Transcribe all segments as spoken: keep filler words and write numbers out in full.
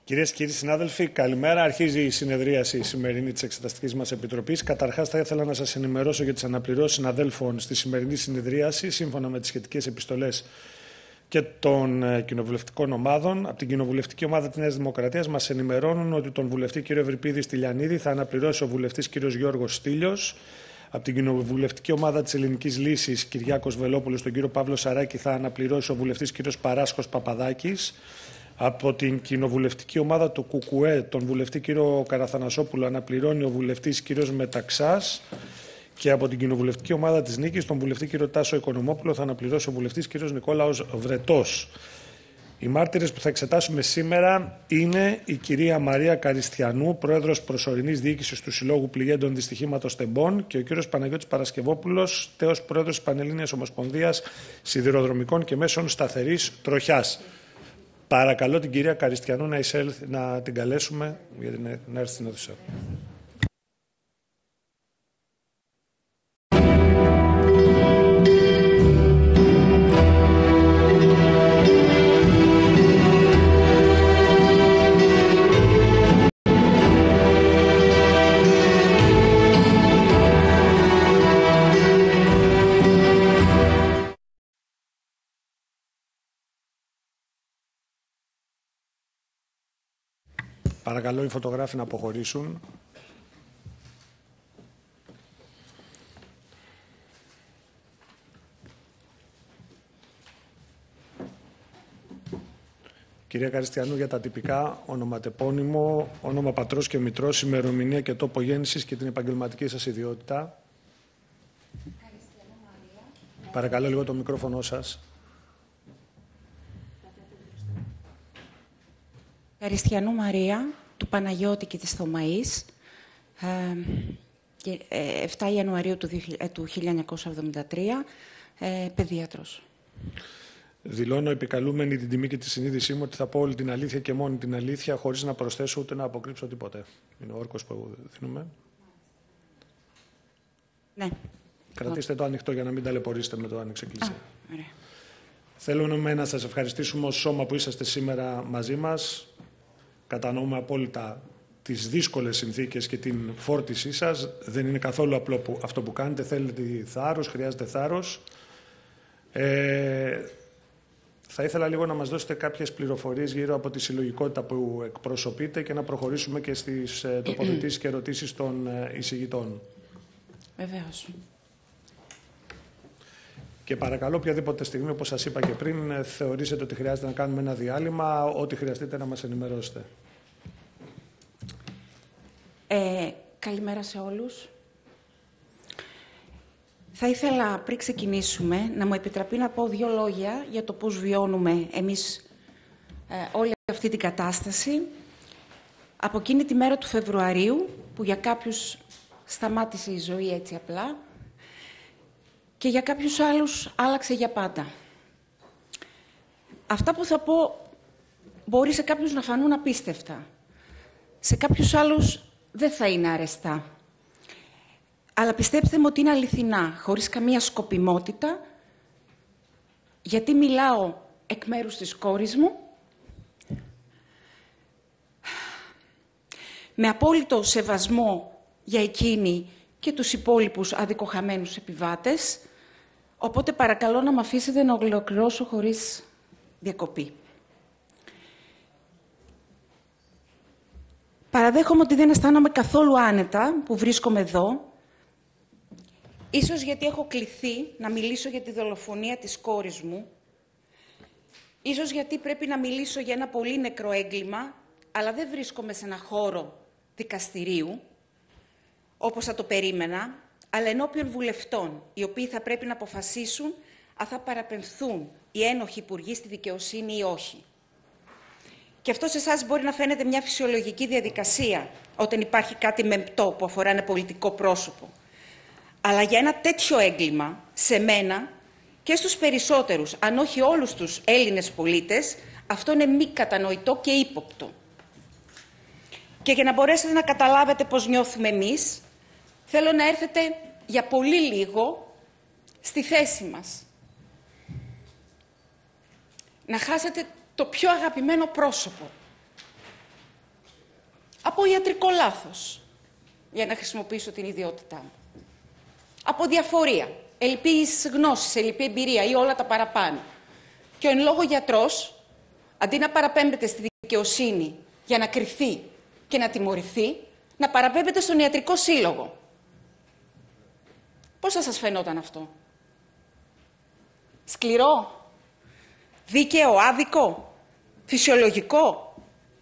Κυρίες και κύριοι συνάδελφοι, καλημέρα. Αρχίζει η συνεδρίαση η σημερινή της Εξεταστικής μας Επιτροπής. Καταρχάς, θα ήθελα να σας ενημερώσω για τις αναπληρώσεις συναδέλφων στη σημερινή συνεδρίαση, σύμφωνα με τις σχετικές επιστολές και των κοινοβουλευτικών ομάδων. Από την κοινοβουλευτική ομάδα της Νέας Δημοκρατίας μας ενημερώνουν ότι τον βουλευτή κ. Ευρυπίδη Στυλιανίδη θα αναπληρώσει ο βουλευτής κ. Γιώργος Στήλιος. Από την κοινοβουλευτική ομάδα της Ελληνικής Λύσης, Κυριάκος Βελόπουλος, τον κ. Παύλο Σαράκη θα αναπληρώσει ο βουλευτής κ. Παράσχος Παπαδάκης. Από την κοινοβουλευτική ομάδα του ΚΚΕ, τον βουλευτή κ. Καραθανασόπουλο αναπληρώνει ο βουλευτής κ. Μεταξάς. Και από την κοινοβουλευτική ομάδα της Νίκης, τον βουλευτή κ. Τάσο Οικονομόπουλο θα αναπληρώσει ο βουλευτής κ. Νικόλαος Βρετός. Οι μάρτυρες που θα εξετάσουμε σήμερα είναι η κυρία Μαρία Καριστιανού, πρόεδρος προσωρινής διοίκησης του Συλλόγου Πληγέντων Δυστυχήματος Τεμπών, και ο κ. Παναγιώτης Παρασκευόπουλος, τέος πρόεδρος της Πανελλήνιας Ομοσπονδίας Σιδηροδρομικών και Μέσων Σταθερής Τροχιάς. Παρακαλώ την κυρία Καριστιανού να, εισέλθει, να την καλέσουμε για να έρθει στην αίθουσα. Παρακαλώ οι φωτογράφοι να αποχωρήσουν. Κυρία Καριστιανού, για τα τυπικά, ονοματεπώνυμο, όνομα πατρός και μητρός, ημερομηνία και τόπο γέννησης και την επαγγελματική σας ιδιότητα. Παρακαλώ λίγο το μικρόφωνο σας. Καριστιανού Μαρία, του Παναγιώτη και της Θωμαής, ε, εφτά Ιανουαρίου του χίλια εννιακόσια εβδομήντα τρία, ε, παιδίατρος. Δηλώνω επικαλούμενη την τιμή και τη συνείδησή μου ότι θα πω όλη την αλήθεια και μόνο την αλήθεια, χωρίς να προσθέσω ούτε να αποκρύψω τίποτε. Είναι ο όρκος που δίνουμε. Ναι. Κρατήστε το ανοιχτό για να μην ταλαιπωρήσετε με το αν ξεκλείσει. Ωραία. Θέλουμε να σας ευχαριστήσουμε ως σώμα που είσαστε σήμερα μαζί μας. Κατανοούμε απόλυτα τις δύσκολες συνθήκες και την φόρτισή σας. Δεν είναι καθόλου απλό που, αυτό που κάνετε. Θέλετε θάρρος, χρειάζεται θάρρος. Ε, θα ήθελα λίγο να μας δώσετε κάποιες πληροφορίες γύρω από τη συλλογικότητα που εκπροσωπείτε και να προχωρήσουμε και στις ε, τοποθετήσεις και ερωτήσεις των ε, εισηγητών. Βεβαίως. Και παρακαλώ, οποιαδήποτε στιγμή, όπως σας είπα και πριν, θεωρήσετε ότι χρειάζεται να κάνουμε ένα διάλειμμα, ό,τι χρειαστείτε να μας ενημερώσετε. Ε, καλημέρα σε όλους. Θα ήθελα, πριν ξεκινήσουμε, να μου επιτραπεί να πω δύο λόγια για το πώς βιώνουμε εμείς ε, όλη αυτή την κατάσταση. Από εκείνη τη μέρα του Φεβρουαρίου, που για κάποιους σταμάτησε η ζωή έτσι απλά, και για κάποιους άλλους άλλαξε για πάντα. Αυτά που θα πω μπορεί σε κάποιους να φανούν απίστευτα. Σε κάποιους άλλους δεν θα είναι αρεστά. Αλλά πιστέψτε μου ότι είναι αληθινά, χωρίς καμία σκοπιμότητα, γιατί μιλάω εκ μέρους της κόρης μου, με απόλυτο σεβασμό για εκείνη και τους υπόλοιπους αδικοχαμένους επιβάτες, οπότε παρακαλώ να με αφήσετε να ολοκληρώσω χωρίς διακοπή. Παραδέχομαι ότι δεν αισθάνομαι καθόλου άνετα που βρίσκομαι εδώ, ίσως γιατί έχω κληθεί να μιλήσω για τη δολοφονία της κόρης μου, ίσως γιατί πρέπει να μιλήσω για ένα πολύ νεκρό έγκλημα, αλλά δεν βρίσκομαι σε ένα χώρο δικαστηρίου, όπως θα το περίμενα, αλλά ενώπιον βουλευτών, οι οποίοι θα πρέπει να αποφασίσουν αν θα παραπεμφθούν οι ένοχοι υπουργοί στη δικαιοσύνη ή όχι. Και αυτό σε εσάς μπορεί να φαίνεται μια φυσιολογική διαδικασία, όταν υπάρχει κάτι μεμπτό που αφορά ένα πολιτικό πρόσωπο. Αλλά για ένα τέτοιο έγκλημα, σε μένα και στους περισσότερους, αν όχι όλους τους Έλληνες πολίτες, αυτό είναι μη κατανοητό και ύποπτο. Και για να μπορέσετε να καταλάβετε πώς νιώθουμε εμείς, θέλω να έρθετε για πολύ λίγο στη θέση μας. Να χάσετε το πιο αγαπημένο πρόσωπο. Από ιατρικό λάθος, για να χρησιμοποιήσω την ιδιότητά μου. Από διαφορία, ελλειπής γνώσης, ελλειπή εμπειρία ή όλα τα παραπάνω. Και ο εν λόγω γιατρός, αντί να παραπέμπεται στη δικαιοσύνη για να κριθεί και να τιμωρηθεί, να παραπέμπεται στον ιατρικό σύλλογο. Πώς θα σας φαινόταν αυτό? Σκληρό? Δίκαιο? Άδικο? Φυσιολογικό?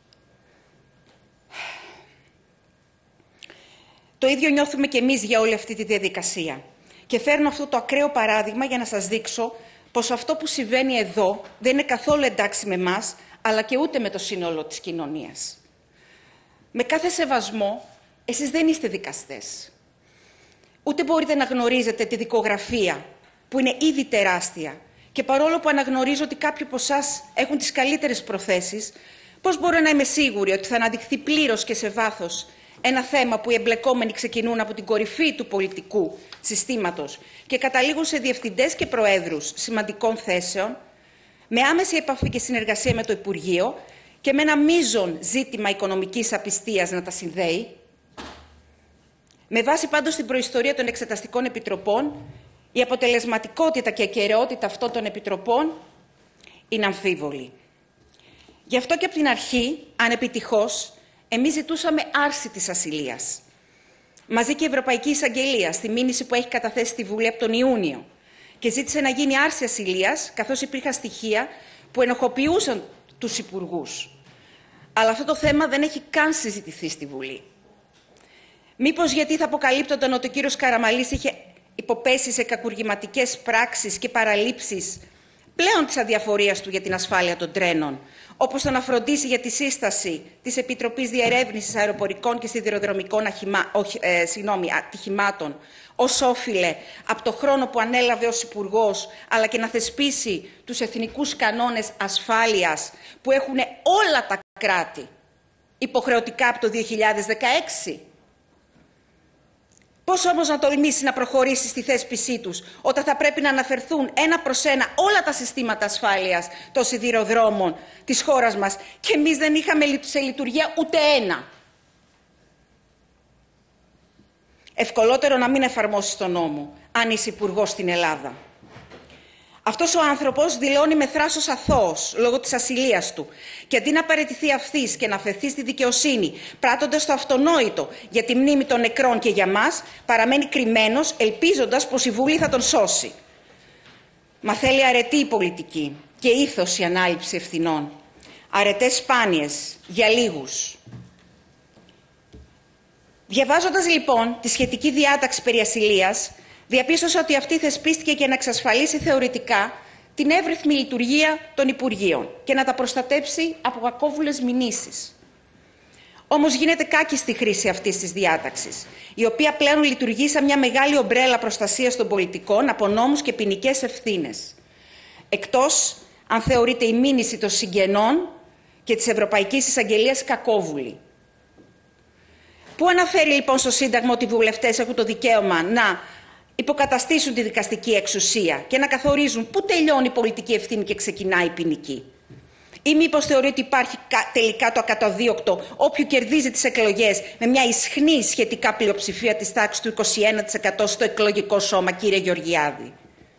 Το ίδιο νιώθουμε και εμείς για όλη αυτή τη διαδικασία. Και φέρνω αυτό το ακραίο παράδειγμα για να σας δείξω πως αυτό που συμβαίνει εδώ δεν είναι καθόλου εντάξει με εμάς, αλλά και ούτε με το σύνολο της κοινωνίας. Με κάθε σεβασμό, εσείς δεν είστε δικαστές. Ούτε μπορείτε να γνωρίζετε τη δικογραφία, που είναι ήδη τεράστια. Και παρόλο που αναγνωρίζω ότι κάποιοι από εσάς έχουν τις καλύτερες προθέσεις, πώς μπορώ να είμαι σίγουρη ότι θα αναδειχθεί πλήρως και σε βάθος ένα θέμα που οι εμπλεκόμενοι ξεκινούν από την κορυφή του πολιτικού συστήματος και καταλήγουν σε διευθυντές και προέδρους σημαντικών θέσεων, με άμεση επαφή και συνεργασία με το Υπουργείο και με ένα μείζον ζήτημα οικονομικής απιστίας να τα συνδέει. Με βάση πάντως την προϊστορία των εξεταστικών επιτροπών, η αποτελεσματικότητα και ακεραιότητα αυτών των επιτροπών είναι αμφίβολη. Γι' αυτό και από την αρχή, ανεπιτυχώς, εμείς ζητούσαμε άρση της ασυλίας. Μαζί και η Ευρωπαϊκή Εισαγγελία, στη μήνυση που έχει καταθέσει στη Βουλή από τον Ιούνιο, και ζήτησε να γίνει άρση ασυλίας, καθώς υπήρχαν στοιχεία που ενοχοποιούσαν τους υπουργούς. Αλλά αυτό το θέμα δεν έχει καν συζητηθεί στη Βουλή. Μήπως γιατί θα αποκαλύπτονταν ότι ο κύριος Καραμαλής είχε υποπέσει σε κακουργηματικές πράξεις και παραλήψεις πλέον της αδιαφορίας του για την ασφάλεια των τρένων, όπως το να φροντίσει για τη σύσταση της Επιτροπής Διερεύνησης Αεροπορικών και Σιδηροδρομικών αχημα... ε, συγγνώμη, ατυχημάτων, ως όφιλε από το χρόνο που ανέλαβε ως Υπουργός, αλλά και να θεσπίσει τους εθνικούς κανόνες ασφάλειας που έχουν όλα τα κράτη υποχρεωτικά από το δύο χιλιάδες δεκαέξι. Πώς όμως να τολμήσει να προχωρήσει στη θέσπισή τους, όταν θα πρέπει να αναφερθούν ένα προς ένα όλα τα συστήματα ασφάλειας των σιδηροδρόμων της χώρας μας και εμείς δεν είχαμε σε λειτουργία ούτε ένα. Ευκολότερο να μην εφαρμόσεις τον νόμο, αν είσαι υπουργός στην Ελλάδα. Αυτός ο άνθρωπος δηλώνει με θράσος αθώος λόγω της ασυλίας του και αντί να παραιτηθεί αυθής και να αφαιθεί στη δικαιοσύνη, πράττοντας το αυτονόητο για τη μνήμη των νεκρών και για μας, παραμένει κρυμμένος, ελπίζοντας πως η Βουλή θα τον σώσει. Μα θέλει αρετή η πολιτική και ήθος η ανάληψη ευθυνών. Αρετές σπάνιες για λίγους. Διαβάζοντας λοιπόν τη σχετική διάταξη περί ασυλίας, διαπίστωσα ότι αυτή θεσπίστηκε για να εξασφαλίσει θεωρητικά την εύρυθμη λειτουργία των Υπουργείων και να τα προστατέψει από κακόβουλες μηνύσεις. Όμως γίνεται κάκιστη χρήση αυτής της διάταξης, η οποία πλέον λειτουργεί σαν μια μεγάλη ομπρέλα προστασίας των πολιτικών από νόμους και ποινικές ευθύνες. Εκτός αν θεωρείται η μήνυση των συγγενών και της Ευρωπαϊκής Εισαγγελίας κακόβουλη. Πού αναφέρει λοιπόν στο Σύνταγμα ότι οι βουλευτές έχουν το δικαίωμα να υποκαταστήσουν τη δικαστική εξουσία και να καθορίζουν πού τελειώνει η πολιτική ευθύνη και ξεκινάει η ποινική? Ή μήπως θεωρεί ότι υπάρχει τελικά το ακαταδίωκτο όποιου κερδίζει τις εκλογές με μια ισχνή σχετικά πλειοψηφία της τάξης του είκοσι ένα τοις εκατό στο εκλογικό σώμα, κύριε Γεωργιάδη?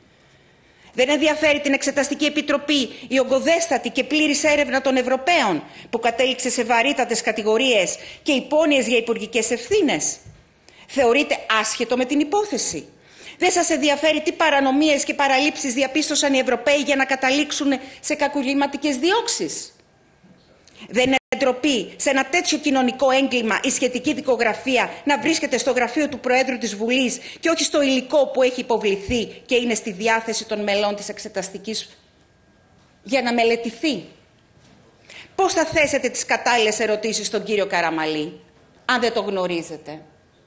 Δεν ενδιαφέρει την Εξεταστική Επιτροπή η ογκοδέστατη και πλήρης έρευνα των Ευρωπαίων που κατέληξε σε βαρύτατες κατηγορίες και υπόνοιες για υπουργικές ευθύνες? Θεωρείται άσχετο με την υπόθεση? Δεν σας ενδιαφέρει τι παρανομίες και παραλήψεις διαπίστωσαν οι Ευρωπαίοι για να καταλήξουν σε κακουργηματικές διώξεις? Δεν είναι ντροπή σε ένα τέτοιο κοινωνικό έγκλημα η σχετική δικογραφία να βρίσκεται στο γραφείο του Προέδρου της Βουλής και όχι στο υλικό που έχει υποβληθεί και είναι στη διάθεση των μελών της Εξεταστικής για να μελετηθεί? Πώς θα θέσετε τις κατάλληλες ερωτήσεις στον κύριο Καραμαλή, αν δεν το γνωρίζετε?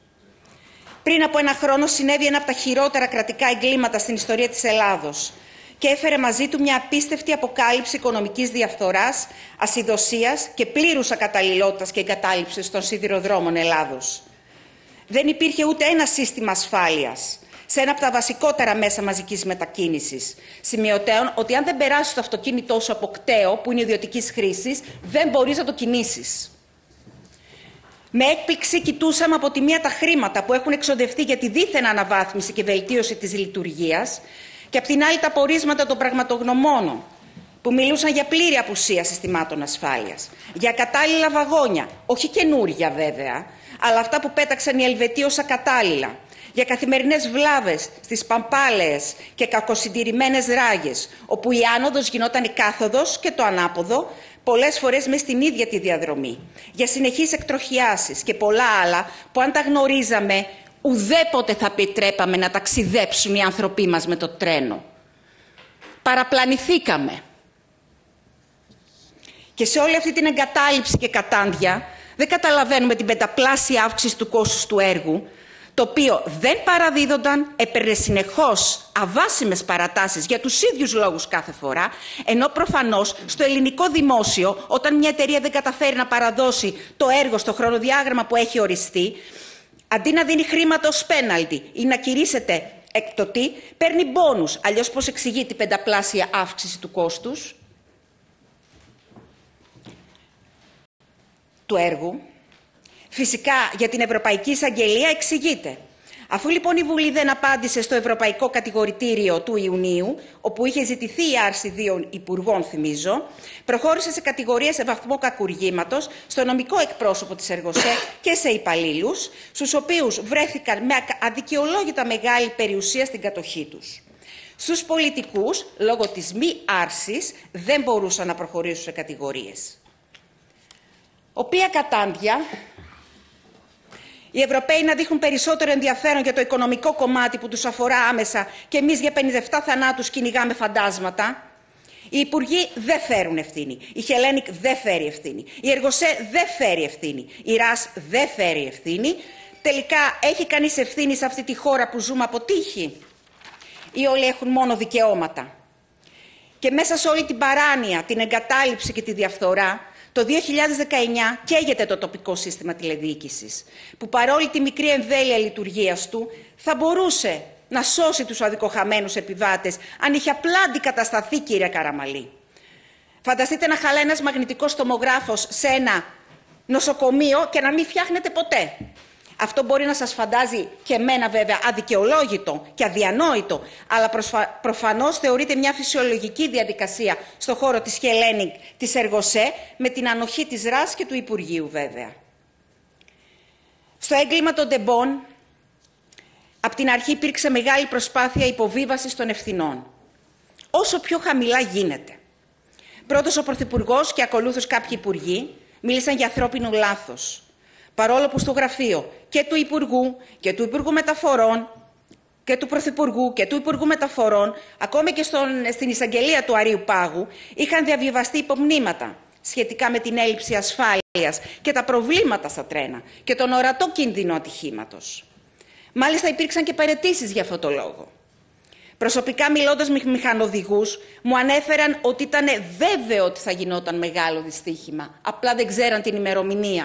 Πριν από ένα χρόνο συνέβη ένα από τα χειρότερα κρατικά εγκλήματα στην ιστορία της Ελλάδος και έφερε μαζί του μια απίστευτη αποκάλυψη οικονομικής διαφθοράς, ασυδοσίας και πλήρους ακαταλληλότητας και εγκατάλειψης των σιδηροδρόμων Ελλάδος. Δεν υπήρχε ούτε ένα σύστημα ασφάλειας σε ένα από τα βασικότερα μέσα μαζικής μετακίνησης, σημειωτέων ότι αν δεν περάσεις το αυτοκίνητό σου από κταίο, που είναι ιδιωτικής χρήσης, δεν μπορείς να το κινήσεις. Με έκπληξη κοιτούσαμε από τη μία τα χρήματα που έχουν εξοδευτεί για τη δίθεν αναβάθμιση και βελτίωση της λειτουργίας και από την άλλη τα πορίσματα των πραγματογνωμόνων που μιλούσαν για πλήρη απουσία συστημάτων ασφάλειας, για κατάλληλα βαγόνια, όχι καινούρια βέβαια, αλλά αυτά που πέταξαν οι Ελβετοί ως ακατάλληλα, για καθημερινές βλάβες στις παμπάλαιες και κακοσυντηρημένες ράγες, όπου η άνοδος γινόταν η κάθοδος και το ανάποδο, πολλές φορές μες στην ίδια τη διαδρομή, για συνεχείς εκτροχιάσεις και πολλά άλλα που αν τα γνωρίζαμε, ουδέποτε θα επιτρέπαμε να ταξιδέψουν οι άνθρωποι μας με το τρένο. Παραπλανηθήκαμε. Και σε όλη αυτή την εγκατάλειψη και κατάντια δεν καταλαβαίνουμε την πενταπλάσια αύξηση του κόστους του έργου, το οποίο δεν παραδίδονταν, έπαιρνε συνεχώς αβάσιμες παρατάσεις για τους ίδιους λόγους κάθε φορά, ενώ προφανώς στο ελληνικό δημόσιο, όταν μια εταιρεία δεν καταφέρει να παραδώσει το έργο στο χρονοδιάγραμμα που έχει οριστεί, αντί να δίνει χρήματα ως πέναλτι ή να κηρύσσεται εκπτωτή, παίρνει μπόνους. Αλλιώς πώς εξηγεί την πενταπλάσια αύξηση του κόστους του έργου? Φυσικά για την Ευρωπαϊκή Εισαγγελία εξηγείται. Αφού λοιπόν η Βουλή δεν απάντησε στο Ευρωπαϊκό Κατηγορητήριο του Ιουνίου, όπου είχε ζητηθεί η άρση δύο υπουργών, θυμίζω, προχώρησε σε κατηγορίες σε βαθμό κακουργήματος στο νομικό εκπρόσωπο της Εργοσέ και σε υπαλλήλους, στους οποίους βρέθηκαν με αδικαιολόγητα μεγάλη περιουσία στην κατοχή τους. Στους πολιτικούς, λόγω της μη άρσης, δεν μπορούσαν να προχωρήσουν σε κατηγορίες. Οποία κατάντια οι Ευρωπαίοι να δείχνουν περισσότερο ενδιαφέρον για το οικονομικό κομμάτι που τους αφορά άμεσα και εμείς για πενήντα επτά θανάτους κυνηγάμε φαντάσματα. Οι υπουργοί δεν φέρουν ευθύνη. Η Hellenic δεν φέρει ευθύνη. Η Εργοσέ δεν φέρει ευθύνη. Η ΡΑΣ δεν φέρει ευθύνη. Τελικά έχει κανείς ευθύνη σε αυτή τη χώρα που ζούμε από τύχη? Ή όλοι έχουν μόνο δικαιώματα? Και μέσα σε όλη την παράνοια, την εγκατάλειψη και τη διαφθορά, το δύο χιλιάδες δεκαεννιά καίγεται το τοπικό σύστημα τηλεδιοίκησης, που παρόλη τη μικρή εμβέλεια λειτουργίας του θα μπορούσε να σώσει τους αδικοχαμένους επιβάτες αν είχε απλά αντικατασταθεί, κύριε Καραμαλή. Φανταστείτε να χαλάει ένας μαγνητικός τομογράφος σε ένα νοσοκομείο και να μην φτιάχνεται ποτέ. Αυτό μπορεί να σας φαντάζει και εμένα βέβαια αδικαιολόγητο και αδιανόητο, αλλά προσφα... προφανώς θεωρείται μια φυσιολογική διαδικασία στον χώρο της Hellenic, της Εργοσέ, με την ανοχή της ΡΑΣ και του Υπουργείου βέβαια. Στο έγκλημα των Ντεμπών, από την αρχή υπήρξε μεγάλη προσπάθεια υποβίβασης των ευθυνών. Όσο πιο χαμηλά γίνεται. Πρώτος ο Πρωθυπουργός και ακολούθως κάποιοι υπουργοί μίλησαν για ανθρώπινο λάθος. Παρόλο που στο γραφείο και του Υπουργού και του Υπουργού Μεταφορών και του Πρωθυπουργού και του Υπουργού Μεταφορών, ακόμη και στον, στην εισαγγελία του Αρείου Πάγου, είχαν διαβιβαστεί υπομνήματα σχετικά με την έλλειψη ασφάλειας και τα προβλήματα στα τρένα και τον ορατό κίνδυνο ατυχήματος. Μάλιστα υπήρξαν και παραιτήσεις για αυτό το λόγο. Προσωπικά μιλώντας με μηχανοδηγούς, μου ανέφεραν ότι ήταν βέβαιο ότι θα γινόταν μεγάλο δυστύχημα, απλά δεν ξέραν την ημερομηνία.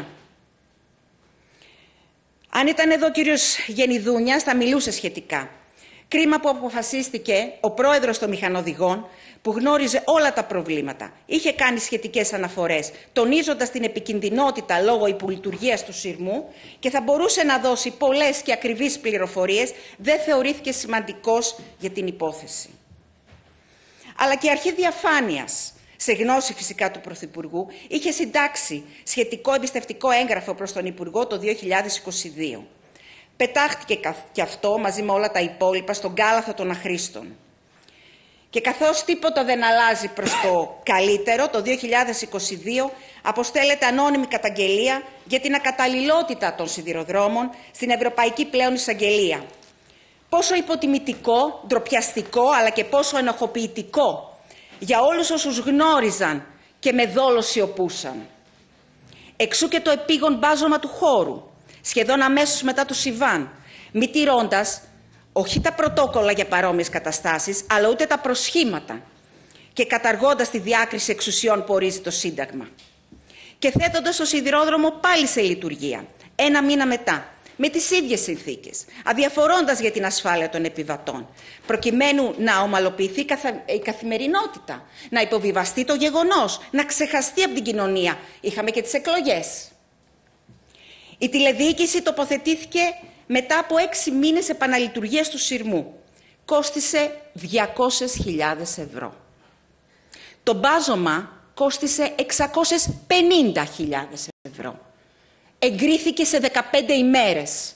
Αν ήταν εδώ ο κύριος Γενιδούνιας θα μιλούσε σχετικά. Κρίμα που αποφασίστηκε ο πρόεδρος των μηχανοδηγών, που γνώριζε όλα τα προβλήματα, είχε κάνει σχετικές αναφορές, τονίζοντας την επικινδυνότητα λόγω υπολειτουργίας του σειρμού και θα μπορούσε να δώσει πολλές και ακριβείς πληροφορίες, δεν θεωρήθηκε σημαντικός για την υπόθεση. Αλλά και η αρχή διαφάνειας, σε γνώση φυσικά του Πρωθυπουργού, είχε συντάξει σχετικό εμπιστευτικό έγγραφο προς τον Υπουργό το δύο χιλιάδες είκοσι δύο. Πετάχτηκε και αυτό μαζί με όλα τα υπόλοιπα στον κάλαθο των αχρήστων. Και καθώς τίποτα δεν αλλάζει προς το καλύτερο, το δύο χιλιάδες είκοσι δύο αποστέλλεται ανώνυμη καταγγελία για την ακαταλληλότητα των σιδηροδρόμων στην Ευρωπαϊκή πλέον Εισαγγελία. Πόσο υποτιμητικό, ντροπιαστικό, αλλά και πόσο ενοχοποιητικό για όλους όσους γνώριζαν και με δόλο σιωπούσαν. Εξού και το επίγον μπάζωμα του χώρου, σχεδόν αμέσως μετά το Σιβάν, μη τηρώντας όχι τα πρωτόκολλα για παρόμοιες καταστάσεις, αλλά ούτε τα προσχήματα και καταργώντας τη διάκριση εξουσιών που ορίζει το Σύνταγμα. Και θέτοντας το σιδηρόδρομο πάλι σε λειτουργία, ένα μήνα μετά, με τις ίδιες συνθήκες, αδιαφορώντας για την ασφάλεια των επιβατών, προκειμένου να ομαλοποιηθεί η καθημερινότητα, να υποβιβαστεί το γεγονός, να ξεχαστεί από την κοινωνία. Είχαμε και τις εκλογές. Η τηλεδιοίκηση τοποθετήθηκε μετά από έξι μήνες επαναλειτουργίας του σειρμού. Κόστισε διακόσιες χιλιάδες ευρώ. Το μπάζωμα κόστισε εξακόσιες πενήντα χιλιάδες ευρώ. Εγκρίθηκε σε δεκαπέντε ημέρες.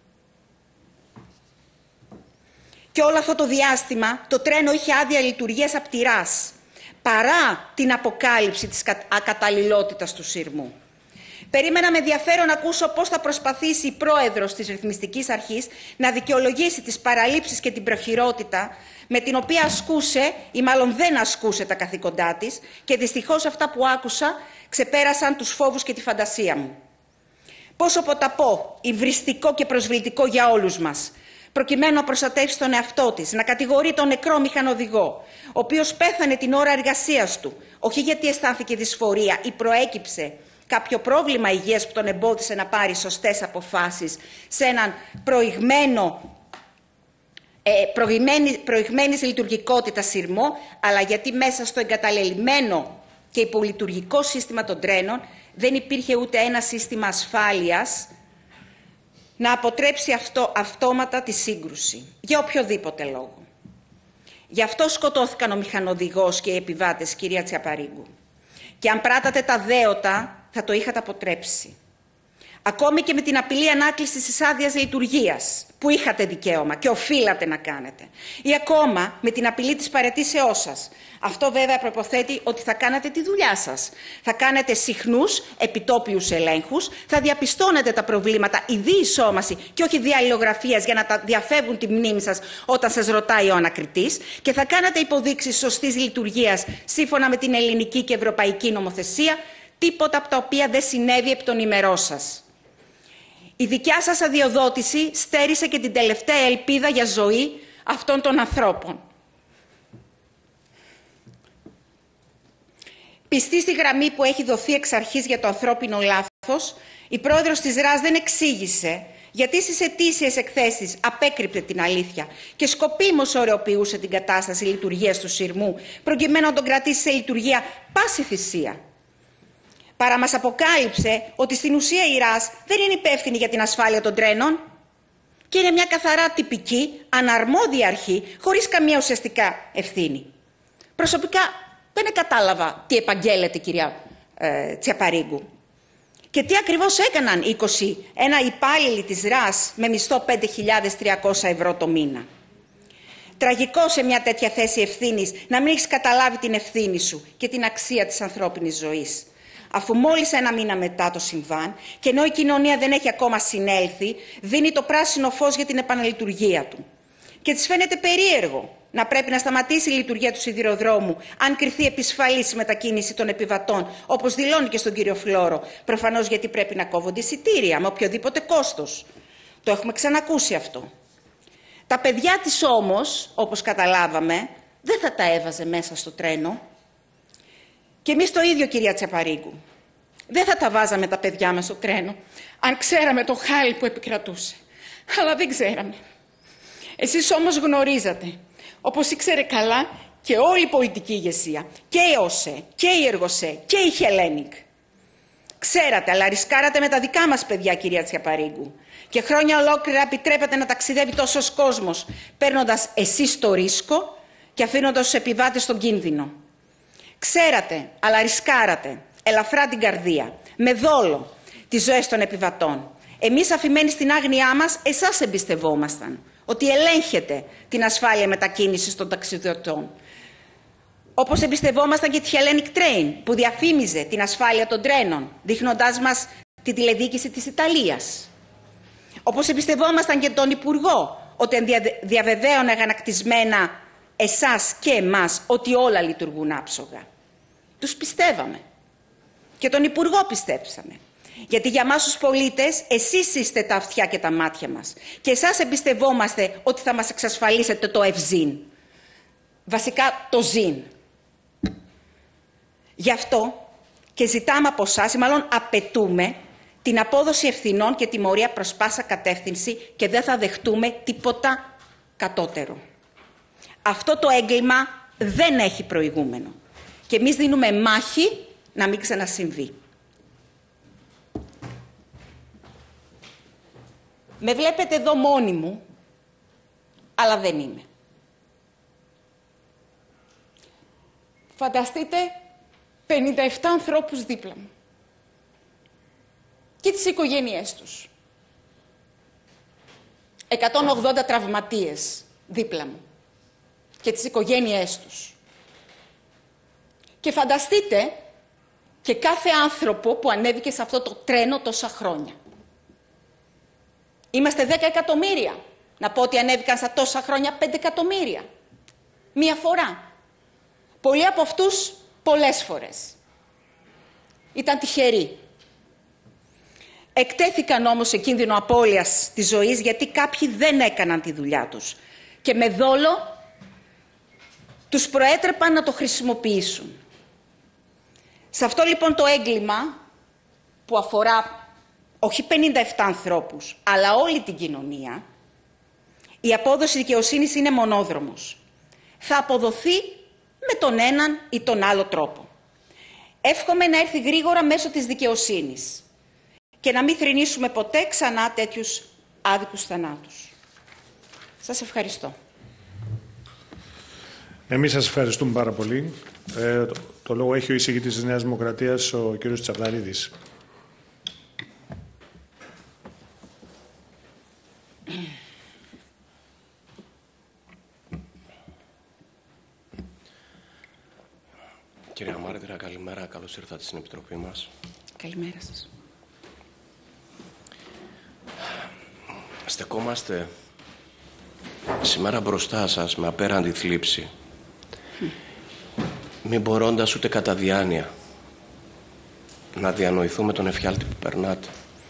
Και όλο αυτό το διάστημα το τρένο είχε άδεια λειτουργίας απτηράς, παρά την αποκάλυψη της ακαταλληλότητας του σειρμού. Περίμενα με ενδιαφέρον να ακούσω πώς θα προσπαθήσει η πρόεδρος της Ρυθμιστικής Αρχής να δικαιολογήσει τις παραλήψεις και την προχειρότητα με την οποία ασκούσε ή μάλλον δεν ασκούσε τα καθήκοντά της, και δυστυχώς αυτά που άκουσα ξεπέρασαν τους φόβους και τη φαντασία μου. Πόσο ποταπό, υβριστικό και προσβλητικό για όλους μας, προκειμένου να προστατεύσει τον εαυτό της, να κατηγορεί τον νεκρό μηχανοδηγό, ο οποίος πέθανε την ώρα εργασίας του, όχι γιατί αισθάνθηκε δυσφορία ή προέκυψε κάποιο πρόβλημα υγείας που τον εμπόδισε να πάρει σωστές αποφάσεις σε έναν προηγμένο, ε, προηγμένη, προηγμένης λειτουργικότητας σειρμό, αλλά γιατί μέσα στο εγκαταλελειμμένο και υπολειτουργικό σύστημα των τρένων δεν υπήρχε ούτε ένα σύστημα ασφάλειας να αποτρέψει αυτό, αυτόματα τη σύγκρουση, για οποιοδήποτε λόγο. Γι' αυτό σκοτώθηκαν ο μηχανοδηγός και οι επιβάτες, κυρία Τσιαπαρίγκου. Και αν πράτατε τα δέοτα, θα το είχατε αποτρέψει. Ακόμη και με την απειλή ανάκλησης της άδειας λειτουργίας, που είχατε δικαίωμα και οφείλατε να κάνετε. Ή ακόμα με την απειλή της παραιτήσεώς σας. Αυτό βέβαια προποθέτει ότι θα κάνετε τη δουλειά σας. Θα κάνετε συχνούς επιτόπιους ελέγχους, θα διαπιστώνετε τα προβλήματα, η διεισόμαση και όχι διαλληλογραφίας για να τα διαφεύγουν τη μνήμη σας όταν σας ρωτάει ο ανακριτής, και θα κάνετε υποδείξεις σωστής λειτουργίας σύμφωνα με την ελληνική και ευρωπαϊκή νομοθεσία, τίποτα από τα οποία δεν συνέβη επί των ημερών σας. Η δικιά σας αδειοδότηση στέρισε και την τελευταία ελπίδα για ζωή αυτών των ανθρώπων. Πιστή στη γραμμή που έχει δοθεί εξ αρχής για το ανθρώπινο λάθος, η πρόεδρος της ΡΑΣ δεν εξήγησε γιατί στις ετήσιες εκθέσεις απέκρυπτε την αλήθεια και σκοπίμως ωρεοποιούσε την κατάσταση λειτουργίας του σειρμού, προκειμένου να τον κρατήσει σε λειτουργία πάση θυσία. Παρά μας αποκάλυψε ότι στην ουσία η ΡΑΣ δεν είναι υπεύθυνη για την ασφάλεια των τρένων και είναι μια καθαρά τυπική, αναρμόδια αρχή, χωρίς καμία ουσιαστικά ευθύνη. Προσωπικά δεν κατάλαβα τι επαγγέλλεται, κυρία ε, Τσιαπαρίγκου. Και τι ακριβώς έκαναν είκοσι ένα υπάλληλοι της ΡΑΣ με μισθό πέντε χιλιάδες τριακόσια ευρώ το μήνα. Τραγικό σε μια τέτοια θέση ευθύνης να μην έχεις καταλάβει την ευθύνη σου και την αξία της ανθρώπινης ζωής. Αφού μόλις ένα μήνα μετά το συμβάν, και ενώ η κοινωνία δεν έχει ακόμα συνέλθει, δίνει το πράσινο φως για την επαναλειτουργία του. Και της φαίνεται περίεργο να πρέπει να σταματήσει η λειτουργία του σιδηροδρόμου αν κριθεί επισφαλής η μετακίνηση των επιβατών, όπως δηλώνει και στον κύριο Φλόρο, προφανώς γιατί πρέπει να κόβονται εισιτήρια με οποιοδήποτε κόστος. Το έχουμε ξανακούσει αυτό. Τα παιδιά της όμως, όπως καταλάβαμε, δεν θα τα έβαζε μέσα στο τρένο. Και εμείς το ίδιο, κυρία Τσιαπαρίγκου. Δεν θα τα βάζαμε τα παιδιά μας στο τρένο, αν ξέραμε το χάλι που επικρατούσε. Αλλά δεν ξέραμε. Εσείς όμως γνωρίζατε, όπως ήξερε καλά και όλη η πολιτική ηγεσία, και η ΟΣΕ, και η Εργοσέ, και η Χελένικ. Ξέρατε, αλλά ρισκάρατε με τα δικά μας παιδιά, κυρία Τσιαπαρίγκου. Και χρόνια ολόκληρα επιτρέπατε να ταξιδεύει τόσος κόσμος, παίρνοντας εσείς το ρίσκο και αφήνοντας τους επιβάτες στον κίνδυνο. Ξέρατε, αλλά ρισκάρατε, ελαφρά την καρδία, με δόλο, τις ζωές των επιβατών. Εμείς, αφημένοι στην άγνοιά μας, εσάς εμπιστευόμασταν, ότι ελέγχετε την ασφάλεια μετακίνησης των ταξιδιωτών. Όπως εμπιστευόμασταν και τη Hellenic Train, που διαφήμιζε την ασφάλεια των τρένων, δείχνοντάς μας τη τηλεδιοίκηση της Ιταλίας. Όπως εμπιστευόμασταν και τον Υπουργό, ότι διαβεβαίωνε αγανακτισμένα εσάς και εμάς ότι όλα λειτουργούν άψογα. Τους πιστεύαμε. Και τον Υπουργό πιστέψαμε. Γιατί για μας τους πολίτες, εσείς είστε τα αυτιά και τα μάτια μας. Και εσάς εμπιστευόμαστε ότι θα μας εξασφαλίσετε το ευζήν. Βασικά το ζήν. Γι' αυτό και ζητάμε από εσάς, ή μάλλον απαιτούμε, την απόδοση ευθυνών και τιμωρία προς πάσα κατεύθυνση, και δεν θα δεχτούμε τίποτα κατώτερο. Αυτό το έγκλημα δεν έχει προηγούμενο. Και εμείς δίνουμε μάχη να μην ξανασυμβεί. Με βλέπετε εδώ μόνη μου, αλλά δεν είμαι. Φανταστείτε πενήντα επτά ανθρώπους δίπλα μου και τις οικογένειές τους. εκατόν ογδόντα τραυματίες δίπλα μου και τις οικογένειές τους. Και φανταστείτε και κάθε άνθρωπο που ανέβηκε σε αυτό το τρένο τόσα χρόνια. Είμαστε δέκα εκατομμύρια. Να πω ότι ανέβηκαν στα τόσα χρόνια πέντε εκατομμύρια. Μία φορά. Πολλοί από αυτούς πολλές φορές. Ήταν τυχεροί. Εκτέθηκαν όμως σε κίνδυνο απώλειας της ζωής γιατί κάποιοι δεν έκαναν τη δουλειά τους. Και με δόλο τους προέτρεπαν να το χρησιμοποιήσουν. Σε αυτό λοιπόν το έγκλημα που αφορά όχι πενήντα επτά ανθρώπους, αλλά όλη την κοινωνία, η απόδοση δικαιοσύνης είναι μονόδρομος. Θα αποδοθεί με τον έναν ή τον άλλο τρόπο. Εύχομαι να έρθει γρήγορα μέσω της δικαιοσύνης και να μην θρηνήσουμε ποτέ ξανά τέτοιους άδικους θανάτους. Σας ευχαριστώ. Εμείς σας ευχαριστούμε πάρα πολύ. Ε, το, το λόγο έχει ο εισηγητής της Νέας Δημοκρατίας, ο κ. Τσαβδαρίδης. Κυρία Μάρτυρα, καλημέρα. Καλώς ήρθατε στην Επιτροπή μας. Καλημέρα σας. Στεκόμαστε σήμερα μπροστά σας με απέραντη θλίψη, μην μπορώντας ούτε κατά διάνοια να διανοηθούμε τον εφιάλτη που περνάτε.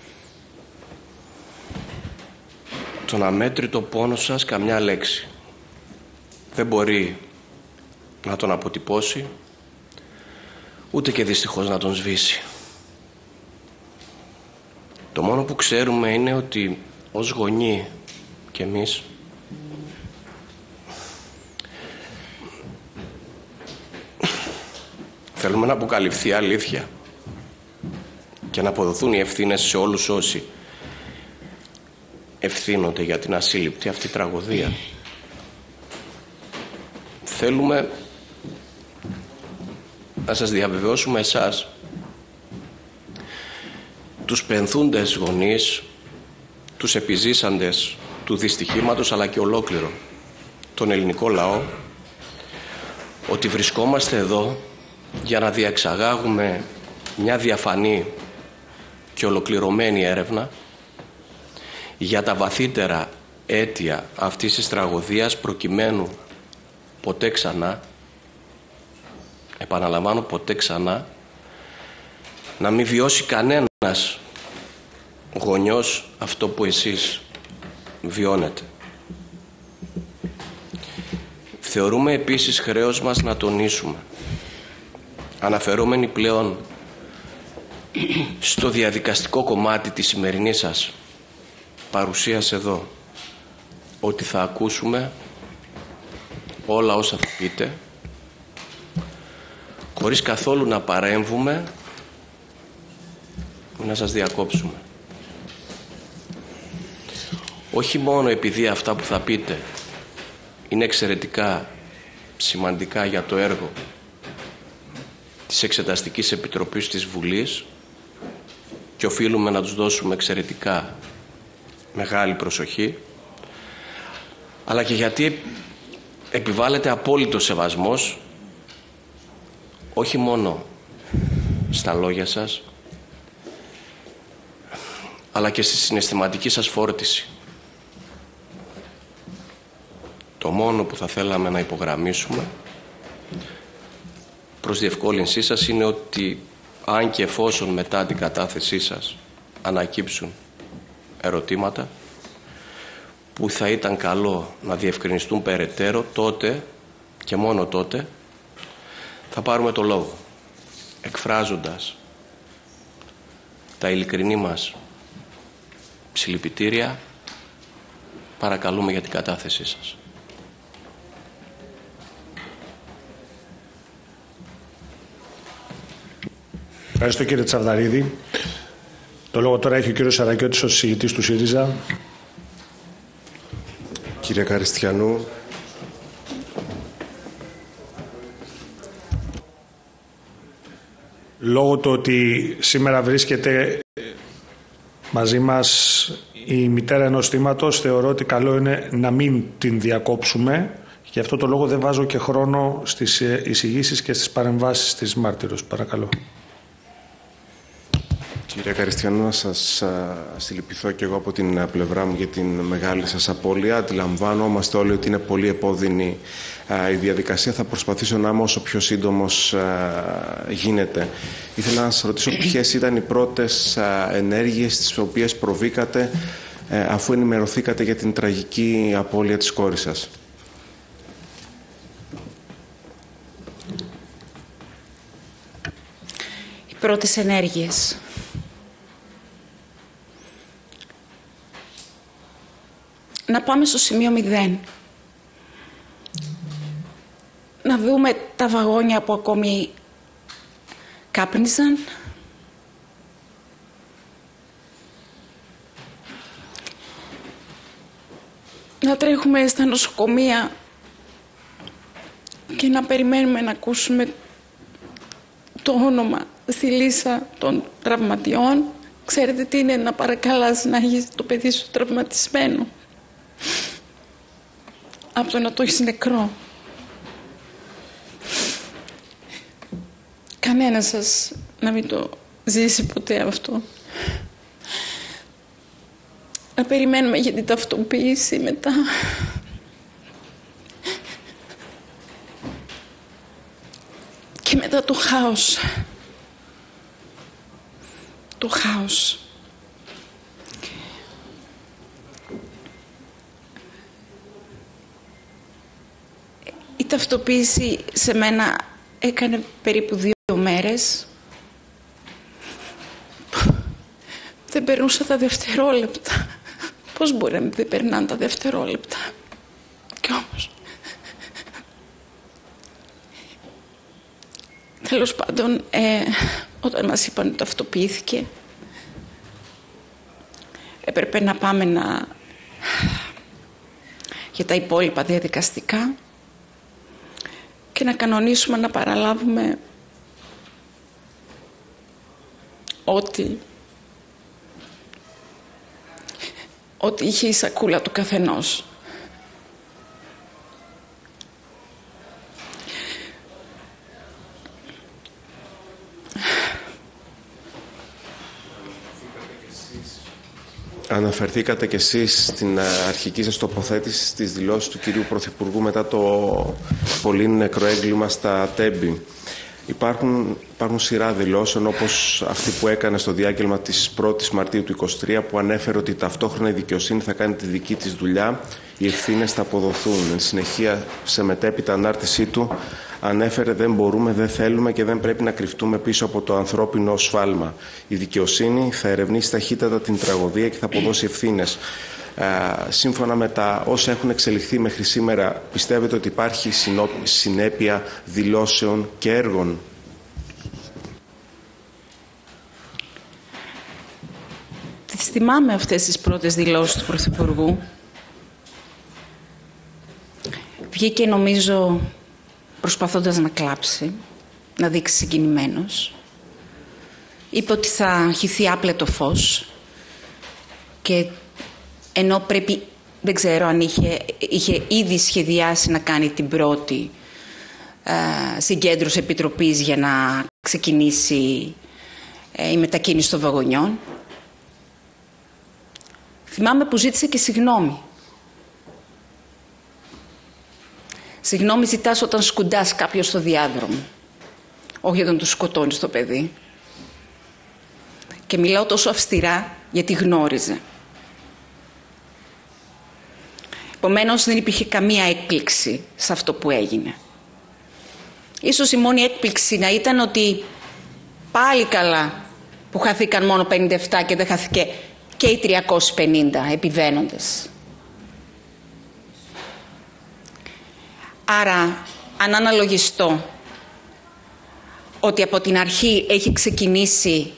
Τον αμέτρητο πόνο σας καμιά λέξη δεν μπορεί να τον αποτυπώσει, ούτε και δυστυχώς να τον σβήσει. Το μόνο που ξέρουμε είναι ότι ως γονεί κι εμείς θέλουμε να αποκαλυφθεί η αλήθεια και να αποδοθούν οι ευθύνες σε όλους όσοι ευθύνονται για την ασύλληπτη αυτή τραγωδία. Θέλουμε να σας διαβεβαιώσουμε εσάς, τους πενθούντες γονείς, τους επιζήσαντες του δυστυχήματος, αλλά και ολόκληρο τον ελληνικό λαό, ότι βρισκόμαστε εδώ για να διεξαγάγουμε μια διαφανή και ολοκληρωμένη έρευνα για τα βαθύτερα αίτια αυτής της τραγωδίας, προκειμένου ποτέ ξανά, επαναλαμβάνω ποτέ ξανά, να μην βιώσει κανένας γονιός αυτό που εσείς βιώνετε. Θεωρούμε επίσης χρέος μας να τονίσουμε, αναφερόμενοι πλέον στο διαδικαστικό κομμάτι της σημερινής σας παρουσίας εδώ, ότι θα ακούσουμε όλα όσα θα πείτε, χωρίς καθόλου να παρέμβουμε ή να σας διακόψουμε. Όχι μόνο επειδή αυτά που θα πείτε είναι εξαιρετικά σημαντικά για το έργο της Εξεταστικής Επιτροπής της Βουλής και οφείλουμε να τους δώσουμε εξαιρετικά μεγάλη προσοχή, αλλά και γιατί επιβάλλεται απόλυτο σεβασμός όχι μόνο στα λόγια σας, αλλά και στη συναισθηματική σας φόρτιση. Το μόνο που θα θέλαμε να υπογραμμίσουμε προς διευκόλυνσή σας είναι ότι αν και εφόσον μετά την κατάθεσή σας ανακύψουν ερωτήματα που θα ήταν καλό να διευκρινιστούν περαιτέρω, τότε και μόνο τότε θα πάρουμε το λόγο, εκφράζοντας τα ειλικρινή μας συλληπιτήρια. Παρακαλούμε για την κατάθεσή σας. Ευχαριστώ κύριε Τσαβδαρίδη. Το λόγο τώρα έχει ο κύριος Σαρακιώτης ως εισηγητής του ΣΥΡΙΖΑ. Κύριε Καριστιανού. Λόγω του ότι σήμερα βρίσκεται μαζί μας η μητέρα ενός θύματος, θεωρώ ότι καλό είναι να μην την διακόψουμε. Γι' αυτό το λόγο δεν βάζω και χρόνο στις εισηγήσεις και στις παρεμβάσεις της μάρτυρος. Παρακαλώ. Κύριε Καριστιανού, να σας συλληπιθώ και εγώ από την πλευρά μου για την μεγάλη σας απώλεια. Αντιλαμβάνομαστε όλοι ότι είναι πολύ επώδυνη η διαδικασία. Θα προσπαθήσω να είμαι όσο πιο σύντομος γίνεται. Ήθελα να σας ρωτήσω ποιες ήταν οι πρώτες ενέργειες τις οποίες προβήκατε αφού ενημερωθήκατε για την τραγική απώλεια της κόρης σας. Οι πρώτες ενέργειες. Να πάμε στο σημείο μηδέν. Να δούμε τα βαγόνια που ακόμη κάπνιζαν. Να τρέχουμε στα νοσοκομεία και να περιμένουμε να ακούσουμε το όνομα στη λίστα των τραυματιών. Ξέρετε τι είναι να παρακαλάς να έχεις το παιδί σου τραυματισμένο από το να το έχεις νεκρό. Κανένας σας να μην το ζήσει ποτέ αυτό. Να περιμένουμε για την ταυτοποίηση μετά. Και μετά το χάος. Το χάος. Η ταυτοποίηση σε μένα έκανε περίπου δύο μέρες. Δεν περνούσα τα δευτερόλεπτα. Πώς μπορεί να μην περνάνε τα δευτερόλεπτα. Κι όμως. Τέλος πάντων, ε, όταν μας είπαν ότι ταυτοποιήθηκε, έπρεπε να πάμε να... για τα υπόλοιπα διαδικαστικά και να κανονίσουμε να παραλάβουμε ό,τι ό,τι είχε η σακούλα του καθενός. Αναφερθήκατε κι εσείς στην αρχική σας τοποθέτηση στις δηλώσεις του κυρίου Πρωθυπουργού μετά το πολύ νεκρό έγκλημα στα Τέμπη. Υπάρχουν, υπάρχουν σειρά δηλώσεων όπως αυτή που έκανε στο διάγγελμα της πρώτης Μαρτίου του είκοσι τρία που ανέφερε ότι ταυτόχρονα η δικαιοσύνη θα κάνει τη δική της δουλειά, οι ευθύνες θα αποδοθούν. Εν συνεχεία, σε μετέπειτα ανάρτησή του, ανέφερε δεν μπορούμε, δεν θέλουμε και δεν πρέπει να κρυφτούμε πίσω από το ανθρώπινο σφάλμα. Η δικαιοσύνη θα ερευνήσει ταχύτατα την τραγωδία και θα αποδώσει ευθύνες. Ε, σύμφωνα με τα όσα έχουν εξελιχθεί μέχρι σήμερα, πιστεύετε ότι υπάρχει συνέπεια δηλώσεων και έργων? Τις θυμάμαι αυτές τις πρώτες δηλώσεις του Πρωθυπουργού. Βγήκε νομίζω προσπαθώντας να κλάψει, να δείξει συγκινημένος. Είπε ότι θα χυθεί άπλετο φως και ενώ πρέπει, δεν ξέρω αν είχε, είχε ήδη σχεδιάσει να κάνει την πρώτη ε, συγκέντρωση επιτροπής για να ξεκινήσει ε, η μετακίνηση των βαγονιών. Θυμάμαι που ζήτησε και συγγνώμη. Συγγνώμη ζητάς όταν σκουντάς κάποιος στο διάδρομο, όχι όταν του σκοτώνεις το παιδί. Και μιλάω τόσο αυστηρά γιατί γνώριζε. Επομένως δεν υπήρχε καμία έκπληξη σε αυτό που έγινε. Ίσως η μόνη έκπληξη να ήταν ότι πάλι καλά που χαθήκαν μόνο πενήντα επτά και δεν χάθηκε και οι τριακόσιοι πενήντα επιβαίνοντες. Άρα, αν αναλογιστώ ότι από την αρχή έχει ξεκινήσει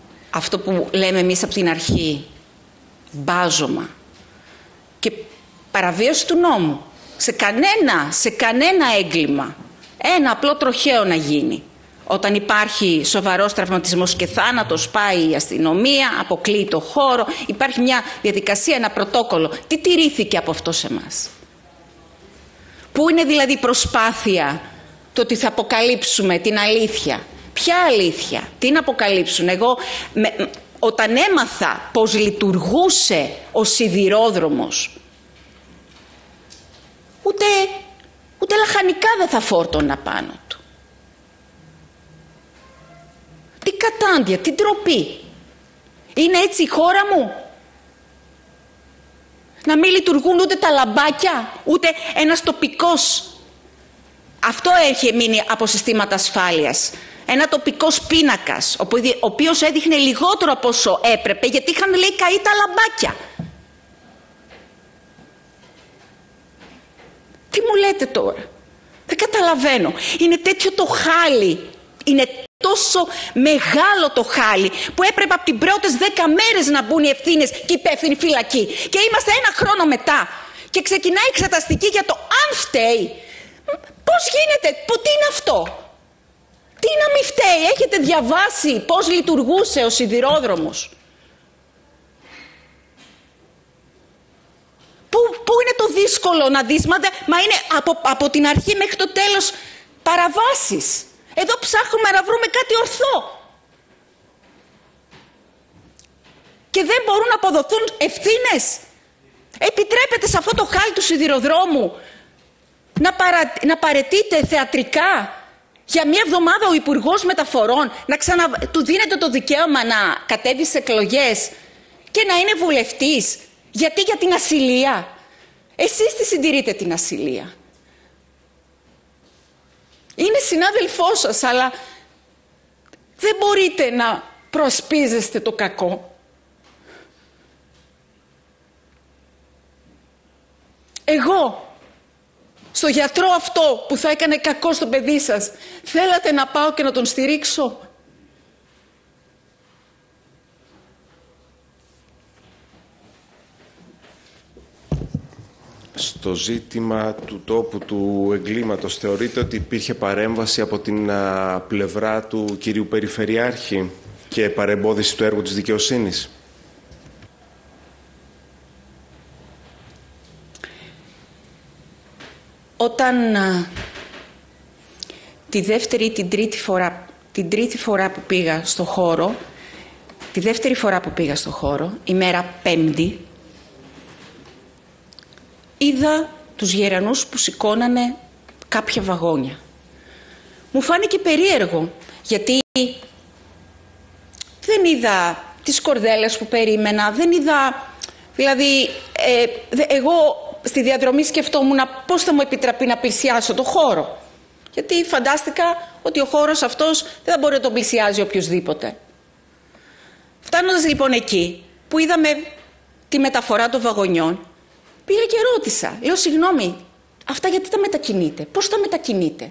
αυτό που λέμε εμείς από την αρχή, μπάζωμα, και παραβίαση του νόμου, σε κανένα, σε κανένα έγκλημα, ένα απλό τροχαίο να γίνει. Όταν υπάρχει σοβαρός τραυματισμός και θάνατος, πάει η αστυνομία, αποκλείει το χώρο, υπάρχει μια διαδικασία, ένα πρωτόκολλο. Τι τηρήθηκε από αυτό σε εμάς? Πού είναι δηλαδή η προσπάθεια το ότι θα αποκαλύψουμε την αλήθεια? Ποια αλήθεια? Τι να αποκαλύψουν? Εγώ με, όταν έμαθα πώς λειτουργούσε ο σιδηρόδρομος, ούτε, ούτε λαχανικά δεν θα φόρτωνα πάνω του. Τι κατάντια, τι ντροπή. Είναι έτσι η χώρα μου? Να μην λειτουργούν ούτε τα λαμπάκια, ούτε ένας τοπικός. Αυτό έχει μείνει από συστήματα ασφάλειας. Ένα τοπικός πίνακας, ο οποίος έδειχνε λιγότερο από όσο έπρεπε, γιατί είχαν, λέει, καεί τα λαμπάκια. Τι μου λέτε τώρα? Δεν καταλαβαίνω. Είναι τέτοιο το χάλι. Είναι τόσο μεγάλο το χάλι που έπρεπε από τις πρώτες δέκα μέρες να μπουν οι ευθύνες και οι υπεύθυνοι φυλακοί. Και είμαστε ένα χρόνο μετά και ξεκινάει η εξεταστική για το αν φταίει. Πώς γίνεται? Τι είναι αυτό? Τι να μην φταίει? Έχετε διαβάσει πώς λειτουργούσε ο σιδηρόδρομος? Πού, πού είναι το δύσκολο να δεις? Μα, μα είναι από, από την αρχή μέχρι το τέλος παραβάσεις. Εδώ ψάχνουμε να βρούμε κάτι ορθό. Και δεν μπορούν να αποδοθούν ευθύνες. Επιτρέπεται σε αυτό το χάλι του σιδηροδρόμου να, παρα, να παραιτείται θεατρικά για μια εβδομάδα ο Υπουργός Μεταφορών, να ξανα... του δίνεται το δικαίωμα να κατέβει σε εκλογές και να είναι βουλευτής? Γιατί? Για την ασυλία. Εσείς τη συντηρείτε την ασυλία. Είναι συνάδελφός σας, αλλά δεν μπορείτε να προασπίζεστε το κακό. Εγώ, στο γιατρό αυτό που θα έκανε κακό στο παιδί σας, θέλατε να πάω και να τον στηρίξω? Στο ζήτημα του τόπου του εγκλήματος, θεωρείτε ότι υπήρχε παρέμβαση από την α, πλευρά του κυρίου Περιφερειάρχη και παρεμπόδιση του έργου της δικαιοσύνης? Όταν α, τη δεύτερη ή την τρίτη φορά, την τρίτη φορά που πήγα στο χώρο, τη δεύτερη φορά που πήγα στο χώρο, ημέρα Πέμπτη, είδα τους γερανούς που σηκώνανε κάποια βαγόνια. Μου φάνηκε περίεργο, γιατί δεν είδα τις κορδέλες που περίμενα, δεν είδα, δηλαδή, ε, εγώ στη διαδρομή σκεφτόμουν πώς θα μου επιτραπεί να πλησιάσω το χώρο. Γιατί φαντάστηκα ότι ο χώρος αυτός δεν θα μπορεί να τον πλησιάζει οποιοσδήποτε. Φτάνοντας λοιπόν εκεί, που είδαμε τη μεταφορά των βαγονιών, πήγα και ρώτησα, λέω, συγγνώμη, αυτά γιατί τα μετακινείτε, πώς τα μετακινείτε?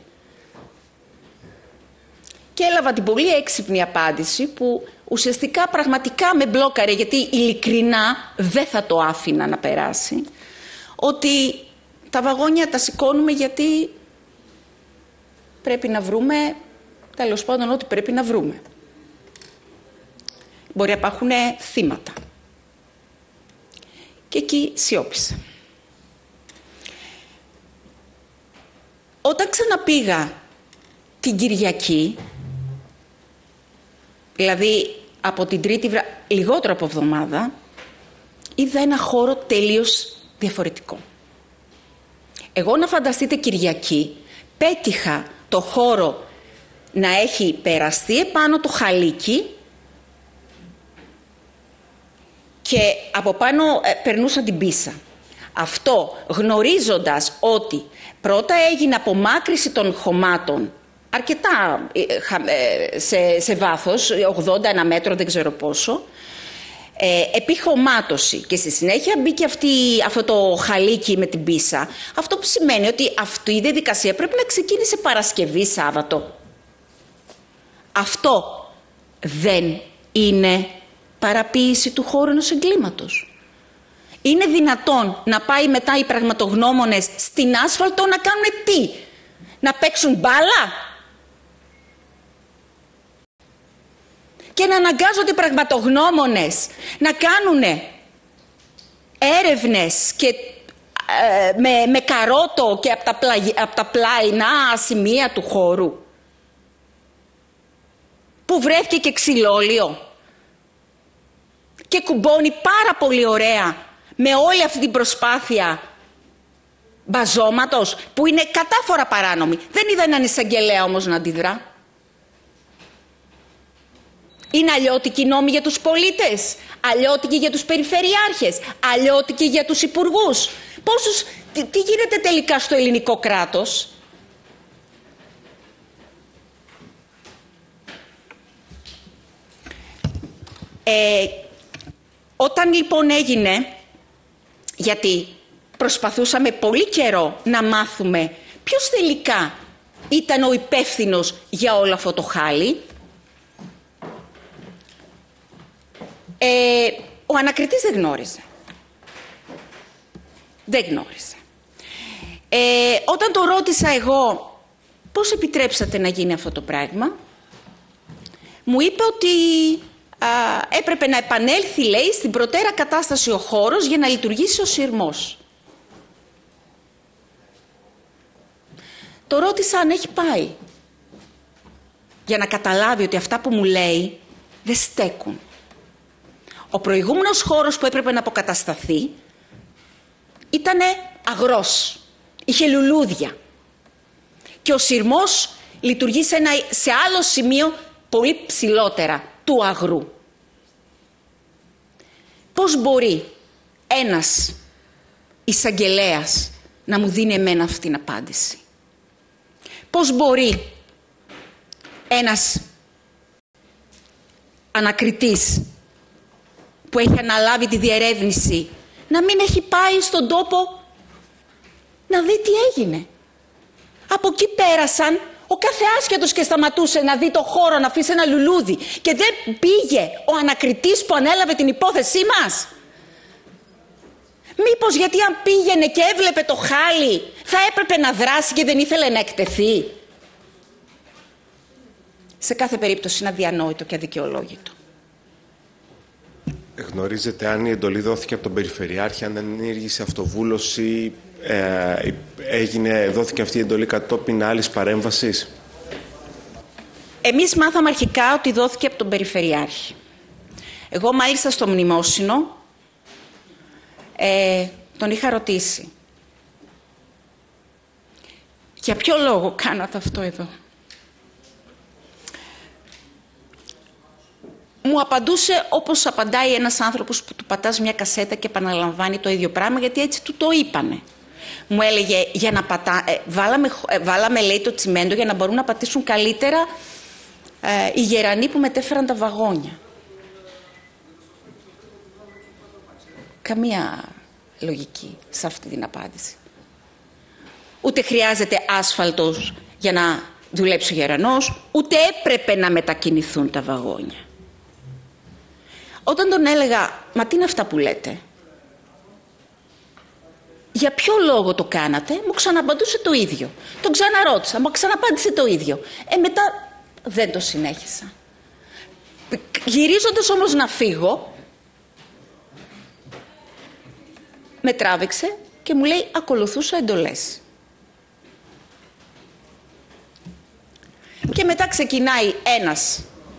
Και έλαβα την πολύ έξυπνη απάντηση που ουσιαστικά πραγματικά με μπλόκαρε, γιατί ειλικρινά δεν θα το άφηνα να περάσει, ότι τα βαγόνια τα σηκώνουμε γιατί πρέπει να βρούμε, τέλος πάντων, ό,τι πρέπει να βρούμε. Μπορεί να υπάρχουν θύματα. Και εκεί σιώπησα. Όταν ξαναπήγα την Κυριακή, δηλαδή από την Τρίτη, βρα... λιγότερο από εβδομάδα, είδα ένα χώρο τελείως διαφορετικό. Εγώ, να φανταστείτε, Κυριακή πέτυχα το χώρο να έχει περαστεί επάνω το χαλίκι και από πάνω ε, περνούσα την πίσα. Αυτό γνωρίζοντας ότι πρώτα έγινε απομάκρυση των χωμάτων αρκετά ε, σε, σε βάθος, ογδόντα ένα μέτρο, δεν ξέρω πόσο, ε, επιχωμάτωση και στη συνέχεια μπήκε αυτή, αυτό το χαλίκι με την πίσα. Αυτό που σημαίνει ότι αυτή η διαδικασία πρέπει να ξεκίνησε Παρασκευή, Σάββατο. Αυτό δεν είναι παραποίηση του χώρου ενός εγκλήματος? Είναι δυνατόν να πάει μετά οι πραγματογνώμονες στην άσφαλτο να κάνουν τι? Να παίξουν μπάλα? Και να αναγκάζονται οι πραγματογνώμονες να κάνουν έρευνες και, ε, με, με καρότο και από τα, πλαϊ, από τα πλαϊνά σημεία του χώρου, που βρέθηκε και ξυλόλιο και κουμπώνει πάρα πολύ ωραία με όλη αυτή την προσπάθεια μπαζώματος που είναι κατάφορα παράνομη. Δεν είδα έναν εισαγγελέα όμως να αντιδρά. Είναι αλλιώτικοι νόμοι για τους πολίτες, αλλιώτικοι για τους περιφερειάρχες, αλλιώτικοι για τους υπουργούς. Πόσους, τι, τι γίνεται τελικά στο ελληνικό κράτος? Ε, όταν λοιπόν έγινε, γιατί προσπαθούσαμε πολύ καιρό να μάθουμε ποιος τελικά ήταν ο υπεύθυνος για όλο αυτό το χάλι, ε, ο ανακριτής δεν γνώριζε. Δεν γνώριζε. Ε, όταν το ρώτησα εγώ πώς επιτρέψατε να γίνει αυτό το πράγμα, μου είπε ότι α, έπρεπε να επανέλθει, λέει, στην προτέρα κατάσταση ο χώρος για να λειτουργήσει ο σειρμός. Το ρώτησα αν έχει πάει, για να καταλάβει ότι αυτά που μου λέει δεν στέκουν. Ο προηγούμενος χώρος που έπρεπε να αποκατασταθεί ήτανε αγρός, είχε λουλούδια. Και ο σειρμός λειτουργεί σε, ένα, σε άλλο σημείο πολύ ψηλότερα του αγρού. Πώς μπορεί ένας εισαγγελέας να μου δίνει εμένα αυτή την απάντηση? Πώς μπορεί ένας ανακριτής που έχει αναλάβει τη διερεύνηση να μην έχει πάει στον τόπο να δει τι έγινε? Από εκεί πέρασαν, ο κάθε άσχετος και σταματούσε να δει το χώρο, να αφήσει ένα λουλούδι, και δεν πήγε ο ανακριτής που ανέλαβε την υπόθεσή μας? Μήπως γιατί αν πήγαινε και έβλεπε το χάλι θα έπρεπε να δράσει και δεν ήθελε να εκτεθεί? Σε κάθε περίπτωση είναι αδιανόητο και αδικαιολόγητο. Γνωρίζετε αν η εντολή δόθηκε από τον Περιφερειάρχη, αν ενήργησε αυτοβούλωση, ε, έγινε, δόθηκε αυτή η εντολή κατόπιν άλλης παρέμβασης? Εμείς μάθαμε αρχικά ότι δόθηκε από τον Περιφερειάρχη. Εγώ μάλιστα στο μνημόσυνο ε, τον είχα ρωτήσει για ποιο λόγο κάνατε αυτό εδώ. Μου απαντούσε όπως απαντάει ένας άνθρωπος που του πατάς μια κασέτα και επαναλαμβάνει το ίδιο πράγμα, γιατί έτσι του το είπανε. Μου έλεγε, για να πατά, ε, βάλαμε, ε, βάλαμε λέει το τσιμέντο για να μπορούν να πατήσουν καλύτερα ε, οι γερανοί που μετέφεραν τα βαγόνια. Καμία λογική σε αυτή την απάντηση. Ούτε χρειάζεται άσφαλτος για να δουλέψει ο γερανός, ούτε έπρεπε να μετακινηθούν τα βαγόνια. Όταν τον έλεγα, μα τι είναι αυτά που λέτε, για ποιο λόγο το κάνατε, μου ξαναπαντούσε το ίδιο. Τον ξαναρώτησα, μου ξαναπάντησε το ίδιο. Ε, μετά δεν το συνέχισα. Γυρίζοντας όμως να φύγω, με τράβηξε και μου λέει, ακολουθούσα εντολές. Και μετά ξεκινάει ένας,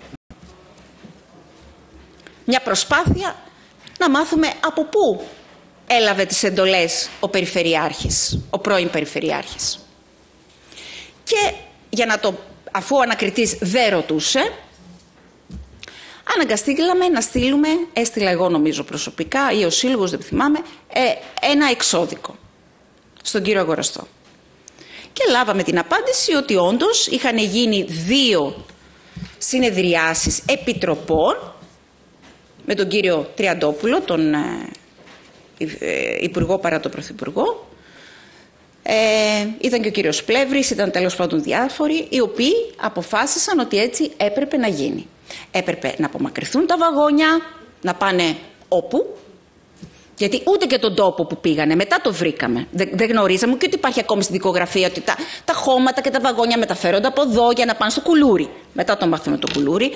μια προσπάθεια να μάθουμε από πού έλαβε τις εντολές ο Περιφερειάρχης, ο πρώην Περιφερειάρχης. Και για να το, αφού ο ανακριτής δεν ρωτούσε, αναγκαστήκαμε να στείλουμε, έστειλα εγώ νομίζω προσωπικά ή ο σύλλογος, δεν θυμάμαι, ένα εξώδικο στον κύριο Αγοραστό. Και λάβαμε την απάντηση ότι όντως είχαν γίνει δύο συνεδριάσεις επιτροπών με τον κύριο Τριαντόπουλο, τον Υπουργό παρά τον Πρωθυπουργό. Ε, ήταν και ο κύριος Πλεύρης, ήταν τέλος πάντων διάφοροι, οι οποίοι αποφάσισαν ότι έτσι έπρεπε να γίνει. Έπρεπε να απομακρυνθούν τα βαγόνια, να πάνε όπου, Γιατί ούτε και τον τόπο που πήγανε, μετά το βρήκαμε. Δεν, δεν γνωρίζαμε και ότι υπάρχει ακόμη στη δικογραφία ότι τα, τα χώματα και τα βαγόνια μεταφέρονται από εδώ για να πάνε στο κουλούρι. Μετά το μάθαμε το κουλούρι.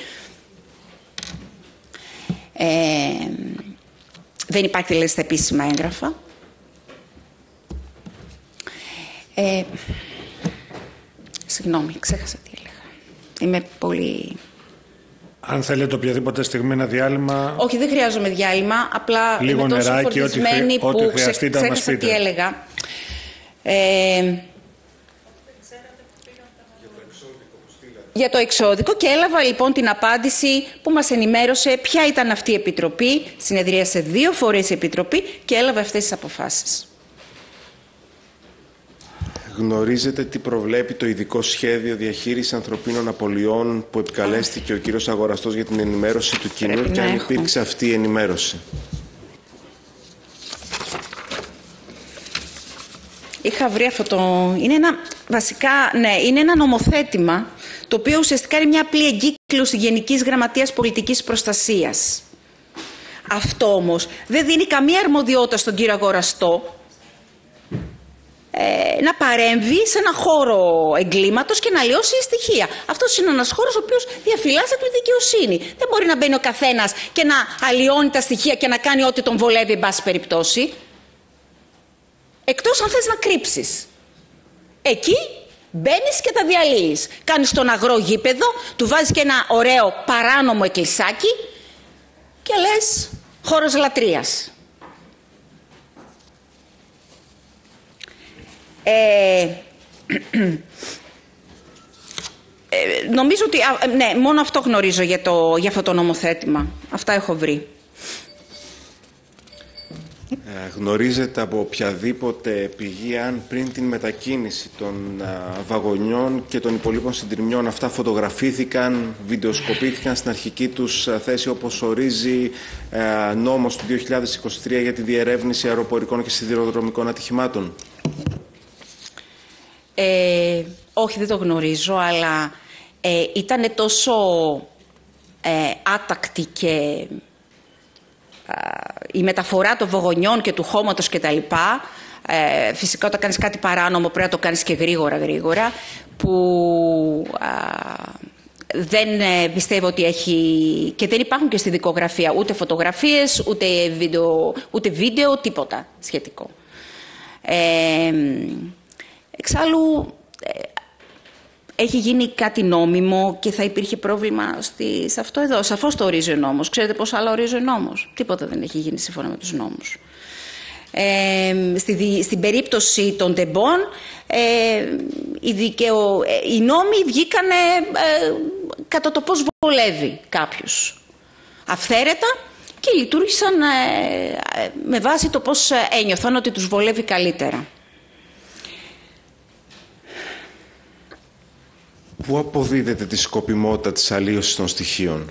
Ε, δεν υπάρχει δηλαδή στα επίσημα έγγραφα. Ε, συγγνώμη, ξέχασα τι έλεγα. Είμαι πολύ... Αν θέλετε οποιαδήποτε στιγμή ένα διάλειμμα... Όχι, δεν χρειάζομαι διάλειμμα, απλά λίγο είμαι τόσο νεράκι, φορτισμένη ό,τι, που ό,τι χρειαστείτε ξέ, να μας ξέχασα πείτε. τι έλεγα. Ε, για το εξώδικο και έλαβα λοιπόν την απάντηση που μας ενημέρωσε ποια ήταν αυτή η επιτροπή. Συνεδρίασε δύο φορές η επιτροπή και έλαβε αυτές τις αποφάσεις. Γνωρίζετε τι προβλέπει το ειδικό σχέδιο διαχείρισης ανθρωπίνων απολειών που επικαλέστηκε ο κύριος Αγοραστός για την ενημέρωση του κοινού και αν έχω. υπήρξε αυτή η ενημέρωση? Είχα βρει αυτό το... Είναι ένα, βασικά, ναι, είναι ένα νομοθέτημα το οποίο ουσιαστικά είναι μια απλή εγκύκλωση Γενικής Γραμματείας Πολιτικής Προστασίας. Αυτό όμως δεν δίνει καμία αρμοδιότητα στον κύριο Αγοραστό ε, να παρέμβει σε ένα χώρο εγκλήματος και να λιώσει στοιχεία. Αυτός είναι ένας χώρος ο οποίος διαφυλάσσεται με δικαιοσύνη. Δεν μπορεί να μπαίνει ο καθένας και να αλλοιώνει τα στοιχεία και να κάνει ό,τι τον βολεύει, εν πάση περιπτώσει. Εκτός αν θες να κρύψεις. Εκεί μπαίνεις και τα διαλύεις. Κάνεις τον αγρό γήπεδο, του βάζεις και ένα ωραίο παράνομο εκκλησάκι και λες χώρος λατρείας. Ε, ε, νομίζω ότι, ναι, μόνο αυτό γνωρίζω για, το, για αυτό το νομοθέτημα. Αυτά έχω βρει. Ε, γνωρίζετε από οποιαδήποτε πηγή αν πριν την μετακίνηση των α, βαγονιών και των υπολείπων συντριμμιών αυτά φωτογραφήθηκαν, βιντεοσκοπήθηκαν στην αρχική τους α, θέση όπως ορίζει α, νόμος του δύο χιλιάδες είκοσι τρία για τη διερεύνηση αεροπορικών και σιδηροδρομικών ατυχημάτων? Ε, όχι, δεν το γνωρίζω, αλλά ε, ήταν τόσο ε, άτακτη και η μεταφορά των βογονιών και του χώματος και τα λοιπά, ε, φυσικά όταν κάνεις κάτι παράνομο πρέπει να το κάνεις και γρήγορα γρήγορα, που α, δεν ε, πιστεύω ότι έχει, και δεν υπάρχουν και στη δικογραφία ούτε φωτογραφίες, ούτε βίντεο, ούτε βίντεο τίποτα σχετικό. Ε, εξάλλου ε, έχει γίνει κάτι νόμιμο και θα υπήρχε πρόβλημα στη, σε αυτό εδώ. Σαφώς το ορίζει ο νόμος. Ξέρετε πώς άλλα ορίζει ο νόμος? Τίποτα δεν έχει γίνει σύμφωνα με τους νόμους. Ε, στη, στην περίπτωση των τεμπών, ε, οι, δικαιο, ε, οι νόμοι βγήκανε ε, κατά το πώς βολεύει κάποιους. Αυθαίρετα και λειτουργήσαν ε, ε, με βάση το πώς ένιωθαν ότι τους βολεύει καλύτερα. Πού αποδίδεται τη σκοπιμότητα της αλλίωσης των στοιχείων?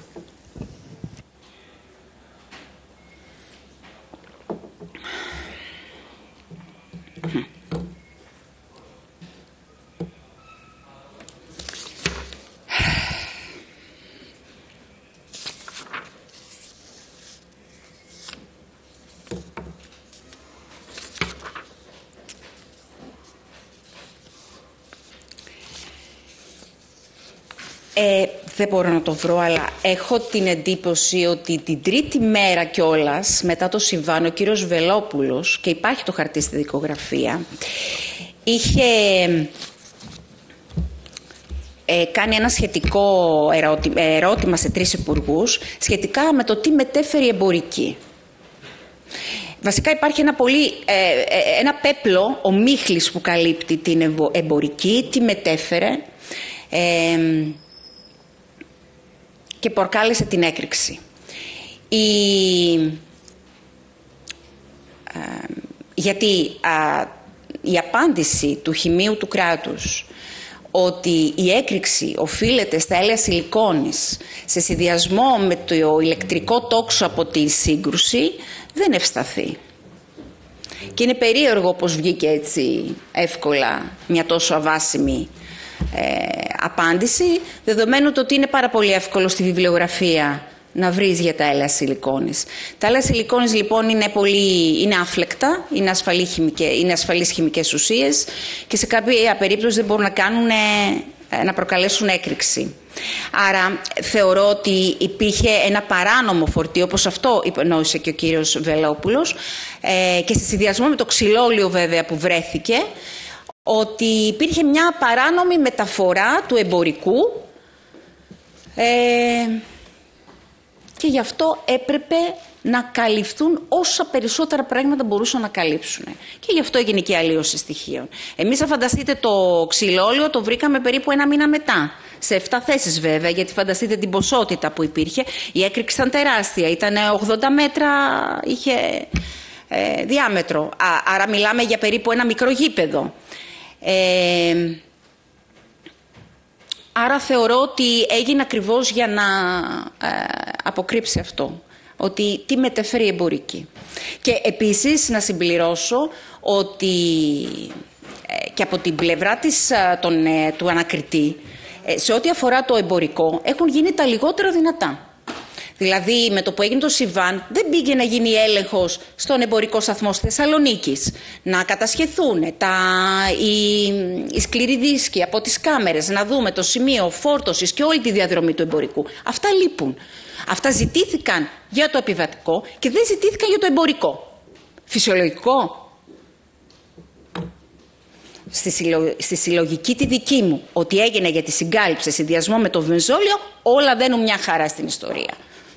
Ε, δεν μπορώ να το βρω, αλλά έχω την εντύπωση ότι την τρίτη μέρα κιόλας, μετά το συμβάν, ο κύριος Βελόπουλος, και υπάρχει το χαρτί στη δικογραφία, είχε ε, κάνει ένα σχετικό ερώτημα, ερώτημα σε τρεις υπουργούς σχετικά με το τι μετέφερε η εμπορική. Βασικά υπάρχει ένα, πολύ, ε, ένα πέπλο, ο Μίχλης, που καλύπτει την εμπορική, τι μετέφερε, ε, και προκάλεσε την έκρηξη. Η, ε, γιατί α, η απάντηση του Χημείου του Κράτους ότι η έκρηξη οφείλεται στα έλαια σιλικόνης σε συνδυασμό με το ηλεκτρικό τόξο από τη σύγκρουση δεν ευσταθεί. Και είναι περίεργο πως βγήκε έτσι εύκολα μια τόσο αβάσιμη Ε, απάντηση, δεδομένου το ότι είναι πάρα πολύ εύκολο στη βιβλιογραφία να βρεις για τα έλαια σιλικόνης. Τα έλαια σιλικόνης λοιπόν είναι, πολύ, είναι άφλεκτα, είναι, ασφαλή χημικές, είναι ασφαλείς χημικές ουσίες και σε κάποια περίπτωση δεν μπορούν να, κάνουν, να προκαλέσουν έκρηξη. Άρα θεωρώ ότι υπήρχε ένα παράνομο φορτίο, όπως αυτό υπενόησε και ο κύριος Βελόπουλος, ε, και σε συνδυασμό με το ξυλόλαιο βέβαια που βρέθηκε, ότι υπήρχε μια παράνομη μεταφορά του εμπορικού ε, και γι' αυτό έπρεπε να καλυφθούν όσα περισσότερα πράγματα μπορούσαν να καλύψουν. Και γι' αυτό έγινε και η αλλίωση στοιχείων. Εμείς, αν φανταστείτε, το ξυλόλαιο το βρήκαμε περίπου ένα μήνα μετά. Σε εφτά θέσεις βέβαια, γιατί φανταστείτε την ποσότητα που υπήρχε. Η έκρηξη ήταν τεράστια, ήταν ογδόντα μέτρα, είχε ε, διάμετρο. Α, άρα μιλάμε για περίπου ένα μικρό γήπεδο. Ε, άρα θεωρώ ότι έγινε ακριβώς για να ε, αποκρύψει αυτό. Ότι τι μετέφερε η εμπορική. Και επίσης να συμπληρώσω ότι ε, και από την πλευρά της, τον, ε, του ανακριτή, ε, σε ό,τι αφορά το εμπορικό, έχουν γίνει τα λιγότερα δυνατά. Δηλαδή, με το που έγινε το Σιβάν, δεν πήγε να γίνει έλεγχος στον εμπορικό σταθμό στη Θεσσαλονίκης. Να κατασχεθούν τα, οι, οι σκληροί δίσκοι από τις κάμερες, να δούμε το σημείο φόρτωσης και όλη τη διαδρομή του εμπορικού. Αυτά λείπουν. Αυτά ζητήθηκαν για το επιβατικό και δεν ζητήθηκαν για το εμπορικό. Φυσιολογικό. Στη, συλλο... Στη συλλογική τη δική μου, ότι έγινε για τη συγκάλυψη σε συνδυασμό με το βενζόλιο, όλα δένουν μια χαρά στην ιστορία.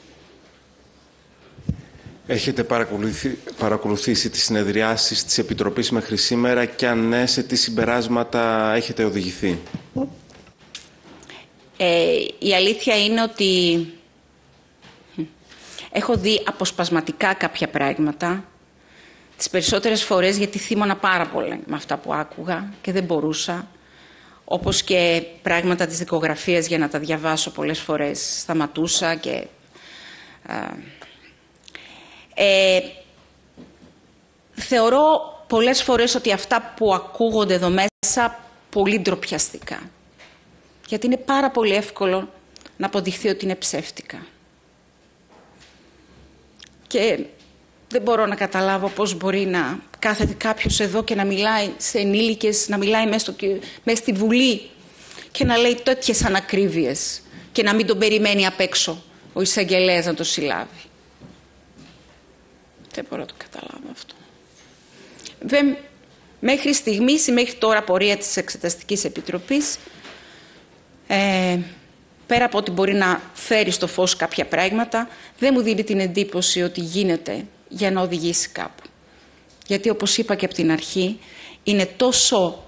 Έχετε παρακολουθεί... παρακολουθήσει τις συνεδριάσεις της Επιτροπής μέχρι σήμερα και αν ναι, σε τι συμπεράσματα έχετε οδηγηθεί? Ε, η αλήθεια είναι ότι έχω δει αποσπασματικά κάποια πράγματα, τις περισσότερες φορές γιατί θύμωνα πάρα πολύ με αυτά που άκουγα και δεν μπορούσα, όπως και πράγματα της δικογραφίας για να τα διαβάσω πολλές φορές σταματούσα και... Ε, θεωρώ πολλές φορές ότι αυτά που ακούγονται εδώ μέσα πολύ ντροπιαστικά. Γιατί είναι πάρα πολύ εύκολο να αποδειχθεί ότι είναι ψεύτικα. Και δεν μπορώ να καταλάβω πώς μπορεί να κάθεται κάποιος εδώ και να μιλάει σε ενήλικες, να μιλάει μέσα, στο, μέσα στη Βουλή και να λέει τέτοιες ανακρίβειες και να μην τον περιμένει απ' έξω ο εισαγγελέας να το συλλάβει. Δεν μπορώ να το καταλάβω αυτό. Δεν, μέχρι στιγμής ή μέχρι τώρα πορεία της Εξεταστικής Επιτροπής, ε, πέρα από ότι μπορεί να φέρει στο φως κάποια πράγματα, δεν μου δίνει την εντύπωση ότι γίνεται για να οδηγήσει κάπου. Γιατί όπως είπα και από την αρχή, είναι τόσο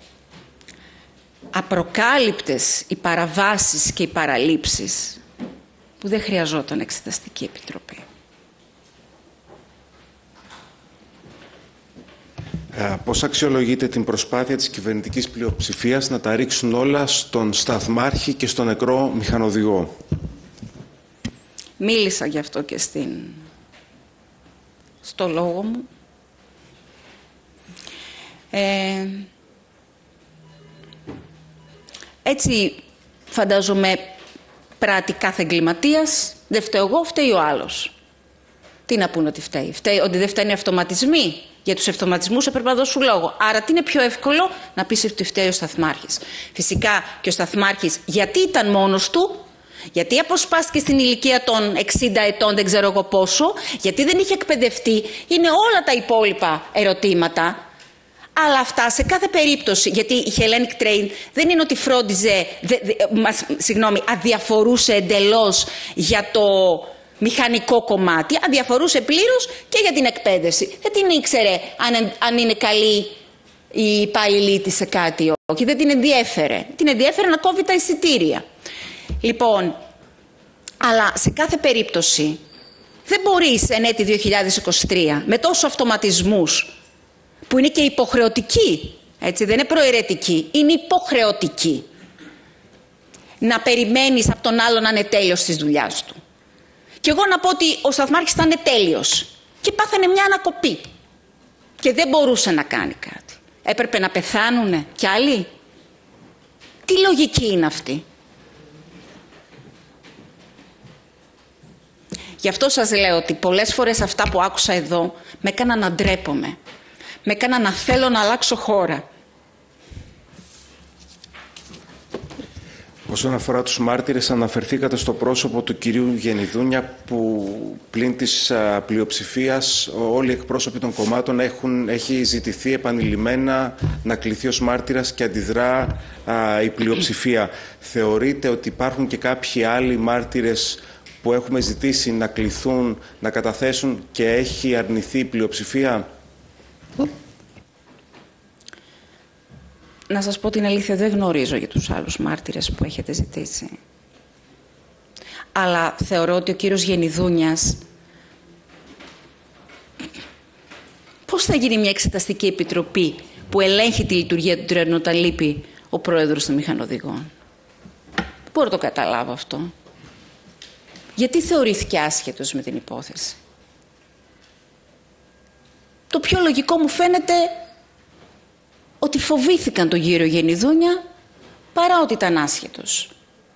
απροκάλυπτες οι παραβάσεις και οι παραλήψεις που δεν χρειαζόταν Εξεταστική Επιτροπή. Ε, πώς αξιολογείτε την προσπάθεια της κυβερνητικής πλειοψηφίας να τα ρίξουν όλα στον σταθμάρχη και στον νεκρό μηχανοδηγό? Μίλησα γι' αυτό και στην... στο λόγο μου. Ε... Έτσι φαντάζομαι πράττει κάθε εγκληματίας. Δεν φταίω εγώ, φταίει ο άλλος. Τι να πούνε ότι φταίει? Φταίει ότι δεν φταίνουν οι αυτοματισμοί? Για τους αυτοματισμούς έπρεπε να δώσουν λόγο. Άρα τι είναι πιο εύκολο? Να πεις ότι φταίει ο σταθμάρχης. Φυσικά και ο σταθμάρχης γιατί ήταν μόνος του, γιατί αποσπάστηκε στην ηλικία των εξήντα ετών, δεν ξέρω εγώ πόσο, γιατί δεν είχε εκπαιδευτεί, είναι όλα τα υπόλοιπα ερωτήματα. Αλλά αυτά σε κάθε περίπτωση, γιατί η Hellenic Train δεν είναι ότι φρόντιζε, δε, δε, μας, συγγνώμη, αδιαφορούσε εντελώς για το μηχανικό κομμάτι, αδιαφορούσε πλήρως και για την εκπαίδευση. Δεν την ήξερε αν, αν είναι καλή η υπάλληλή της σε κάτι, όχι. Δεν την ενδιέφερε. Την ενδιέφερε να κόβει τα εισιτήρια. Λοιπόν, αλλά σε κάθε περίπτωση δεν μπορείς εν έτη δύο χιλιάδες είκοσι τρία με τόσους αυτοματισμούς που είναι και υποχρεωτικοί, έτσι, δεν είναι προαιρετικοί, είναι υποχρεωτικοί, να περιμένεις από τον άλλο να είναι τέλειος της δουλειάς του. Και εγώ να πω ότι ο σταθμάρχης ήταν τέλειος και πάθανε μια ανακοπή και δεν μπορούσε να κάνει κάτι. Έπρεπε να πεθάνουνε κι άλλοι. Τι λογική είναι αυτή? Γι' αυτό σας λέω ότι πολλές φορές αυτά που άκουσα εδώ με έκαναν να ντρέπομαι. Με έκαναν να θέλω να αλλάξω χώρα. Όσον αφορά τους μάρτυρες, αναφερθήκατε στο πρόσωπο του κυρίου Γενιδούνια, που πλην της α, πλειοψηφίας όλοι οι εκπρόσωποι των κομμάτων έχουν, έχει ζητηθεί επανειλημμένα να κληθεί ως μάρτυρας και αντιδρά α, η πλειοψηφία. Θεωρείτε ότι υπάρχουν και κάποιοι άλλοι μάρτυρες που έχουμε ζητήσει να κληθούν, να καταθέσουν και έχει αρνηθεί η πλειοψηφία? Να σας πω την αλήθεια, δεν γνωρίζω για τους άλλους μάρτυρες που έχετε ζητήσει. Αλλά θεωρώ ότι ο κύριος Γενιδούνιας... Πώς θα γίνει μια εξεταστική επιτροπή που ελέγχει τη λειτουργία του τρένου όταν λείπει ο πρόεδρος των μηχανοδηγών? Δεν μπορώ να το καταλάβω αυτό. Γιατί θεωρήθηκε άσχετος με την υπόθεση? Το πιο λογικό μου φαίνεται ότι φοβήθηκαν τον κύριο Γενιδούνια παρά ότι ήταν άσχετος.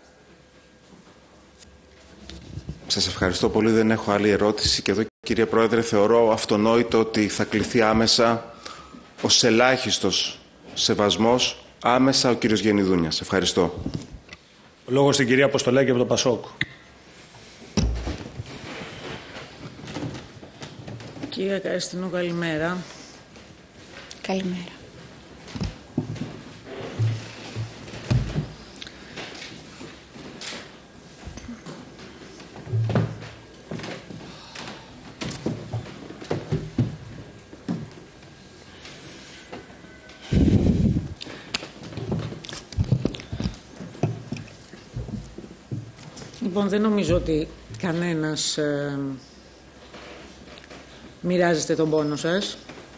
Σας ευχαριστώ πολύ. Δεν έχω άλλη ερώτηση. Και εδώ, κύριε Πρόεδρε, θεωρώ αυτονόητο ότι θα κληθεί άμεσα, ως ελάχιστος σεβασμός, άμεσα ο κύριος Γενιδούνιας. Ευχαριστώ. Ο λόγος στην κυρία Αποστολάκη από το Πασόκ. Κύριε Καριστινού, καλημέρα. Καλημέρα. Λοιπόν, δεν νομίζω ότι κανένας ε, μοιράζεστε τον πόνο σας.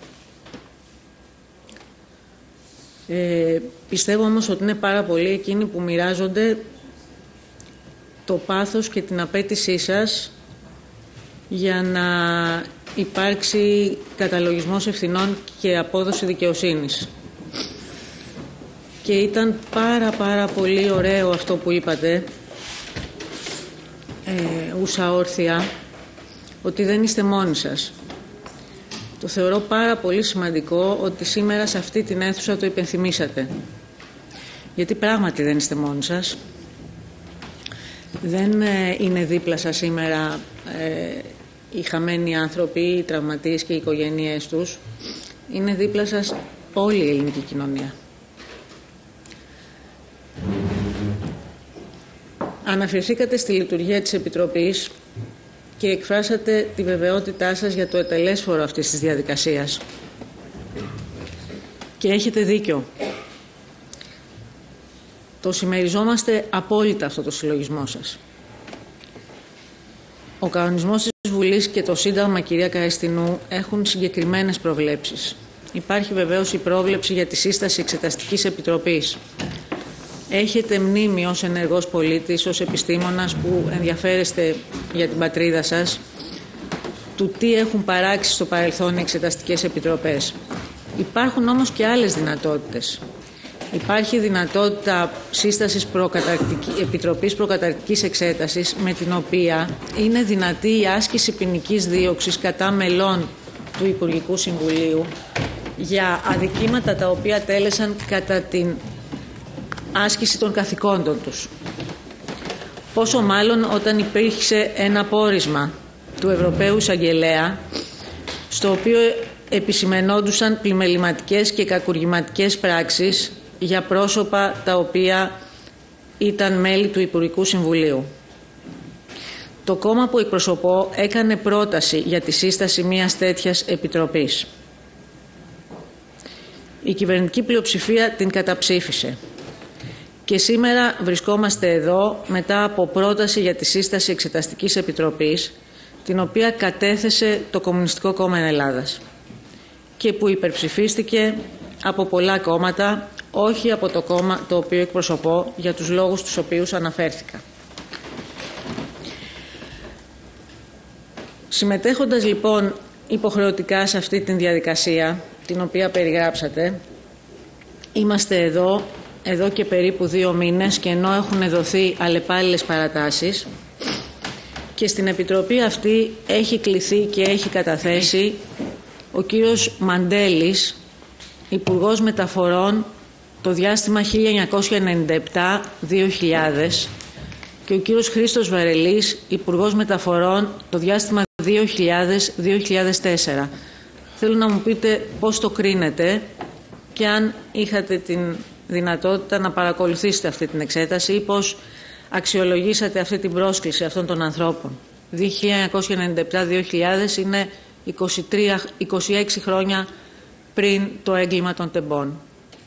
Ε, πιστεύω όμως ότι είναι πάρα πολλοί εκείνοι που μοιράζονται το πάθος και την απέτησή σας για να υπάρξει καταλογισμός ευθυνών και απόδοση δικαιοσύνης. Και ήταν πάρα πάρα πολύ ωραίο αυτό που είπατε, ε, ούσα όρθια, ότι δεν είστε μόνοι σας. Το θεωρώ πάρα πολύ σημαντικό ότι σήμερα σε αυτή την αίθουσα το υπενθυμίσατε. Γιατί πράγματι δεν είστε μόνοι σας. Δεν ε, είναι δίπλα σας σήμερα ε, οι χαμένοι άνθρωποι, οι τραυματίες και οι οικογένειές τους. Είναι δίπλα σας όλη η ελληνική κοινωνία. Αναφερθήκατε στη λειτουργία της Επιτροπής και εκφράσατε τη βεβαιότητά σας για το ετελέσφορο αυτής της διαδικασίας. Και έχετε δίκιο. Το συμμεριζόμαστε απόλυτα αυτό το συλλογισμό σας. Ο κανονισμός της Βουλής και το Σύνταγμα, κυρία Καριστινού, έχουν συγκεκριμένες προβλέψεις. Υπάρχει βεβαίως η πρόβλεψη για τη σύσταση Εξεταστικής Επιτροπής. Έχετε μνήμη ως ενεργός πολίτης, ως επιστήμονας που ενδιαφέρεστε για την πατρίδα σας, του τι έχουν παράξει στο παρελθόν οι εξεταστικές επιτροπές. Υπάρχουν όμως και άλλες δυνατότητες. Υπάρχει δυνατότητα σύστασης προκαταρκτική, επιτροπής προκαταρκτικής εξέτασης, με την οποία είναι δυνατή η άσκηση ποινικής δίωξης κατά μελών του Υπουργικού Συμβουλίου για αδικήματα τα οποία τέλεσαν κατά την άσκηση των καθηκόντων τους. Πόσο μάλλον όταν υπήρξε ένα πόρισμα του Ευρωπαίου Εισαγγελέα, στο οποίο επισημενόντουσαν πλημεληματικές και κακουργηματικές πράξεις για πρόσωπα τα οποία ήταν μέλη του Υπουργικού Συμβουλίου. Το κόμμα που εκπροσωπώ έκανε πρόταση για τη σύσταση μιας τέτοιας επιτροπής. Η κυβερνητική πλειοψηφία την καταψήφισε. Και σήμερα βρισκόμαστε εδώ μετά από πρόταση για τη σύσταση Εξεταστικής Επιτροπής, την οποία κατέθεσε το Κομμουνιστικό Κόμμα Ελλάδας και που υπερψηφίστηκε από πολλά κόμματα, όχι από το κόμμα το οποίο εκπροσωπώ, για τους λόγους τους οποίους αναφέρθηκα. Συμμετέχοντας λοιπόν υποχρεωτικά σε αυτή τη διαδικασία, την οποία περιγράψατε, είμαστε εδώ εδώ και περίπου δύο μήνες, και ενώ έχουν δοθεί αλλεπάλληλες παρατάσεις, και στην Επιτροπή αυτή έχει κληθεί και έχει καταθέσει ο κύριος Μαντέλης, Υπουργός Μεταφορών το διάστημα χίλια εννιακόσια ενενήντα επτά με δύο χιλιάδες και ο κύριος Χρήστος Βαρελής, Υπουργός Μεταφορών το διάστημα δύο χιλιάδες με δύο χιλιάδες τέσσερα. Θέλω να μου πείτε πώς το κρίνετε και αν είχατε την δυνατότητα να παρακολουθήσετε αυτή την εξέταση ή πώς αξιολογήσατε αυτή την πρόσκληση αυτών των ανθρώπων. χίλια εννιακόσια ενενήντα επτά με δύο χιλιάδες είναι είκοσι τρία, είκοσι έξι χρόνια πριν το έγκλημα των τεμπών.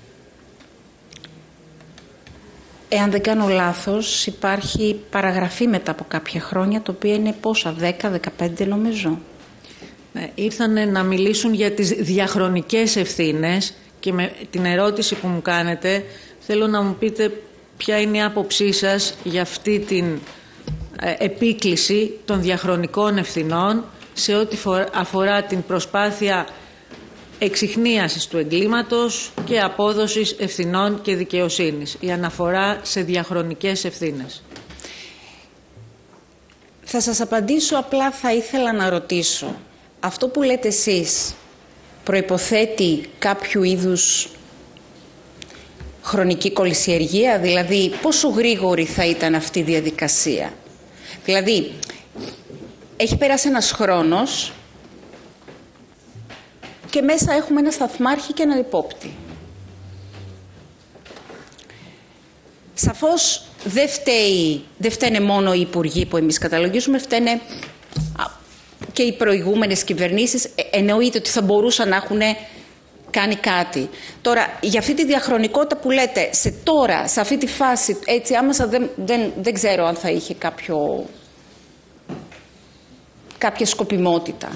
Εάν δεν κάνω λάθος, υπάρχει παραγραφή μετά από κάποια χρόνια, το οποίο είναι πόσα, δέκα, δεκαπέντε νομίζω. Ε, ήρθανε να μιλήσουν για τις διαχρονικές ευθύνες και με την ερώτηση που μου κάνετε θέλω να μου πείτε ποια είναι η άποψή σας για αυτή την ε, επίκληση των διαχρονικών ευθυνών σε ό,τι αφορά την προσπάθεια εξιχνίασης του εγκλήματος και απόδοσης ευθυνών και δικαιοσύνης. Η αναφορά σε διαχρονικές ευθύνες. Θα σας απαντήσω, απλά θα ήθελα να ρωτήσω. Αυτό που λέτε εσείς προϋποθέτει κάποιου είδους χρονική κολυσιεργία, δηλαδή πόσο γρήγορη θα ήταν αυτή η διαδικασία. Δηλαδή, έχει περάσει ένας χρόνος και μέσα έχουμε ένα σταθμάρχη και έναν υπόπτη. Σαφώς δεν, φταίει, δεν φταίνε μόνο οι υπουργοί που εμείς καταλογίζουμε, φταίνε και οι προηγούμενες κυβερνήσεις. Εννοείται ότι θα μπορούσαν να έχουν κάνει κάτι. Τώρα, για αυτή τη διαχρονικότητα που λέτε, σε τώρα, σε αυτή τη φάση, έτσι άμεσα δεν, δεν, δεν ξέρω αν θα είχε κάποιο, κάποια σκοπιμότητα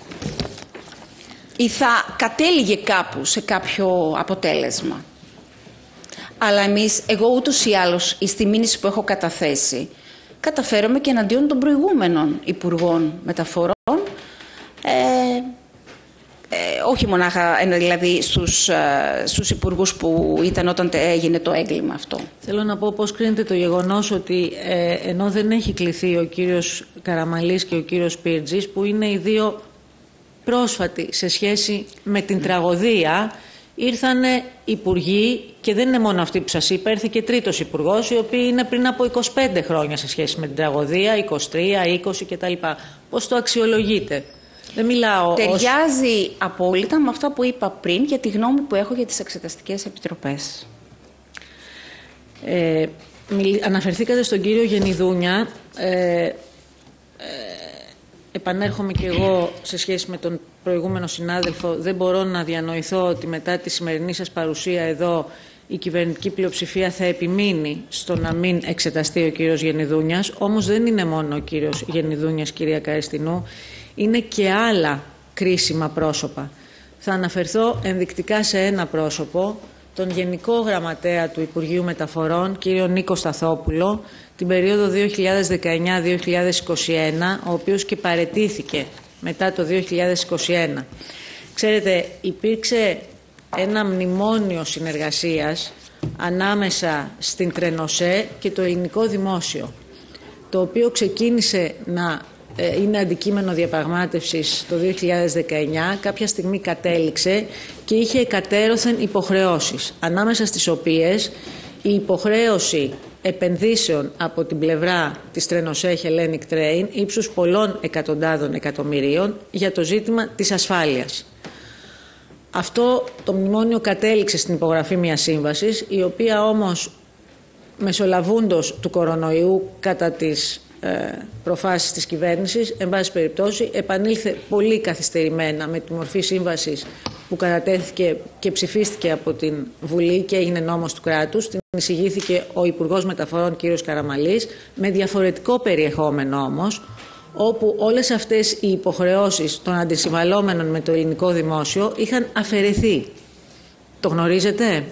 ή θα κατέληγε κάπου σε κάποιο αποτέλεσμα. Αλλά εμείς, εγώ ούτως ή άλλως, στη μήνυση που έχω καταθέσει, καταφέρομαι και εναντίον των προηγούμενων Υπουργών Μεταφορών, ε, ε, όχι μονάχα δηλαδή στους, ε, στους υπουργούς που ήταν όταν έγινε το έγκλημα αυτό. Θέλω να πω πώς κρίνεται το γεγονός ότι ε, ενώ δεν έχει κληθεί ο κύριος Καραμαλής και ο κύριος Πύρτζης, που είναι οι δύο πρόσφατοι σε σχέση με την τραγωδία, ήρθανε υπουργοί και δεν είναι μόνο αυτοί που σας είπα, ήρθε και τρίτος υπουργός, οι οποίοι είναι πριν από είκοσι πέντε χρόνια σε σχέση με την τραγωδία, είκοσι τρία, είκοσι κτλ. Πώς το αξιολογείτε? Δεν μιλάω Ταιριάζει ως... απόλυτα με αυτά που είπα πριν για τη γνώμη που έχω για τις εξεταστικές επιτροπές. Ε, μιλ... Αναφερθήκατε στον κύριο Γενιδούνια. Ε, ε, επανέρχομαι και εγώ σε σχέση με τον προηγούμενο συνάδελφο. Δεν μπορώ να διανοηθώ ότι μετά τη σημερινή σας παρουσία εδώ η κυβερνητική πλειοψηφία θα επιμείνει στο να μην εξεταστεί ο κύριος Γενιδούνιας. Όμως δεν είναι μόνο ο κύριος Γενιδούνιας, κυρία Καριστινού, είναι και άλλα κρίσιμα πρόσωπα. Θα αναφερθώ ενδεικτικά σε ένα πρόσωπο, τον Γενικό Γραμματέα του Υπουργείου Μεταφορών, κύριο Νίκο Σταθόπουλο, την περίοδο δύο χιλιάδες δεκαεννιά με δύο χιλιάδες είκοσι ένα, ο οποίος και παραιτήθηκε μετά το δύο χιλιάδες είκοσι ένα. Ξέρετε, υπήρξε ένα μνημόνιο συνεργασίας ανάμεσα στην Τρενοσέ και το ελληνικό δημόσιο, το οποίο ξεκίνησε να ε, είναι αντικείμενο διαπραγμάτευσης το δύο χιλιάδες δεκαεννιά, κάποια στιγμή κατέληξε και είχε εκατέρωθεν υποχρεώσεις, ανάμεσα στις οποίες η υποχρέωση επενδύσεων από την πλευρά της Τρενοσέ Hellenic Train ύψους πολλών εκατοντάδων εκατομμυρίων για το ζήτημα της ασφάλειας. Αυτό το μνημόνιο κατέληξε στην υπογραφή μιας σύμβασης, η οποία όμως μεσολαβούντος του κορονοϊού κατά τις ε, προφάσεις της κυβέρνησης, εν πάση περιπτώσει, επανήλθε πολύ καθυστερημένα με τη μορφή σύμβασης που κατατέθηκε και ψηφίστηκε από την Βουλή και έγινε νόμος του κράτους. Την εισηγήθηκε ο Υπουργός Μεταφορών κ. Καραμαλής, με διαφορετικό περιεχόμενο όμως, όπου όλες αυτές οι υποχρεώσεις των αντισυμβαλόμενων με το ελληνικό δημόσιο είχαν αφαιρεθεί. Το γνωρίζετε?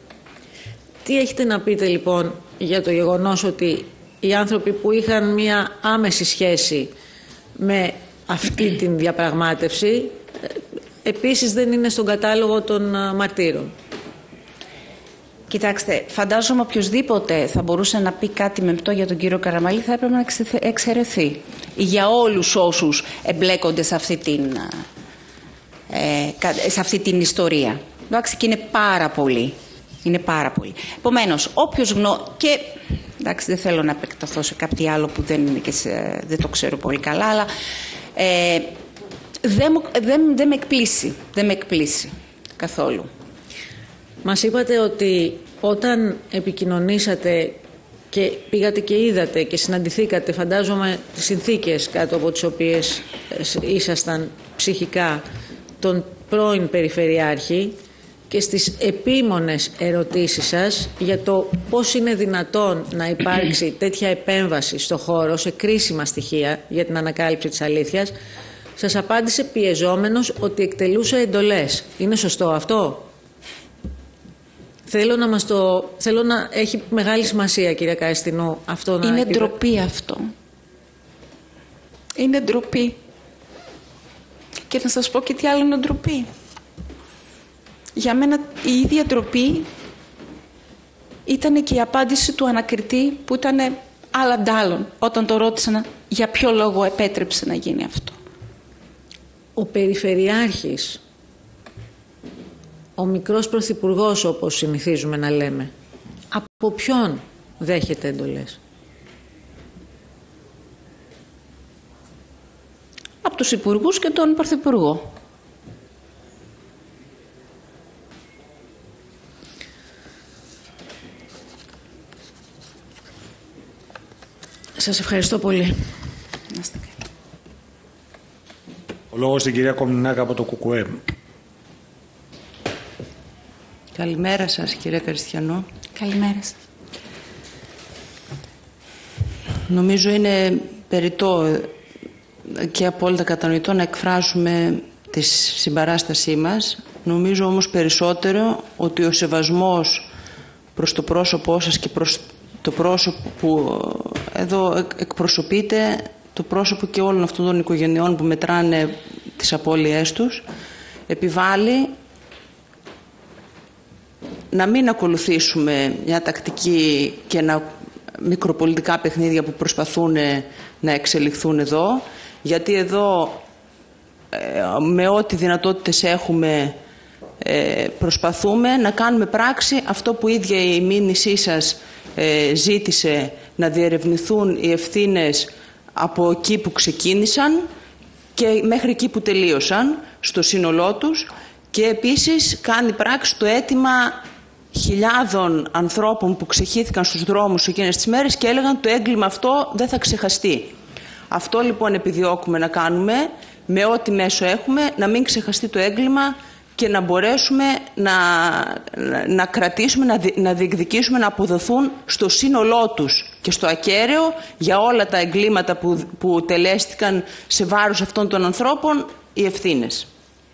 Τι έχετε να πείτε λοιπόν για το γεγονός ότι οι άνθρωποι που είχαν μία άμεση σχέση με αυτή την διαπραγμάτευση επίσης δεν είναι στον κατάλογο των μαρτύρων? Κοιτάξτε, φαντάζομαι οποιοδήποτε θα μπορούσε να πει κάτι μεμπτό για τον κύριο Καραμαλή θα έπρεπε να εξαιρεθεί. Για όλους όσους εμπλέκονται σε αυτή την, ε, σε αυτή την ιστορία. Εντάξει, και είναι πάρα πολύ. Είναι πάρα πολύ. Επομένως, όποιος γνω... και εντάξει, δεν θέλω να επεκταθώ σε κάτι άλλο που δεν, είναι και σε... δεν το ξέρω πολύ καλά, αλλά ε, δεν, δεν, δεν με εκπλήσει. Δεν με εκπλήσει καθόλου. Μας είπατε ότι όταν επικοινωνήσατε και πήγατε και είδατε και συναντηθήκατε, φαντάζομαι, τις συνθήκες κάτω από τις οποίες ήσασταν ψυχικά, τον πρώην Περιφερειάρχη, και στις επίμονες ερωτήσεις σας για το πώς είναι δυνατόν να υπάρξει τέτοια επέμβαση στο χώρο σε κρίσιμα στοιχεία για την ανακάλυψη της αλήθειας, σας απάντησε πιεζόμενος ότι εκτελούσε εντολές. Είναι σωστό αυτό? Θέλω να μας το... Θέλω να έχει μεγάλη σημασία, κυρία Καεστινού, αυτό να... Είναι ντροπή αυτό. Είναι ντροπή. Και να σας πω και τι άλλο είναι ντροπή. Για μένα η ίδια ντροπή ήταν και η απάντηση του ανακριτή που ήταν άλλαντάλλον όταν το ρώτησαν για ποιο λόγο επέτρεψε να γίνει αυτό. Ο Περιφερειάρχης, ο μικρός πρωθυπουργός όπως συνηθίζουμε να λέμε, από ποιον δέχεται εντολές? Από τους υπουργούς και τον πρωθυπουργό. Σας ευχαριστώ πολύ. Ο λόγος στην κυρία Κομνηνάκα από το ΚΚΕ. Καλημέρα σας, κυρία Καριστιανό. Καλημέρα σας. Νομίζω είναι περιττό και απόλυτα κατανοητό να εκφράσουμε τη συμπαράστασή μας. Νομίζω όμως περισσότερο ότι ο σεβασμός προς το πρόσωπό σας και προς το πρόσωπο που εδώ εκπροσωπείται, το πρόσωπο και όλων αυτών των οικογενειών που μετράνε τις απώλειές τους, επιβάλλει να μην ακολουθήσουμε μια τακτική και ένα μικροπολιτικά παιχνίδια που προσπαθούν να εξελιχθούν εδώ, γιατί εδώ με ό,τι δυνατότητες έχουμε προσπαθούμε να κάνουμε πράξη αυτό που η ίδια η μήνυσή σας ζήτησε, να διερευνηθούν οι ευθύνες από εκεί που ξεκίνησαν και μέχρι εκεί που τελείωσαν στο σύνολό τους, και επίσης κάνει πράξη το αίτημα χιλιάδων ανθρώπων που ξεχύθηκαν στους δρόμους εκείνες τις μέρες και έλεγαν το έγκλημα αυτό δεν θα ξεχαστεί. Αυτό λοιπόν επιδιώκουμε να κάνουμε με ό,τι μέσο έχουμε, να μην ξεχαστεί το έγκλημα και να μπορέσουμε να, να κρατήσουμε, να, δι, να διεκδικήσουμε να αποδοθούν στο σύνολό τους και στο ακέραιο για όλα τα εγκλήματα που, που τελέστηκαν σε βάρος αυτών των ανθρώπων οι ευθύνες.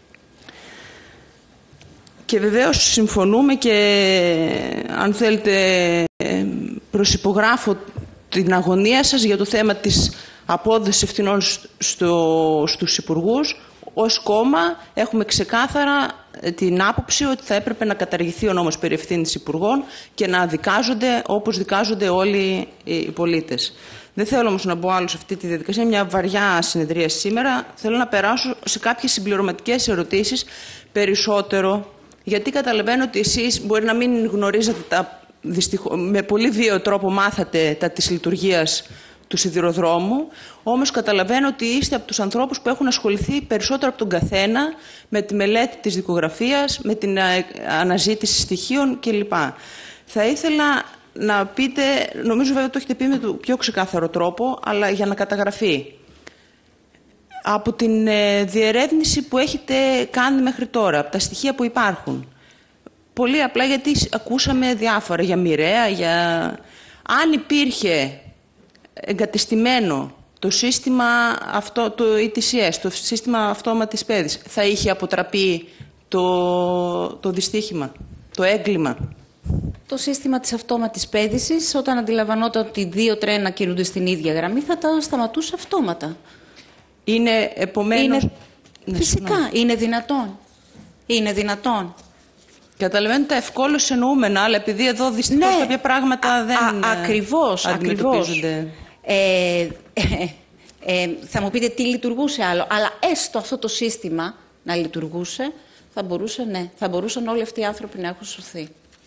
Και βεβαίως συμφωνούμε και αν θέλετε προσυπογράφω την αγωνία σας για το θέμα της απόδοσης ευθυνών στο, στους υπουργούς. Ως κόμμα έχουμε ξεκάθαρα την άποψη ότι θα έπρεπε να καταργηθεί ο νόμος περί ευθύνης υπουργών και να δικάζονται όπως δικάζονται όλοι οι πολίτες. Δεν θέλω όμως να μπω άλλο σε αυτή τη διαδικασία, μια βαριά συνεδρία σήμερα. Θέλω να περάσω σε κάποιες συμπληρωματικές ερωτήσεις περισσότερο, γιατί καταλαβαίνω ότι εσείς μπορεί να μην γνωρίζετε, τα, δυστυχώς, με πολύ βίαιο τρόπο μάθατε τα της λειτουργίας του σιδηροδρόμου, όμως καταλαβαίνω ότι είστε από τους ανθρώπους που έχουν ασχοληθεί περισσότερο από τον καθένα με τη μελέτη της δικογραφίας, με την αναζήτηση στοιχείων κλπ. Θα ήθελα να πείτε, νομίζω βέβαια το έχετε πει με τον πιο ξεκάθαρο τρόπο, αλλά για να καταγραφεί. Από την ε, διερεύνηση που έχετε κάνει μέχρι τώρα, από τα στοιχεία που υπάρχουν, πολύ απλά γιατί ακούσαμε διάφορα για μοιραία, για... αν υπήρχε εγκατεστημένο το σύστημα αυτό, το ι τι σι ες, το σύστημα αυτόματης παιδής, θα είχε αποτραπεί το, το δυστύχημα, το έγκλημα? Το σύστημα της αυτόματης πέδησης, όταν αντιλαμβανόταν ότι δύο τρένα κινούνται στην ίδια γραμμή, θα τα σταματούσε αυτόματα. Είναι επομένως... Είναι... Φυσικά, είναι δυνατόν. Είναι δυνατόν. Καταλαβαίνετε τα ευκόλως εννοούμενα, αλλά επειδή εδώ δυστυχώς ναι, κάποια πράγματα α, δεν α, ακριβώς, αντιμετωπίζονται. Ε, ε, ε, θα μου πείτε τι λειτουργούσε άλλο, αλλά έστω αυτό το σύστημα να λειτουργούσε, θα μπορούσε, ναι, θα μπορούσαν όλοι αυτοί οι άνθρωποι να έχουν σωθεί.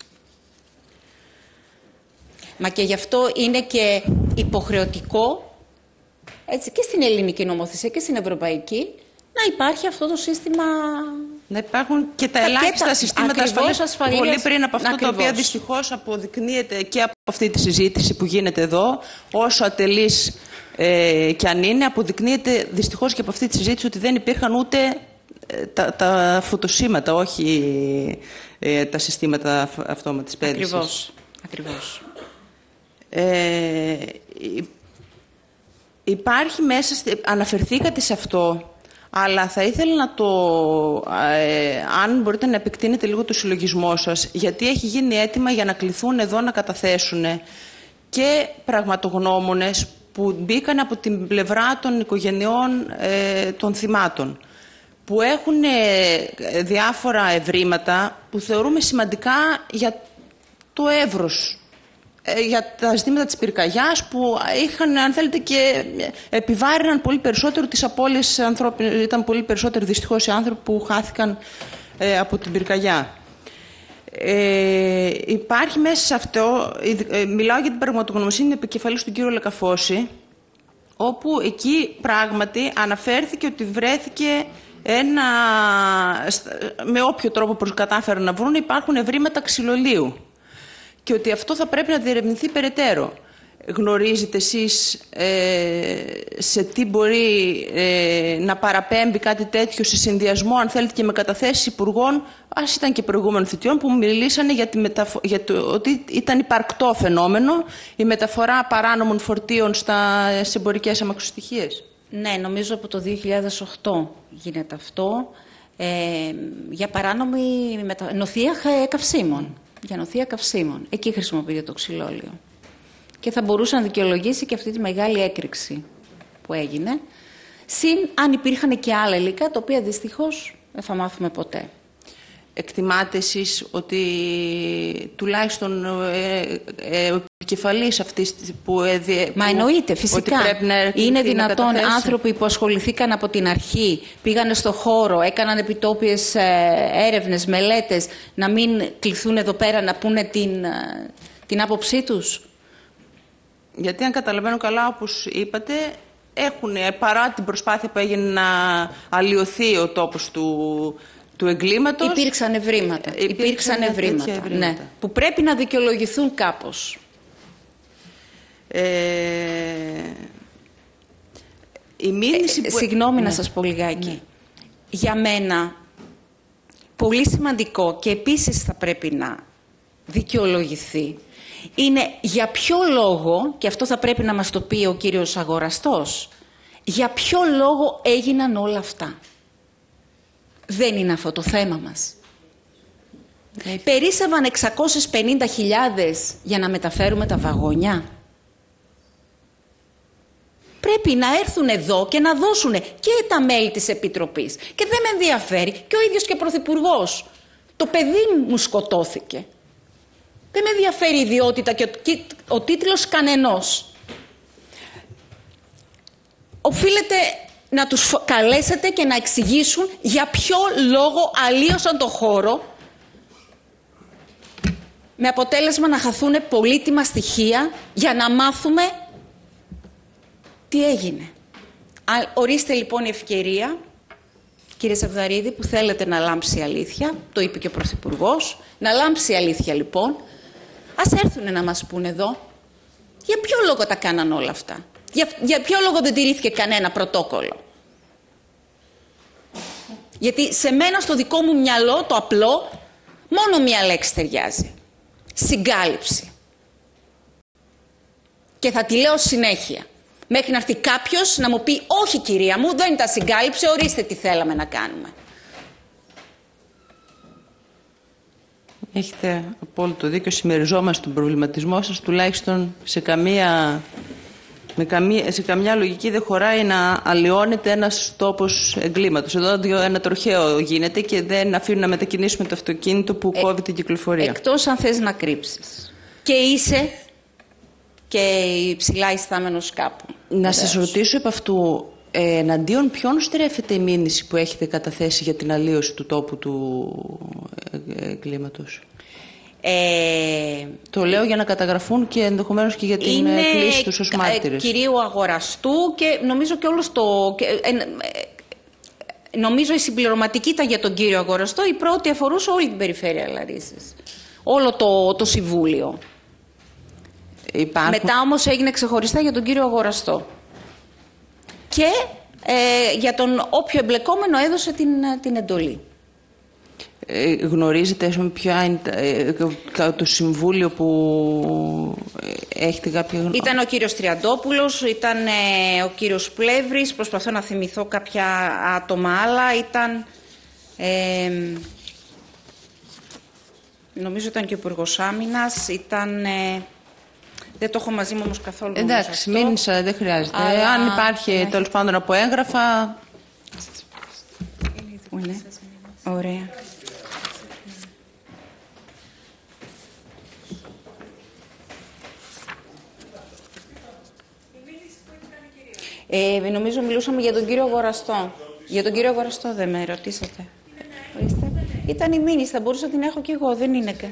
Μα και γι' αυτό είναι και υποχρεωτικό, έτσι, και στην ελληνική νομοθεσία και στην ευρωπαϊκή, να υπάρχει αυτό το σύστημα. Να υπάρχουν και τα Πακέτα, ελάχιστα συστήματα ασφαλείας, ασφαλείας πολύ πριν από αυτό, ακριβώς. το οποίο δυστυχώς αποδεικνύεται και από αυτή τη συζήτηση που γίνεται εδώ, όσο ατελής ε, και αν είναι, αποδεικνύεται δυστυχώς και από αυτή τη συζήτηση ότι δεν υπήρχαν ούτε ε, τα, τα φωτοσύματα, όχι ε, τα συστήματα αυτόματης πέδησης. Ακριβώς. Ακριβώς. Ε, υπάρχει μέσα, αναφερθήκατε σε αυτό, αλλά θα ήθελα να το, ε, αν μπορείτε να επεκτείνετε λίγο το συλλογισμό σας, γιατί έχει γίνει αίτημα για να κληθούν εδώ να καταθέσουν και πραγματογνώμονες που μπήκαν από την πλευρά των οικογενειών ε, των θυμάτων, που έχουν ε, διάφορα ευρήματα που θεωρούμε σημαντικά για το εύρος, για τα ζητήματα της πυρκαγιάς που είχαν, αν θέλετε, και επιβάρυναν πολύ περισσότερο τις απώλειες ανθρώπινες. Ήταν πολύ περισσότερο δυστυχώς οι άνθρωποι που χάθηκαν ε, από την πυρκαγιά. Ε, υπάρχει μέσα σε αυτό, ε, μιλάω για την πραγματογνωμοσύνη επικεφαλής του κύριου Λεκαφώση, όπου εκεί πράγματι αναφέρθηκε ότι βρέθηκε ένα, με όποιο τρόπο προς κατάφεραν να βρουν, υπάρχουν ευρήματα ξυλολίου. Και ότι αυτό θα πρέπει να διερευνηθεί περαιτέρω. Γνωρίζετε εσείς ε, σε τι μπορεί ε, να παραπέμπει κάτι τέτοιο σε συνδυασμό, αν θέλετε, και με καταθέσεις υπουργών, ας ήταν και προηγούμενων θητιών, που μιλήσανε για, τη μεταφο... για το ότι ήταν υπαρκτό φαινόμενο η μεταφορά παράνομων φορτίων στα... σε εμπορικές αμαξοστοιχίες. Ναι, νομίζω από το δύο χιλιάδες οκτώ γίνεται αυτό, ε, για παράνομη μετα... νοθεία καυσίμων. Για νοθεία καυσίμων. Εκεί χρησιμοποιείται το ξυλόλαιο. Και θα μπορούσε να δικαιολογήσει και αυτή τη μεγάλη έκρηξη που έγινε. Συν αν υπήρχαν και άλλα υλικά, τα οποία δυστυχώς δεν θα μάθουμε ποτέ. Εκτιμάτε εσείς ότι τουλάχιστον ε, ε, ο επικεφαλής αυτής που έδιε... Μα εννοείται, φυσικά. Είναι δυνατόν άνθρωποι που ασχοληθήκαν από την αρχή, πήγανε στο χώρο, έκαναν επιτόπιες ε, έρευνες, μελέτες, να μην κληθούν εδώ πέρα να πούνε την, ε, την άποψή τους? Γιατί αν καταλαβαίνω καλά, όπως είπατε, έχουν, παρά την προσπάθεια που έγινε να αλλοιωθεί ο τόπος του... του εγκλήματος, υπήρξαν ευρήματα. Υπήρξαν, υπήρξαν ευρήματα, ευρήματα. Ναι, που πρέπει να δικαιολογηθούν κάπως. Ε, η μήνυση ε, που... Συγγνώμη ναι. να σας πω λιγάκι. Ναι. Για μένα, πολύ σημαντικό και επίσης θα πρέπει να δικαιολογηθεί, είναι για ποιο λόγο, και αυτό θα πρέπει να μας το πει ο κύριος αγοραστός, για ποιο λόγο έγιναν όλα αυτά. Δεν είναι αυτό το θέμα μας. Okay. Περίσσευαν εξακόσιες πενήντα χιλιάδες για να μεταφέρουμε τα βαγόνια. Πρέπει να έρθουν εδώ και να δώσουν και τα μέλη της Επιτροπής. Και δεν με ενδιαφέρει. Και ο ίδιος και πρωθυπουργός. Το παιδί μου σκοτώθηκε. Δεν με ενδιαφέρει η ιδιότητα και ο, και ο τίτλος κανενός. Οφείλετε να τους καλέσετε και να εξηγήσουν για ποιο λόγο αλλίωσαν το χώρο, με αποτέλεσμα να χαθούν πολύτιμα στοιχεία για να μάθουμε τι έγινε. Ορίστε λοιπόν η ευκαιρία, κύριε Σαβδαρίδη, που θέλετε να λάμψει η αλήθεια, το είπε και ο Πρωθυπουργός, να λάμψει η αλήθεια λοιπόν, ας έρθουν να μας πούν εδώ για ποιο λόγο τα κάναν όλα αυτά. Για, για ποιο λόγο δεν τηρήθηκε κανένα πρωτόκολλο. Γιατί σε μένα, στο δικό μου μυαλό, το απλό, μόνο μία λέξη ταιριάζει. Συγκάλυψη. Και θα τη λέω συνέχεια. Μέχρι να έρθει κάποιος να μου πει «Όχι κυρία μου, δεν τα συγκάλυψε, ορίστε τι θέλαμε να κάνουμε». Έχετε απόλυτο δίκιο, συμμεριζόμαστε τον προβληματισμό σας, τουλάχιστον σε καμία Με καμία, σε καμιά λογική δεν χωράει να αλλοιώνεται ένας τόπος εγκλήματος. Εδώ ένα τροχαίο γίνεται και δεν αφήνουν να μετακινήσουμε το αυτοκίνητο που ε, κόβει την κυκλοφορία. Εκτός αν θες να κρύψεις. Και είσαι και υψηλά ιστάμενος κάπου. Να σας ρωτήσω επ' αυτού, ε, εναντίον ποιον στρέφεται η μήνυση που έχετε καταθέσει για την αλλίωση του τόπου του εγκλήματος? Ε, το λέω για να καταγραφούν και ενδεχομένως και για την κλίση τους ως μάρτυρες. Είναι κυρίου αγοραστού και νομίζω και όλος το... Και, ε, ε, νομίζω η συμπληρωματική ήταν για τον κύριο αγοραστό, η πρώτη αφορούσε όλη την περιφέρεια Λαρίσης. Όλο το, το συμβούλιο. Υπάρχουν... Μετά όμως έγινε ξεχωριστά για τον κύριο αγοραστό. Και ε, για τον όποιο εμπλεκόμενο έδωσε την, την εντολή. Ε, γνωρίζετε ποιο είναι ε, το συμβούλιο που έχετε κάποια γνώμη? Ήταν ο κύριος Τριαντόπουλος, ήταν ε, ο κύριος Πλεύρης, προσπαθώ να θυμηθώ κάποια άτομα άλλα, ήταν ε, νομίζω ήταν και ο Υπουργός Άμυνας, ήταν... Ε, δεν το έχω μαζί μου όμως καθόλου. Εντάξει, μήνυσα, δεν χρειάζεται. Αλλά... Αν υπάρχει τέλος πάντων από έγγραφα... Είναι. Ωραία. Ε, νομίζω μιλούσαμε για τον κύριο Αγοραστό. Για τον κύριο Αγοραστό δεν με ρωτήσατε. Ορίστε. Ήταν η μήνυση, θα μπορούσα να την έχω κι εγώ, δεν είναι και.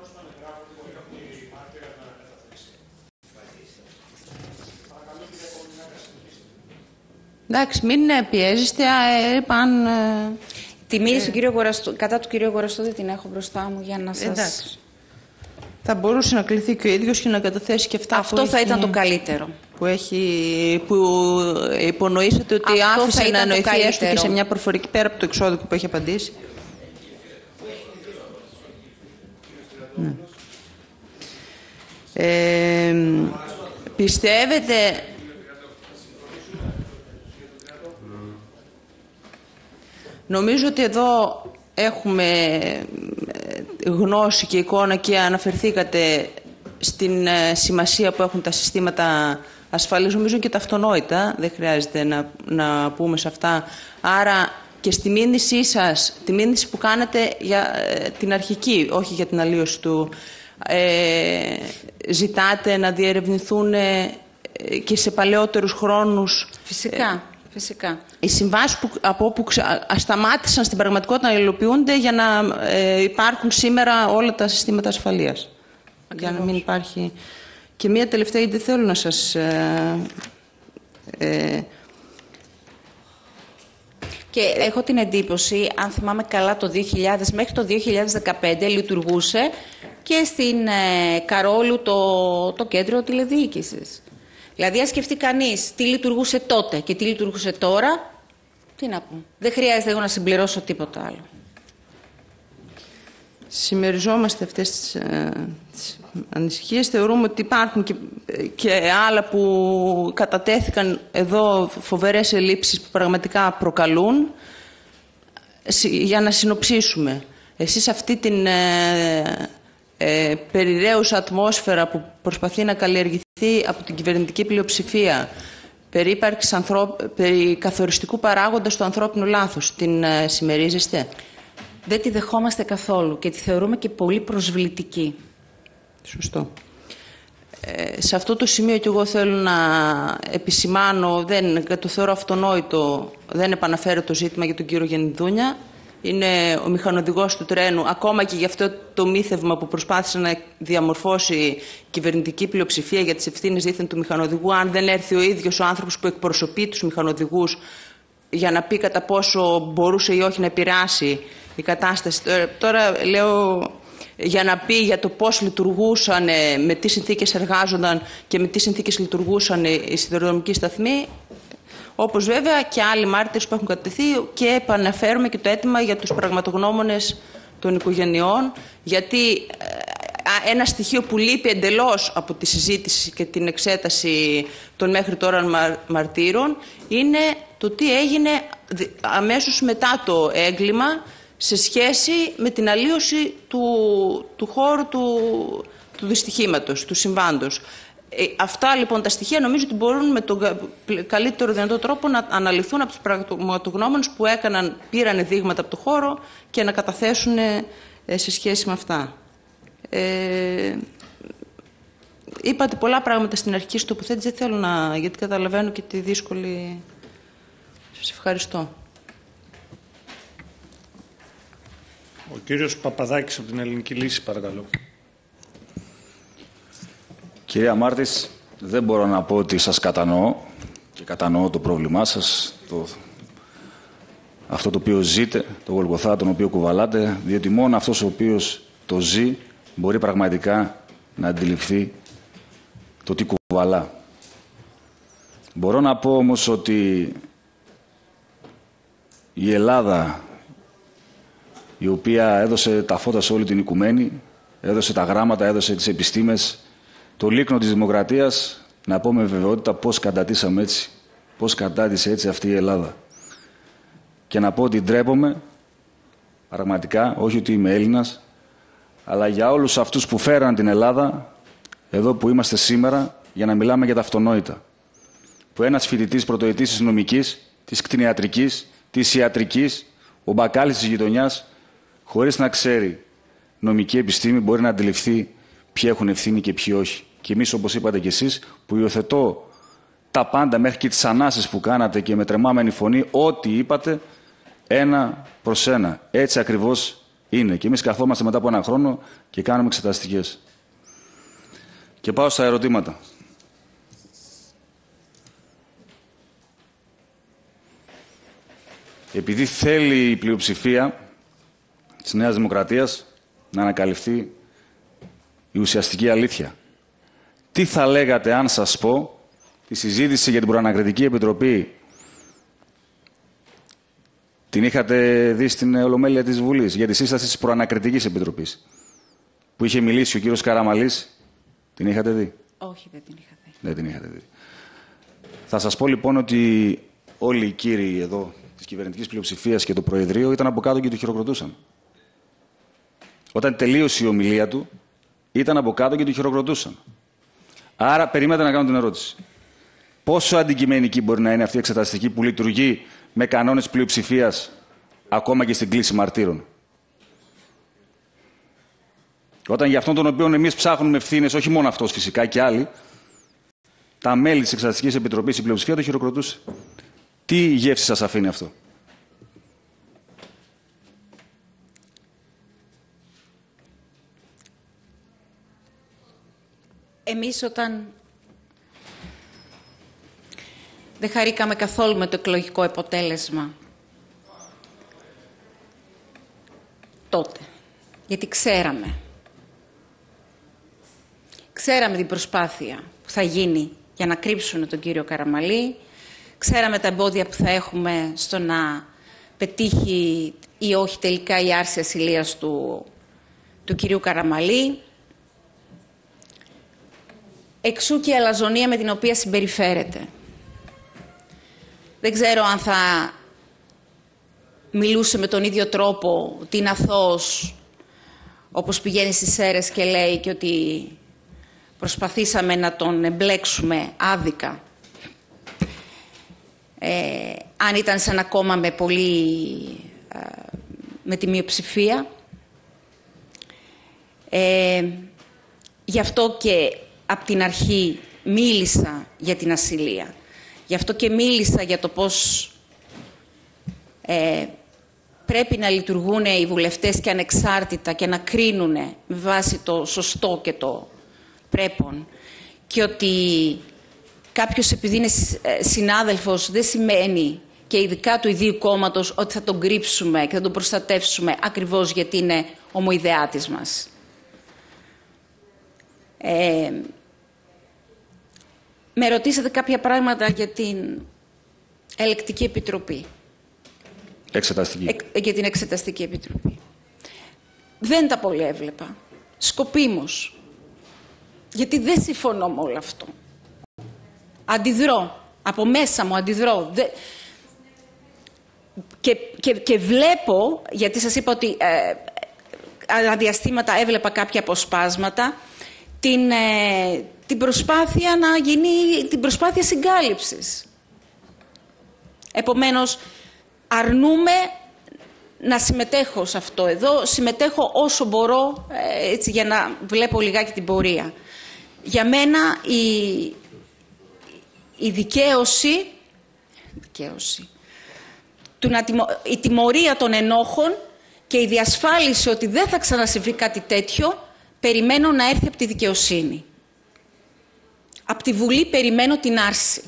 Εντάξει, μην πιέζεστε, αν... Τη μήνυση ε... κατά του κυρίου Αγοραστό δεν την έχω μπροστά μου για να σας... Εντάξει. Θα μπορούσε να κληθεί και ο ίδιος και να καταθέσει και αυτά. Αυτό θα έχει... ήταν το καλύτερο. Που, έχει, που υπονοήσατε ότι αυτό άφησε να εννοηθεί έστω και σε μια προφορική πέρα από το εξώδικο που έχει απαντήσει. Ναι. Ε, πιστεύετε... Νομίζω ότι εδώ έχουμε γνώση και εικόνα και αναφερθήκατε στην σημασία που έχουν τα συστήματα ασφαλείας. Νομίζω και τα αυτονόητα, δεν χρειάζεται να, να πούμε σε αυτά. Άρα και στη μήνυσή σας, τη μήνυση που κάνετε για την αρχική, όχι για την αλλίωση του, ε, ζητάτε να διερευνηθούν και σε παλαιότερους χρόνους. Φυσικά. Ε, Φυσικά. Οι συμβάσεις που, από όπου σταμάτησαν στην πραγματικότητα να υλοποιούνται για να ε, υπάρχουν σήμερα όλα τα συστήματα ασφαλείας. Ακριβώς. Για να μην υπάρχει... Και μία τελευταία, γιατί θέλω να σας... Ε, ε... Και έχω την εντύπωση, αν θυμάμαι καλά, το δύο χιλιάδες μέχρι το δύο χιλιάδες δεκαπέντε λειτουργούσε και στην ε, Καρόλου το, το κέντρο τηλεδιοίκησης. Δηλαδή, αν σκεφτεί κανείς τι λειτουργούσε τότε και τι λειτουργούσε τώρα, τι να πω. Δεν χρειάζεται εγώ να συμπληρώσω τίποτα άλλο. Συμμεριζόμαστε αυτές τις, ε, τις ανησυχίες. Θεωρούμε ότι υπάρχουν και, και άλλα που κατατέθηκαν εδώ, φοβερές ελλείψεις που πραγματικά προκαλούν. Για να συνοψίσουμε, εσείς αυτή την ε, ε, περιραίουσα ατμόσφαιρα που προσπαθεί να καλλιεργηθεί από την κυβερνητική πλειοψηφία περί ύπαρξης ανθρω... περί καθοριστικού παράγοντα στο ανθρώπινο λάθος, την ε, συμμερίζεστε? Δεν τη δεχόμαστε καθόλου και τη θεωρούμε και πολύ προσβλητική. Σωστό. Ε, σε αυτό το σημείο και εγώ θέλω να επισημάνω, δεν, το θεωρώ αυτονόητο, δεν επαναφέρω το ζήτημα για τον κύριο Γεννηδούνια. Είναι ο μηχανοδηγός του τρένου, ακόμα και για αυτό το μύθευμα που προσπάθησε να διαμορφώσει η κυβερνητική πλειοψηφία για τις ευθύνες δήθεν του μηχανοδηγού, αν δεν έρθει ο ίδιος ο άνθρωπος που εκπροσωπεί τους μηχανοδηγούς για να πει κατά πόσο μπορούσε ή όχι να επηρεάσει η κατάσταση. Τώρα, τώρα λέω για να πει για το πώς λειτουργούσαν, με τι συνθήκες εργάζονταν και με τι συνθήκες λειτουργούσαν οι σιδηροδρομικοί σταθμοί. Όπως βέβαια και άλλοι μάρτυρες που έχουν κατατεθεί, και επαναφέρουμε και το αίτημα για τους πραγματογνώμονες των οικογενειών, γιατί ένα στοιχείο που λείπει εντελώς από τη συζήτηση και την εξέταση των μέχρι τώρα μαρτύρων είναι το τι έγινε αμέσως μετά το έγκλημα σε σχέση με την αλλίωση του, του χώρου του, του δυστυχήματος, του συμβάντος. Αυτά λοιπόν τα στοιχεία νομίζω ότι μπορούν με τον καλύτερο δυνατό τρόπο να αναλυθούν από τους πραγματογνώμονες που έκαναν, πήραν δείγματα από το χώρο και να καταθέσουν σε σχέση με αυτά. Ε, είπατε πολλά πράγματα στην αρχική σου τοποθέτηση, δεν θέλω να, γιατί καταλαβαίνω και τη δύσκολη... Σας ευχαριστώ. Ο κύριος Παπαδάκης από την Ελληνική Λύση, παρακαλώ. Κυρία Μάρτης, δεν μπορώ να πω ότι σας κατανοώ και κατανοώ το πρόβλημά σας, το... αυτό το οποίο ζείτε, το Γολγοθά τον οποίο κουβαλάτε, διότι μόνο αυτός ο οποίος το ζει μπορεί πραγματικά να αντιληφθεί το τι κουβαλά. Μπορώ να πω όμως ότι η Ελλάδα, η οποία έδωσε τα φώτα σε όλη την οικουμένη, έδωσε τα γράμματα, έδωσε τις επιστήμες, το λίκνο της δημοκρατίας, να πω με βεβαιότητα πώς κατατήσαμε έτσι, πώς κατάτησε έτσι αυτή η Ελλάδα. Και να πω ότι ντρέπομαι, πραγματικά, όχι ότι είμαι Έλληνας, αλλά για όλους αυτούς που φέραν την Ελλάδα, εδώ που είμαστε σήμερα, για να μιλάμε για τα αυτονόητα. Που ένας φοιτητής πρωτοετής της νομικής, της κτηνιατρικής, της ιατρικής, ο μπακάλης της γειτονιάς, χωρίς να ξέρει νομική επιστήμη, μπορεί να αντιληφθεί ποιοι έχουν ευθύνη και ποιοι όχι. Και εμείς, όπως είπατε κι εσείς, που υιοθετώ τα πάντα μέχρι και τις ανάσεις που κάνατε και με τρεμάμενη φωνή, ό,τι είπατε, ένα προς ένα. Έτσι ακριβώς είναι. Και εμείς καθόμαστε μετά από ένα χρόνο και κάνουμε εξεταστικές. Και πάω στα ερωτήματα. Επειδή θέλει η πλειοψηφία της Νέας Δημοκρατίας να ανακαλυφθεί η ουσιαστική αλήθεια. Τι θα λέγατε αν σας πω τη συζήτηση για την Προανακριτική Επιτροπή την είχατε δει στην Ολομέλεια της Βουλής για τη σύσταση της Προανακριτικής Επιτροπής που είχε μιλήσει ο κύριος Καραμαλής, την είχατε δει? Όχι, δεν την είχα δει. Δεν την είχατε δει. Θα σας πω λοιπόν ότι όλοι οι κύριοι εδώ της κυβερνητικής πλειοψηφίας και το Προεδρείο ήταν από κάτω και του χειροκροτούσαν. Όταν τελείωσε η ομιλία του, ήταν από κάτω και του χειροκροτούσαν. Άρα, περίμενε να κάνω την ερώτηση. Πόσο αντικειμενική μπορεί να είναι αυτή η εξεταστική που λειτουργεί με κανόνες πλειοψηφίας, ακόμα και στην κλίση μαρτύρων? Όταν για αυτόν τον οποίο εμείς ψάχνουμε ευθύνες, όχι μόνο αυτός φυσικά και άλλοι, τα μέλη της Εξεταστικής Επιτροπής, η πλειοψηφία το χειροκροτούσε. Τι γεύση σας αφήνει αυτό? Εμείς όταν δεν χαρήκαμε καθόλου με το εκλογικό αποτέλεσμα τότε, γιατί ξέραμε, ξέραμε την προσπάθεια που θα γίνει για να κρύψουν τον κύριο Καραμαλή, ξέραμε τα εμπόδια που θα έχουμε στο να πετύχει ή όχι τελικά η άρση ασυλίας του, του κυρίου Καραμαλή. Εξού και η αλαζονία με την οποία συμπεριφέρεται. Δεν ξέρω αν θα μιλούσε με τον ίδιο τρόπο ότι είναι αθώος, όπως πηγαίνει στις Σέρρες και λέει και ότι προσπαθήσαμε να τον εμπλέξουμε άδικα. Ε, αν ήταν σε ένα κόμμα με πολύ, ε, με τη μειοψηφία. Ε, γι' αυτό και από την αρχή μίλησα για την ασυλία. Γι' αυτό και μίλησα για το πώς ε, πρέπει να λειτουργούν οι βουλευτές και ανεξάρτητα και να κρίνουν με βάση το σωστό και το πρέπον. Και ότι κάποιος επειδή είναι συνάδελφος δεν σημαίνει και ειδικά του ιδίου κόμματος ότι θα τον κρύψουμε και θα τον προστατεύσουμε ακριβώς γιατί είναι ομοειδεάτης μας. Ε, με ρωτήσατε κάποια πράγματα για την Ελεκτική Επιτροπή. Εξεταστική. Ε, για την Εξεταστική Επιτροπή. Δεν τα πολύ έβλεπα. Σκοπίμως. Γιατί δεν συμφωνώ με όλο αυτό. Αντιδρώ. Από μέσα μου αντιδρώ. Δε... Και, και, και βλέπω, γιατί σας είπα ότι ε, αναδιαστήματα έβλεπα κάποια αποσπάσματα, την, ε, την προσπάθεια να γίνει, την προσπάθεια συγκάλυψης. Επομένως, αρνούμε να συμμετέχω σε αυτό εδώ, συμμετέχω όσο μπορώ, ε, έτσι, για να βλέπω λιγάκι την πορεία. Για μένα η, η δικαίωση, δικαίωση του να τιμω, η τιμωρία των ενόχων και η διασφάλιση ότι δεν θα ξανασυμβεί κάτι τέτοιο, περιμένω να έρθει από τη δικαιοσύνη. Από τη Βουλή περιμένω την άρση.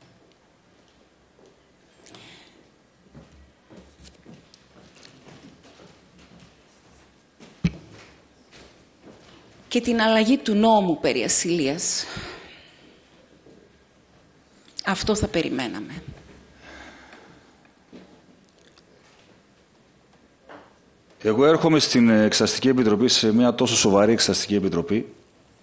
Και την αλλαγή του νόμου περί ασυλίας. Αυτό θα περιμέναμε. Εγώ έρχομαι στην Εξεταστική Επιτροπή, σε μια τόσο σοβαρή Εξεταστική Επιτροπή,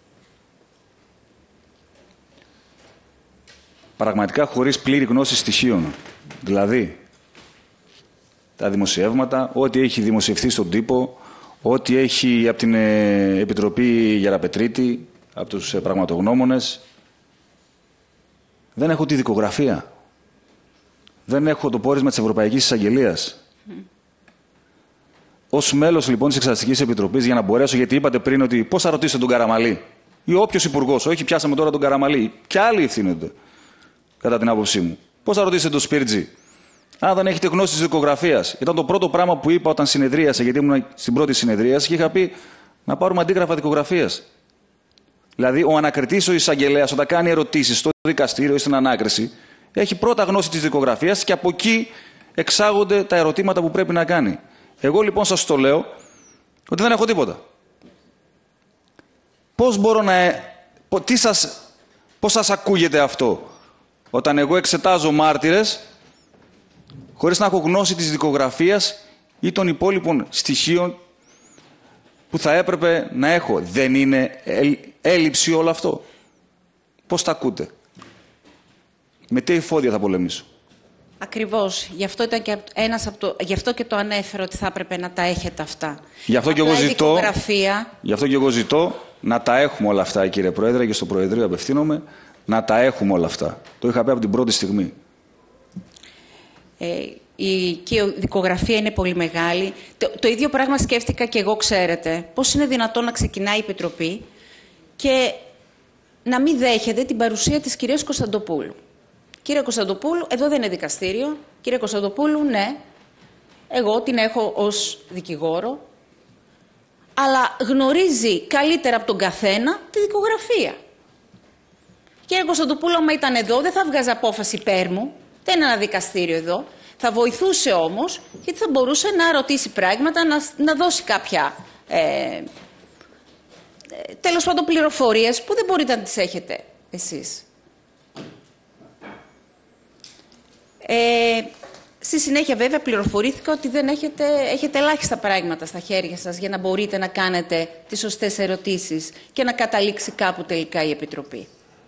πραγματικά χωρίς πλήρη γνώση στοιχείων. Δηλαδή, τα δημοσιεύματα, ό,τι έχει δημοσιευθεί στον τύπο, ό,τι έχει από την Επιτροπή Γεραπετρίτη, από τους πραγματογνώμονες. Δεν έχω τη δικογραφία. Δεν έχω το πόρισμα της Ευρωπαϊκής Εισαγγελίας. Mm. Ως μέλος λοιπόν της Εξεταστικής Επιτροπής, για να μπορέσω, γιατί είπατε πριν ότι πώς θα ρωτήσετε τον Καραμαλή ή όποιος υπουργός, όχι πιάσαμε τώρα τον Καραμαλή, και άλλοι ευθύνονται, κατά την άποψή μου. Πώς θα ρωτήσετε τον Σπίρτζη, αν δεν έχετε γνώση της δικογραφίας? Ήταν το πρώτο πράγμα που είπα όταν συνεδρίασα, γιατί ήμουν στην πρώτη συνεδρίαση και είχα πει να πάρουμε αντίγραφα δικογραφίας. Δηλαδή, ο ανακριτής, ο εισαγγελέας, όταν κάνει ερωτήσεις στο δικαστήριο ή στην ανάκριση, έχει πρώτα γνώση της δικογραφίας και από εκεί εξάγονται τα ερωτήματα που πρέπει να κάνει. Εγώ λοιπόν σας το λέω ότι δεν έχω τίποτα. Πώς μπορώ να... Τι σας... Πώς σας ακούγεται αυτό, όταν εγώ εξετάζω μάρτυρες χωρίς να έχω γνώση της δικογραφίας ή των υπόλοιπων στοιχείων που θα έπρεπε να έχω? Δεν είναι έλλειψη όλο αυτό? Πώς τα ακούτε? Με τι εφόδια θα πολεμήσω? Ακριβώς. Γι' αυτό, ήταν και ένας από το... Γι' αυτό και το ανέφερα ότι θα έπρεπε να τα έχετε αυτά. Γι' αυτό, και εγώ, ζητώ... δικογραφία... Γι' αυτό και εγώ ζητώ να τα έχουμε όλα αυτά, κύριε Πρόεδρε, και στο Προεδρείο απευθύνομαι, να τα έχουμε όλα αυτά. Το είχα πει από την πρώτη στιγμή. Ε, η και η δικογραφία είναι πολύ μεγάλη. Το, το ίδιο πράγμα σκέφτηκα και εγώ, ξέρετε. Πώς είναι δυνατόν να ξεκινάει η Επιτροπή και να μην δέχεται την παρουσία της κυρίας Κωνσταντοπούλου? Κύριε Κωνσταντοπούλου, εδώ δεν είναι δικαστήριο. Κύριε Κωνσταντοπούλου, ναι, εγώ την έχω ως δικηγόρο, αλλά γνωρίζει καλύτερα από τον καθένα τη δικογραφία. Κύριε Κωνσταντοπούλου, άμα ήταν εδώ, δεν θα βγάζει απόφαση υπέρ μου. Δεν είναι ένα δικαστήριο εδώ. Θα βοηθούσε όμως, γιατί θα μπορούσε να ρωτήσει πράγματα, να, να δώσει κάποια, ε, ε, τέλος πάντων, πληροφορίες που δεν μπορείτε να τις έχετε εσείς. Ε, στη συνέχεια βέβαια πληροφορήθηκα ότι δεν έχετε, έχετε ελάχιστα πράγματα στα χέρια σας για να μπορείτε να κάνετε τις σωστές ερωτήσεις και να καταλήξει κάπου τελικά η Επιτροπή.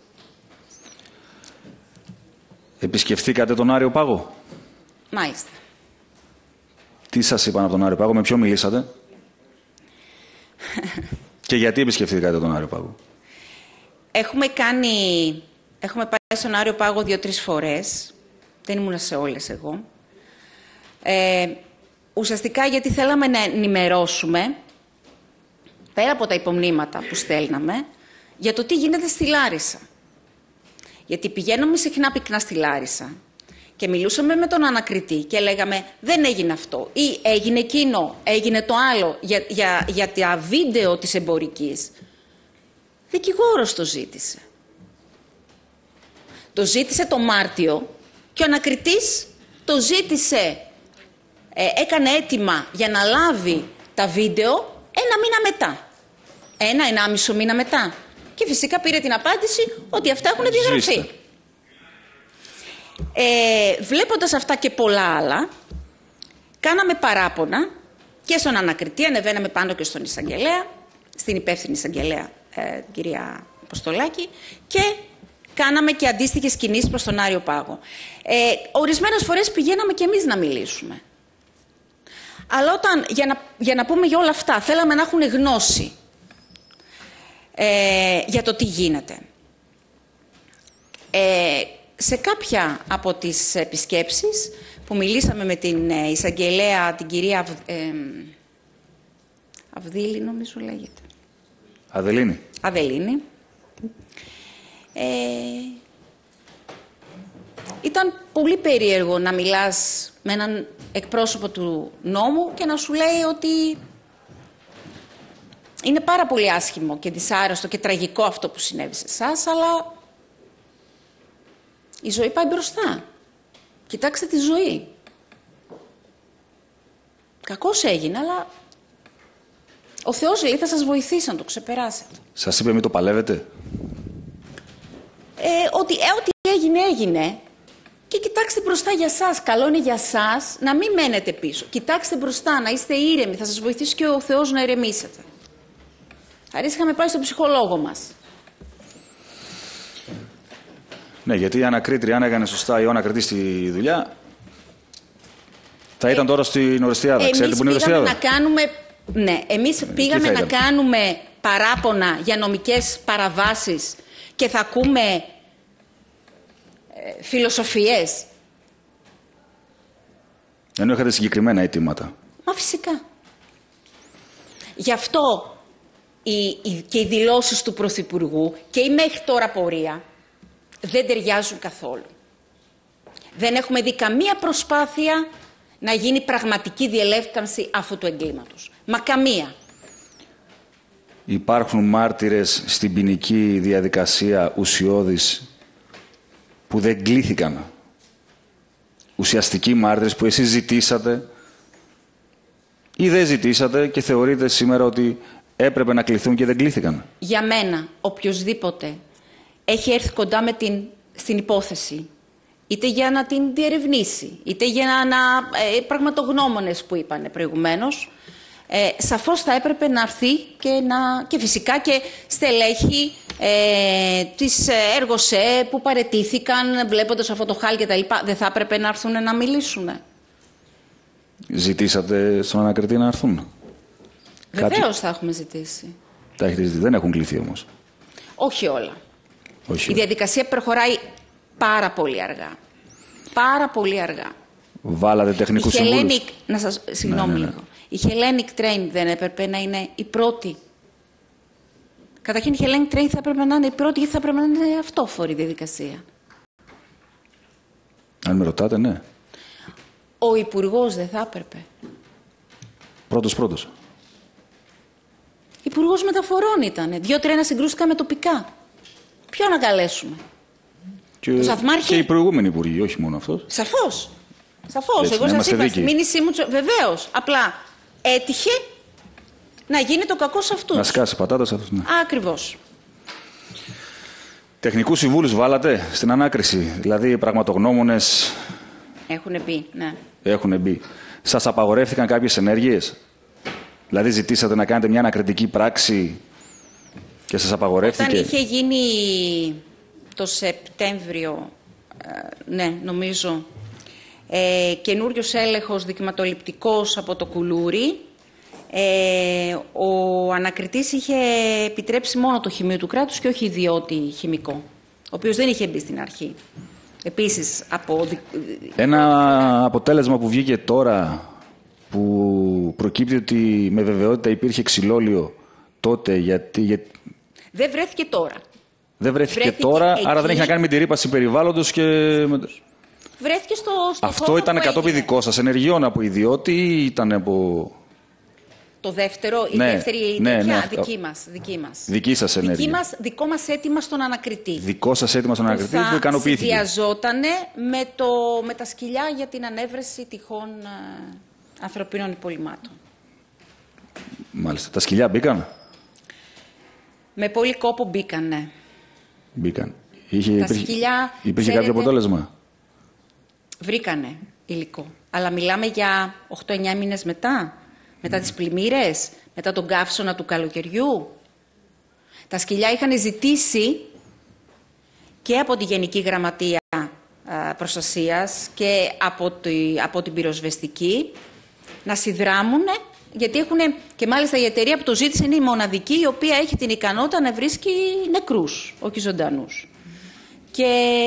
Επισκεφθήκατε τον Άριο Πάγο? Μάλιστα. Τι σας είπαν από τον Άριο Πάγο, με ποιο μιλήσατε? Και γιατί επισκεφθήκατε τον Άριο Πάγο? Έχουμε κάνει... Έχουμε πάει στον Άριο Πάγο δύο-τρεις φορές. Δεν ήμουν σε όλες εγώ. Ε, ουσιαστικά γιατί θέλαμε να ενημερώσουμε, πέρα από τα υπομνήματα που στέλναμε, για το τι γίνεται στη Λάρισα. Γιατί πηγαίνουμε συχνά πυκνά στη Λάρισα και μιλούσαμε με τον ανακριτή και λέγαμε δεν έγινε αυτό ή έγινε εκείνο, έγινε το άλλο, για, για, για τα βίντεο της εμπορικής. Δικηγόρος το ζήτησε. Το ζήτησε το Μάρτιο και ο ανακριτής το ζήτησε, ε, έκανε αίτημα για να λάβει τα βίντεο ένα μήνα μετά. Ένα, ενάμισο μήνα μετά. Και φυσικά πήρε την απάντηση ότι αυτά έχουν διαγραφεί. Ε, βλέποντας αυτά και πολλά άλλα, κάναμε παράπονα και στον ανακριτή, ανεβαίναμε πάνω και στον εισαγγελέα, στην υπεύθυνη εισαγγελέα, ε, την κυρία Αποστολάκη, και κάναμε και αντίστοιχες κινήσεις προς τον Άριο Πάγο. Ε, ορισμένες φορές πηγαίναμε και εμείς να μιλήσουμε. Αλλά όταν, για να, για να πούμε για όλα αυτά, θέλαμε να έχουν γνώση. ε, για το τι γίνεται. Ε, σε κάποια από τις επισκέψεις που μιλήσαμε με την εισαγγελέα, την κυρία Αυ, ε, Αυδήλη, νομίζω λέγεται. Αδελίνη. Αδελίνη. Ε, ήταν πολύ περίεργο να μιλάς με έναν εκπρόσωπο του νόμου και να σου λέει ότι είναι πάρα πολύ άσχημο και δυσάρεστο και τραγικό αυτό που συνέβη σε εσάς, αλλά η ζωή πάει μπροστά. Κοιτάξτε τη ζωή. Κακώς έγινε, αλλά ο Θεός λέει θα σας βοηθήσει να το ξεπεράσετε. Σας είπε μην το παλεύετε. Ε, ότι, ε, ό,τι έγινε, έγινε. Και κοιτάξτε μπροστά για σας. Καλό είναι για σας να μην μένετε πίσω. Κοιτάξτε μπροστά, να είστε ήρεμοι. Θα σας βοηθήσει και ο Θεός να ηρεμήσετε. Άρα είχαμε πάει στον ψυχολόγο μας. Ναι, γιατί η ανακρίτρια, αν έκανε σωστά η ανακριτή στη δουλειά, θα ήταν τώρα στην Ορεστιάδα. Ξέρετε που είναι η Ορεστιάδα? Να κάνουμε, ναι, εμείς πήγαμε να κάνουμε παράπονα για νομικές παραβάσεις και θα ακούμε ε, φιλοσοφίες. Ενώ είχατε συγκεκριμένα αιτήματα. Μα φυσικά. Γι' αυτό οι, οι, και οι δηλώσεις του Πρωθυπουργού και η μέχρι τώρα πορεία δεν ταιριάζουν καθόλου. Δεν έχουμε δει καμία προσπάθεια να γίνει πραγματική διελεύκανση αυτού του εγκλήματος. Μα καμία. Υπάρχουν μάρτυρες στην ποινική διαδικασία ουσιώδης που δεν κλήθηκαν. Ουσιαστικοί μάρτυρες που εσείς ζητήσατε ή δεν ζητήσατε και θεωρείτε σήμερα ότι έπρεπε να κληθούν και δεν κλήθηκαν. Για μένα, οποιοσδήποτε έχει έρθει κοντά με την, στην υπόθεση, είτε για να την διερευνήσει, είτε για να... να ε, πραγματογνώμονες που είπανε προηγουμένως, ε, σαφώς θα έπρεπε να έρθει και, να, και φυσικά και στελέχη ε, της ΕΡΓΟΣΕ που παραιτήθηκαν βλέποντας αυτό το χάλι και τα λοιπά, δεν θα έπρεπε να έρθουν να μιλήσουν. Ζητήσατε στον ανακριτή να έρθουν? Βεβαίως Κάτι... θα έχουμε ζητήσει. Τα έχετε ζητήσει, δεν έχουν κληθεί όμως. Όχι όλα. Όχι. Η διαδικασία προχωράει πάρα πολύ αργά. Πάρα πολύ αργά. Βάλατε τεχνικούς συμβούλους? Hellenic, να σας, συγγνώμη ναι, ναι, ναι. λίγο. Η Hellenic Train δεν έπρεπε να είναι η πρώτη? Καταρχήν η Hellenic Train θα έπρεπε να είναι η πρώτη, γιατί θα έπρεπε να είναι αυτόφορη διαδικασία. Αν με ρωτάτε, ναι. Ο Υπουργός δεν θα έπρεπε? Πρώτος πρώτος. Υπουργός Μεταφορών ήτανε. Δύο τρένα συγκρούστηκαν με τοπικά. Ποιο να καλέσουμε? Και, το Σταθμάρχη? Και οι προηγούμενοι υπουργοί, όχι μόνο αυτός. Σαφώς. Σαφώς. Έτσι, Εγώ να σας είπα δίκαιοι. στη μήνυσή μου, βεβαίως. Απλά έτυχε να γίνει το κακό σε αυτούς. Να σκάσει πατάτα σε αυτούς, ναι. Ακριβώς. Τεχνικούς συμβούλους βάλατε στην ανάκριση? Δηλαδή οι πραγματογνώμονες Έχουν μπει, ναι. έχουν μπει. Σας απαγορεύτηκαν κάποιες ενέργειες? Δηλαδή ζητήσατε να κάνετε μια ανακριτική πράξη και σας απαγορεύτηκε? Όταν είχε γίνει το Σεπτέμβριο, ε, ναι, νομίζω, ε, καινούριος έλεγχος δικηματοληπτικός από το Κουλούρι, ε, ο ανακριτής είχε επιτρέψει μόνο το χημείο του κράτους και όχι ιδιώτη χημικό, ο οποίος δεν είχε μπει στην αρχή. Επίσης, από... Ένα αποτέλεσμα που βγήκε τώρα, που προκύπτει ότι με βεβαιότητα υπήρχε ξυλόλιο τότε, γιατί... Για... Δεν βρέθηκε τώρα. Δεν βρέθηκε, βρέθηκε τώρα, εκεί... άρα δεν έχει να κάνει με τη ρήπαση περιβάλλοντος και... Βρέθηκε στο, στο Αυτό ήταν κατόπιν δικό σας ενεργειών από ιδιώτη ή ήταν από... Το δεύτερο, η ναι, δεύτερη ναι, τέτοια, ναι, δική μας, δική μας. Δική σας ενέργεια. Δική μας, δικό μας αίτημα στον ανακριτή. Δικό σας αίτημα στον ανακριτή που, που ικανοποιήθηκε. Που συνδυαζότανε με, το, με τα σκυλιά για την ανέβρεση τυχόν ε, ανθρωπίνων υπολοιμάτων. Μάλιστα. Τα σκυλιά μπήκαν? Με πολύ κόπο μπήκαν, ναι. Μπήκαν. Είχε, τα υπήρχε, σκυλιά, υπήρχε ξέρετε, κάποιο αποτέλεσμα? Βρήκανε υλικό. Αλλά μιλάμε για οκτώ εννιά μήνες μετά. Μετά τις πλημμύρες, μετά τον καύσωνα του καλοκαιριού. Τα σκυλιά είχαν ζητήσει και από τη Γενική Γραμματεία Προστασίας και από, τη, από την πυροσβεστική να συνδράμουν Γιατί έχουν, και μάλιστα η εταιρεία που το ζήτησε είναι η μοναδική η οποία έχει την ικανότητα να βρίσκει νεκρούς, όχι ζωντανούς. Και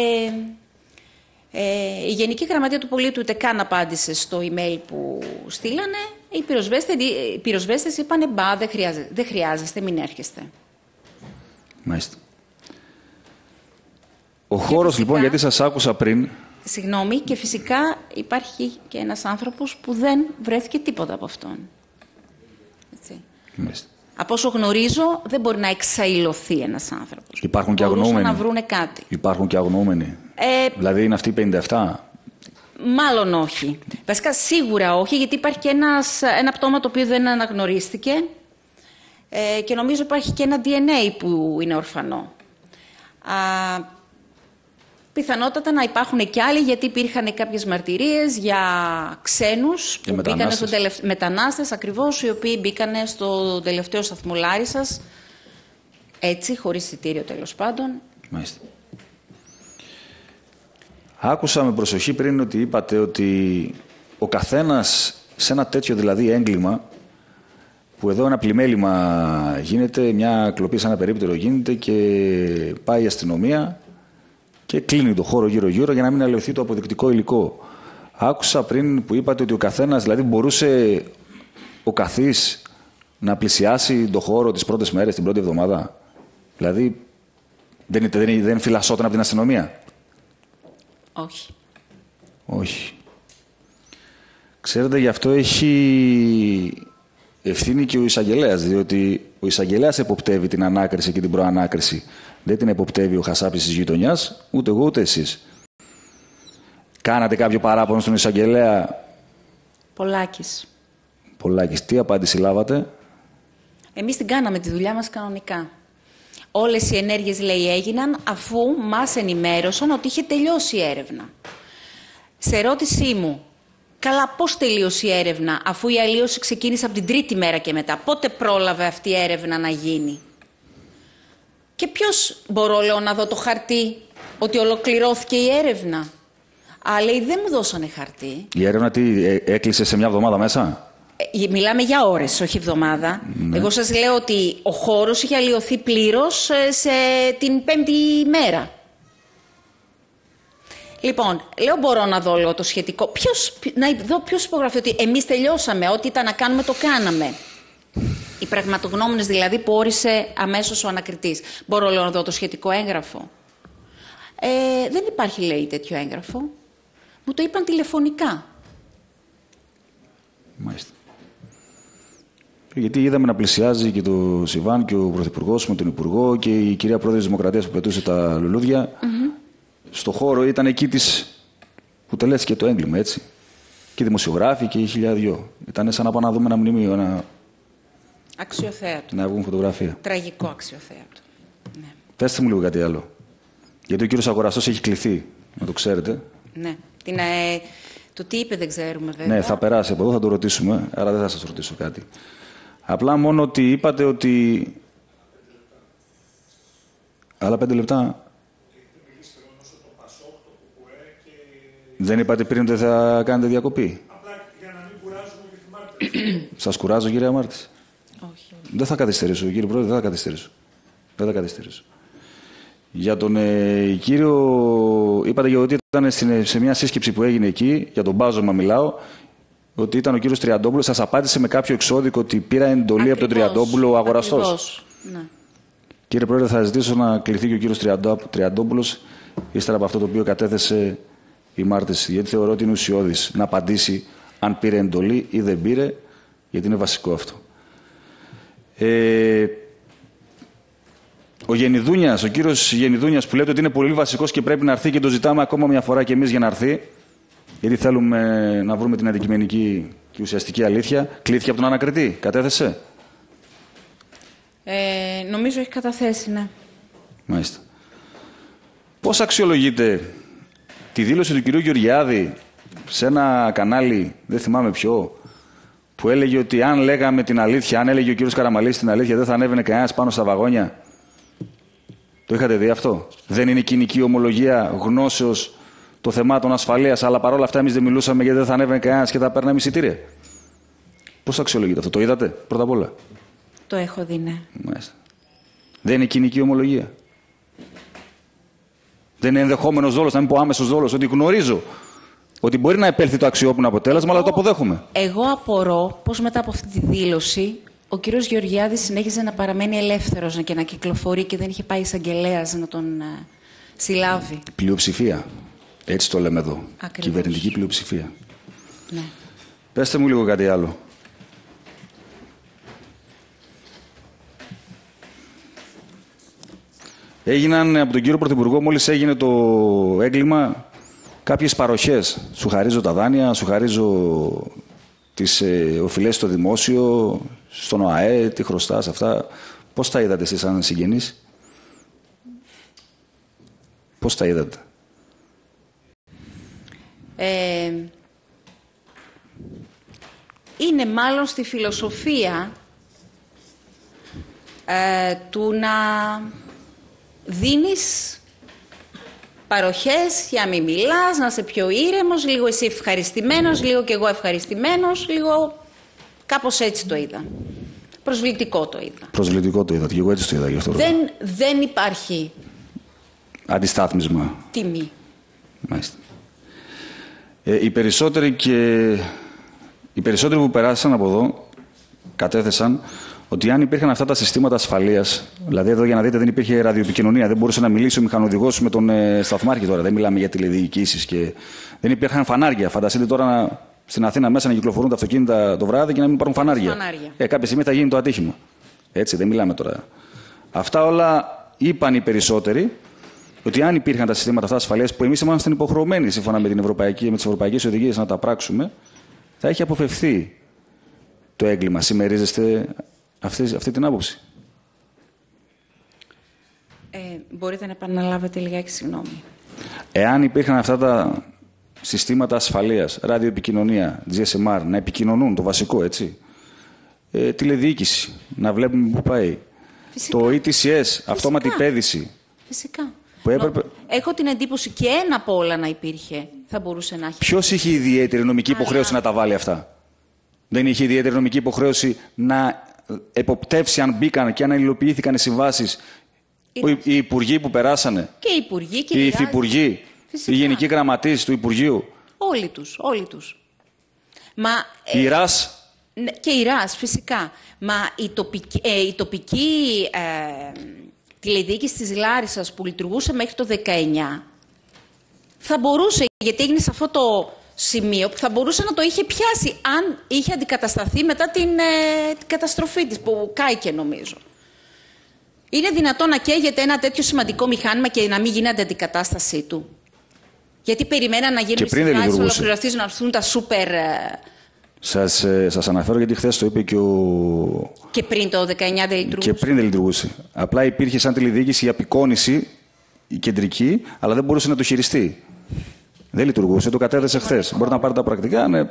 ε, η Γενική Γραμματεία του Πολίτου ούτε καν απάντησε στο email που στείλανε. Οι πυροσβέστες, οι πυροσβέστες είπανε μπα, δεν χρειάζεται, δεν χρειάζεστε, μην έρχεστε. Μάλιστα. Ο χώρος φυσικά, λοιπόν, γιατί σας άκουσα πριν... Συγγνώμη, και φυσικά υπάρχει και ένας άνθρωπος που δεν βρέθηκε τίποτα από αυτόν. Έτσι. Μάλιστα. Από όσο γνωρίζω, δεν μπορεί να εξαϊλωθεί ένας άνθρωπος. Υπάρχουν και αγνοούμενοι. να βρούνε κάτι. Υπάρχουν και αγνοούμενοι. Ε, δηλαδή είναι αυτοί οι πενήντα επτά. Μάλλον όχι. Βασικά σίγουρα όχι, γιατί υπάρχει και ένας, ένα πτώμα το οποίο δεν αναγνωρίστηκε ε, και νομίζω υπάρχει και ένα ντι εν έι που είναι ορφανό. Α, πιθανότατα να υπάρχουν και άλλοι, γιατί υπήρχαν κάποιες μαρτυρίες για ξένους για που μπήκαν στο τελευ... μετανάστες ακριβώς, οι οποίοι μπήκαν στο τελευταίο σταθμό Λάρισσας, έτσι, χωρίς εισιτήριο τέλος πάντων. Μάλιστα. Άκουσα με προσοχή πριν ότι είπατε ότι ο καθένας σε ένα τέτοιο δηλαδή έγκλημα, που εδώ ένα πλημέλημα γίνεται, μια κλοπή σε ένα περίπτερο γίνεται και πάει η αστυνομία και κλείνει το χώρο γύρω-γύρω για να μην αλλοιωθεί το αποδεικτικό υλικό. Άκουσα πριν που είπατε ότι ο καθένας, δηλαδή μπορούσε ο καθής να πλησιάσει το χώρο τις πρώτες μέρες, την πρώτη εβδομάδα. Δηλαδή δεν, δεν, δεν φυλασσόταν από την αστυνομία. Όχι. Όχι. Ξέρετε, γι' αυτό έχει ευθύνη και ο εισαγγελέας, διότι ο εισαγγελέας εποπτεύει την ανάκριση και την προανάκριση. Δεν την εποπτεύει ο χασάπης της γειτονιάς, ούτε εγώ ούτε εσείς. Κάνατε κάποιο παράπονο στον εισαγγελέα? Πολάκης. Πολάκης. Τι απάντηση λάβατε? Εμείς την κάναμε τη δουλειά μας κανονικά. Όλες οι ενέργειες, λέει, έγιναν αφού μας ενημέρωσαν ότι είχε τελειώσει η έρευνα. Σε ερώτησή μου, καλά, πώς τελείωσε η έρευνα, αφού η αλλίωση ξεκίνησε από την τρίτη μέρα και μετά? Πότε πρόλαβε αυτή η έρευνα να γίνει? Και ποιος, μπορώ, λέω, να δω το χαρτί ότι ολοκληρώθηκε η έρευνα? Α, λέει, δεν μου δώσανε χαρτί. Η έρευνα τι, ε, έκλεισε σε μια εβδομάδα μέσα? Ε, μιλάμε για ώρες, όχι εβδομάδα. Ναι. Εγώ σας λέω ότι ο χώρος είχε αλλοιωθεί πλήρως σε την πέμπτη μέρα. Λοιπόν, λέω, μπορώ να δω, λέω, το σχετικό. Ποιος, να δω ποιος υπογραφεί ότι εμείς τελειώσαμε, ό,τι ήταν να κάνουμε το κάναμε. Οι πραγματογνώμονες δηλαδή που όρισε αμέσως ο ανακριτής. Μπορώ, λέω, να δω το σχετικό έγγραφο? Ε, δεν υπάρχει, λέει, τέτοιο έγγραφο. Μου το είπαν τηλεφωνικά. Μάλιστα. Γιατί είδαμε να πλησιάζει και το Σιβάν και ο Πρωθυπουργός με τον Υπουργό και η κυρία Πρόεδρος της Δημοκρατίας που πετούσε τα λουλούδια. Mm-hmm. Στο χώρο ήταν εκεί της που τελέστηκε το έγκλημα, έτσι. Και οι δημοσιογράφοι και οι χιλιάδιο. Ήταν σαν να πάμε να δούμε ένα μνημείο, ένα... Αξιοθέατο. Να βγουν φωτογραφία. Τραγικό αξιοθέατο. Ναι. Πέστε μου λίγο κάτι άλλο. Γιατί ο κύριος Αγοραστός έχει κληθεί, να το ξέρετε. Ναι. Την, ε, το τι είπε δεν ξέρουμε, βέβαια. Ναι, θα περάσει από εδώ, θα το ρωτήσουμε, άρα δεν θα σας ρωτήσω κάτι. Απλά μόνο ότι είπατε ότι... Άλλα πέντε λεπτά. Δεν είπατε πριν ότι θα κάνετε διακοπή? Απλά για να μην κουράζουμε και θυμάται. Σας κουράζω, κύριε Αμάρτης? Όχι. Δεν θα καθυστερήσω, κύριε Πρόεδρε, δεν θα καθυστερήσω. Δεν θα καθυστερήσω. Για τον ε, κύριο... Είπατε για ότι ήταν στην, σε μια σύσκεψη που έγινε εκεί, για τον Μπάζωμα μιλάω, ότι ήταν ο κύριος Τριαντόπουλος. Σας απάντησε με κάποιο εξώδικο ότι πήρα εντολή ακριβώς, από τον Τριαντόπουλο ο αγοραστός? Ακριβώς, ναι. Κύριε Πρόεδρε, θα ζητήσω να κληθεί και ο κύριος Τριαντόπουλος ύστερα από αυτό το οποίο κατέθεσε η Μάρτης, γιατί θεωρώ ότι είναι ουσιώδης να απαντήσει αν πήρε εντολή ή δεν πήρε, γιατί είναι βασικό αυτό. Ε, ο Γενιδούνιας, ο κύριος Γενιδούνιας που λέτε ότι είναι πολύ βασικός και πρέπει να έρθει και το ζητάμε ακόμα μια φορά και εμείς για να έρθει, γιατί θέλουμε να βρούμε την αντικειμενική και ουσιαστική αλήθεια, κλήθηκε από τον ανακριτή, κατέθεσε? Ε, νομίζω έχει καταθέσει, ναι. Μάλιστα. Πώς αξιολογείτε τη δήλωση του κυρίου Γεωργιάδη σε ένα κανάλι, δεν θυμάμαι ποιο, που έλεγε ότι αν λέγαμε την αλήθεια, αν έλεγε ο κύριος Καραμαλής την αλήθεια, δεν θα ανέβαινε κανένας πάνω στα βαγόνια? Το είχατε δει αυτό? Δεν είναι κοινική ομολογία γνώσεως των θεμάτων ασφαλείας, αλλά παρόλα αυτά εμείς δεν μιλούσαμε γιατί δεν θα ανέβαινε κανένας και θα παίρναμε εισιτήρια? Πώς το αξιολογείτε αυτό, το είδατε πρώτα απ' όλα? Το έχω δει, ναι. Μάλιστα. Δεν είναι κοινική ομολογία? Δεν είναι ενδεχόμενος δόλος, να μην πω άμεσος δόλος, ότι γνωρίζω ότι μπορεί να επέλθει το αξιόπινο αποτέλεσμα, αλλά το αποδέχομαι? Εγώ απορώ πώς μετά από αυτή τη δήλωση ο κύριος Γεωργιάδης συνέχιζε να παραμένει ελεύθερος και να κυκλοφορεί και δεν είχε πάει εισαγγελέας να τον uh, συλλάβει. Πλειοψηφία. Έτσι το λέμε εδώ. Ακριβώς. Κυβερνητική πλειοψηφία. Ναι. Πέστε μου λίγο κάτι άλλο. Έγιναν από τον κύριο Πρωθυπουργό, μόλις έγινε το έγκλημα, κάποιες παροχές. Σου χαρίζω τα δάνεια, σου χαρίζω τις ε, οφειλές στο δημόσιο, στον ΟΑΕ, τι χρωστάς, αυτά. Πώς τα είδατε εσείς σαν συγγενείς? Πώς τα είδατε? Ε, είναι μάλλον στη φιλοσοφία ε, του να δίνεις παροχές για να μην μιλάς, να είσαι πιο ήρεμος, λίγο εσύ ευχαριστημένος, λίγο και εγώ ευχαριστημένος, λίγο κάπως έτσι το είδα. Προσβλητικό το είδα. Προσβλητικό το είδατε και εγώ έτσι το είδα γι' αυτό. Δεν, δεν υπάρχει αντιστάθμισμα. Τιμή. Μάλιστα. Ε, οι, περισσότεροι και... οι περισσότεροι που περάσαν από εδώ κατέθεσαν ότι αν υπήρχαν αυτά τα συστήματα ασφαλείας, δηλαδή εδώ για να δείτε δεν υπήρχε ραδιοεπικοινωνία, δεν μπορούσε να μιλήσει ο μηχανοδηγός με τον ε, σταθμάρχη τώρα, δεν μιλάμε για τηλεδιοικήσεις και δεν υπήρχαν φανάρια. Φανταστείτε τώρα να, στην Αθήνα μέσα να κυκλοφορούν τα αυτοκίνητα το βράδυ και να μην υπάρχουν φανάρια. φανάρια. Ε, κάποια στιγμή θα γίνει το ατύχημα. Έτσι, δεν μιλάμε τώρα. Αυτά όλα είπαν οι περισσότεροι ότι αν υπήρχαν τα συστήματα αυτά ασφαλείας που εμείς ήμασταν υποχρεωμένοι σύμφωνα με, την Ευρωπαϊκή, με τις ευρωπαϊκές οδηγίες να τα πράξουμε, θα είχε αποφευθεί το έγκλημα. Συμμερίζεστε αυτή, αυτή την άποψη? Ε, μπορείτε να επαναλάβετε λιγάκι, συγγνώμη. Εάν υπήρχαν αυτά τα συστήματα ασφαλείας, ραδιοεπικοινωνία, τζι ες εμ αρ, να επικοινωνούν, το βασικό, έτσι, ε, τηλεδιοίκηση, να βλέπουμε πού πάει, Φυσικά. το ι τι σι ες, Φυσικά. αυτόματη πέδηση. Φυσικά. Που έπρεπε... Έχω την εντύπωση και ένα από όλα να υπήρχε, θα μπορούσε να έχει. Ποιος είχε ιδιαίτερη νομική Αλλά... υποχρέωση να τα βάλει αυτά? Δεν είχε ιδιαίτερη νομική υποχρέωση να εποπτεύσει αν μπήκαν και αν υλοποιήθηκαν οι συμβάσεις οι, οι υπουργοί που περάσανε, και οι υπουργοί και οι οι υφυπουργοί, οι γενικοί γραμματείς του Υπουργείου? Όλοι τους, όλοι τους. Μα, η ε, ΡΑΣ. Και η ΡΑΣ, φυσικά. Μα η τοπική, ε, η τοπική ε, τηλεδιοίκηση της Λάρισσας που λειτουργούσε μέχρι το δεκαεννιά θα μπορούσε, γιατί έγινε σε αυτό το σημείο που θα μπορούσε να το είχε πιάσει αν είχε αντικατασταθεί μετά την, ε, την καταστροφή της που κάηκε, νομίζω. Είναι δυνατόν να καίγεται ένα τέτοιο σημαντικό μηχάνημα και να μην γίνεται αντικατάστασή του? Γιατί περιμέναν να γίνουν οι συμβάσεις, ολοκληρωθείς, να έρθουν τα σούπερ... Σας, ε, σας αναφέρω γιατί χθες το είπε και ο... Και πριν το δεκαεννιά δεν λειτουργούσε. Και πριν δεν λειτουργούσε. Απλά υπήρχε σαν τηλεδιοίκηση η απεικόνηση, η κεντρική, αλλά δεν μπορούσε να το χειριστεί. Δεν λειτουργούσε, το κατέθεσε χθες. Μπορείτε να πάρετε τα πρακτικά. Ναι.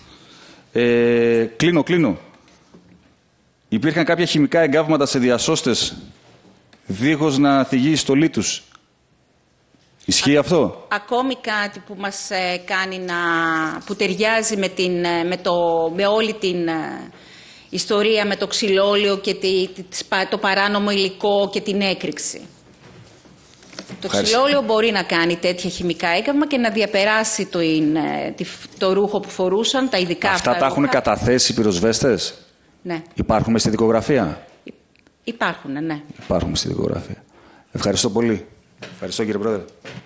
Ε, κλείνω, κλείνω. Υπήρχαν κάποια χημικά εγκάβματα σε διασώστες δίχως να θυγεί η στολή τους. Ισχύει Α, αυτό? Ακόμη κάτι που μας ε, κάνει να... που ταιριάζει με, την, με, το, με όλη την ε, ιστορία, με το ξυλόλαιο και τη, τη, το παράνομο υλικό και την έκρηξη. Το ξυλόλαιο μπορεί να κάνει τέτοια χημικά έγκαυμα και να διαπεράσει το, είναι, το ρούχο που φορούσαν, τα ειδικά αυτά. Αυτά τα έχουν ρούχα. καταθέσει οι πυροσβέστες? Ναι. Υπάρχουν στη δικογραφία? Υπάρχουν, ναι. Υπάρχουν στη δικογραφία. Ευχαριστώ πολύ. Ευχαριστώ, κύριε Πρόεδρε.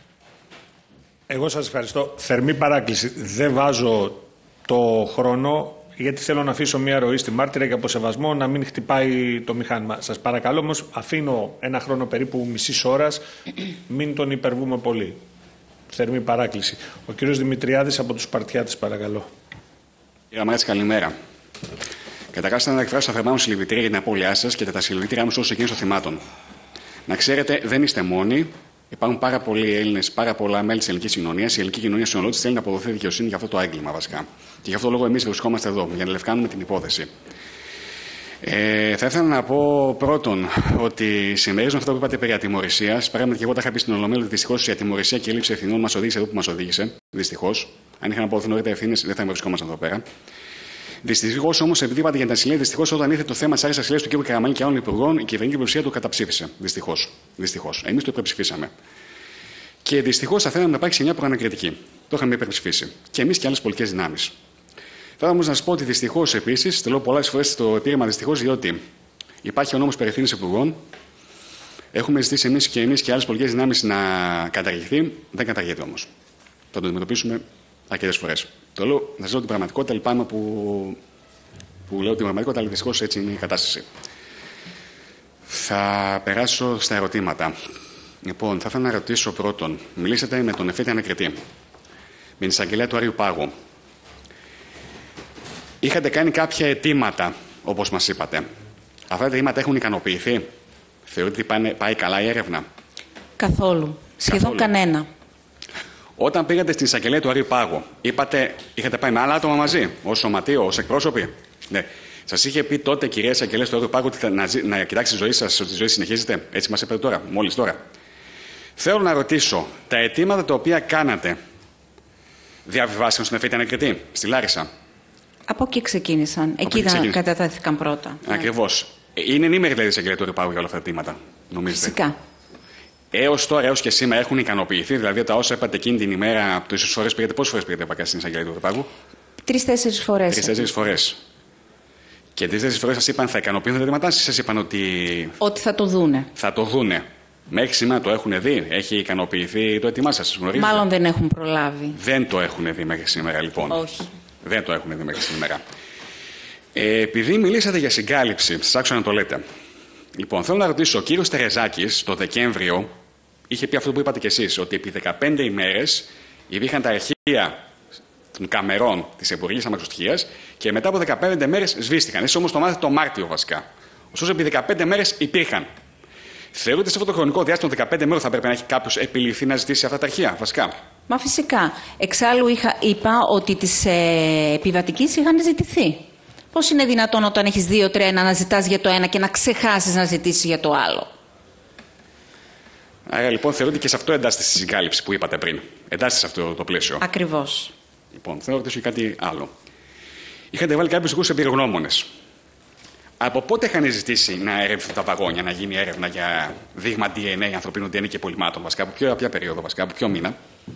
Εγώ σας ευχαριστώ. Θερμή παράκληση. Δεν βάζω το χρόνο, γιατί θέλω να αφήσω μια ροή στη μάρτυρα και από σεβασμό να μην χτυπάει το μηχάνημα. Σας παρακαλώ όμως, αφήνω ένα χρόνο περίπου μισής ώρας, μην τον υπερβούμε πολύ. Θερμή παράκληση. Ο κύριος Δημητριάδης από τους Σπαρτιάτες, παρακαλώ. Κύριε Μαράτση, καλημέρα. Καταρχάς, θέλω να εκφράσω τα θερμά μου συλληπιτήρια για την απώλειά σας και τα συλληπιτήριά μου σε όσους εκείνους των θυμάτων. Να ξέρετε, δεν είστε μόνοι. Υπάρχουν πάρα πολλοί Έλληνες, πάρα πολλά μέλη της ελληνικής κοινωνίας. Η ελληνική κοινωνία στο σύνολό της θέλει να αποδοθεί δικαιοσύνη για αυτό το έγκλημα, βασικά. Και γι' αυτό το λόγο εμείς βρισκόμαστε εδώ, για να λευκάνουμε την υπόθεση. Ε, θα ήθελα να πω πρώτον ότι συμμερίζομαι αυτό που είπατε περί ατιμωρησίας. Πράγματι, και εγώ τα είχα πει στην Ολομέλεια ότι δυστυχώς η ατιμωρησία και η έλλειψη ευθυνών μας οδήγησε εδώ που μας οδήγησε. Δυστυχώς. Αν είχαν αποδοθεί νωρίτερα ευθύνες, δεν θα βρισκόμασταν εδώ πέρα. Δυστυχώς όμως, επειδή είπατε για την ασυλία, δυστυχώς όταν ήρθε το θέμα της άρρησης ασυλίας του κ. Καραμανλή και άλλων υπουργών, η κυβερνητική πλειοψηφία το καταψήφισε. Δυστυχώς. Δυστυχώς. Εμείς το υπερψηφίσαμε. Και δυστυχώς θα θέλαμε να υπάρξει μια προανακριτική. Το είχαμε υπερψηφίσει. Και εμείς και άλλες πολιτικές δυνάμεις. Θα όμως να σας πω ότι δυστυχώς επίσης, το λέω πολλές φορές το επίρρημα δυστυχώς, διότι υπάρχει ο νόμος περί ευθύνης υπουργών. Έχουμε ζητήσει εμείς και εμείς και άλλες πολιτικές δυνάμεις να καταργηθεί. Δεν καταργείται όμως. Θα το αντιμετωπίσουμε αρκετές φορές. Το λέω, να σας λέω την πραγματικότητα, λυπάμαι που, που λέω την πραγματικότητα, αλλά δυστυχώς έτσι είναι η κατάσταση. Θα περάσω στα ερωτήματα. Λοιπόν, θα ήθελα να ρωτήσω πρώτον, μιλήσατε με τον εφέτη ανακριτή, με την εισαγγελέα του Άριου Πάγου. Είχατε κάνει κάποια αιτήματα, όπως μας είπατε. Αυτά τα αιτήματα έχουν ικανοποιηθεί? Θεωρείτε ότι πάνε, πάει καλά η έρευνα? Καθόλου. Σχεδόν Καθόλου. κανένα. Όταν πήγατε στην εισαγγελέα του Άριου Πάγου, είπατε, είχατε πάει με άλλα άτομα μαζί, ως σωματείο, ως εκπρόσωποι? Ναι. Σας είχε πει τότε, κυρία εισαγγελέα του Άριου Πάγου, ότι θα, να, να κοιτάξει τη ζωή σας, ότι η ζωή συνεχίζεται? Έτσι μας είπατε τώρα, μόλις τώρα. Θέλω να ρωτήσω, τα αιτήματα τα οποία κάνατε διαβιβάστηκαν στον εφέτη ανακριτή, στη Λάρισα? Από εκεί ξεκίνησαν. Από εκεί εκεί ήταν, κατατάθηκαν πρώτα. Ακριβώς. Είναι ενήμερη δηλαδή η εισαγγελέα του Άριου Πάγου για όλα αυτά τα αιτήματα, νομίζετε? Φυσικά. Έως τώρα, έως και σήμερα έχουν ικανοποιηθεί, δηλαδή τα όσα είπατε εκείνη την ημέρα, από τις φορές πήγατε, πόσες φορές πήγατε επακά στην εισαγγελέα του Άριου Πάγου? Τρεις-τέσσερις φορές. Τρεις-τέσσερις φορές. Και τρεις-τέσσερις φορές σας είπαν θα ικανοποιούν τα αιτήματά σας, σας είπαν ότι. Ότι θα το δούνε. Θα το δούνε. Μέχρι σήμερα το έχουν δει, έχει ικανοποιηθεί το αίτημά σας, γνωρίζετε? Μάλλον δεν έχουν προλάβει. Δεν το έχουν δει μέχρι σήμερα, λοιπόν. Όχι. Δεν το έχουν δει μέχρι σήμερα. Ε, επειδή μιλήσατε για συγκάλυψη, σας άκουσα να το λέτε. Λοιπόν, θέλω να ρωτήσω, ο κύριος Τερεζάκης το Δεκέμβριο είχε πει αυτό που είπατε κι εσείς, ότι επί δεκαπέντε ημέρες υπήρχαν τα αρχεία των καμερών της Υπουργείας Αμαξοστοιχείας και μετά από δεκαπέντε μέρες σβήστηκαν. Εσείς όμως το μάθετε το Μάρτιο βασικά. Ωστόσο, επί δεκαπέντε μέρες υπήρχαν. Θεωρείτε σε αυτό το χρονικό διάστημα δεκαπέντε μέρες θα πρέπει να έχει κάποιος επιληφθεί να ζητήσει αυτά τα αρχεία, βασικά? Μα φυσικά. Εξάλλου είχα, είπα ότι τις ε, επιβατικές είχαν ζητηθεί. Πώς είναι δυνατόν όταν έχεις δύο τρένα να ζητάς για το ένα και να ξεχάσεις να ζητήσεις για το άλλο? Άρα λοιπόν θεωρείτε και σε αυτό εντάσσεται στη συγκάλυψη που είπατε πριν. Εντάσσεται σε αυτό το πλαίσιο. Ακριβώς. Λοιπόν, θέλω να ρωτήσω και κάτι άλλο. Είχατε βάλει κάποιους δικούς εμπειρογνώμονες. Από πότε είχαν ζητήσει να ερευνηθούν τα βαγόνια, να γίνει έρευνα για δείγμα ντι εν έι, ανθρωπίνου ντι εν έι και πολυμάτων, βασικά? Από ποια, ποια περίοδο, βασικά, από ποιο μήνα?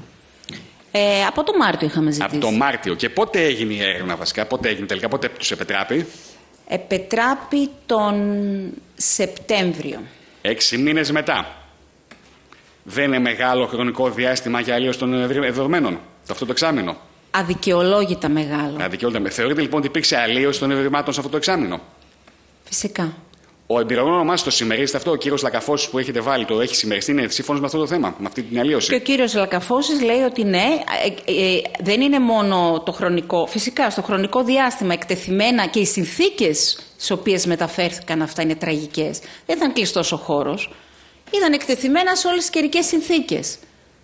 Ε, από το Μάρτιο είχαμε ζητήσει. Από το Μάρτιο. Και πότε έγινε η έρευνα, βασικά? Πότε έγινε τελικά, πότε τους επετράπη? Επετράπη τον Σεπτέμβριο. Έξι μήνες μετά. Δεν είναι μεγάλο χρονικό διάστημα για αλλίωση των δεδομένων, το αυτό το εξάμηνο? Αδικαιολόγητα μεγάλο. Αδικαιολόγητα. Θεωρείτε λοιπόν ότι υπήρξε αλλίωση των ευρημάτων σε αυτό το εξάμηνο? Φυσικά. Ο εμπειρογνώμονας μας το συμμερίζεται αυτό, ο κύριος Λακαφώσης που έχετε βάλει, το έχει συμμεριστεί, είναι σύμφωνος με αυτό το θέμα, με αυτή την αλλίωση? Και ο κύριος Λακαφώσης λέει ότι ναι, ε, ε, δεν είναι μόνο το χρονικό, φυσικά στο χρονικό διάστημα εκτεθειμένα και οι συνθήκες στις οποίες μεταφέρθηκαν αυτά είναι τραγικές. Δεν ήταν κλειστός ο χώρος, ήταν εκτεθειμένα σε όλες τις καιρικές συνθήκες.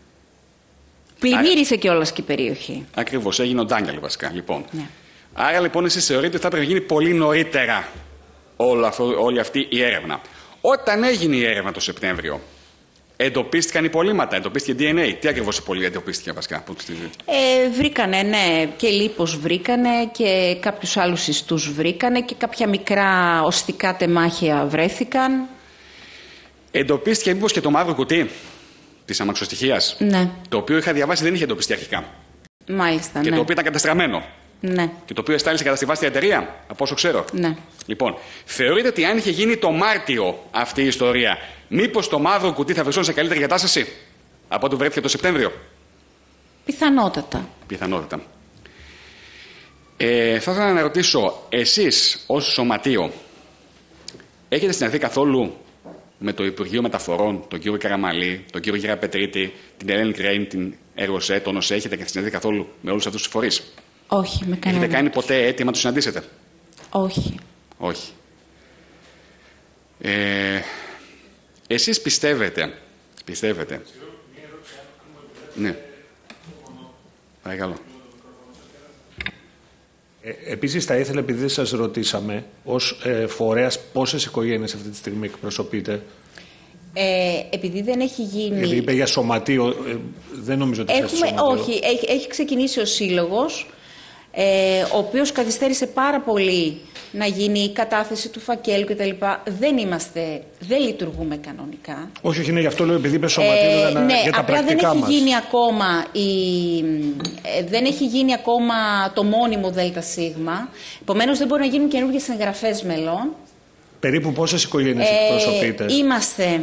Πλημμύρισε κιόλας και η περιοχή. Ακριβώς, έγινε ο Ντάγκαλ βασικά. Λοιπόν. Ναι. Άρα λοιπόν εσείς θεωρείτε ότι θα πρέπει να γίνει πολύ νωρίτερα όλη, αυτό, όλη αυτή η έρευνα. Όταν έγινε η έρευνα το Σεπτέμβριο, εντοπίστηκαν υπολείμματα, εντοπίστηκε ντι εν έι. Τι ακριβώς εντοπίστηκε βασικά? Ε, βρήκανε, ναι, και λίπος βρήκανε και κάποιους άλλους ιστούς βρήκανε και κάποια μικρά οστικά τεμάχια βρέθηκαν. Εντοπίστηκε μήπως και το μαύρο κουτί της αμαξοστοιχείας? Ναι. Το οποίο είχα διαβάσει δεν είχε εντοπιστεί αρχικά. Μάλιστα, και ναι. το οποίο ήταν καταστραμμένο. Ναι. Και το οποίο εστάλησε κατασκευάστηκε εταιρεία, από όσο ξέρω. Ναι. Λοιπόν, θεωρείτε ότι αν είχε γίνει το Μάρτιο αυτή η ιστορία, μήπως το μαύρο κουτί θα βρισκόταν σε καλύτερη κατάσταση από ό,τι βρέθηκε το Σεπτέμβριο? Πιθανότατα. Πιθανότατα. Ε, θα ήθελα να ρωτήσω, εσείς ως σωματείο, έχετε συναντηθεί καθόλου με το Υπουργείο Μεταφορών, τον κύριο Καραμανλή, τον κύριο Γεραπετρίτη, την Ελένη Κρέιν, την ΕΡΟΣΕ, τον ΟΣΕ, έχετε συναντηθεί καθόλου με όλους αυτούς τους φορείς? Όχι, με κανένα. Έχετε κάνει ποτέ αίτημα να τους συναντήσετε? Όχι. Όχι. Ε, εσείς πιστεύετε, πιστεύετε. Ναι. Παρακαλώ. Ε, επίσης θα ήθελα, επειδή σας ρωτήσαμε, ως ε, φορέας πόσες οικογένειες αυτή τη στιγμή εκπροσωπείτε? Ε, επειδή δεν έχει γίνει... Γιατί είπε για σωματείο, ε, δεν νομίζω ότι Έχουμε, σωματείο. όχι, έχει, έχει ξεκινήσει ο σύλλογος. ε, ο οποίος καθυστέρησε πάρα πολύ να γίνει η κατάθεση του φακέλου κτλ. Δεν είμαστε, δεν λειτουργούμε κανονικά. Όχι, όχι, είναι γι' αυτό λέω, επειδή είπε σωματείο ε, να, ναι, για τα απλά πρακτικά δεν μας. έχει γίνει ακόμα η, ε, δεν έχει γίνει ακόμα το μόνιμο ΔΣ. Επομένως δεν μπορεί να γίνουν καινούργιες εγγραφές μελών. Περίπου πόσες οικογένειες Ε, εκπροσωπείτε? Είμαστε,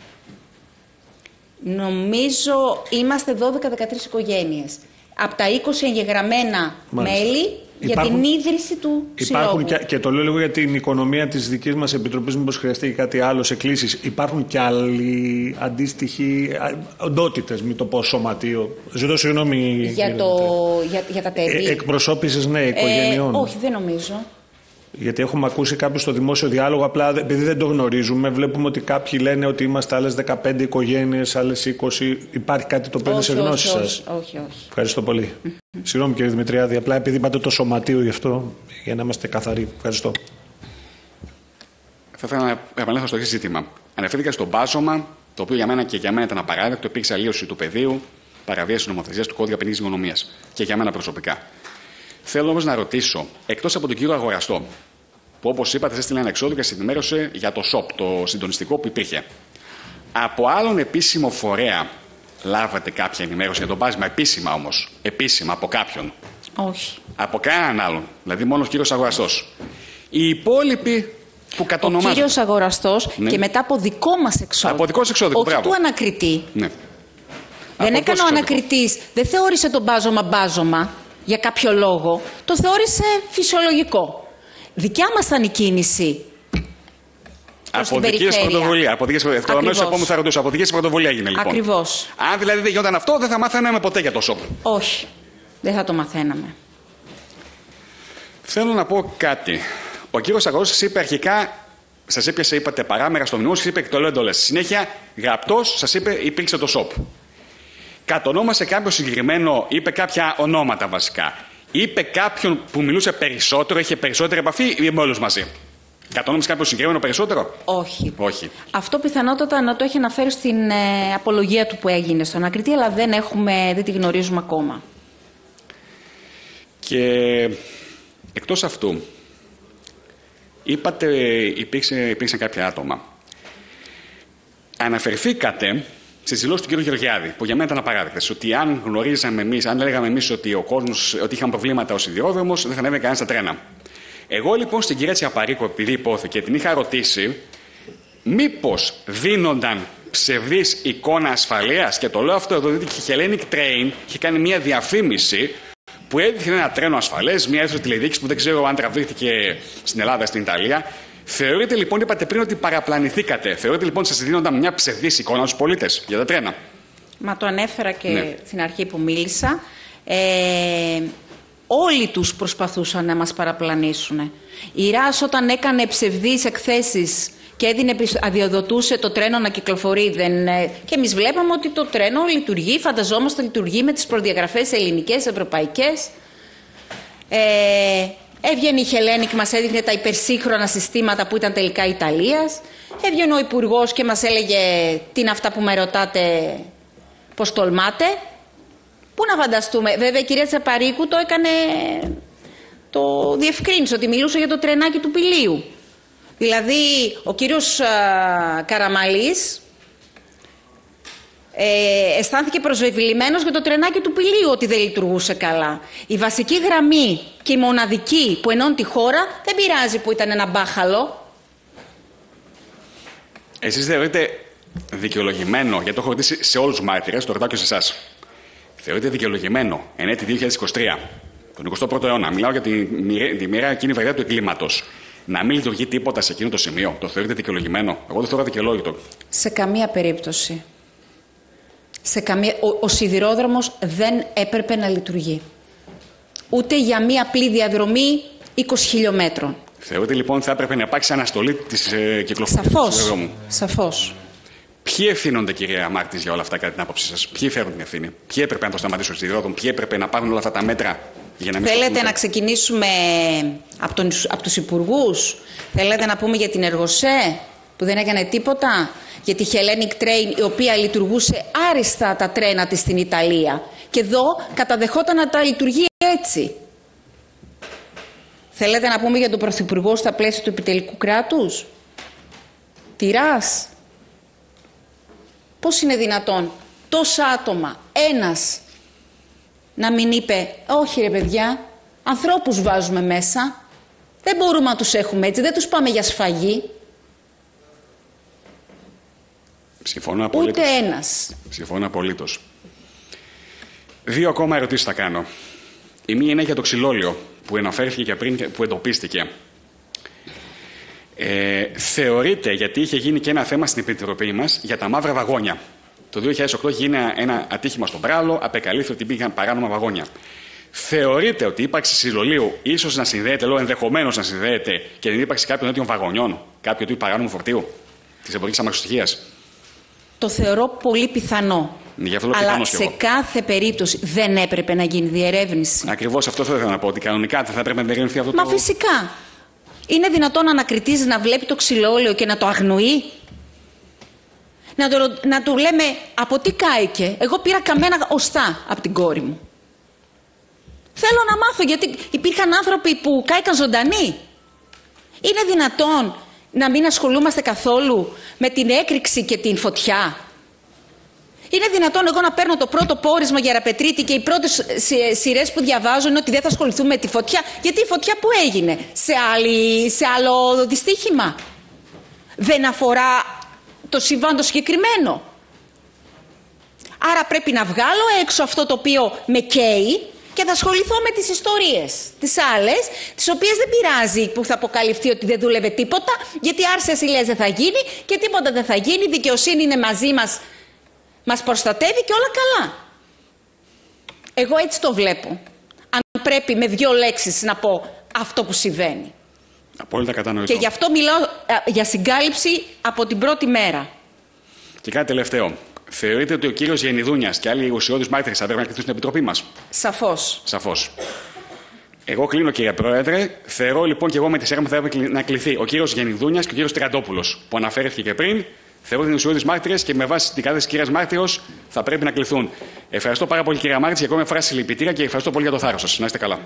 νομίζω, είμαστε δώδεκα δεκατρείς οικογένειες. Από τα είκοσι εγγεγραμμένα Μάλιστα. μέλη για Υπάρχουν- την ίδρυση του Υπάρχουν συλλόγου. και, και το λέω λίγο για την οικονομία της δικής μας επιτροπής, μήπως χρειαστεί και κάτι άλλο σε κλήσεις. Υπάρχουν και άλλοι αντίστοιχοι οντότητες, μην το πω σωματείο. Ζητώ συγγνώμη. Για, κύριε το, Δημητρία. για, για τα τέμπη. Ε, εκπροσώπησης, ναι, οικογενειών. Ε, όχι, δεν νομίζω. Γιατί έχουμε ακούσει κάποιους στο δημόσιο διάλογο, απλά επειδή δεν το γνωρίζουμε, βλέπουμε ότι κάποιοι λένε ότι είμαστε άλλες δεκαπέντε οικογένειες, άλλες είκοσι. Υπάρχει κάτι το οποίο είναι σε όχι, γνώση όχι, σας? όχι, όχι, όχι. Ευχαριστώ πολύ. Συγγνώμη κύριε Δημητριάδη, απλά επειδή είπατε το σωματείο γι' αυτό, για να είμαστε καθαροί. Ευχαριστώ. Θα ήθελα να επανέλθω στο εξής ζήτημα. Αναφέρθηκα στο μπάζωμα, το οποίο για μένα και για μένα ήταν απαράδεκτο. Υπήρξε αλλίωση του πεδίου, παραβίαση νομοθεσίας του κώδικα ποινικής δικονομίας. Και για μένα προσωπικά. Θέλω όμως να ρωτήσω, εκτός από τον κύριο Αγοραστό, που όπως είπατε, έστειλε ένα εξώδιο και συνημέρωσε για το ΣΟΠ, το συντονιστικό που υπήρχε. Από άλλον επίσημο φορέα λάβατε κάποια ενημέρωση για το μπάζημα, επίσημα όμως, επίσημα από κάποιον? Όχι. Από κανέναν άλλον, δηλαδή μόνο ο κύριος Αγοραστός. Οι υπόλοιποι που κατονομάζονται. Ο κύριος Αγοραστός, ναι, και μετά από δικό μας εξώδικο. Από δικό σας εξώδικο, όχι μπράβο. του ανακριτή. Ναι. Δεν Από έκανε ο δικό σας ανακριτής, δεν θεώρησε το μπάζωμα μπάζωμα για κάποιο λόγο. Το θεώρησε φυσιολογικό. Δικιά μας ήταν η κίνηση. Από δική σας πρωτοβουλία. Από δική σας πρωτοβουλία. Θα ρωτήσω, από δική σας πρωτοβουλία έγινε λοιπόν. Ακριβώς. Αν δηλαδή δεν γινόταν αυτό, δεν θα μάθαμε ποτέ για το ΣΟΠ. Όχι. Δεν θα το μαθαίναμε. Θέλω να πω κάτι. Ο κύριος Αγορός σας είπε αρχικά, σας έπιασε, είπατε παράμερα στο μνημόνιο, σας είπε και το λέω εντολές. Συνέχεια, γραπτός, σας είπε υπήρξε το ΣΟΠ. Κατονόμασε κάποιο συγκεκριμένο, είπε κάποια ονόματα βασικά. Είπε κάποιον που μιλούσε περισσότερο, είχε περισσότερη επαφή ή με όλους μαζί? Κατονόμασε κάποιο συγκεκριμένο περισσότερο? Όχι. Όχι. Αυτό πιθανότατα να το έχει αναφέρει στην ε, απολογία του που έγινε στον ανακριτή, αλλά δεν, έχουμε, δεν τη γνωρίζουμε ακόμα. Και εκτός αυτού, είπατε υπήρξε, υπήρξαν κάποια άτομα. Αναφερθήκατε στις δηλώσεις του κ. Γεωργιάδη, που για μένα ήταν απαράδεκτες, ότι αν γνωρίζαμε εμείς, αν έλεγαμε εμείς ότι ο κόσμος, ότι είχαν προβλήματα ο σιδηρόδρομος, δεν θα ανέβαινε κανένα στα τρένα. Εγώ λοιπόν στην κυρία Τσιαπαρίκου, επειδή υπόθηκε, την είχα ρωτήσει, μήπως δίνονταν ψευδής εικόνα ασφαλείας, και το λέω αυτό εδώ, διότι η Hellenic Train είχε κάνει μια διαφήμιση που έδειχνε ένα τρένο ασφαλές, μια αίθουσα τηλεδιοίκηση που δεν ξέρω αν τραβήχτηκε στην Ελλάδα, στην Ιταλία. Θεωρείτε λοιπόν, είπατε πριν ότι παραπλανηθήκατε, θεωρείτε λοιπόν ότι σας δίνονταν μια ψευδής εικόνα στους πολίτες για τα τρένα? Μα το ανέφερα και ναι. στην αρχή που μίλησα. Ε, όλοι τους προσπαθούσαν να μας παραπλανήσουν. Η ΡΑΣ όταν έκανε ψευδείς εκθέσεις και έδινε, αδειοδοτούσε το τρένο να κυκλοφορεί, δεν, και εμείς βλέπαμε ότι το τρένο λειτουργεί, φανταζόμαστε λειτουργεί με τις προδιαγραφές ελληνικές, ευρωπαϊκές. Ε, έβγαινε η Hellenic, μας έδειχνε τα υπερσύγχρονα συστήματα που ήταν τελικά Ιταλίας. Έβγαινε ο Υπουργός και μας έλεγε τι είναι αυτά που με ρωτάτε, πώς τολμάτε. Πού να φανταστούμε. Βέβαια η κυρία Τσαπαρίκου το έκανε, το διευκρίνησε ότι μιλούσε για το τρενάκι του Πηλίου. Δηλαδή ο κύριος α, Καραμαλής ε, αισθάνθηκε προσβεβλημένος για το τρενάκι του Πηλίου, ότι δεν λειτουργούσε καλά. Η βασική γραμμή και η μοναδική που ενώνει τη χώρα, δεν πειράζει που ήταν ένα μπάχαλο. Εσείς θεωρείτε δικαιολογημένο, γιατί το έχω ρωτήσει σε όλους τους μάρτυρες, το ρωτάω και σε εσάς. Θεωρείτε δικαιολογημένο εν έτη δύο χιλιάδες είκοσι τρία, τον εικοστό πρώτο αιώνα, μιλάω για τη, τη μοιραία εκείνη βαριά του εγκλήματος, να μην λειτουργεί τίποτα σε εκείνο το σημείο? Το θεωρείτε δικαιολογημένο? Εγώ δεν θεωρώ δικαιολόγητο. Σε καμία περίπτωση. Σε καμία... Ο, ο σιδηρόδρομος δεν έπρεπε να λειτουργεί. Ούτε για μία απλή διαδρομή είκοσι χιλιόμετρων. Θεωρείτε λοιπόν ότι θα έπρεπε να υπάρξει αναστολή της ε, κυκλοφορίας του Σαφώς. σιδηροδρόμου? Σαφώς. Ποιοι ευθύνονται, κυρία Μάρτης, για όλα αυτά, κατά την άποψή σας? Ποιοι φέρουν την ευθύνη? Ποιοι έπρεπε να το σταματήσουν στο σιδηρόδρομο? Ποιοι έπρεπε να πάρουν όλα αυτά τα μέτρα για να μην... Θέλετε σκοτώνουν? να ξεκινήσουμε από, τον, από τους υπουργούς? Θέλετε να πούμε για την Εργοσέ που δεν έκανε τίποτα? Για τη Hellenic Train, η οποία λειτουργούσε άριστα τα τρένα της στην Ιταλία. Και εδώ καταδεχόταν να τα λειτουργεί έτσι. Θέλετε να πούμε για τον Πρωθυπουργό στα πλαίσια του επιτελικού κράτους? Τυράς. Πώς είναι δυνατόν τόσα άτομα, ένας, να μην είπε όχι ρε παιδιά, ανθρώπους βάζουμε μέσα, δεν μπορούμε να τους έχουμε έτσι, δεν τους πάμε για σφαγή. Συμφωνώ απολύτως. Ούτε ένας. Συμφωνώ απολύτως. Δύο ακόμα ερωτήσεις θα κάνω. Η μία είναι για το ξυλόλαιο που αναφέρθηκε και πριν, που εντοπίστηκε. Ε, θεωρείται, γιατί είχε γίνει και ένα θέμα στην Επιτροπή μας, για τα μαύρα βαγόνια. Το δύο χιλιάδες οκτώ είχε γίνει ένα ατύχημα στον Πράλο, απεκαλύφθηκε ότι υπήρχαν παράνομα βαγόνια. Θεωρείτε ότι η ύπαρξη ξυλολαίου ίσως να συνδέεται, λέω ενδεχομένως να συνδέεται, και την ύπαρξη κάποιων τέτοιων βαγονιών, κάποιου τύπου παράνομου φορτίου της εμπορικής αμαξοστοιχείας? Το θεωρώ πολύ πιθανό. Ναι, αυτό αλλά σε εγώ. κάθε περίπτωση δεν έπρεπε να γίνει διερεύνηση. Ακριβώς αυτό θα ήθελα να πω, ότι κανονικά δεν θα έπρεπε να διερευνηθεί αυτό. Μα το... φυσικά. Είναι δυνατόν να ανακριτής να βλέπει το ξυλόλαιο και να το αγνοεί? Να, το, να του λέμε από τι κάηκε? Εγώ πήρα καμένα οστά από την κόρη μου. Θέλω να μάθω, γιατί υπήρχαν άνθρωποι που κάηκαν ζωντανοί. Είναι δυνατόν να μην ασχολούμαστε καθόλου με την έκρηξη και την φωτιά? Είναι δυνατόν εγώ να παίρνω το πρώτο πόρισμα για Ραπετρίτη και οι πρώτες σειρές που διαβάζω είναι ότι δεν θα ασχοληθούμε με τη φωτιά? Γιατί η φωτιά που έγινε? Σε, άλλη, σε άλλο δυστύχημα? Δεν αφορά το συμβάν το συγκεκριμένο? Άρα πρέπει να βγάλω έξω αυτό το οποίο με καίει και θα ασχοληθώ με τις ιστορίες, τις άλλες, τις οποίες δεν πειράζει που θα αποκαλυφθεί ότι δεν δούλευε τίποτα, γιατί άρσια ασυλίας δεν θα γίνει και τίποτα δεν θα γίνει, η δικαιοσύνη είναι μαζί μας, μας προστατεύει και όλα καλά. Εγώ έτσι το βλέπω. Αν πρέπει με δύο λέξεις να πω αυτό που συμβαίνει. Απόλυτα κατανοητό. Και γι' αυτό μιλάω για συγκάλυψη από την πρώτη μέρα. Και κάτι τελευταίο. Θεωρείτε ότι ο κύριος Γενιδούνιας και άλλοι ουσιώδεις μάρτυρες θα πρέπει να κληθούν στην Επιτροπή μας? Σαφώς. Σαφώς. Εγώ κλείνω, κύριε Πρόεδρε. Θεωρώ λοιπόν και εγώ με τη σειρά μου θα έπρεπε να κληθεί ο κύριος Γενιδούνιας και ο κύριος Τριαντόπουλος, που αναφέρθηκε και πριν. Θεωρώ ότι είναι ουσιώδεις μάρτυρες και με βάση την κάθεση της κυρίας Μάρτυρος θα πρέπει να κληθούν. Ευχαριστώ πάρα πολύ, κυρία Μάρτυρες, για ακόμη μια φορά συλληπιτήρια και ευχαριστώ πολύ για το θάρρος σας. Να είστε καλά.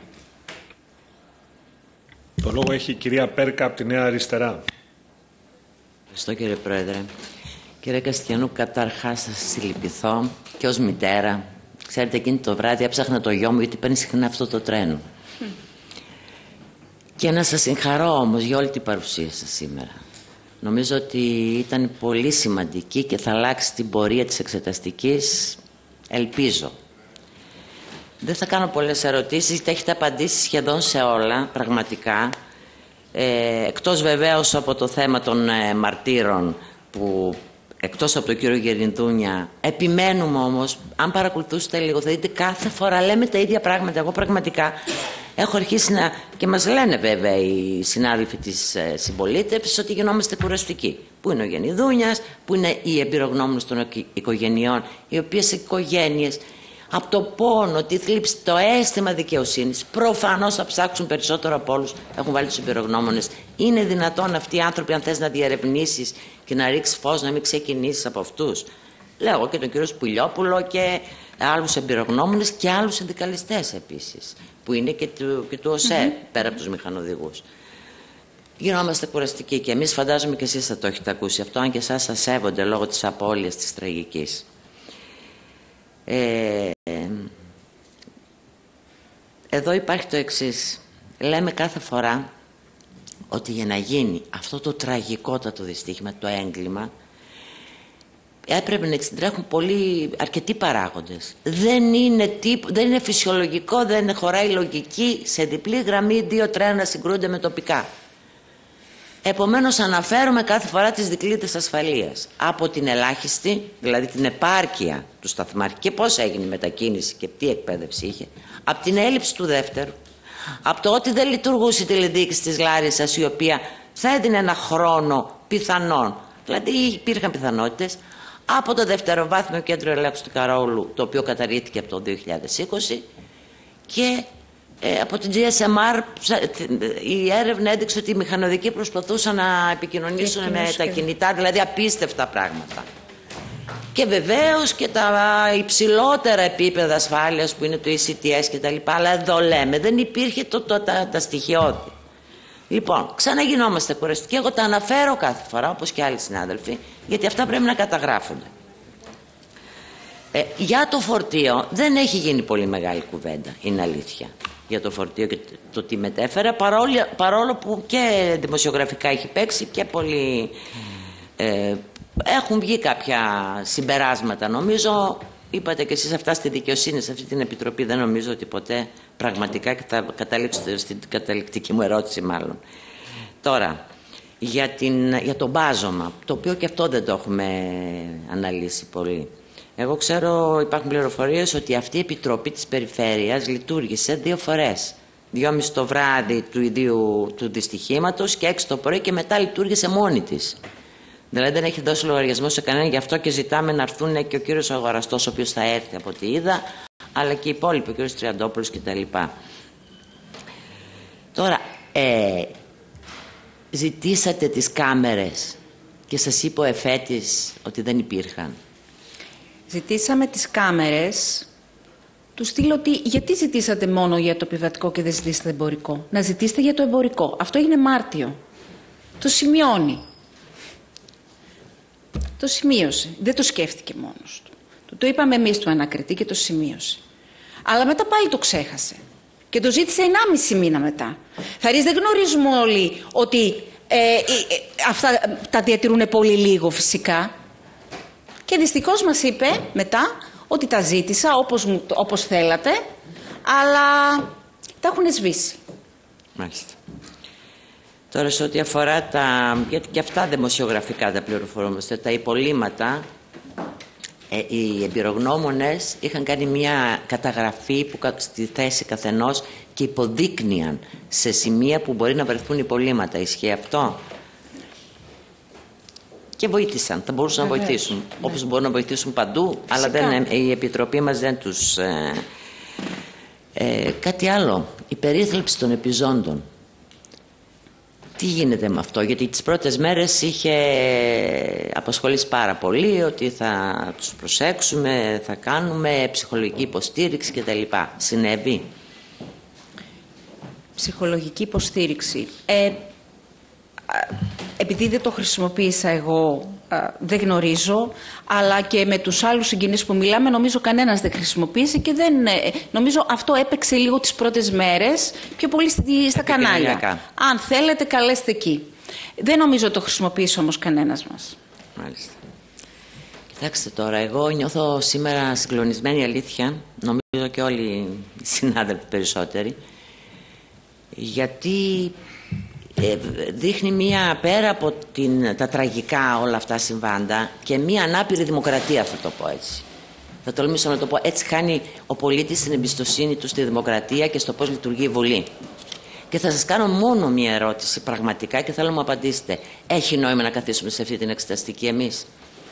Το λόγο έχει η κυρία Πέρκα από τη Νέα Αριστερά. Ευχαριστώ, κύριε Πρόεδρε. Κύριε Καστιανού, καταρχάς θα σας συλληπιθώ και ως μητέρα. Ξέρετε, εκείνη το βράδυ έψαχνα το γιο μου γιατί παίρνει συχνά αυτό το τρένο. Mm. Και να σας συγχαρώ όμως για όλη την παρουσία σας σήμερα. Νομίζω ότι ήταν πολύ σημαντική και θα αλλάξει την πορεία της εξεταστικής, ελπίζω. Δεν θα κάνω πολλές ερωτήσεις, γιατί έχετε απαντήσει σχεδόν σε όλα, πραγματικά. Ε, εκτός βεβαίως από το θέμα των ε, μαρτύρων, που εκτός από τον κύριο Γενιδούνια, επιμένουμε όμως, αν παρακολουθούσετε λίγο, θα δείτε κάθε φορά λέμε τα ίδια πράγματα. Εγώ πραγματικά έχω αρχίσει να... και μας λένε βέβαια οι συνάδελφοι της ε, συμπολίτευσης ότι γινόμαστε κουραστικοί. Πού είναι ο Γενιδούνιας, πού είναι οι εμπειρογνώμονες των οικογενειών, οι οποίες οικογένειες από το πόνο, τη θλίψη, το αίσθημα δικαιοσύνης, προφανώς θα ψάξουν περισσότερο από όλους. Έχουν βάλει τους εμπειρογνώμονες. Είναι δυνατόν αυτοί οι άνθρωποι, αν θες να διερευνήσεις και να ρίξεις φως, να μην ξεκινήσεις από αυτούς? Λέω και τον κύριο Σπουλιόπουλο και άλλους εμπειρογνώμονες και άλλους συνδικαλιστές επίσης, που είναι και του, και του ΟΣΕ, mm-hmm. πέρα από τους μηχανοδηγούς. Γινόμαστε κουραστικοί και εμείς, φαντάζομαι και εσείς θα το έχετε ακούσει αυτό, αν και εσάς σας σέβονται λόγω της απώλειας της τραγικής. Ε, εδώ υπάρχει το εξής. Λέμε κάθε φορά ότι για να γίνει αυτό το τραγικότατο δυστύχημα, το έγκλημα, έπρεπε να εξεντρέχουν πολύ, αρκετοί παράγοντες. Δεν είναι, τύπ, δεν είναι φυσιολογικό, δεν χωράει λογική σε διπλή γραμμή δύο τρένα να συγκρούνται με τοπικά. Επομένως αναφέρουμε κάθε φορά τις δικλείδες ασφαλείας. Από την ελάχιστη, δηλαδή την επάρκεια του σταθμάρχη και πώς έγινε η μετακίνηση και τι εκπαίδευση είχε. Από την έλλειψη του δεύτερου. Από το ότι δεν λειτουργούσε η τηλεδιοίκηση της Λάρισσας, η οποία θα έδινε ένα χρόνο πιθανόν. Δηλαδή υπήρχαν πιθανότητες. Από το δευτεροβάθμιο κέντρο ελέγχου του Καραούλου, το οποίο καταργήθηκε από το δύο χιλιάδες είκοσι. Και Ε, από την τζι ες εμ αρ η έρευνα έδειξε ότι οι μηχανοδικοί προσπαθούσαν να επικοινωνήσουν με τα κινητά, δηλαδή απίστευτα πράγματα. Και και βεβαίως και τα υψηλότερα επίπεδα ασφάλειας που είναι το ι σι τι ες και τα λοιπά, αλλά εδώ λέμε δεν υπήρχε το, το, τα, τα στοιχειώδη. Λοιπόν, ξαναγινόμαστε κουραστικοί. Εγώ τα αναφέρω κάθε φορά, όπως και άλλοι συνάδελφοι, γιατί αυτά πρέπει να καταγράφονται. Ε, για το φορτίο δεν έχει γίνει πολύ μεγάλη κουβέντα, είναι αλήθεια. Για το φορτίο και το τι μετέφερε, παρόλο, παρόλο που και δημοσιογραφικά έχει παίξει και πολύ... Ε, έχουν βγει κάποια συμπεράσματα, νομίζω. Είπατε και εσείς αυτά στη δικαιοσύνη, σε αυτή την επιτροπή. Δεν νομίζω ότι ποτέ πραγματικά, και θα καταλήξω στην καταληκτική μου ερώτηση μάλλον. Τώρα, για, την, για το μπάζωμα, το οποίο και αυτό δεν το έχουμε αναλύσει πολύ. Εγώ ξέρω, υπάρχουν πληροφορίες ότι αυτή η επιτροπή της περιφέρειας λειτουργήσε δύο φορές. Δυόμιση το βράδυ του ιδίου του δυστυχήματος και έξι το πρωί, και μετά λειτουργήσε μόνη της. Δηλαδή δεν έχει δώσει λογαριασμό σε κανέναν, γι' αυτό και ζητάμε να έρθουν και ο κύριος Αγοραστός, ο οποίος θα έρθει από ό,τι είδα, αλλά και οι υπόλοιποι, ο κύριος Τριαντόπουλος κτλ. Τώρα, ε, ζητήσατε τις κάμερες και σας είπε ο εφέτης ότι δεν υπήρχαν. Ζητήσαμε τις κάμερες, του στείλω ότι γιατί ζητήσατε μόνο για το επιβατικό και δεν ζητήσατε εμπορικό. Να ζητήσετε για το εμπορικό. Αυτό έγινε Μάρτιο. Το σημειώνει. Το σημείωσε. Δεν το σκέφτηκε μόνος του. Του το είπαμε εμείς του ανακριτή και το σημείωσε. Αλλά μετά πάλι το ξέχασε. Και το ζήτησε ενάμιση μήνα μετά. Θα ρίξει, δεν γνωρίζουμε όλοι ότι ε, ε, ε, αυτά τα διατηρούν πολύ λίγο φυσικά. Και δυστυχώς μας είπε μετά ότι τα ζήτησα όπως, όπως θέλατε, αλλά τα έχουν σβήσει. Μάλιστα. Τώρα, σε ό,τι αφορά τα... γιατί και αυτά δημοσιογραφικά τα πληροφορούμαστε, τα υπολείμματα, ε, οι εμπειρογνώμονες είχαν κάνει μια καταγραφή που στη θέση καθενός και υποδείκνυαν σε σημεία που μπορεί να βρεθούν υπολείμματα. Ισχύει αυτό? Και βοήθησαν, θα μπορούσαν Βεβαίως. να βοηθήσουν, ναι. όπως μπορούν να βοηθήσουν παντού, Φυσικά. αλλά δεν, η Επιτροπή μας δεν τους... Ε, ε, κάτι άλλο, η περίθαλψη των επιζώντων. Τι γίνεται με αυτό? Γιατί τις πρώτες μέρες είχε απασχολήσει πάρα πολύ, ότι θα τους προσέξουμε, θα κάνουμε ψυχολογική υποστήριξη κτλ. Συνέβη? Ψυχολογική υποστήριξη. Ε, επειδή δεν το χρησιμοποίησα εγώ, δεν γνωρίζω, αλλά και με τους άλλους συγγενείς που μιλάμε, νομίζω κανένας δεν χρησιμοποίησε και δεν, νομίζω αυτό έπαιξε λίγο τις πρώτες μέρες, πιο πολύ στα κανάλια. Αν θέλετε, καλέστε εκεί. Δεν νομίζω ότι το χρησιμοποίησε όμως κανένας μας. Μάλιστα. Κοιτάξτε τώρα, εγώ νιώθω σήμερα συγκλονισμένη, αλήθεια, νομίζω και όλοι οι συνάδελφοι περισσότεροι, γιατί... Ε, δείχνει μία, πέρα από την, τα τραγικά όλα αυτά συμβάντα, και μία ανάπηρη δημοκρατία, θα το πω έτσι. Θα τολμήσω να το πω έτσι. Χάνει ο πολίτης την εμπιστοσύνη του στη δημοκρατία και στο πώς λειτουργεί η Βουλή. Και θα σας κάνω μόνο μία ερώτηση πραγματικά και θέλω να μου απαντήσετε. Έχει νόημα να καθίσουμε σε αυτή την εξεταστική εμείς?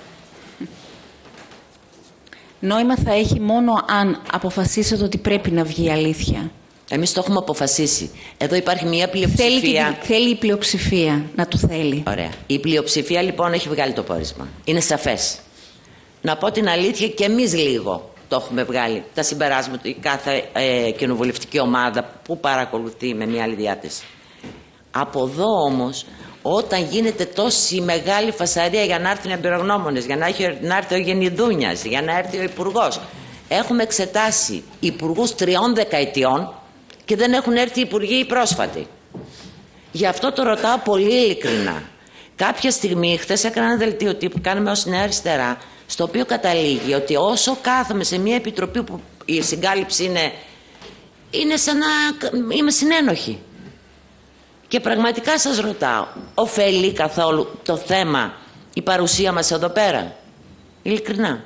Νόημα θα έχει μόνο αν αποφασίσετε ότι πρέπει να βγει η αλήθεια. Εμείς το έχουμε αποφασίσει. Εδώ υπάρχει μια πλειοψηφία. Θέλει, θέλει η πλειοψηφία να το θέλει. Ωραία. Η πλειοψηφία λοιπόν έχει βγάλει το πόρισμα. Είναι σαφές. Να πω την αλήθεια, και εμείς λίγο το έχουμε βγάλει. Τα συμπεράσματα, η κάθε ε, κοινοβουλευτική ομάδα που παρακολουθεί με μια άλλη διάθεση. Από εδώ όμως, όταν γίνεται τόση μεγάλη φασαρία για να έρθουν οι εμπειρογνώμονες, για να, έχει, να έρθει ο Γενιδούνιας, για να έρθει ο Υπουργός. Έχουμε εξετάσει υπουργούς τριών δεκαετιών και δεν έχουν έρθει οι υπουργοί οι πρόσφατοι. Γι' αυτό το ρωτάω πολύ ειλικρινά. Κάποια στιγμή, χθες έκανα ένα δελτίο τύπου, κάναμε ως Νέα Αριστερά, στο οποίο καταλήγει ότι όσο κάθομαι σε μια επιτροπή που η συγκάλυψη είναι, είναι σαν να είμαι συνένοχη. Και πραγματικά σας ρωτάω, ωφελεί καθόλου το θέμα η παρουσία μας εδώ πέρα? Ειλικρινά.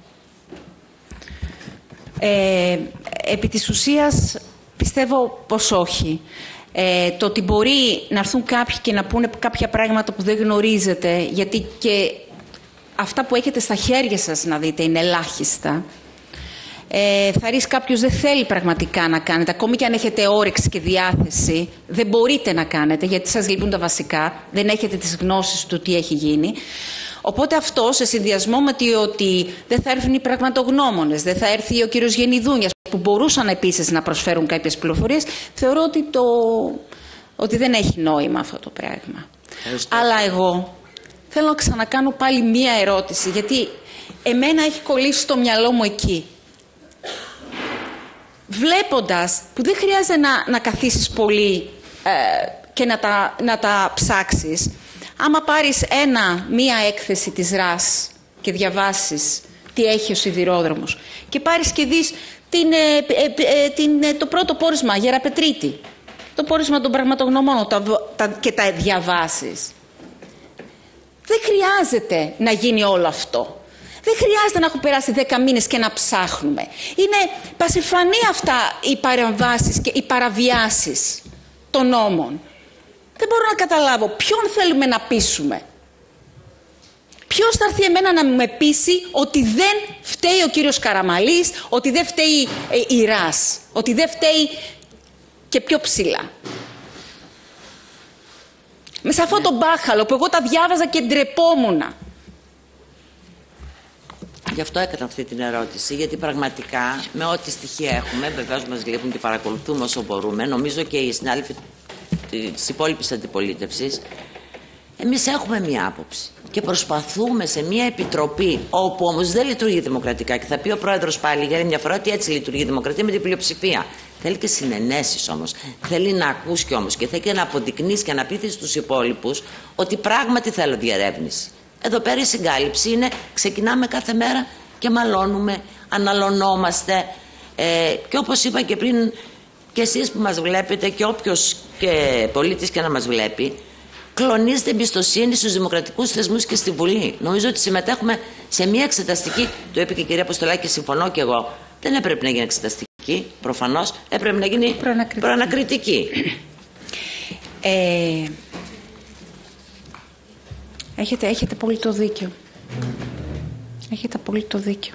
Ε, επί της ουσίας πιστεύω πως όχι. Ε, το ότι μπορεί να έρθουν κάποιοι και να πούνε κάποια πράγματα που δεν γνωρίζετε, γιατί και αυτά που έχετε στα χέρια σας να δείτε είναι ελάχιστα. Ε, θα ρίξει κάποιος δεν θέλει πραγματικά να κάνετε, ακόμη και αν έχετε όρεξη και διάθεση, δεν μπορείτε να κάνετε γιατί σας λείπουν τα βασικά, δεν έχετε τις γνώσεις του τι έχει γίνει. Οπότε αυτό, σε συνδυασμό με ότι δεν θα έρθουν οι πραγματογνώμονες, δεν θα έρθει ο κύριος Γενιδούνιας, που μπορούσαν επίσης να προσφέρουν κάποιες πληροφορίες, θεωρώ ότι, το... ότι δεν έχει νόημα αυτό το πράγμα. Ευχαριστώ. Αλλά εγώ θέλω να ξανακάνω πάλι μία ερώτηση, γιατί εμένα έχει κολλήσει το μυαλό μου εκεί. Βλέποντας, που δεν χρειάζεται να, να καθίσεις πολύ ε, και να τα, να τα ψάξεις, άμα πάρεις ένα, μία έκθεση της ΡΑΣ και διαβάσεις τι έχει ο σιδηρόδρομος και πάρεις και δεις την, ε, ε, ε, την, ε, το πρώτο πόρισμα Γεραπετρίτη, το πόρισμα των πραγματογνωμόνων τα, τα, και τα διαβάσεις, δεν χρειάζεται να γίνει όλο αυτό. Δεν χρειάζεται να έχουν περάσει δέκα μήνες και να ψάχνουμε. Είναι πασιφανή αυτά οι παρεμβάσεις και οι παραβιάσεις των νόμων. Δεν μπορώ να καταλάβω ποιον θέλουμε να πείσουμε. Ποιος θα έρθει εμένα να με πείσει ότι δεν φταίει ο κύριος Καραμαλής, ότι δεν φταίει η ΡΑΣ, ότι δεν φταίει και πιο ψηλά. Με σε αυτό το μπάχαλο που εγώ τα διάβαζα και ντρεπόμουνα. Γι' αυτό έκανα αυτή την ερώτηση, γιατί πραγματικά με ό,τι στοιχεία έχουμε, βεβαίως μας λείπουν και παρακολουθούμε όσο μπορούμε, νομίζω και οι συνάδελφοι της υπόλοιπης αντιπολίτευσης, εμείς έχουμε μία άποψη και προσπαθούμε σε μία επιτροπή, όπου όμως δεν λειτουργεί δημοκρατικά, και θα πει ο πρόεδρος πάλι για μια φορά ότι έτσι λειτουργεί η δημοκρατία, με την πλειοψηφία. Θέλει και συνενέσεις όμως. Θέλει να ακούς και όμως και θέλει και να αποδεικνύεις και να πείθεις στους υπόλοιπους ότι πράγματι θέλω διερεύνηση. Εδώ πέρα η συγκάλυψη είναι, ξεκινάμε κάθε μέρα και μαλώνουμε, αναλωνόμαστε ε, και όπως είπα και πριν, και εσείς που μας βλέπετε και όποιος και πολίτης και να μας βλέπει, κλονίζεται εμπιστοσύνη στους δημοκρατικούς θεσμούς και στη Βουλή. Νομίζω ότι συμμετέχουμε σε μια εξεταστική, το είπε και η κυρία Αποστολάκη και συμφωνώ και εγώ, δεν έπρεπε να γίνει εξεταστική, προφανώς, έπρεπε να γίνει προανακριτική. προανακριτική. Ε... Έχετε, έχετε πολύ το δίκιο. Έχετε πολύ το δίκιο.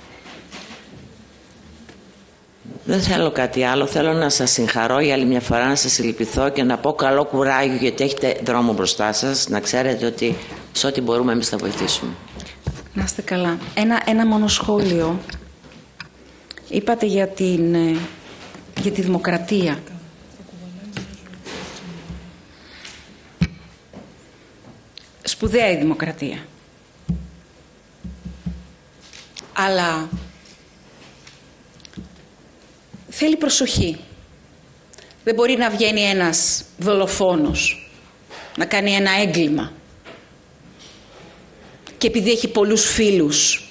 Δεν θέλω κάτι άλλο. Θέλω να σας συγχαρώ για άλλη μια φορά, να σας συλληπιθώ και να πω καλό κουράγιο, γιατί έχετε δρόμο μπροστά σας. Να ξέρετε ότι σε ό,τι μπορούμε εμείς θα βοηθήσουμε. Να είστε καλά. Ένα, ένα μόνο σχόλιο. Είπατε για, την, για τη δημοκρατία. Σπουδαία η δημοκρατία. Αλλά θέλει προσοχή. Δεν μπορεί να βγαίνει ένας δολοφόνος να κάνει ένα έγκλημα και επειδή έχει πολλούς φίλους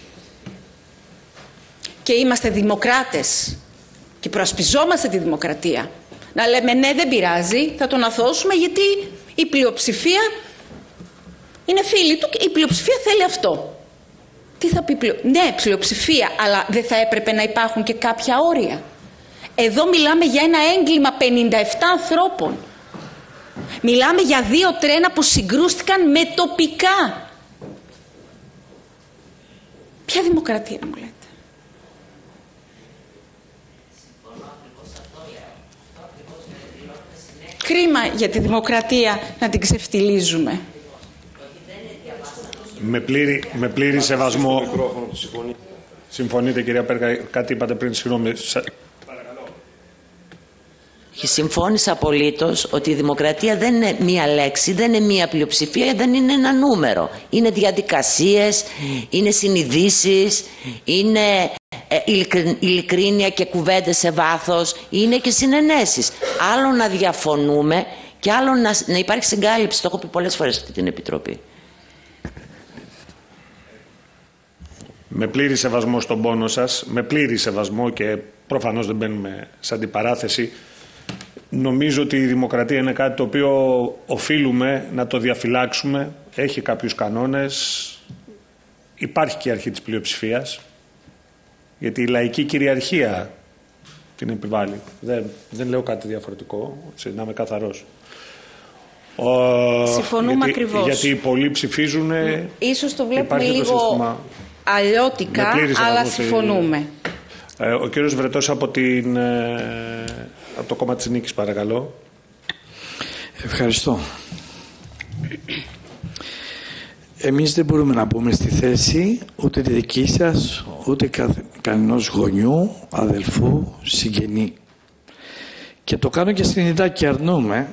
και είμαστε δημοκράτες και προασπιζόμαστε τη δημοκρατία, να λέμε ναι, δεν πειράζει, θα τον αθώσουμε γιατί η πλειοψηφία είναι φίλοι του και η πλειοψηφία θέλει αυτό. Τι θα πει πλειο... Ναι, πλειοψηφία, αλλά δεν θα έπρεπε να υπάρχουν και κάποια όρια. Εδώ μιλάμε για ένα έγκλημα πενήντα επτά ανθρώπων. Μιλάμε για δύο τρένα που συγκρούστηκαν με τοπικά. Ποια δημοκρατία μου λέτε? Κρίμα για τη δημοκρατία να την ξεφτιλίζουμε. Με πλήρη, με πλήρη σεβασμό. Συμφωνείτε, κυρία Πέρκα, κάτι είπατε πριν, συγγνώμη. Συμφώνησα απολύτως ότι η δημοκρατία δεν είναι μία λέξη, δεν είναι μία πλειοψηφία, δεν είναι ένα νούμερο. Είναι διαδικασίες, είναι συνειδήσεις, είναι ε, ειλικρίνεια και κουβέντες σε βάθος, είναι και συνενέσεις. Άλλο να διαφωνούμε και άλλο να, να υπάρχει συγκάλυψη. Το έχω πει πολλές φορές αυτή την Επιτροπή. Με πλήρη σεβασμό στον πόνο σας, με πλήρη σεβασμό και προφανώς δεν μπαίνουμε σε αντιπαράθεση, νομίζω ότι η δημοκρατία είναι κάτι το οποίο οφείλουμε να το διαφυλάξουμε. Έχει κάποιους κανόνες, υπάρχει και η αρχή της πλειοψηφίας, γιατί η λαϊκή κυριαρχία την επιβάλλει. Δεν, δεν λέω κάτι διαφορετικό, να είμαι καθαρός. Συμφωνούμε γιατί, ακριβώς. Γιατί πολλοί ψηφίζουν. Ίσως το βλέπουμε λίγο το σύστημα... αλλιώτικα, αλλά συμφωνούμε. Ε, ο κύριος Βρετός από, την, ε, από το κόμμα της Νίκης, παρακαλώ. Ευχαριστώ. Εμείς δεν μπορούμε να μπούμε στη θέση ούτε τη δική σας, ούτε κα, κανενός γονιού, αδελφού, συγγενή. Και το κάνω και συνειδητά και αρνούμε,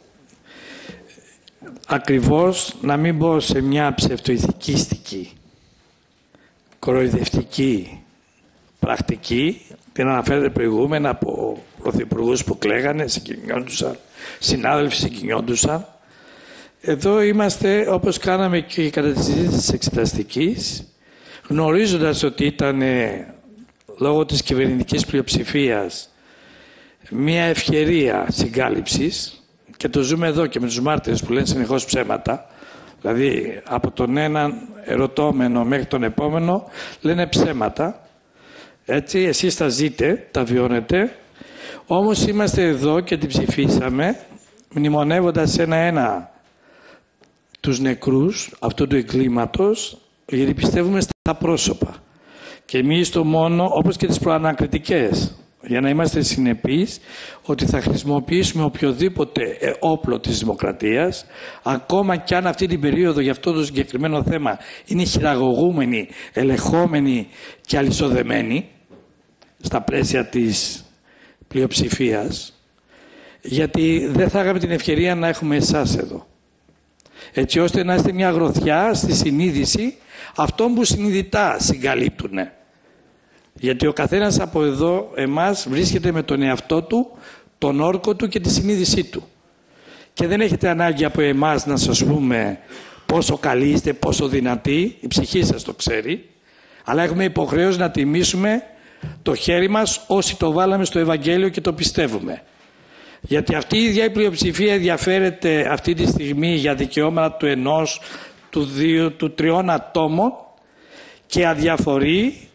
ακριβώς να μην μπω σε μια ψευτοηθικίστικη, κοροϊδευτική πρακτική, την αναφέρεται προηγούμενα από πρωθυπουργούς που κλαίγανε, συγκινιόντουσαν, συνάδελφοι συγκινιόντουσαν. Εδώ είμαστε, όπως κάναμε και κατά τη συζήτηση της εξεταστικής, γνωρίζοντας ότι ήταν λόγω της κυβερνητικής πλειοψηφίας μια ευκαιρία συγκάλυψης, και το ζούμε εδώ και με τους μάρτυρες που λένε συνεχώς ψέματα, δηλαδή από τον έναν ερωτώμενο μέχρι τον επόμενο λένε ψέματα. Έτσι, εσείς τα ζείτε, τα βιώνετε, όμως είμαστε εδώ και την ψηφίσαμε μνημονεύοντας ένα-ένα τους νεκρούς αυτού του εγκλήματος, γιατί πιστεύουμε στα πρόσωπα. Και εμείς το μόνο, όπως και τις προανακριτικές, για να είμαστε συνεπείς, ότι θα χρησιμοποιήσουμε οποιοδήποτε όπλο της δημοκρατίας, ακόμα και αν αυτή την περίοδο για αυτό το συγκεκριμένο θέμα είναι χειραγωγούμενοι, ελεγχόμενοι και αλυσοδεμένοι, στα πλαίσια της πλειοψηφίας, γιατί δεν θα είχαμε την ευκαιρία να έχουμε εσάς εδώ. Έτσι ώστε να είστε μια γροθιά στη συνείδηση αυτών που συνειδητά συγκαλύπτουνε. Γιατί ο καθένας από εδώ εμάς βρίσκεται με τον εαυτό του, τον όρκο του και τη συνείδησή του. Και δεν έχετε ανάγκη από εμάς να σας πούμε πόσο καλοί είστε, πόσο δυνατοί, η ψυχή σας το ξέρει, αλλά έχουμε υποχρέωση να τιμήσουμε το χέρι μας όσοι το βάλαμε στο Ευαγγέλιο και το πιστεύουμε. Γιατί αυτή η ίδια η πλειοψηφία ενδιαφέρεται αυτή τη στιγμή για δικαιώματα του ενός, του δύο, του τριών ατόμων και αδιαφορεί,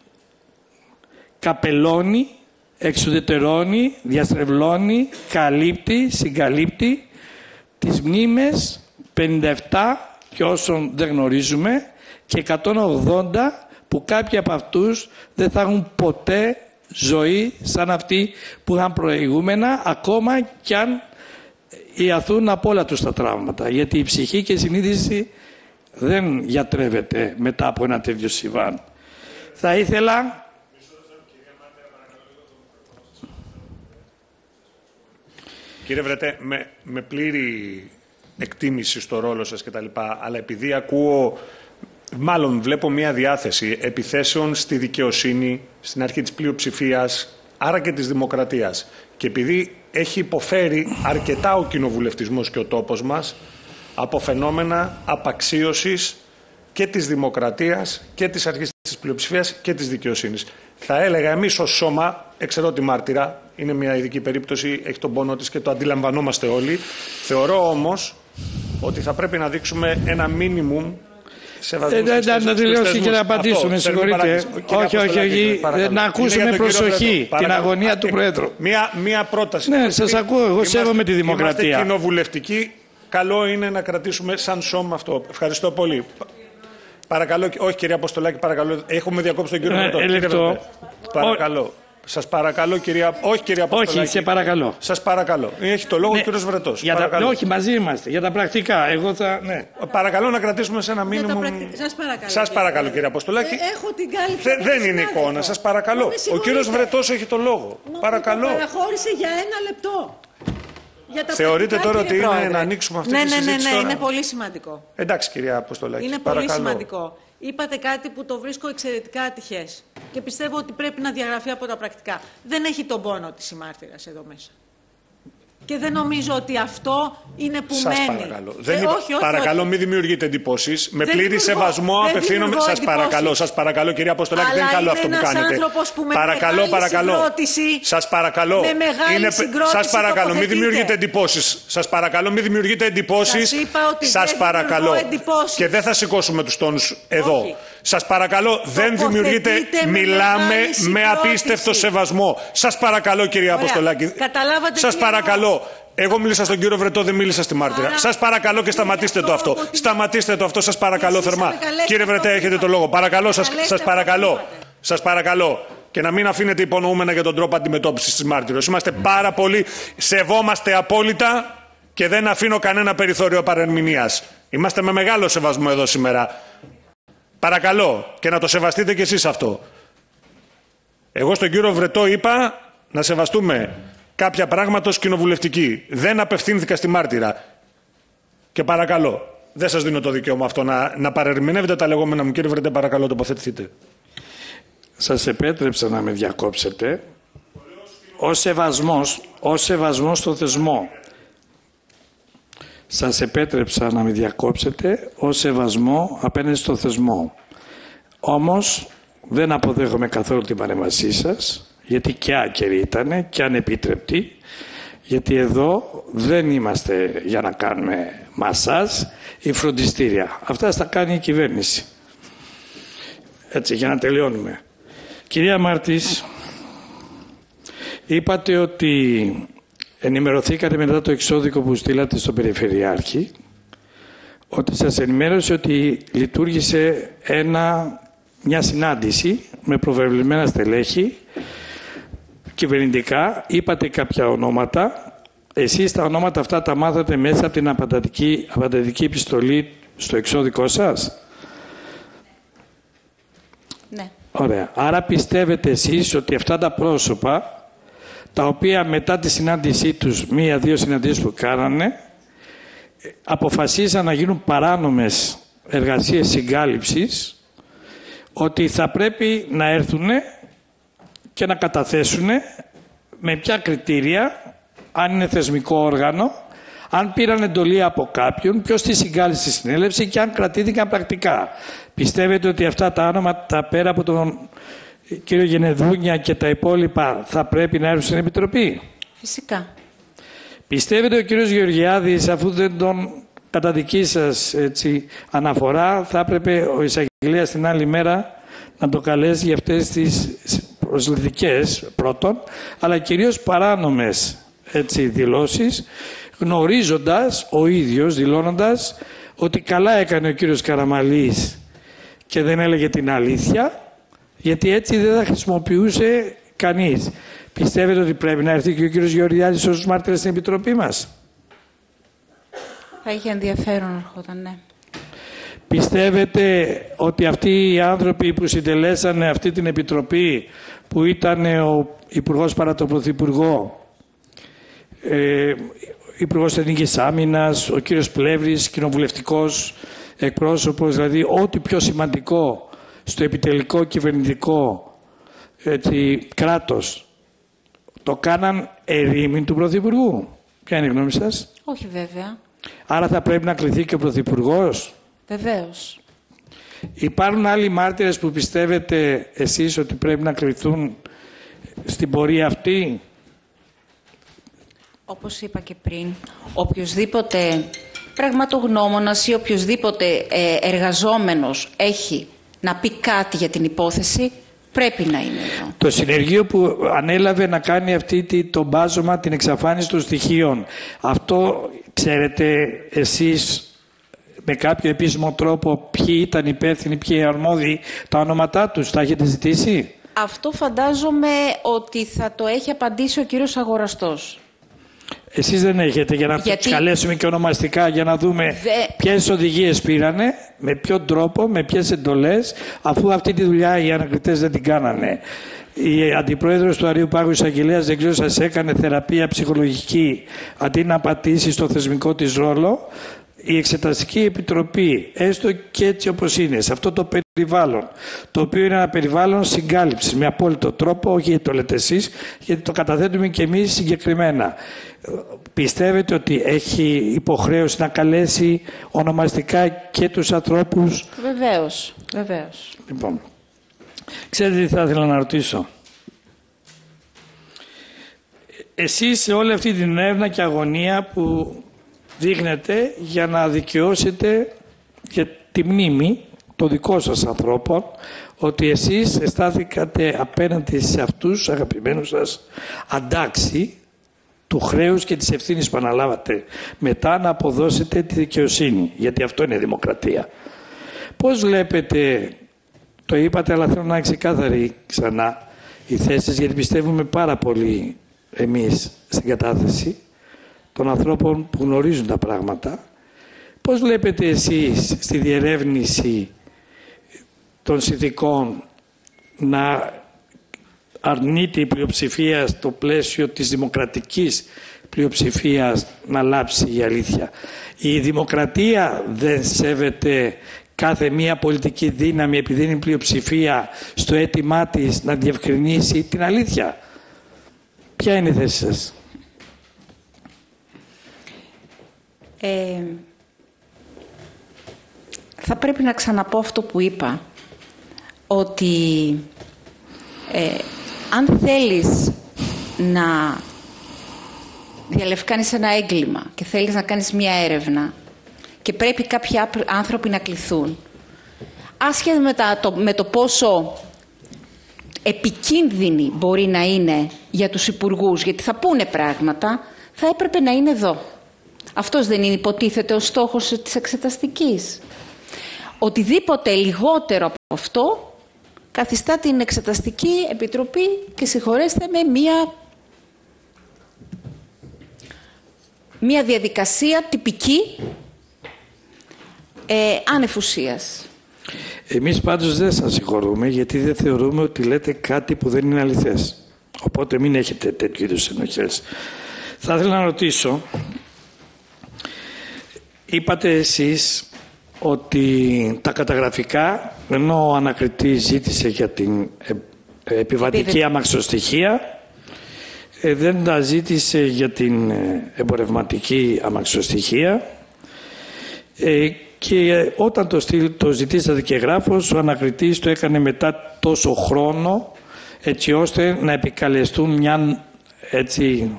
καπελώνει, εξουδετερώνει, διαστρεβλώνει, καλύπτει, συγκαλύπτει τις μνήμες πενήντα επτά και όσων δεν γνωρίζουμε και εκατόν ογδόντα που κάποιοι από αυτούς δεν θα έχουν ποτέ ζωή σαν αυτή που είχαν προηγούμενα, ακόμα κι αν ιαθούν από όλα τους τα τραύματα. Γιατί η ψυχή και η συνείδηση δεν γιατρεύεται μετά από ένα τέτοιο συμβάν. Θα ήθελα... Κύριε Βρετέ, με, με πλήρη εκτίμηση στο ρόλο σας κτλ. Αλλά επειδή ακούω, μάλλον βλέπω μια διάθεση επιθέσεων στη δικαιοσύνη, στην αρχή της πλειοψηφίας, άρα και της δημοκρατίας. Και επειδή έχει υποφέρει αρκετά ο κοινοβουλευτισμός και ο τόπος μας από φαινόμενα απαξίωσης και της δημοκρατίας και της αρχής της πλειοψηφίας και της δικαιοσύνης. Θα έλεγα εμείς ως σώμα, εξαιρώ τη μάρτυρα, είναι μια ειδική περίπτωση, έχει τον πόνο της και το αντιλαμβανόμαστε όλοι. Θεωρώ όμως ότι θα πρέπει να δείξουμε ένα μίνιμουμ σεβασμού στους θεσμούς. Να τελειώσει και να απαντήσουμε, συγχωρείτε. Όχι, όχι, όχι. Να ακούσουμε προσοχή την αγωνία του Προέδρου. Μία πρόταση. Ναι, σας ακούω. Εγώ σέβομαι τη δημοκρατία. Είμαστε κοινοβουλευτικοί. Καλό είναι να κρατήσουμε σαν σώμα αυτό. Ευχαριστώ πολύ. Παρακαλώ, όχι κυρία Αποστολάκη, παρακαλώ. Έχουμε διακόψει τον κύριο Βρετό. Παρακαλώ. Σας παρακαλώ, κυρία. Όχι, κυρία Αποστολάκη. Όχι, σε παρακαλώ. Σας παρακαλώ. Έχει το λόγο ναι. ο κύριος Βρετός. Τα... Όχι, μαζί είμαστε. Για τα πρακτικά. Εγώ θα... ναι. Παρακαλώ να κρατήσουμε σε ένα μήνυμα. Πρακτι... Σας παρακαλώ. Σας παρακαλώ, κυρία Αποστολάκη. Ε, έχω την κάλυψη. Δε, δεν είναι εικόνα. Σας παρακαλώ. Ο κύριος Βρετός έχει το λόγο. Μα, παρακαλώ. Παραχώρησε για ένα λεπτό. Για τα Θεωρείτε τώρα ότι είναι πρόεδρε. να ανοίξουμε αυτή ναι, τη συζήτηση? Ναι, ναι, ναι, τώρα. είναι πολύ σημαντικό. Εντάξει, κυρία Αποστολάκη. Είναι παρακαλώ. πολύ σημαντικό. Είπατε κάτι που το βρίσκω εξαιρετικά ατυχές και πιστεύω ότι πρέπει να διαγραφεί από τα πρακτικά. Δεν έχει τον πόνο της η μάρτυρας εδώ μέσα. Και δεν νομίζω ότι αυτό είναι που σας μένει. Παρακαλώ. Δεν ε, όχι, όχι, παρακαλώ, όχι. μην δημιουργείτε εντυπώσεις. Με δεν πλήρη σεβασμό απευθύνομαι. Σας παρακαλώ, σας παρακαλώ, κυρία Αποστολάκη, δεν είναι καλό αυτό που κάνετε. Που με παρακαλώ, παρακαλώ. Σας παρακαλώ. Με μεγάλη είναι... Σας παρακαλώ, μην δημιουργείτε εντυπώσεις. Σας παρακαλώ, μην δημιουργείτε εντυπώσεις. Σας είπα ότι σας παρακαλώ. Και δεν θα σηκώσουμε τους τόνους εδώ. Σας παρακαλώ, δεν δημιουργείτε. Μιλάμε με απίστευτο σεβασμό. Σας παρακαλώ, κυρία Αποστολάκη. Σας παρακαλώ. Εγώ μίλησα στον κύριο Βρετό, δεν μίλησα στη μάρτυρα. Άρα, σας παρακαλώ και σταματήστε το αυτό. Σταματήστε το αυτό, σας παρακαλώ θερμά. Κύριε Βρετέ, έχετε το λόγο. Παρακαλώ, σας, σας παρακαλώ. Σας παρακαλώ. Και να μην αφήνετε υπονοούμενα για τον τρόπο αντιμετώπισης της μάρτυρας. Είμαστε πάρα πολύ, σεβόμαστε απόλυτα και δεν αφήνω κανένα περιθώριο παρερμηνίας. Είμαστε με μεγάλο σεβασμό εδώ σήμερα. Παρακαλώ και να το σεβαστείτε κι εσείς αυτό. Εγώ στον κύριο Βρετό είπα να σεβαστούμε κάποια πράγματα ως κοινοβουλευτικοί. Δεν απευθύνθηκα στη μάρτυρα. Και παρακαλώ, δεν σας δίνω το δικαίωμα αυτό να, να παρερμηνεύετε τα λεγόμενα μου. Κύριε Βρετέ, παρακαλώ τοποθετηθείτε. Σας επέτρεψα να με διακόψετε. Ο σεβασμός, ο σεβασμός στο θεσμό. Σας επέτρεψα να με διακόψετε ως σεβασμό απέναντι στο θεσμό. Όμως δεν αποδέχομαι καθόλου την παρέμβασή σας, γιατί και άκερη ήταν και ανεπίτρεπτη, γιατί εδώ δεν είμαστε για να κάνουμε μασάζ ή φροντιστήρια. Αυτά θα κάνει η κυβέρνηση. Έτσι, για να τελειώνουμε. Κυρία Μάρτης, είπατε ότι ενημερωθήκατε μετά το εξώδικο που στείλατε στον Περιφερειάρχη, ότι σας ενημέρωσε ότι λειτουργήσε ένα, μια συνάντηση με προβεβλημένα στελέχη κυβερνητικά. Είπατε κάποια ονόματα. Εσείς τα ονόματα αυτά τα μάθατε μέσα από την απαντατική, απαντατική επιστολή στο εξώδικό σας. Ναι. Ωραία. Άρα πιστεύετε εσείς ότι αυτά τα πρόσωπα, τα οποία μετά τη συνάντησή τους, μία-δύο συναντήσεις που κάνανε, αποφασίσαν να γίνουν παράνομες εργασίες συγκάλυψης, ότι θα πρέπει να έρθουν και να καταθέσουν με ποια κριτήρια, αν είναι θεσμικό όργανο, αν πήραν εντολή από κάποιον, ποιος τη συγκάλυψε στη συνέλευση και αν κρατήθηκαν πρακτικά. Πιστεύετε ότι αυτά τα όνοματα, πέρα από τον κύριο Γενεδούνια και τα υπόλοιπα, θα πρέπει να έρθουν στην Επιτροπή? Φυσικά. Πιστεύετε ο κύριος Γεωργιάδης, αφού δεν τον κατά δική σας έτσι, αναφορά, θα έπρεπε ο εισαγγελέας την άλλη μέρα να το καλέσει για αυτές τις προσληπτικές πρώτον, αλλά κυρίως παράνομες έτσι, δηλώσεις, γνωρίζοντας ο ίδιος, δηλώνοντας ότι καλά έκανε ο κύριος Καραμαλής και δεν έλεγε την αλήθεια, γιατί έτσι δεν θα χρησιμοποιούσε κανείς. Πιστεύετε ότι πρέπει να έρθει και ο κύριος Γεωργιάδης ως μάρτυρας στην Επιτροπή μας? Θα είχε ενδιαφέρον ερχόταν, ναι. Πιστεύετε ότι αυτοί οι άνθρωποι που συντελέσανε αυτή την Επιτροπή, που ήταν ο Υπουργός παρά τον Πρωθυπουργό, ε, Υπουργός Εθνικής Άμυνας, ο κύριος Πλεύρης, κοινοβουλευτικός εκπρόσωπος, δηλαδή ό,τι πιο σημαντικό στο επιτελικό κυβερνητικό έτσι, κράτος, το κάναν ερήμην του Πρωθυπουργού? Ποια είναι η γνώμη σας? Όχι βέβαια. Άρα θα πρέπει να κληθεί και ο Πρωθυπουργός? Βεβαίως. Υπάρχουν άλλοι μάρτυρες που πιστεύετε εσείς ότι πρέπει να κληθούν στην πορεία αυτή? Όπως είπα και πριν, οποιοσδήποτε πραγματογνώμονας ή οποιοσδήποτε ε, εργαζόμενος έχει να πει κάτι για την υπόθεση, πρέπει να είναι εδώ. Το συνεργείο που ανέλαβε να κάνει αυτή το μπάζωμα, την εξαφάνιση των στοιχείων, αυτό ξέρετε εσείς με κάποιο επίσημο τρόπο ποιοι ήταν υπεύθυνοι, ποιοι αρμόδιοι, τα ονόματά τους, τα έχετε ζητήσει? Αυτό φαντάζομαι ότι θα το έχει απαντήσει ο κύριος Αγοραστός. Εσείς δεν έχετε, για να Γιατί... τους καλέσουμε και ονομαστικά για να δούμε Δε... ποιες οδηγίες πήρανε, με ποιον τρόπο, με ποιες εντολές, αφού αυτή τη δουλειά οι ανακριτές δεν την κάνανε. Η αντιπρόεδρος του Αρείου Πάγου Εισαγγελέας, δεν ξέρω, σας έκανε θεραπεία ψυχολογική αντί να πατήσει στο θεσμικό της ρόλο. Η Εξεταστική Επιτροπή, έστω και έτσι όπως είναι, σε αυτό το περιβάλλον, το οποίο είναι ένα περιβάλλον συγκάλυψης με απόλυτο τρόπο, όχι γιατί το λέτε εσείς, γιατί το καταθέτουμε και εμείς συγκεκριμένα. Πιστεύετε ότι έχει υποχρέωση να καλέσει ονομαστικά και τους ανθρώπους? Βεβαίως, βεβαίως. Λοιπόν, ξέρετε τι θα ήθελα να ρωτήσω? Εσείς σε όλη αυτή την έρευνα και αγωνία που δείχνετε για να δικαιώσετε για τη μνήμη των δικών σας ανθρώπων, ότι εσείς αισθάνθηκατε απέναντι σε αυτούς αγαπημένους σας αντάξει του χρέους και της ευθύνης που αναλάβατε, μετά να αποδώσετε τη δικαιοσύνη, γιατί αυτό είναι δημοκρατία. Πώς βλέπετε, το είπατε, αλλά θέλω να είναι ξεκάθαρη ξανά η θέση σας, γιατί πιστεύουμε πάρα πολύ εμείς στην κατάθεση, των ανθρώπων που γνωρίζουν τα πράγματα. Πώς βλέπετε εσείς στη διερεύνηση των συνθηκών να αρνείται η πλειοψηφία στο πλαίσιο της δημοκρατικής πλειοψηφίας να λάψει η αλήθεια? Η δημοκρατία δεν σέβεται κάθε μία πολιτική δύναμη επειδή είναι πλειοψηφία στο αίτημά της να διευκρινίσει την αλήθεια? Ποια είναι η θέση σας? Ε, θα πρέπει να ξαναπώ αυτό που είπα, ότι ε, αν θέλεις να διαλευκάνεις ένα έγκλημα και θέλεις να κάνεις μία έρευνα και πρέπει κάποιοι άνθρωποι να κληθούν, άσχετα με, το, με το πόσο επικίνδυνη μπορεί να είναι για τους υπουργούς, γιατί θα πούνε πράγματα, θα έπρεπε να είναι εδώ. Αυτός δεν είναι, υποτίθεται, ο στόχος της εξεταστικής? Οτιδήποτε λιγότερο από αυτό καθιστά την Εξεταστική Επιτροπή, και συγχωρέστε με, μία, μία διαδικασία τυπική ε, άνευ ουσίας. Εμείς πάντως δεν σας συγχωρούμε, γιατί δεν θεωρούμε ότι λέτε κάτι που δεν είναι αληθές. Οπότε μην έχετε τέτοιου είδους ενοχές. Θα ήθελα να ρωτήσω, είπατε εσείς ότι τα καταγραφικά, ενώ ο ανακριτής ζήτησε για την επιβατική αμαξοστοιχεία, δεν τα ζήτησε για την εμπορευματική αμαξοστοιχεία, και όταν το, στυλ, το ζητήσατε και γράφος, ο ανακριτής το έκανε μετά τόσο χρόνο, έτσι ώστε να επικαλεστούν μια, έτσι,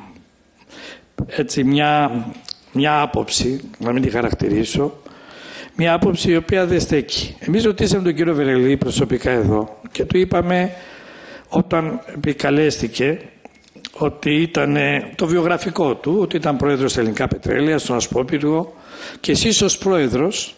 έτσι μια, μια άποψη, να μην τη χαρακτηρίσω, μια άποψη η οποία δεν στέκει. Εμείς ρωτήσαμε τον κύριο Βερελή προσωπικά εδώ και του είπαμε, όταν επικαλέστηκε, ότι ήταν το βιογραφικό του, ότι ήταν πρόεδρος στα Ελληνικά Πετρέλαια, στον Ασπόπυργο, και εσείς ως πρόεδρος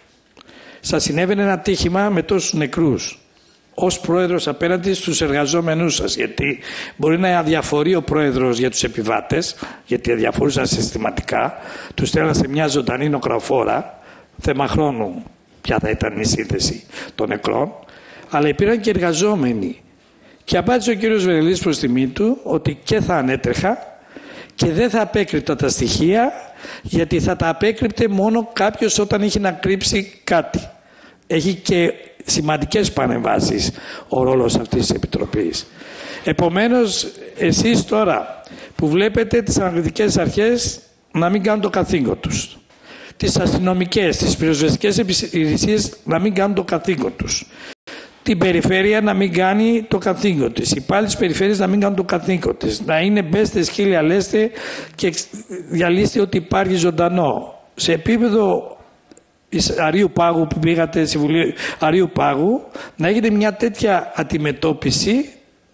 σας συνέβαινε ένα τύχημα με τόσους νεκρούς ως πρόεδρος απέναντι στους εργαζόμενούς σας, γιατί μπορεί να αδιαφορεί ο πρόεδρος για τους επιβάτες, γιατί αδιαφορούσαν συστηματικά, τους στέλναν σε μια ζωντανή νεκροφόρα, θέμα χρόνου ποια θα ήταν η σύνθεση των νεκρών, αλλά υπήρχαν και εργαζόμενοι. Και απάντησε ο κύριος Βερελής προς τιμή του ότι και θα ανέτρεχα και δεν θα απέκρυπτα τα στοιχεία, γιατί θα τα απέκρυπτε μόνο κάποιος όταν είχε να κρύψει κάτι. Έχει και σημαντικές παρεμβάσεις ο ρόλος αυτής της Επιτροπής. Επομένως, εσείς τώρα που βλέπετε τις ανακριτικές αρχές να μην κάνουν το καθήκον τους, τις αστυνομικές, τις πυροσβεστικές υπηρεσίες να μην κάνουν το καθήκον τους, την περιφέρεια να μην κάνει το καθήκον της, οι υπάλληλοι της περιφέρειας να μην κάνουν το καθήκον της, να είναι μπέστε, σκύλια, λέστε και διαλύστε ότι υπάρχει ζωντανό. Σε επίπεδο Αρείου Πάγου που πήγατε, Συμβουλίου Αρείου Πάγου, να έχετε μια τέτοια αντιμετώπιση,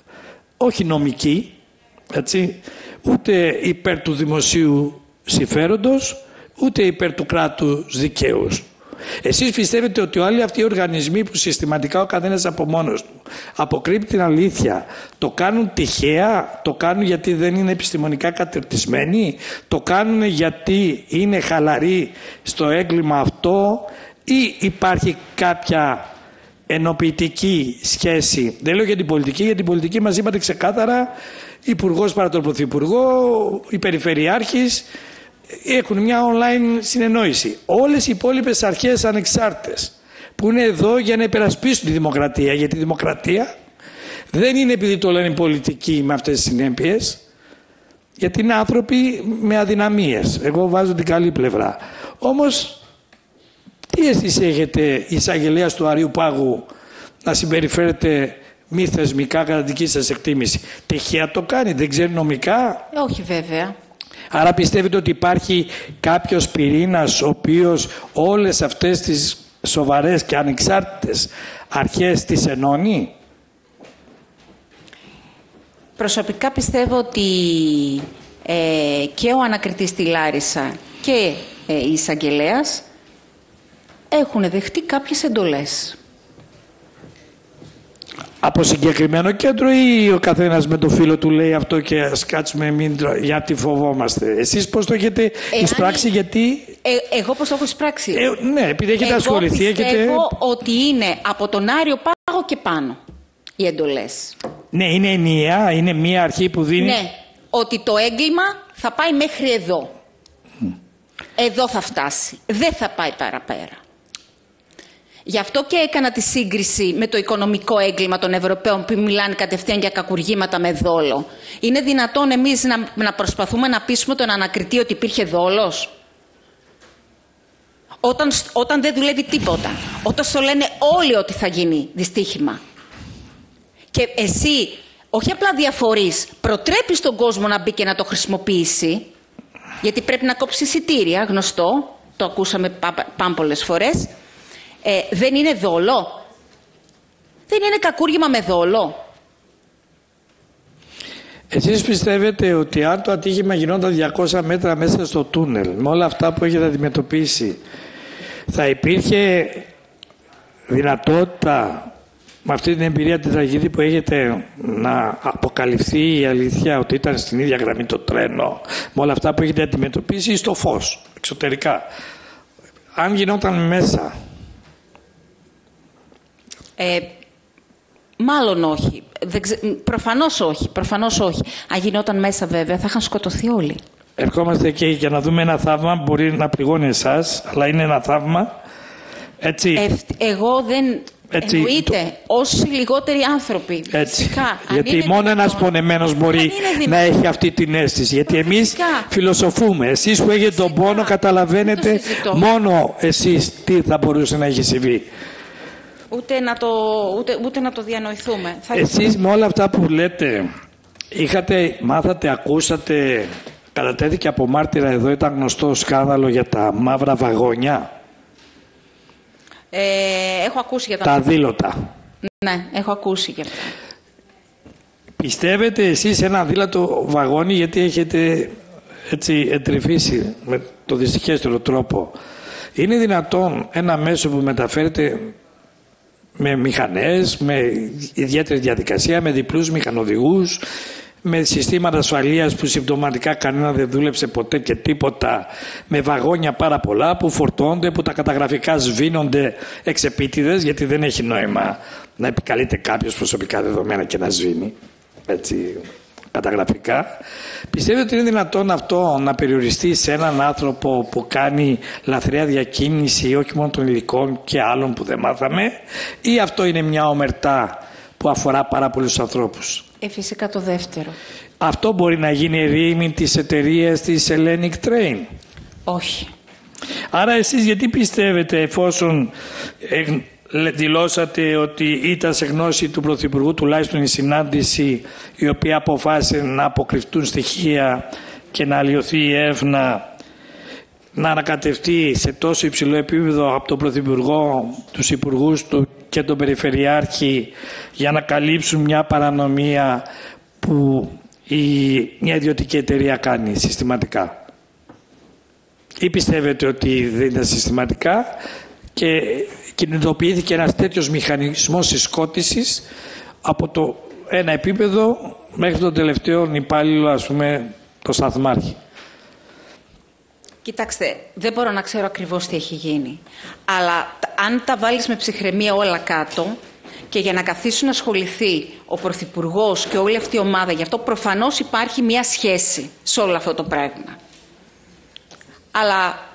όχι νομική, έτσι, ούτε υπέρ του δημοσίου συμφέροντος, ούτε υπέρ του κράτους δικαίου. Εσείς πιστεύετε ότι όλοι αυτοί οι οργανισμοί που συστηματικά ο καθένας από μόνος του αποκρύπτει την αλήθεια, το κάνουν τυχαία, το κάνουν γιατί δεν είναι επιστημονικά κατερτισμένοι, το κάνουν γιατί είναι χαλαροί στο έγκλημα αυτό, ή υπάρχει κάποια ενοποιητική σχέση? Δεν λέω για την πολιτική, για την πολιτική μας είπατε ξεκάθαρα, υπουργός παρά τον πρωθυπουργό, η περιφερειάρχης, έχουν μια online συνεννόηση. Όλες οι υπόλοιπες αρχές ανεξάρτητες που είναι εδώ για να υπερασπίσουν τη δημοκρατία, γιατί η δημοκρατία δεν είναι επειδή το λένε πολιτικοί με αυτές τις συνέπειες, γιατί είναι άνθρωποι με αδυναμίες. Εγώ βάζω την καλή πλευρά. Όμως τι εσείς έχετε εισαγγελέας του Αρείου Πάγου να συμπεριφέρετε μη θεσμικά κατά δική σας εκτίμηση? Τυχαία το κάνει, δεν ξέρει νομικά? Ε, όχι βέβαια. Άρα πιστεύετε ότι υπάρχει κάποιος πυρήνας ο οποίος όλες αυτές τις σοβαρές και ανεξάρτητες αρχές τις ενώνει? Προσωπικά πιστεύω ότι ε, και ο ανακριτής στη Λάρισα και ε, η εισαγγελέας έχουν δεχτεί κάποιες εντολές. Από συγκεκριμένο κέντρο ή ο καθένας με το φίλο του λέει αυτό και ας κάτσουμε μην, γιατί φοβόμαστε. Εσείς πώς το έχετε ε, εισπράξει, αν... γιατί... Ε, εγώ πώς το έχω εισπράξει. Ε, ναι, επειδή έχετε εγώ ασχοληθεί. Εγώ πιστεύω έχετε... ότι είναι από τον Άριο Πάγο και πάνω οι εντολές. Ναι, είναι ενιαία, είναι μία αρχή που δίνει... Ναι, ότι το έγκλημα θα πάει μέχρι εδώ. Mm. Εδώ θα φτάσει. Δεν θα πάει παραπέρα. Γι' αυτό και έκανα τη σύγκριση με το οικονομικό έγκλημα των Ευρωπαίων που μιλάνε κατευθείαν για κακουργήματα με δόλο. Είναι δυνατόν εμείς να, να προσπαθούμε να πείσουμε τον ανακριτή ότι υπήρχε δόλος? Όταν, όταν δεν δουλεύει τίποτα. Όταν στο λένε όλοι ότι θα γίνει δυστύχημα. Και εσύ όχι απλά διαφορείς, προτρέπεις τον κόσμο να μπει και να το χρησιμοποιήσει, γιατί πρέπει να κόψει εισιτήρια, γνωστό, το ακούσαμε πάμπολες φορές. Ε, δεν είναι δόλο? Δεν είναι κακούργημα με δόλο? Εσείς πιστεύετε ότι αν το ατύχημα γινόταν διακόσια μέτρα μέσα στο τούνελ, με όλα αυτά που έχετε αντιμετωπίσει, θα υπήρχε δυνατότητα με αυτή την εμπειρία, την τραγική που έχετε, να αποκαλυφθεί η αλήθεια ότι ήταν στην ίδια γραμμή το τρένο, με όλα αυτά που έχετε αντιμετωπίσει, ή στο φως, εξωτερικά? Αν γινόταν μέσα... Ε, μάλλον όχι. Δεν ξε... Προφανώς όχι. Προφανώς όχι. Αν γινόταν μέσα βέβαια θα είχαν σκοτωθεί όλοι. Ερχόμαστε και για να δούμε ένα θαύμα, μπορεί να πληγώνει εσάς, αλλά είναι ένα θαύμα. Έτσι. Ε, εγώ δεν... Έτσι, εννοείται, το... όσοι λιγότεροι άνθρωποι. Έτσι. Φυσικά, γιατί μόνο ένας πονεμένος μπορεί να έχει αυτή την αίσθηση. Γιατί εμείς φυσικά φιλοσοφούμε. Εσείς που έχετε τον πόνο καταλαβαίνετε μόνο εσείς τι θα μπορούσε να έχει συμβεί. Ούτε να το, ούτε, ούτε να το διανοηθούμε. Εσείς με όλα αυτά που λέτε, είχατε, μάθατε, ακούσατε, κατατέθηκε από μάρτυρα εδώ, ήταν γνωστό σκάνδαλο για τα μαύρα βαγόνια. Ε, έχω ακούσει για τα... Τα αδήλωτα. Ναι, έχω ακούσει για αυτά. Πιστεύετε εσείς ένα αδήλωτο βαγόνι, γιατί έχετε έτσι εντρυφήσει με το δυστυχέστερο τρόπο, είναι δυνατόν ένα μέσο που μεταφέρεται με μηχανές, με ιδιαίτερη διαδικασία, με διπλούς μηχανοδηγούς, με συστήματα ασφαλείας που συμπτωματικά κανένα δεν δούλεψε ποτέ και τίποτα, με βαγόνια πάρα πολλά που φορτώνται, που τα καταγραφικά σβήνονται εξ επίτηδες, γιατί δεν έχει νόημα να επικαλείται κάποιος προσωπικά δεδομένα και να σβήνει έτσι καταγραφικά. Πιστεύετε ότι είναι δυνατόν αυτό να περιοριστεί σε έναν άνθρωπο που κάνει λαθρέα διακίνηση όχι μόνο των υλικών και άλλων που δεν μάθαμε, ή αυτό είναι μια ομερτά που αφορά πάρα πολλούς ανθρώπους? Ε, φυσικά το δεύτερο. Αυτό μπορεί να γίνει ερήμην της εταιρείας της Hellenic Train? Όχι. Άρα εσείς γιατί πιστεύετε, εφόσον δηλώσατε ότι ήταν σε γνώση του Πρωθυπουργού τουλάχιστον η συνάντηση η οποία αποφάσισε να αποκρυφτούν στοιχεία και να αλλοιωθεί η έρευνα, να ανακατευτεί σε τόσο υψηλό επίπεδο από τον Πρωθυπουργό, τους υπουργούς του και τον Περιφερειάρχη, για να καλύψουν μια παρανομία που η, μια ιδιωτική εταιρεία κάνει συστηματικά? Ή πιστεύετε ότι δεν ήταν συστηματικά και κινητοποιήθηκε ένας τέτοιος μηχανισμός συσκότησης από το ένα επίπεδο μέχρι τον τελευταίο υπάλληλο, ας πούμε, το σταθμάρχη? Κοιτάξτε, δεν μπορώ να ξέρω ακριβώς τι έχει γίνει. Αλλά αν τα βάλεις με ψυχραιμία όλα κάτω και για να καθίσουν να ασχοληθεί ο Πρωθυπουργός και όλη αυτή η ομάδα, γι' αυτό προφανώς υπάρχει μια σχέση σε όλο αυτό το πράγμα. Αλλά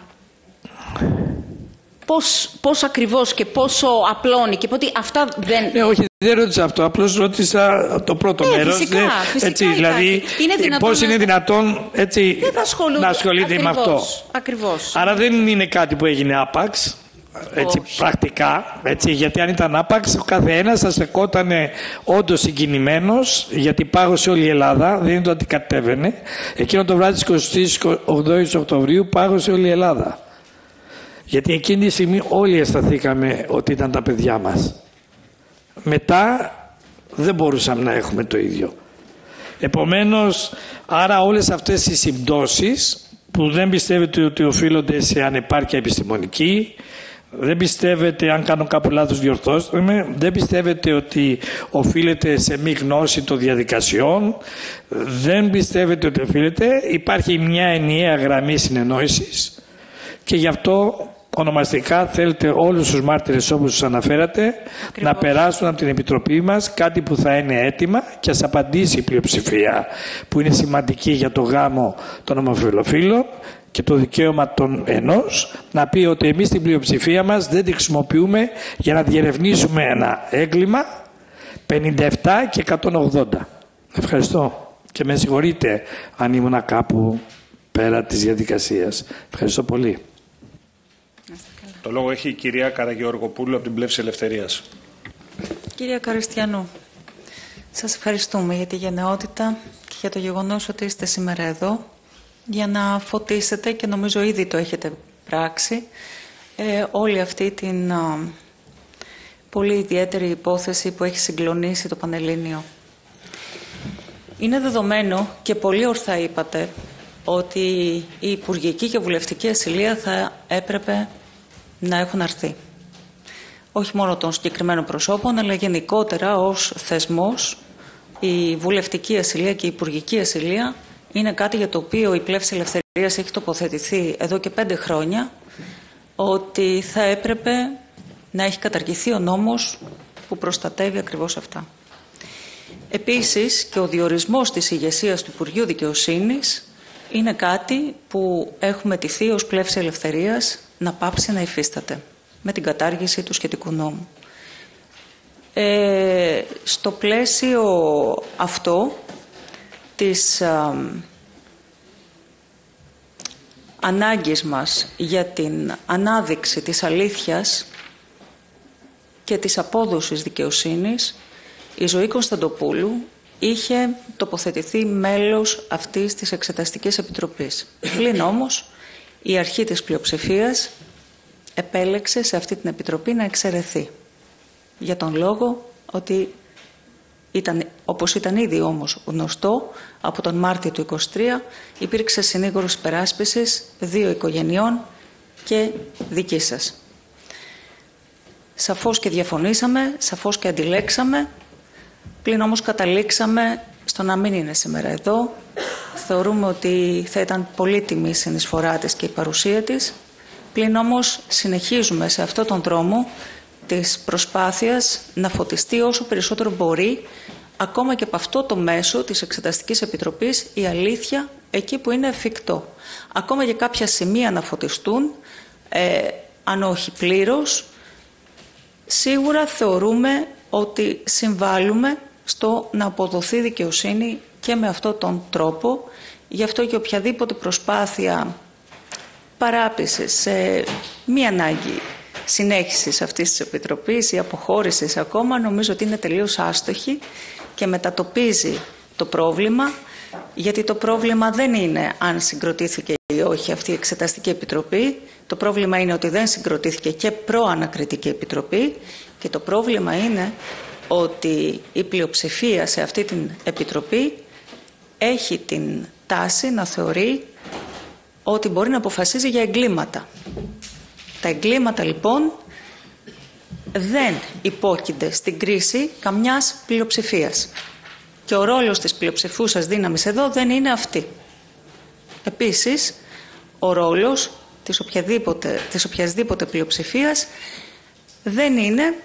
πώς, πώς ακριβώς και πόσο απλώνει και πότε αυτά δεν... Ναι, όχι, δεν ρώτησα αυτό, απλώς ρώτησα το πρώτο ε, μέρος. Φυσικά, δε, φυσικά έτσι, δηλαδή, είναι πώς να... είναι δυνατόν έτσι, να ασχολείται ακριβώς, με αυτό. Ακριβώς. Άρα δεν είναι κάτι που έγινε άπαξ, έτσι, πρακτικά, έτσι, γιατί αν ήταν άπαξ, ο καθένας θα στεκόταν όντως συγκινημένος, γιατί πάγωσε όλη η Ελλάδα, δεν είναι το ότι κατέβαινε. Εκείνο το βράδυ της εικοστής ογδόης Οκτωβρίου πάγωσε όλη η Ελλάδα. Γιατί εκείνη τη στιγμή όλοι αισθανθήκαμε ότι ήταν τα παιδιά μας. Μετά δεν μπορούσαμε να έχουμε το ίδιο. Επομένως, άρα όλες αυτές οι συμπτώσεις που δεν πιστεύετε ότι οφείλονται σε ανεπάρκεια επιστημονική, δεν πιστεύετε, αν κάνω κάπου λάθος διορθώστε με, δεν πιστεύετε ότι οφείλεται σε μη γνώση των διαδικασιών, δεν πιστεύετε ότι οφείλεται, υπάρχει μια ενιαία γραμμή συνεννόησης και γι' αυτό ονομαστικά θέλετε όλους τους μάρτυρες όπως τους αναφέρατε ακριβώς να περάσουν από την Επιτροπή μας, κάτι που θα είναι έτοιμα και ας απαντήσει η πλειοψηφία που είναι σημαντική για το γάμο των ομοφυλοφίλων και το δικαίωμα των ενός, να πει ότι εμείς την πλειοψηφία μας δεν τη χρησιμοποιούμε για να διερευνήσουμε ένα έγκλημα πενήντα επτά και εκατόν ογδόντα. Ευχαριστώ και με συγχωρείτε αν ήμουνα κάπου πέρα της διαδικασίας. Ευχαριστώ πολύ. Το λόγο έχει η κυρία Καραγεωργοπούλου από την Πλεύση Ελευθερίας. Κυρία Καριστιανού, σας ευχαριστούμε για τη γενναιότητα και για το γεγονός ότι είστε σήμερα εδώ για να φωτίσετε, και νομίζω ήδη το έχετε πράξει, ε, όλη αυτή την α, πολύ ιδιαίτερη υπόθεση που έχει συγκλονίσει το Πανελλήνιο. Είναι δεδομένο και πολύ ορθά είπατε ότι η υπουργική και βουλευτική ασυλία θα έπρεπε να έχουν αρθεί. Όχι μόνο των συγκεκριμένων προσώπων, αλλά γενικότερα ως θεσμός η βουλευτική ασυλία και η υπουργική ασυλία είναι κάτι για το οποίο η Πλεύση Ελευθερίας έχει τοποθετηθεί εδώ και πέντε χρόνια, ότι θα έπρεπε να έχει καταργηθεί ο νόμος που προστατεύει ακριβώς αυτά. Επίσης, και ο διορισμός της ηγεσίας του Υπουργείου Δικαιοσύνης είναι κάτι που έχουμε τηθεί ως Πλεύση Ελευθερίας να πάψει να υφίσταται με την κατάργηση του σχετικού νόμου. Ε, στο πλαίσιο αυτό της α, ανάγκης μας για την ανάδειξη της αλήθειας και της απόδοσης δικαιοσύνης, η Ζωή Κωνσταντοπούλου είχε τοποθετηθεί μέλος αυτής της Εξεταστικής Επιτροπής. Πλην όμως η αρχή της πλειοψηφίας επέλεξε σε αυτή την Επιτροπή να εξαιρεθεί. Για τον λόγο ότι ήταν, όπως ήταν ήδη όμως γνωστό, από τον Μάρτιο του είκοσι τρία υπήρξε συνήγορος υπεράσπισης δύο οικογενειών και δική σας. Σαφώς και διαφωνήσαμε, σαφώς και αντιλέξαμε, πλην όμως καταλήξαμε στο να μην είναι σήμερα εδώ. Θεωρούμε ότι θα ήταν πολύτιμη η συνεισφορά της και η παρουσία της, πλην όμως συνεχίζουμε σε αυτόν τον δρόμο της προσπάθειας να φωτιστεί όσο περισσότερο μπορεί, ακόμα και από αυτό το μέσο της Εξεταστικής Επιτροπής, η αλήθεια εκεί που είναι εφικτό. Ακόμα και κάποια σημεία να φωτιστούν, ε, αν όχι πλήρως, σίγουρα θεωρούμε ότι συμβάλλουμε στο να αποδοθεί δικαιοσύνη και με αυτόν τον τρόπο. Γι' αυτό και οποιαδήποτε προσπάθεια παράπησης σε μη ανάγκη συνέχισης αυτής της Επιτροπής ή αποχώρησης ακόμα, νομίζω ότι είναι τελείως άστοχη και μετατοπίζει το πρόβλημα, γιατί το πρόβλημα δεν είναι αν συγκροτήθηκε ή όχι αυτή η Εξεταστική Επιτροπή. Το πρόβλημα είναι ότι δεν συγκροτήθηκε και προανακριτική Επιτροπή, και το πρόβλημα είναι ότι η πλειοψηφία σε αυτή την Επιτροπή έχει την τάση να θεωρεί ότι μπορεί να αποφασίζει για εγκλήματα. Τα εγκλήματα λοιπόν δεν υπόκεινται στην κρίση καμιάς πλειοψηφίας. Και ο ρόλος της πλειοψηφούσας δύναμης εδώ δεν είναι αυτή. Επίσης, ο ρόλος της οποιαδήποτε, της οποιασδήποτε πλειοψηφίας δεν είναι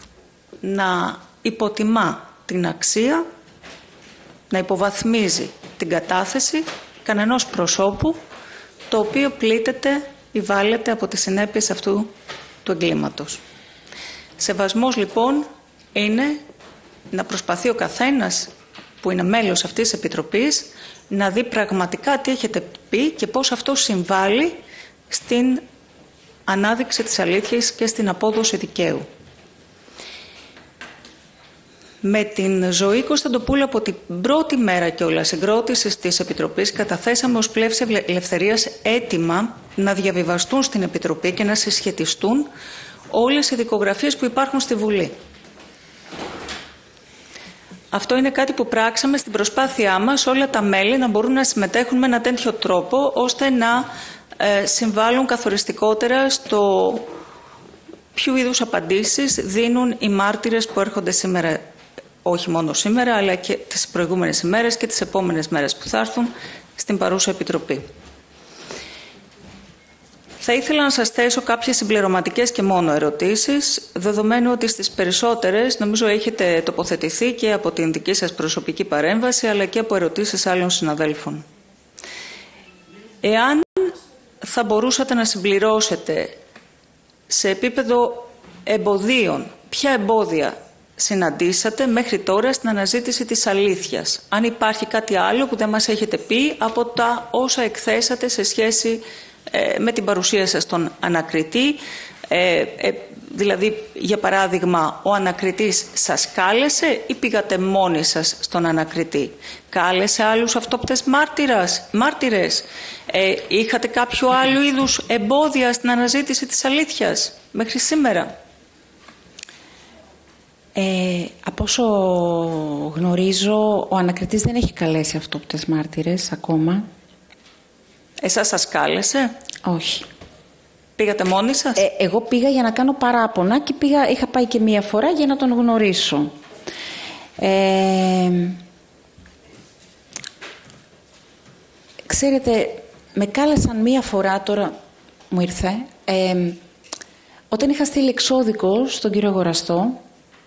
να υποτιμά την αξία, να υποβαθμίζει την κατάθεση κανενός προσώπου το οποίο πλήττεται ή βάλεται από τις συνέπειες αυτού του εγκλήματος. Σεβασμός λοιπόν είναι να προσπαθεί ο καθένας που είναι μέλος αυτής της Επιτροπής να δει πραγματικά τι έχετε πει και πώς αυτό συμβάλλει στην ανάδειξη της αλήθειας και στην απόδοση δικαίου. Με την Ζωή Κωνσταντοπούλου από την πρώτη μέρα κιόλας συγκρότησης της Επιτροπής καταθέσαμε ως Πλεύση Ελευθερίας έτοιμα να διαβιβαστούν στην Επιτροπή και να συσχετιστούν όλες οι δικογραφίες που υπάρχουν στη Βουλή. Αυτό είναι κάτι που πράξαμε στην προσπάθειά μας όλα τα μέλη να μπορούν να συμμετέχουν με ένα τέτοιο τρόπο ώστε να ε, συμβάλλουν καθοριστικότερα στο ποιου είδους απαντήσεις δίνουν οι μάρτυρες που έρχονται σήμερα, όχι μόνο σήμερα, αλλά και τις προηγούμενες ημέρες και τις επόμενες μέρες που θα έρθουν στην παρούσα Επιτροπή. Θα ήθελα να σας θέσω κάποιες συμπληρωματικές και μόνο ερωτήσεις, δεδομένου ότι στις περισσότερες νομίζω έχετε τοποθετηθεί και από την δική σας προσωπική παρέμβαση, αλλά και από ερωτήσεις άλλων συναδέλφων. Εάν θα μπορούσατε να συμπληρώσετε σε επίπεδο εμποδίων, ποια εμπόδια συναντήσατε μέχρι τώρα στην αναζήτηση της αλήθειας. Αν υπάρχει κάτι άλλο που δεν μας έχετε πει από τα όσα εκθέσατε σε σχέση ε, με την παρουσία σας στον ανακριτή. Ε, ε, δηλαδή, για παράδειγμα, ο ανακριτής σας κάλεσε ή πήγατε μόνοι σας στον ανακριτή? Κάλεσε άλλους αυτόπτες μάρτυρας, μάρτυρες? Ε, είχατε κάποιο άλλο είδους εμπόδια στην αναζήτηση της αλήθειας μέχρι σήμερα? Ε, από όσο γνωρίζω, ο ανακριτής δεν έχει καλέσει αυτόπτες μάρτυρες ακόμα. Εσάς σας κάλεσε? Όχι. Πήγατε μόνοι σας? Ε, εγώ πήγα για να κάνω παράπονα και πήγα, είχα πάει και μία φορά για να τον γνωρίσω. Ε, ξέρετε, με κάλεσαν μία φορά, τώρα μου ήρθε, ε, όταν είχα στείλει εξώδικο στον κύριο Αγοραστό,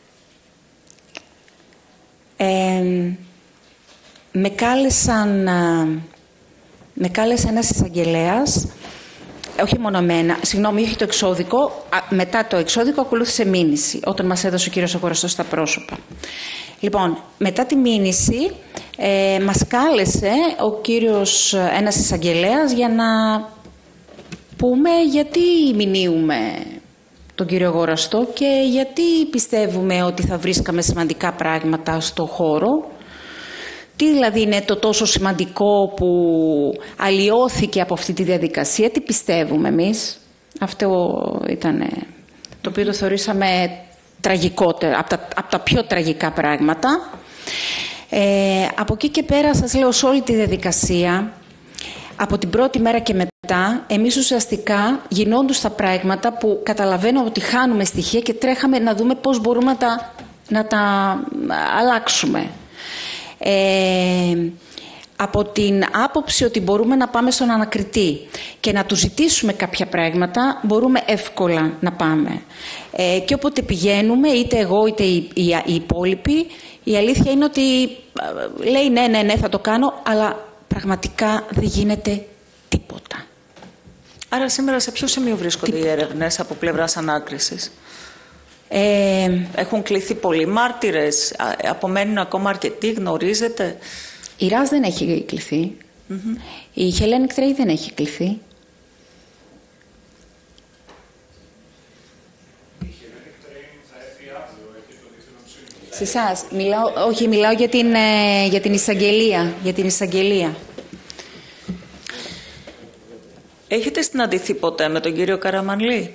ε, με κάλεσαν, με κάλεσε ένας εισαγγελέας, όχι μόνο εμένα, συγγνώμη, όχι το εξώδικο, μετά το εξώδικο ακολούθησε μήνυση, όταν μας έδωσε ο κύριος Αγοραστός στα πρόσωπα. Λοιπόν, μετά τη μήνυση ε, μας κάλεσε ο κύριος, ένας εισαγγελέας, για να πούμε γιατί μηνύουμε τον κύριο Αγοραστό και γιατί πιστεύουμε ότι θα βρίσκαμε σημαντικά πράγματα στο χώρο. Τι δηλαδή είναι το τόσο σημαντικό που αλλοιώθηκε από αυτή τη διαδικασία, τι πιστεύουμε εμείς. Αυτό ήταν το οποίο το θεωρήσαμε τραγικότερο, από τα, από τα πιο τραγικά πράγματα. Ε, από εκεί και πέρα, σας λέω, σε όλη τη διαδικασία, από την πρώτη μέρα και μετά, εμείς ουσιαστικά γινόντουσαν τα πράγματα που καταλαβαίνω ότι χάνουμε στοιχεία και τρέχαμε να δούμε πώς μπορούμε να τα, να τα αλλάξουμε. Ε, από την άποψη ότι μπορούμε να πάμε στον ανακριτή και να του ζητήσουμε κάποια πράγματα, μπορούμε εύκολα να πάμε. Ε, και όποτε πηγαίνουμε, είτε εγώ είτε οι, οι, οι υπόλοιποι, η αλήθεια είναι ότι λέει ναι, ναι, ναι, θα το κάνω, αλλά πραγματικά δεν γίνεται τίποτα. Άρα σήμερα σε ποιο σημείο βρίσκονται τίποτα οι έρευνες από πλευράς ανάκρισης? Ε, Έχουν κληθεί πολλοί μάρτυρες, απομένουν ακόμα αρκετοί, γνωρίζετε? Η ΡΑΣ δεν έχει κληθεί. Mm-hmm. Η Hellenic Trade δεν έχει κληθεί. Η Hellenic Trade θα έρθει αύριο, έχει το διευθυνόμενο. Σε εσάς, μιλάω, όχι, μιλάω για την, ε, για την εισαγγελία. Για την εισαγγελία. Έχετε συναντηθεί ποτέ με τον κύριο Καραμανλή?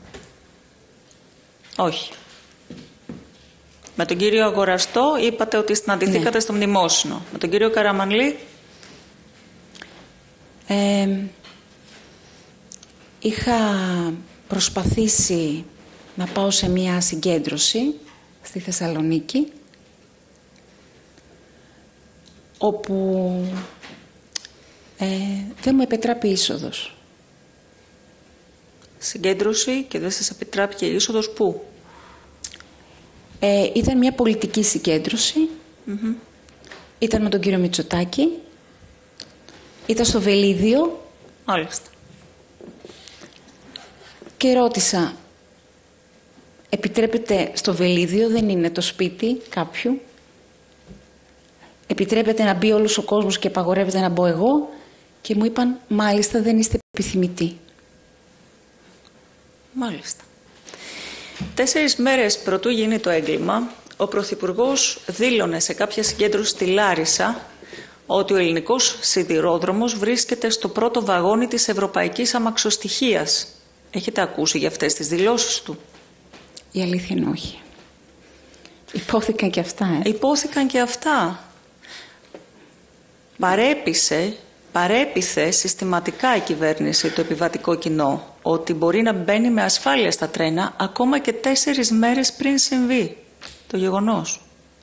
Όχι. Με τον κύριο Αγοραστό είπατε ότι συναντηθήκατε ναι. στο Μνημόσυνο. Με τον κύριο Καραμανλή? Ε, είχα προσπαθήσει να πάω σε μια συγκέντρωση στη Θεσσαλονίκη, όπου ε, δεν μου επιτράπει είσοδος. Συγκέντρωση και δεν σας επιτράπηκε είσοδος πού? Ε, ήταν μια πολιτική συγκέντρωση. Mm-hmm. Ήταν με τον κύριο Μητσοτάκη. Ήταν στο Βελίδιο. Μάλιστα. Και ρώτησα, επιτρέπεται στο Βελίδιο, δεν είναι το σπίτι κάποιου? Επιτρέπεται να μπει όλος ο κόσμος και απαγορεύεται να μπω εγώ? Και μου είπαν, μάλιστα, δεν είστε επιθυμητοί. Μάλιστα. Τέσσερις μέρες προτού γίνει το έγκλημα, ο Πρωθυπουργός δήλωνε σε κάποια συγκέντρωση στη Λάρισα ότι ο ελληνικός σιδηρόδρομος βρίσκεται στο πρώτο βαγόνι της ευρωπαϊκής αμαξοστοιχίας. Έχετε ακούσει για αυτές τις δηλώσεις του? Η αλήθεια είναι όχι. Υπόθηκαν και αυτά. Ε. Υπόθηκαν και αυτά. Παρέπεισε, παρέπιθε συστηματικά η κυβέρνηση το επιβατικό κοινό ότι μπορεί να μπαίνει με ασφάλεια στα τρένα ακόμα και τέσσερις μέρες πριν συμβεί το γεγονός.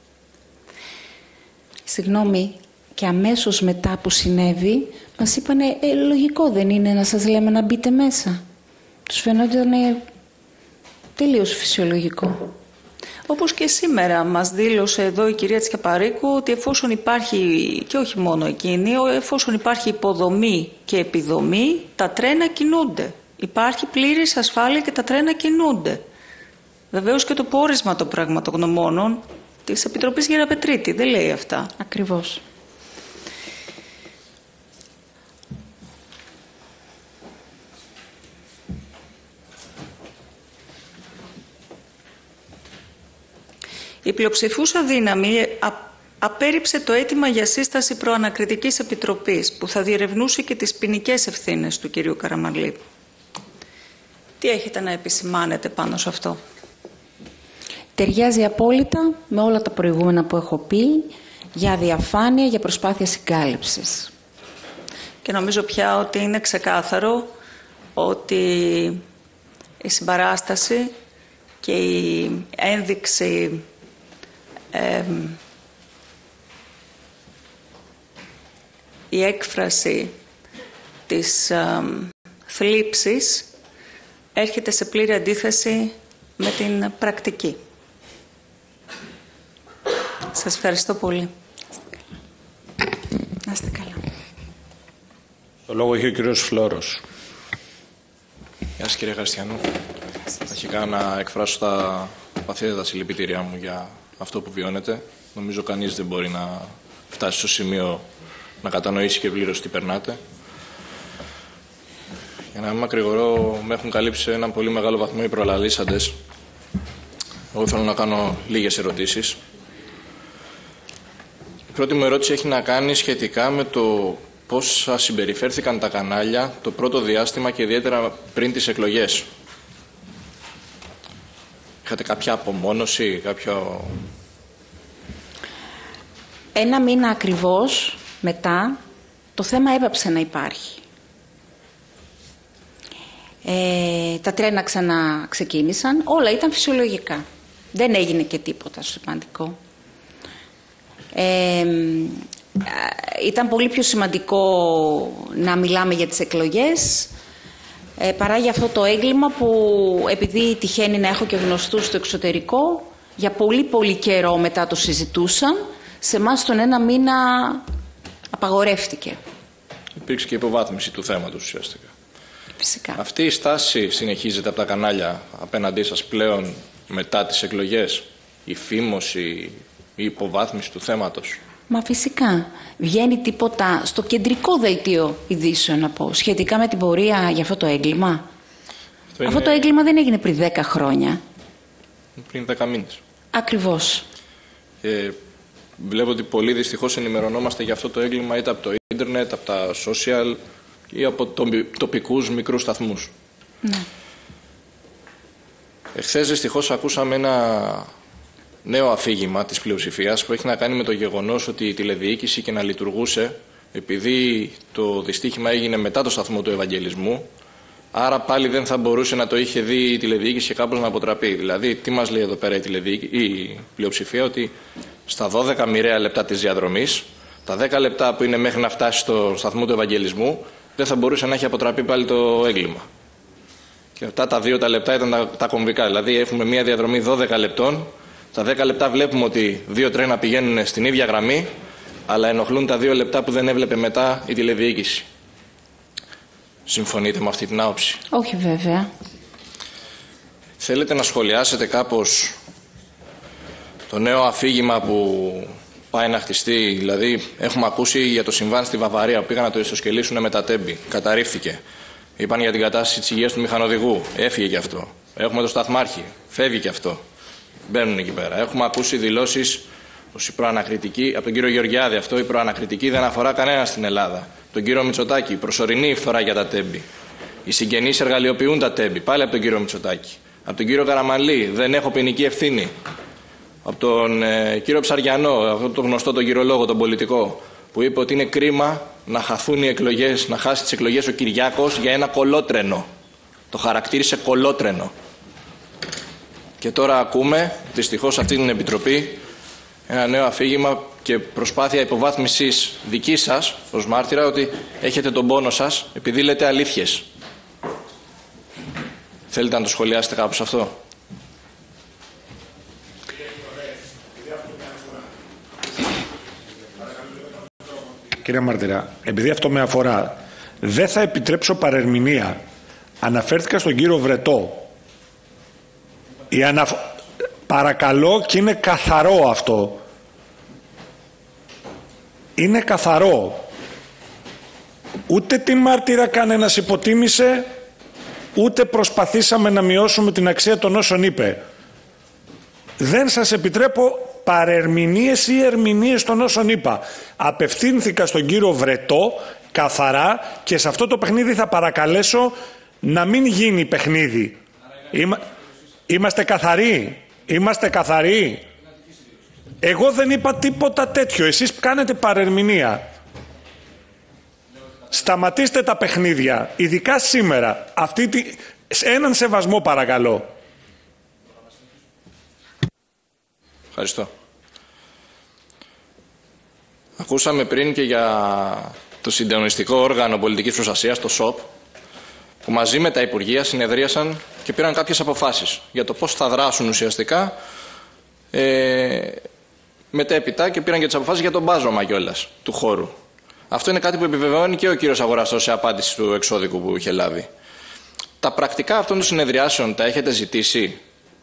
Συγγνώμη, και αμέσως μετά που συνέβη μας είπανε ε, λογικό δεν είναι να σας λέμε να μπείτε μέσα. Τους φαινόταν ε, τελείως φυσιολογικό. Όπως και σήμερα μας δήλωσε εδώ η κυρία Τσιαπαρίκου ότι εφόσον υπάρχει, και όχι μόνο εκείνη, εφόσον υπάρχει υποδομή και επιδομή, τα τρένα κινούνται. Υπάρχει πλήρης ασφάλεια και τα τρένα κινούνται. Βεβαίως και το πόρισμα των πραγματογνωμόνων της Επιτροπής Γεραπετρίτη δεν λέει αυτά. Ακριβώς. Η πλειοψηφούσα δύναμη απέρριψε το αίτημα για σύσταση προανακριτικής επιτροπής που θα διερευνούσε και τις ποινικές ευθύνες του κυρίου Καραμανλή. Τι έχετε να επισημάνετε πάνω σε αυτό? Ταιριάζει απόλυτα με όλα τα προηγούμενα που έχω πει για διαφάνεια, για προσπάθεια συγκάλυψης. Και νομίζω πια ότι είναι ξεκάθαρο ότι η συμπαράσταση και η ένδειξη ε, η έκφραση της ε, θλίψης έρχεται σε πλήρη αντίθεση με την πρακτική. Σας ευχαριστώ πολύ. Να είστε καλά. Το λόγο έχει ο κύριος Φλόρος. Γεια σας κύριε Καστιανού. Αρχικά να εκφράσω τα βαθύτερα συλληπιτήριά μου για αυτό που βιώνετε. Νομίζω κανείς δεν μπορεί να φτάσει στο σημείο να κατανοήσει και πλήρως τι περνάτε. Για να μην μακρηγορώ, με έχουν καλύψει σε έναν πολύ μεγάλο βαθμό οι προλαλήσαντες. Εγώ θέλω να κάνω λίγες ερωτήσεις. Η πρώτη μου ερώτηση έχει να κάνει σχετικά με το πώς συμπεριφέρθηκαν τα κανάλια το πρώτο διάστημα και ιδιαίτερα πριν τις εκλογές. Είχατε κάποια απομόνωση, κάποιο... Ένα μήνα ακριβώς μετά το θέμα έπαψε να υπάρχει. Ε, τα τρένα ξανά ξεκίνησαν, όλα ήταν φυσιολογικά. Δεν έγινε και τίποτα σημαντικό. Ε, ήταν πολύ πιο σημαντικό να μιλάμε για τις εκλογές ε, παρά για αυτό το έγκλημα που επειδή τυχαίνει να έχω και γνωστούς στο εξωτερικό, για πολύ πολύ καιρό μετά το συζητούσαν, σε εμάς τον ένα μήνα απαγορεύτηκε. Υπήρξε και υποβάθμιση του θέματος ουσιαστικά. Φυσικά. Αυτή η στάση συνεχίζεται από τα κανάλια απέναντί σας πλέον μετά τις εκλογές, η φήμωση, η υποβάθμιση του θέματος? Μα φυσικά. Βγαίνει τίποτα στο κεντρικό δελτίο ειδήσεων να πω, σχετικά με την πορεία για αυτό το έγκλημα? Αυτό, είναι... αυτό το έγκλημα δεν έγινε πριν δέκα χρόνια. Πριν δέκα μήνες. Ακριβώς. Ε, βλέπω ότι πολύ δυστυχώς ενημερωνόμαστε για αυτό το έγκλημα είτε από το ίντερνετ, από τα social ή από τοπικούς μικρούς σταθμούς. Ναι. Εχθές δυστυχώς ακούσαμε ένα νέο αφήγημα της πλειοψηφίας που έχει να κάνει με το γεγονός ότι η τηλεδιοίκηση και να λειτουργούσε επειδή το δυστύχημα έγινε μετά το σταθμό του Ευαγγελισμού, άρα πάλι δεν θα μπορούσε να το είχε δει η τηλεδιοίκηση και κάπως να αποτραπεί. Δηλαδή, τι μας λέει εδώ πέρα η, η πλειοψηφία? Ότι στα δώδεκα μοιραία λεπτά της διαδρομής, τα δέκα λεπτά που είναι μέχρι να φτάσει στο σταθμό του Ευαγγελισμού, δεν θα μπορούσε να έχει αποτραπεί πάλι το έγκλημα. Και αυτά τα δύο τα λεπτά ήταν τα, τα κομβικά. Δηλαδή, έχουμε μία διαδρομή δώδεκα λεπτών. Τα δέκα λεπτά βλέπουμε ότι δύο τρένα πηγαίνουν στην ίδια γραμμή, αλλά ενοχλούν τα δύο λεπτά που δεν έβλεπε μετά η τηλεδιοίκηση. Συμφωνείτε με αυτή την άποψη? Όχι βέβαια. Θέλετε να σχολιάσετε κάπως το νέο αφήγημα που πάει να χτιστεί? Δηλαδή, έχουμε ακούσει για το συμβάν στη Βαβαρία που πήγαν να το ισοσκελίσουν με τα τέμπη. Καταρρίφθηκε. Είπαν για την κατάσταση της υγείας του μηχανοδηγού. Έφυγε και αυτό. Έχουμε το σταθμάρχη. Φεύγει και αυτό. Μπαίνουν εκεί πέρα. Έχουμε ακούσει δηλώσεις πως η προανακριτική, από τον κύριο Γεωργιάδη αυτό, η προανακριτική δεν αφορά κανένα στην Ελλάδα. Τον κύριο Μητσοτάκη, προσωρινή φθορά για τα τέμπη. Οι συγγενείς εργαλειοποιούν τα τέμπη. Πάλι από τον κύριο Μητσοτάκη. Από τον κύριο Καραμανλή, δεν έχω ποινική ευθύνη. Από τον ε, κύριο Ψαριανό, αυτό το γνωστό τον κυρολόγο, τον πολιτικό, που είπε ότι είναι κρίμα να χαθούν οι εκλογές, να χάσει τις εκλογές ο Κυριάκος για ένα κολότρενο. Το χαρακτήρισε κολότρενο. Και τώρα ακούμε, δυστυχώς, αυτή την Επιτροπή, ένα νέο αφήγημα και προσπάθεια υποβάθμισης δική σας ως μάρτυρα ότι έχετε τον πόνο σας επειδή λέτε αλήθειες. Θέλετε να το σχολιάσετε κάπως αυτό? Κύριε Μαρτυρά, επειδή αυτό με αφορά, δεν θα επιτρέψω παρερμηνία. Αναφέρθηκα στον κύριο Βρετό. Η αναφ... Παρακαλώ, και είναι καθαρό αυτό. Είναι καθαρό. Ούτε τη μάρτυρα κανένας υποτίμησε, ούτε προσπαθήσαμε να μειώσουμε την αξία των όσων είπε. Δεν σας επιτρέπω παρερμηνίες ή ερμηνείες των όσων είπα. Απευθύνθηκα στον κύριο Βρετό καθαρά και σε αυτό το παιχνίδι θα παρακαλέσω να μην γίνει παιχνίδι. Είμα... Είμαστε καθαροί. Είμαστε καθαροί. Εγώ δεν είπα τίποτα τέτοιο. Εσείς κάνετε παρερμηνία. Σταματήστε τα παιχνίδια. Ειδικά σήμερα. Αυτή τη... Έναν σεβασμό παρακαλώ. Ευχαριστώ. Ακούσαμε πριν και για το συντονιστικό όργανο πολιτικής προστασίας, το ΣΟΠ, που μαζί με τα Υπουργεία συνεδρίασαν και πήραν κάποιες αποφάσεις για το πώς θα δράσουν ουσιαστικά ε, μετέπειτα και πήραν και τις αποφάσεις για τον μπάζωμα κιόλας του χώρου. Αυτό είναι κάτι που επιβεβαιώνει και ο κύριος Αγοραστός σε απάντηση του εξώδικου που είχε λάβει. Τα πρακτικά αυτών των συνεδριάσεων τα έχετε ζητήσει?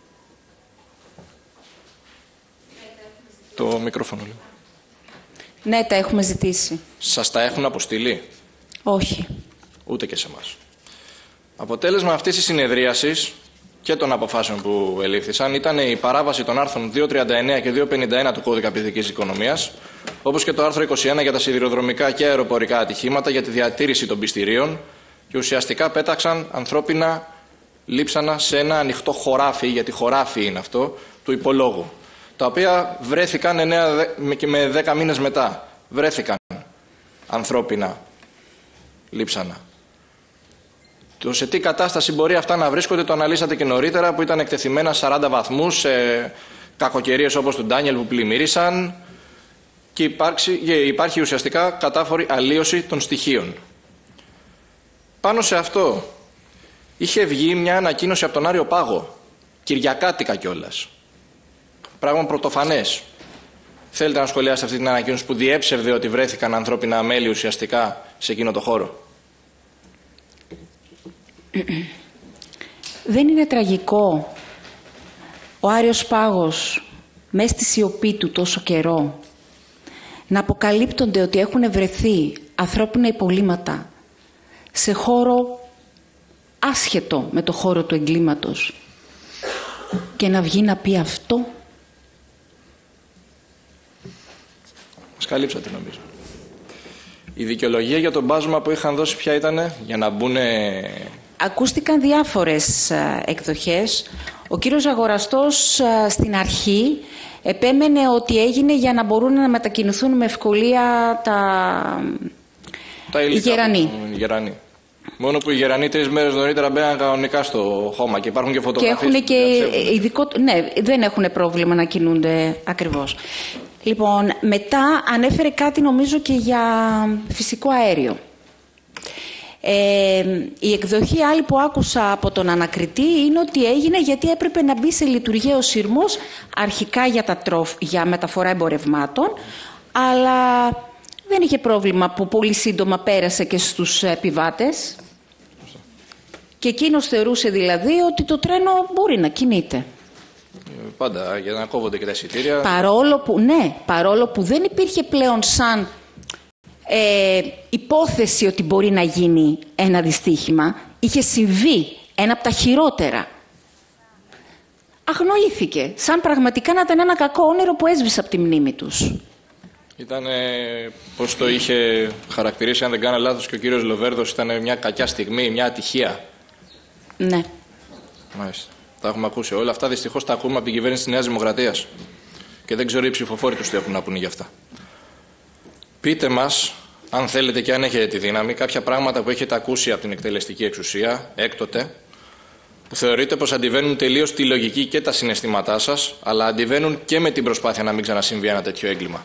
Το μικρόφωνο λίγο. Ναι, τα έχουμε ζητήσει. Σας τα έχουν αποστείλει? Όχι. Ούτε και σε εμάς. Αποτέλεσμα αυτής της συνεδρίασης και των αποφάσεων που ελήφθησαν ήταν η παράβαση των άρθρων διακόσια τριάντα εννέα και διακόσια πενήντα ένα του Κώδικα Πληθυντικής Οικονομίας, όπως και το άρθρο είκοσι ένα για τα σιδηροδρομικά και αεροπορικά ατυχήματα για τη διατήρηση των πιστηρίων, και ουσιαστικά πέταξαν ανθρώπινα λείψανα σε ένα ανοιχτό χωράφι, γιατί χωράφι είναι αυτό, του υπολόγου, τα οποία βρέθηκαν εννέα και με δέκα μήνες μετά. Βρέθηκαν ανθρώπινα λείψανα. Το σε τι κατάσταση μπορεί αυτά να βρίσκονται το αναλύσατε και νωρίτερα, που ήταν εκτεθειμένα σαράντα βαθμούς σε κακοκαιρίες όπως του Ντάνιελ που πλημμύρισαν, και υπάρξει, υπάρχει ουσιαστικά κατάφορη αλλίωση των στοιχείων. Πάνω σε αυτό είχε βγει μια ανακοίνωση από τον Άριο Πάγο, κυριακάτικα κιόλας. Πράγμα πρωτοφανές. Θέλετε να σχολιάσετε αυτή την ανακοίνωση που διέψευδε ότι βρέθηκαν ανθρώπινα μέλη ουσιαστικά σε εκείνο το χώρο? Δεν είναι τραγικό ο Άριος Πάγος μέσα στη σιωπή του τόσο καιρό να αποκαλύπτονται ότι έχουν βρεθεί ανθρώπινα υπολείμματα σε χώρο άσχετο με το χώρο του εγκλήματος και να βγει να πει αυτό? Μας καλύψατε νομίζω. Η δικαιολογία για τον μπάζωμα που είχαν δώσει ποια ήτανε, για να μπουν... Ακούστηκαν διάφορες εκδοχές. Ο κύριος Αγοραστός στην αρχή επέμενε ότι έγινε για να μπορούν να μετακινηθούν με ευκολία τα, τα οι γερανοί. Οι γερανοί. Μόνο που οι γερανοί τρεις μέρες νωρίτερα μπαίναν κανονικά στο χώμα και υπάρχουν και φωτογραφίες. Και έχουν και ειδικό... Ναι, δεν έχουν πρόβλημα να κινούνται ακριβώς. Λοιπόν, μετά ανέφερε κάτι νομίζω και για φυσικό αέριο. Ε, η εκδοχή άλλη που άκουσα από τον ανακριτή είναι ότι έγινε γιατί έπρεπε να μπει σε λειτουργία ο σειρμός αρχικά για, τα τροφ, για μεταφορά εμπορευμάτων, αλλά δεν είχε πρόβλημα που πολύ σύντομα πέρασε και στους επιβάτες και εκείνος θεωρούσε δηλαδή ότι το τρένο μπορεί να κινείται. Πάντα για να κόβονται και τα εισιτήρια. Παρόλο που, ναι, παρόλο που δεν υπήρχε πλέον σαν ε, υπόθεση ότι μπορεί να γίνει ένα δυστύχημα, είχε συμβεί ένα από τα χειρότερα. Αγνοήθηκε, σαν πραγματικά να ήταν ένα κακό όνειρο που έσβησε από τη μνήμη τους. Ήταν, πώς το είχε χαρακτηρίσει, αν δεν κάνω λάθος, και ο κύριος Λοβέρδος, ήταν μια κακιά στιγμή, μια ατυχία. Ναι. Μάλιστα. Τα έχουμε ακούσει. Όλα αυτά δυστυχώς τα ακούμε από την κυβέρνηση της Νέας Δημοκρατίας. Και δεν ξέρω οι ψηφοφόροι τους τι έχουν να πούνε γι' αυτά. Πείτε μας αν θέλετε και αν έχετε τη δύναμη, κάποια πράγματα που έχετε ακούσει από την εκτελεστική εξουσία έκτοτε, που θεωρείτε πως αντιβαίνουν τελείως τη λογική και τα συναισθήματά σας, αλλά αντιβαίνουν και με την προσπάθεια να μην ξανασυμβεί ένα τέτοιο έγκλημα.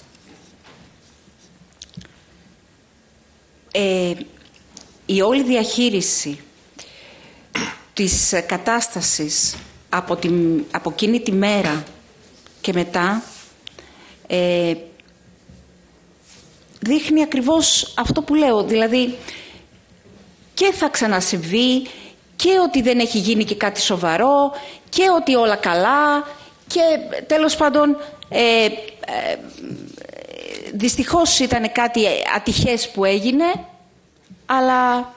Ε, η όλη διαχείριση της κατάστασης από, την, από εκείνη τη μέρα και μετά ε, δείχνει ακριβώς αυτό που λέω, δηλαδή και θα ξανασυμβεί και ότι δεν έχει γίνει και κάτι σοβαρό και ότι όλα καλά και τέλος πάντων ε, ε, δυστυχώς ήταν κάτι ατυχές που έγινε, αλλά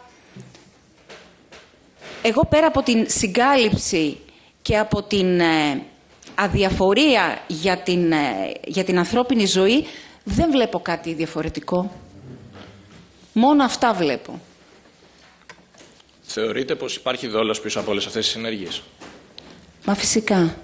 εγώ πέρα από την συγκάλυψη και από την ε, αδιαφορία για την, ε, για την ανθρώπινη ζωή δεν βλέπω κάτι διαφορετικό. Μόνο αυτά βλέπω. Θεωρείτε πως υπάρχει δόλος πίσω από όλες αυτές τις ενέργειες? Μα φυσικά.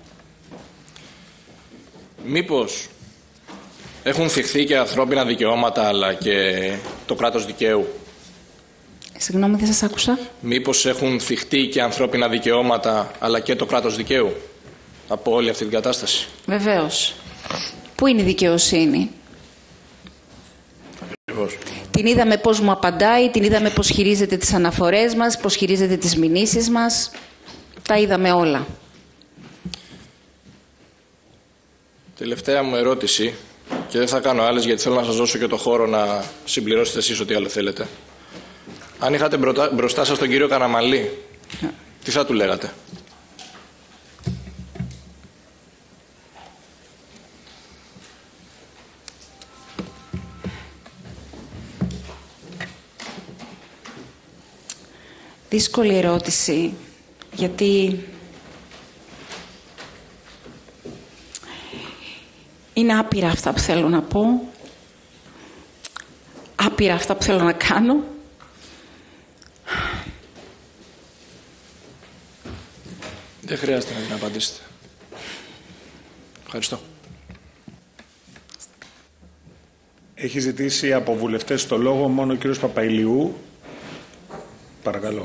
Μήπως έχουν θυχθεί και ανθρώπινα δικαιώματα αλλά και το κράτος δικαίου? Συγγνώμη, δεν σας άκουσα. Μήπως έχουν θυχτεί και ανθρώπινα δικαιώματα αλλά και το κράτος δικαίου από όλη αυτή την κατάσταση? Βεβαίως. Πού είναι η δικαιοσύνη? Ακριβώς. Την είδαμε πώς μου απαντάει, την είδαμε πώς χειρίζεται τις αναφορές μας, πώς χειρίζεται τις μηνύσεις μας. Τα είδαμε όλα. Τελευταία μου ερώτηση, και δεν θα κάνω άλλες γιατί θέλω να σας δώσω και το χώρο να συμπληρώσετε εσείς ό,τι άλλο θέλετε. Αν είχατε μπροστά σας τον κύριο Καραμανλή, τι θα του λέγατε? Δύσκολη ερώτηση, γιατί είναι άπειρα αυτά που θέλω να πω, άπειρα αυτά που θέλω να κάνω. Δεν χρειάζεται να την απαντήσετε. Ευχαριστώ. Έχει ζητήσει από βουλευτές το λόγο μόνο ο κύριος Παπαϊλιού. Παρακαλώ.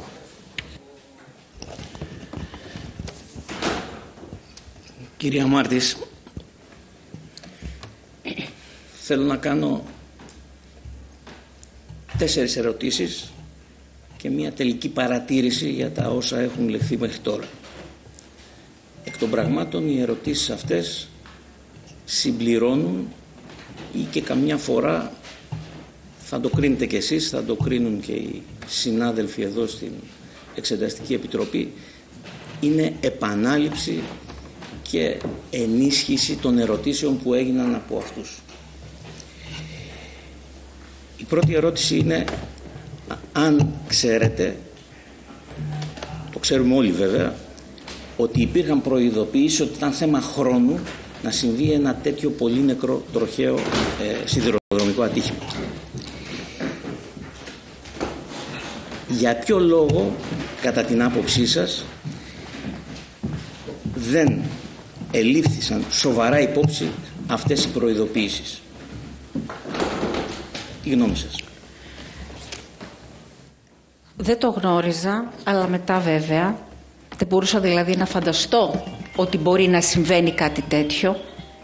Κυρία Μάρτης, θέλω να κάνω τέσσερις ερωτήσεις και μια τελική παρατήρηση για τα όσα έχουν λεχθεί μέχρι τώρα. Εκ των πραγμάτων οι ερωτήσεις αυτές συμπληρώνουν ή και καμιά φορά, θα το κρίνετε κι εσείς, θα το κρίνουν και οι συνάδελφοι εδώ στην Εξεταστική Επιτροπή, είναι επανάληψη και ενίσχυση των ερωτήσεων που έγιναν από αυτούς. Η πρώτη ερώτηση είναι αν ξέρετε, το ξέρουμε όλοι βέβαια, ότι υπήρχαν προειδοποιήσεις ότι ήταν θέμα χρόνου να συμβεί ένα τέτοιο πολύ νεκρό τροχαίο ε, σιδηροδρομικό ατύχημα. Για ποιο λόγο, κατά την άποψή σας, δεν ελήφθησαν σοβαρά υπόψη αυτές οι προειδοποιήσεις? Η γνώμη σας. Δεν το γνώριζα, αλλά μετά βέβαια, δεν μπορούσα δηλαδή να φανταστώ ότι μπορεί να συμβαίνει κάτι τέτοιο.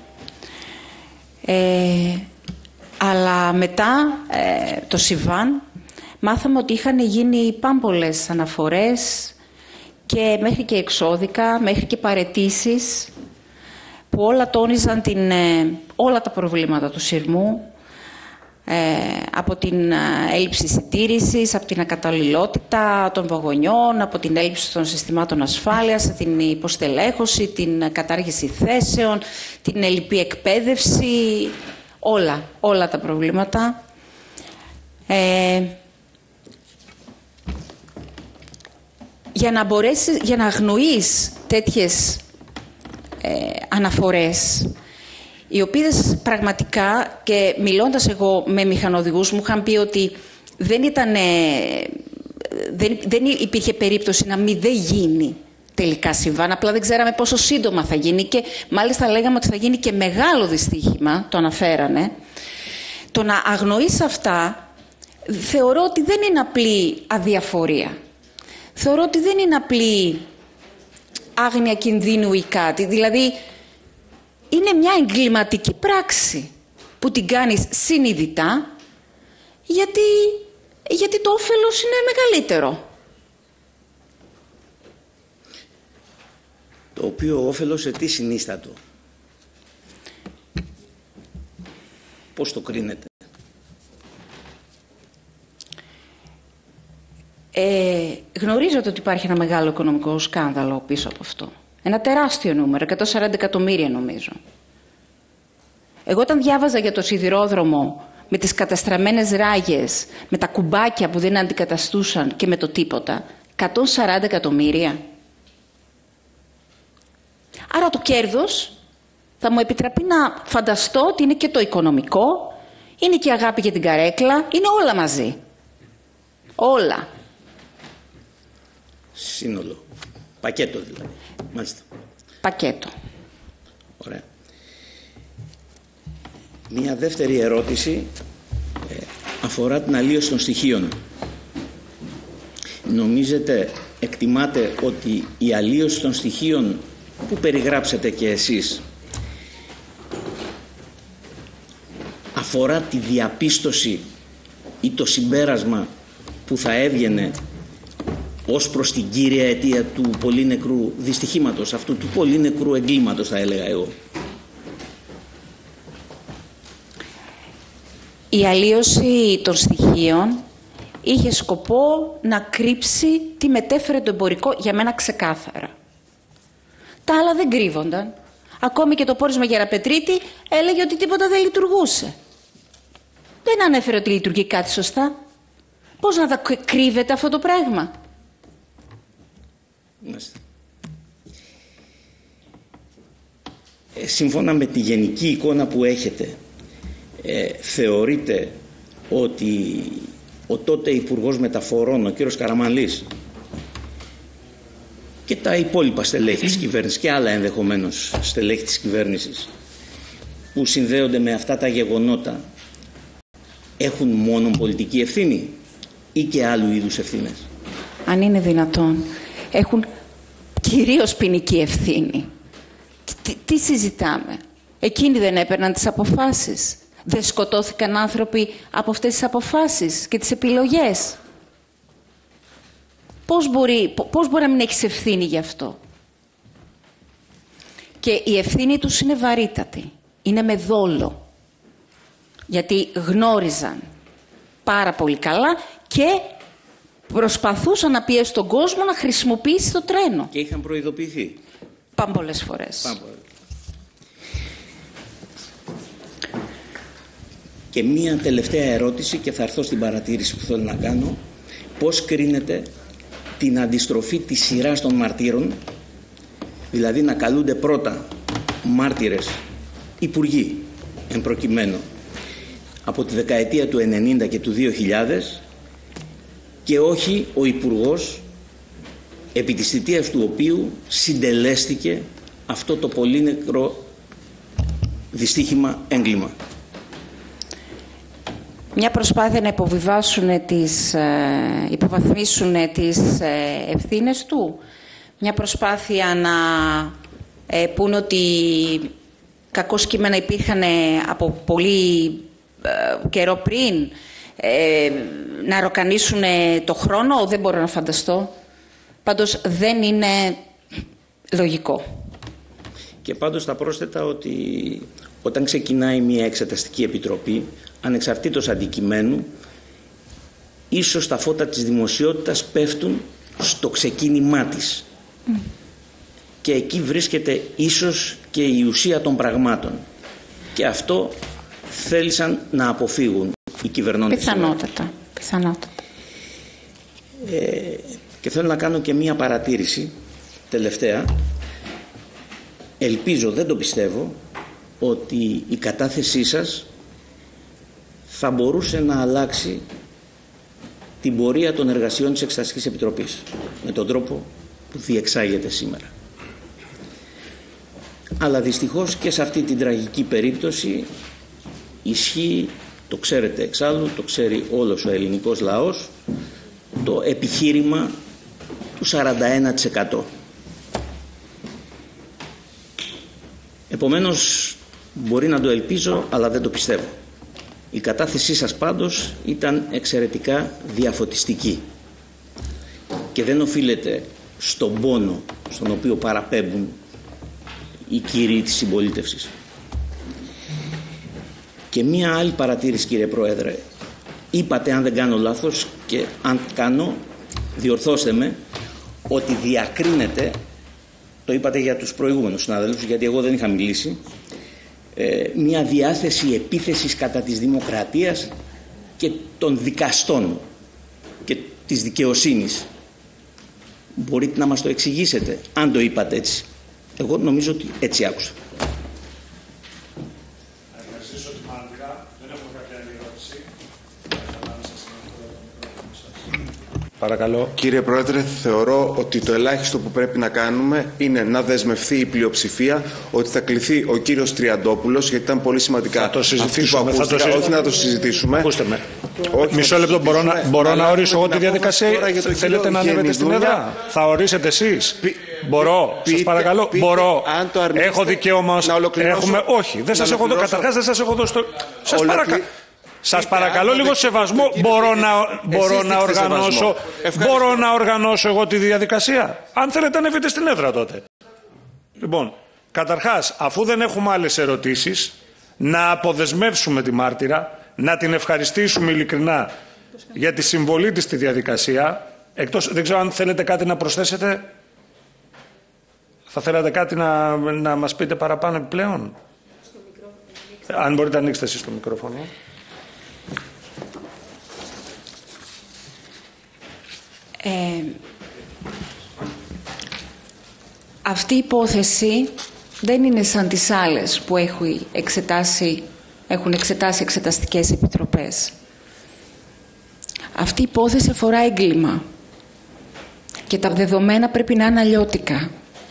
Ε, αλλά μετά ε, το συμβάν, μάθαμε ότι είχαν γίνει πάμπολες αναφορές και μέχρι και εξώδικα, μέχρι και παραιτήσεις που όλα τόνιζαν την, ε, όλα τα προβλήματα του σειρμού, ε, από την έλλειψη συντήρησης, από την ακαταλληλότητα των βαγονιών, από την έλλειψη των συστημάτων ασφάλειας, την υποστελέχωση, την κατάργηση θέσεων, την ελλειπή εκπαίδευση, όλα, όλα τα προβλήματα. Ε, για να μπορέσεις, για να αγνοείς τέτοιες ε, αναφορές, οι οποίες πραγματικά, και μιλώντας εγώ με μηχανοδηγούς, μου είχαν πει ότι δεν ήταν, δεν, δεν υπήρχε περίπτωση να μην δεν γίνει τελικά συμβάν, απλά δεν ξέραμε πόσο σύντομα θα γίνει και μάλιστα λέγαμε ότι θα γίνει και μεγάλο δυστύχημα, το αναφέρανε. Το να αγνοείς αυτά θεωρώ ότι δεν είναι απλή αδιαφορία. Θεωρώ ότι δεν είναι απλή άγνοια κινδύνου ή κάτι. Δηλαδή, είναι μια εγκληματική πράξη που την κάνεις συνειδητά, γιατί, γιατί το όφελος είναι μεγαλύτερο. Το οποίο όφελος σε τι συνίστατο? Πώς το κρίνετε? Ε, γνωρίζετε ότι υπάρχει ένα μεγάλο οικονομικό σκάνδαλο πίσω από αυτό. Ένα τεράστιο νούμερο, εκατόν σαράντα εκατομμύρια νομίζω. Εγώ όταν διάβαζα για το σιδηρόδρομο με τις καταστραμμένες ράγες, με τα κουμπάκια που δεν αντικαταστούσαν και με το τίποτα, εκατόν σαράντα εκατομμύρια. Άρα το κέρδος θα μου επιτραπεί να φανταστώ ότι είναι και το οικονομικό, είναι και η αγάπη για την καρέκλα, είναι όλα μαζί. Όλα. Σύνολο. Πακέτο δηλαδή. Μάλιστα. Πακέτο. Ωραία. Μία δεύτερη ερώτηση ε, αφορά την αλλίωση των στοιχείων. Νομίζετε, εκτιμάτε ότι η αλλίωση των στοιχείων που περιγράψατε και εσείς αφορά τη διαπίστωση ή το συμπέρασμα που θα έβγαινε ως προς την κύρια αιτία του πολύ νεκρού δυστυχήματος, αυτού του πολύ νεκρού εγκλήματος θα έλεγα εγώ? Η αλλίωση των στοιχείων είχε σκοπό να κρύψει τι μετέφερε το εμπορικό, για μένα ξεκάθαρα. Τα άλλα δεν κρύβονταν. Ακόμη και το πόρισμα Γεραπετρίτη έλεγε ότι τίποτα δεν λειτουργούσε. Δεν ανέφερε ότι λειτουργεί κάτι σωστά. Πώς να τα κρύβεται αυτό το πράγμα? Μάλιστα. Ε, σύμφωνα με τη γενική εικόνα που έχετε, ε, θεωρείτε ότι ο τότε Υπουργός Μεταφορών, ο κύριος Καραμανλής, και τα υπόλοιπα στελέχη της κυβέρνησης και άλλα ενδεχομένως στελέχη της κυβέρνησης που συνδέονται με αυτά τα γεγονότα έχουν μόνο πολιτική ευθύνη ή και άλλου είδους ευθύνες? Αν είναι δυνατόν, έχουν κυρίως ποινική ευθύνη. Τι, τι συζητάμε? Εκείνοι δεν έπαιρναν τις αποφάσεις? Δεν σκοτώθηκαν άνθρωποι από αυτές τις αποφάσεις και τις επιλογές? Πώς μπορεί, πώς μπορεί να μην έχεις ευθύνη γι' αυτό? Και η ευθύνη τους είναι βαρύτατη. Είναι με δόλο. Γιατί γνώριζαν πάρα πολύ καλά και προσπαθούσαν να πιέσουν τον κόσμο να χρησιμοποιήσει το τρένο. Και είχαν προειδοποιηθεί. Πάμπολες φορές. Πάμπολες. Και μία τελευταία ερώτηση και θα έρθω στην παρατήρηση που θέλω να κάνω. Πώς κρίνεται την αντιστροφή της σειράς των μαρτύρων, δηλαδή να καλούνται πρώτα μάρτυρες, υπουργοί εν προκειμένου, από τη δεκαετία του ενενήντα και του δύο χιλιάδες, και όχι ο υπουργός επί της θητείας του οποίου συντελέστηκε αυτό το πολύ νεκρό δυστύχημα έγκλημα? Μια προσπάθεια να υποβιβάσουν τις, ε, υποβαθμίσουν τις ε, ευθύνες του. Μια προσπάθεια να ε, πούν ότι κακώς κείμενα υπήρχαν από πολύ ε, καιρό πριν. Ε, να ροκανίσουν το χρόνο, δεν μπορώ να φανταστώ. Πάντως δεν είναι λογικό. Και πάντως θα πρόσθετα ότι όταν ξεκινάει μια εξεταστική επιτροπή, ανεξαρτήτως αντικειμένου, ίσως τα φώτα της δημοσιότητας πέφτουν στο ξεκίνημά της. Mm. Και εκεί βρίσκεται ίσως και η ουσία των πραγμάτων. Και αυτό θέλησαν να αποφύγουν οι κυβερνώντες. Πιθανότατα. Πιθανότατα. Ε, και θέλω να κάνω και μία παρατήρηση τελευταία. Ελπίζω, δεν το πιστεύω, ότι η κατάθεσή σας θα μπορούσε να αλλάξει την πορεία των εργασιών της Εξεταστικής Επιτροπής με τον τρόπο που διεξάγεται σήμερα. Αλλά δυστυχώς και σε αυτή την τραγική περίπτωση ισχύει το ξέρετε εξάλλου, το ξέρει όλος ο ελληνικός λαός, το επιχείρημα του σαράντα ένα τοις εκατό. Επομένως, μπορεί να το ελπίζω, αλλά δεν το πιστεύω. Η κατάθεσή σας πάντως ήταν εξαιρετικά διαφωτιστική και δεν οφείλεται στον πόνο στον οποίο παραπέμπουν οι κύριοι της συμπολίτευσης. Και μία άλλη παρατήρηση, κύριε Πρόεδρε. Είπατε, αν δεν κάνω λάθος, και αν κάνω, διορθώστε με, ότι διακρίνεται, το είπατε για τους προηγούμενους συναδέλφους, γιατί εγώ δεν είχα μιλήσει, ε, μια διάθεση επίθεσης κατά της δημοκρατίας και των δικαστών και της δικαιοσύνης. Μπορείτε να μας το εξηγήσετε, αν το είπατε έτσι? Εγώ νομίζω ότι έτσι άκουσα. Παρακαλώ. Κύριε Πρόεδρε, θεωρώ ότι το ελάχιστο που πρέπει να κάνουμε είναι να δεσμευθεί η πλειοψηφία ότι θα κληθεί ο κύριος Τριαντόπουλος, γιατί ήταν πολύ σημαντικά. Θα το συζητήσουμε. Θα το συζητήσουμε. Όχι να το συζητήσουμε. Ακούστε με. Όχι, Μισό λεπτό. Μπορώ να, μπορώ να ορίσω εγώ τη διαδικασία. Θέλετε να ανέβετε στην έδρα? Θα ορίσετε εσείς? Πι... Μπορώ. Πι... Σας παρακαλώ. Πι... Μπορώ. Αν το αρνείστε, έχω δικαίωμα. Να ολοκληρώσω. Έχουμε... Όχι. Δεν σας έχω δώσει. Καταρχάς δεν σας έχω δώσει το. Σας παρακαλώ. Σας παρακαλώ λίγο σεβασμό. Μπορώ να, μπορώ να οργανώσω, μπορώ να οργανώσω εγώ τη διαδικασία. Αν θέλετε ανέβετε στην έδρα τότε. Λοιπόν, καταρχάς, αφού δεν έχουμε άλλες ερωτήσεις, να αποδεσμεύσουμε τη μάρτυρα, να την ευχαριστήσουμε ειλικρινά για τη συμβολή της στη διαδικασία. Εκτός, δεν ξέρω αν θέλετε κάτι να προσθέσετε. Θα θέλατε κάτι να, να μας πείτε παραπάνω επιπλέον? Αν μπορείτε να ανοίξετε εσείς το μικρόφωνο. Ε, αυτή η υπόθεση δεν είναι σαν τις άλλες που έχουν εξετάσει, έχουν εξετάσει εξεταστικές επιτροπές. Αυτή η υπόθεση αφορά έγκλημα και τα δεδομένα πρέπει να είναι αλλιώτικα.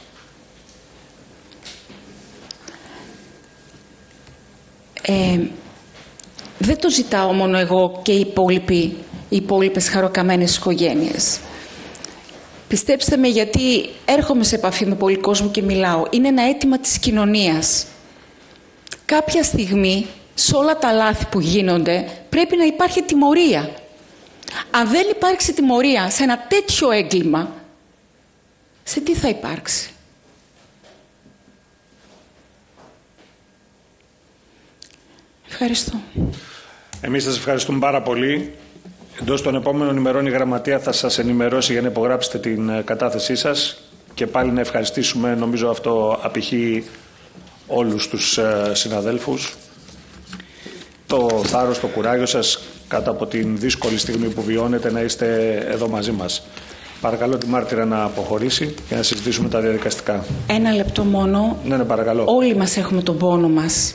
Ε, δεν το ζητάω μόνο εγώ και οι υπόλοιποι οι υπόλοιπες χαροκαμένες οικογένειες. Πιστέψτε με, γιατί έρχομαι σε επαφή με πολύ κόσμο και μιλάω. Είναι ένα αίτημα της κοινωνίας. Κάποια στιγμή, σε όλα τα λάθη που γίνονται, πρέπει να υπάρχει τιμωρία. Αν δεν υπάρξει τιμωρία σε ένα τέτοιο έγκλημα, σε τι θα υπάρξει? Ευχαριστώ. Εμείς σας ευχαριστούμε πάρα πολύ. Εντός των επόμενων ημερών η Γραμματεία θα σας ενημερώσει για να υπογράψετε την κατάθεσή σας και πάλι να ευχαριστήσουμε, νομίζω αυτό απηχεί όλους τους συναδέλφους, το θάρρος, το κουράγιο σας κάτω από την δύσκολη στιγμή που βιώνετε να είστε εδώ μαζί μας. Παρακαλώ τη μάρτυρα να αποχωρήσει και να συζητήσουμε τα διαδικαστικά. Ένα λεπτό μόνο. Ναι, ναι, παρακαλώ. Όλοι μας έχουμε τον πόνο μας.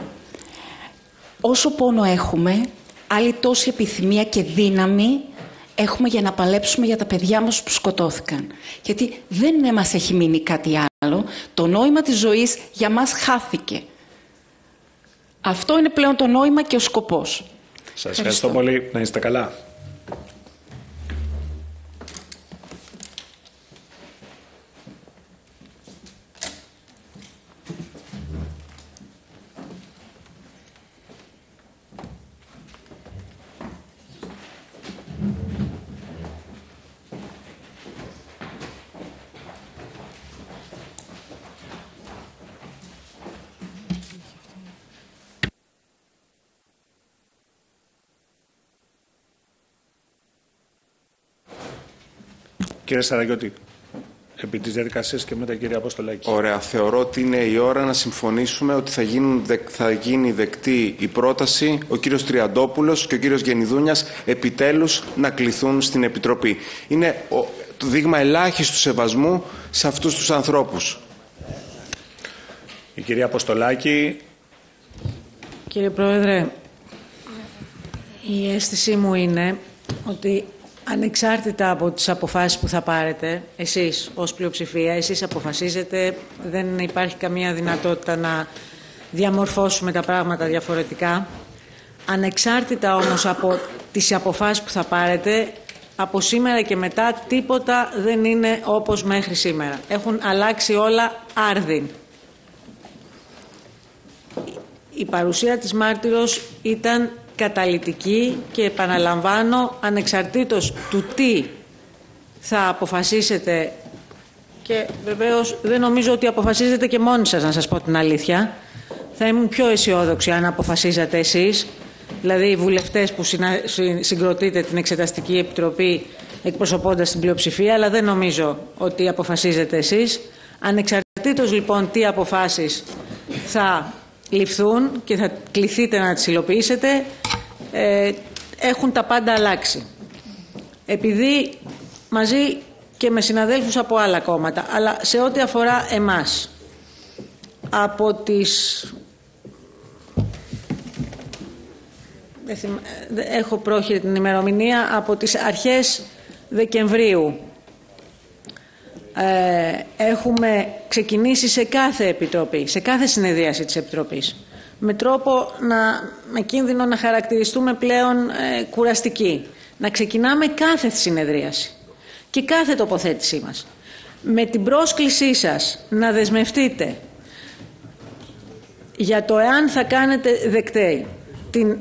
Όσο πόνο έχουμε, άλλη τόση επιθυμία και δύναμη έχουμε για να παλέψουμε για τα παιδιά μας που σκοτώθηκαν. Γιατί δεν μας έχει μείνει κάτι άλλο. Το νόημα της ζωής για μας χάθηκε. Αυτό είναι πλέον το νόημα και ο σκοπός. Σας ευχαριστώ, ευχαριστώ πολύ. Να είστε καλά. Κύριε Σαραγιώτη, επί της διαδικασίας και μετά κύριε Αποστολάκη. Ωραία. Θεωρώ ότι είναι η ώρα να συμφωνήσουμε ότι θα, γίνουν, θα γίνει δεκτή η πρόταση ο κύριος Τριαντόπουλος και ο κύριος Γενιδούνιας επιτέλους να κληθούν στην Επιτροπή. Είναι το δείγμα ελάχιστου σεβασμού σε αυτούς τους ανθρώπους. Η κυρία Αποστολάκη. Κύριε Πρόεδρε, η αίσθησή μου είναι ότι ανεξάρτητα από τις αποφάσεις που θα πάρετε, εσείς ως πλειοψηφία, εσείς αποφασίζετε, δεν υπάρχει καμία δυνατότητα να διαμορφώσουμε τα πράγματα διαφορετικά. Ανεξάρτητα όμως από τις αποφάσεις που θα πάρετε, από σήμερα και μετά τίποτα δεν είναι όπως μέχρι σήμερα. Έχουν αλλάξει όλα άρδιν. Η παρουσία της μάρτυρος ήταν καταλυτική και επαναλαμβάνω, ανεξαρτήτως του τι θα αποφασίσετε, και βεβαίως δεν νομίζω ότι αποφασίζετε και μόνοι σας, να σας πω την αλήθεια. Θα ήμουν πιο αισιόδοξη αν αποφασίζατε εσείς, δηλαδή οι βουλευτές που συγκροτείτε την Εξεταστική Επιτροπή εκπροσωπώντας την πλειοψηφία, αλλά δεν νομίζω ότι αποφασίζετε εσείς. Ανεξαρτήτως λοιπόν τι αποφάσεις θα ληφθούν και θα κληθείτε να τις υλοποιήσετε, ε, έχουν τα πάντα αλλάξει. Επειδή μαζί και με συναδέλφους από άλλα κόμματα, αλλά σε ό,τι αφορά εμάς, από τις... Δεν θυμα... έχω πρόχειρη την ημερομηνία, από τις αρχές Δεκεμβρίου ε, έχουμε ξεκινήσει σε κάθε επιτροπή, σε κάθε συνεδρίαση της Επιτροπής, με τρόπο να, με κίνδυνο να χαρακτηριστούμε πλέον ε, κουραστικοί, να ξεκινάμε κάθε συνεδρίαση και κάθε τοποθέτησή μας με την πρόσκλησή σας να δεσμευτείτε για το εάν θα κάνετε δεκτή την,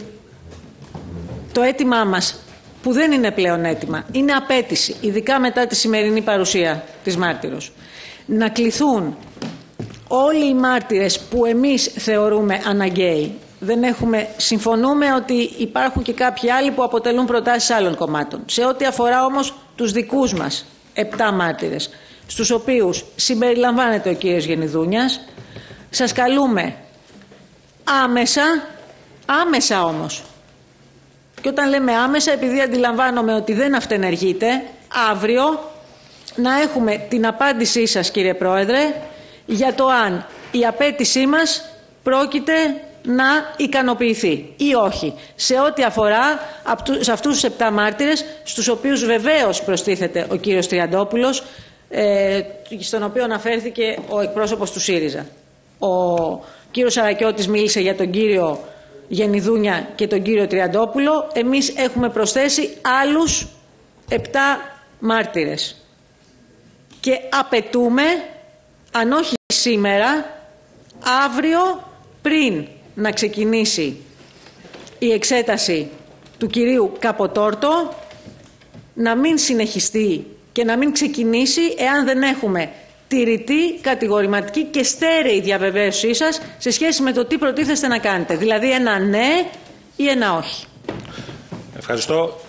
το αίτημά μας, που δεν είναι πλέον αίτημα, είναι απέτηση, ειδικά μετά τη σημερινή παρουσία της μάρτυρος, να κληθούν όλοι οι μάρτυρες που εμείς θεωρούμε αναγκαίοι. Δεν έχουμε, συμφωνούμε ότι υπάρχουν και κάποιοι άλλοι που αποτελούν προτάσεις άλλων κομμάτων. Σε ό,τι αφορά όμως τους δικούς μας επτά μάρτυρες, στους οποίους συμπεριλαμβάνεται ο κύριος Γενιδούνιας, σας καλούμε άμεσα, άμεσα όμως. Και όταν λέμε άμεσα, επειδή αντιλαμβάνομαι ότι δεν αυτενεργείτε, αύριο να έχουμε την απάντησή σας, κύριε Πρόεδρε, για το αν η απέτησή μας πρόκειται να ικανοποιηθεί ή όχι, σε ό,τι αφορά σε αυτούς τους επτά μάρτυρες, στους οποίους βεβαίως προστίθεται ο κύριος Τριαντόπουλος, ε, στον οποίο αναφέρθηκε ο εκπρόσωπος του ΣΥΡΙΖΑ. Ο κύριος Σαρακιώτης μίλησε για τον κύριο Γενιδούνια και τον κύριο Τριαντόπουλο. Εμείς έχουμε προσθέσει άλλους επτά μάρτυρες και απαιτούμε, αν όχι σήμερα, αύριο, πριν να ξεκινήσει η εξέταση του κυρίου Καποτόρτο, να μην συνεχιστεί και να μην ξεκινήσει εάν δεν έχουμε τηρητή, κατηγορηματική και στέρεη διαβεβαίωσή σας σε σχέση με το τι προτίθεστε να κάνετε. Δηλαδή ένα ναι ή ένα όχι. Ευχαριστώ.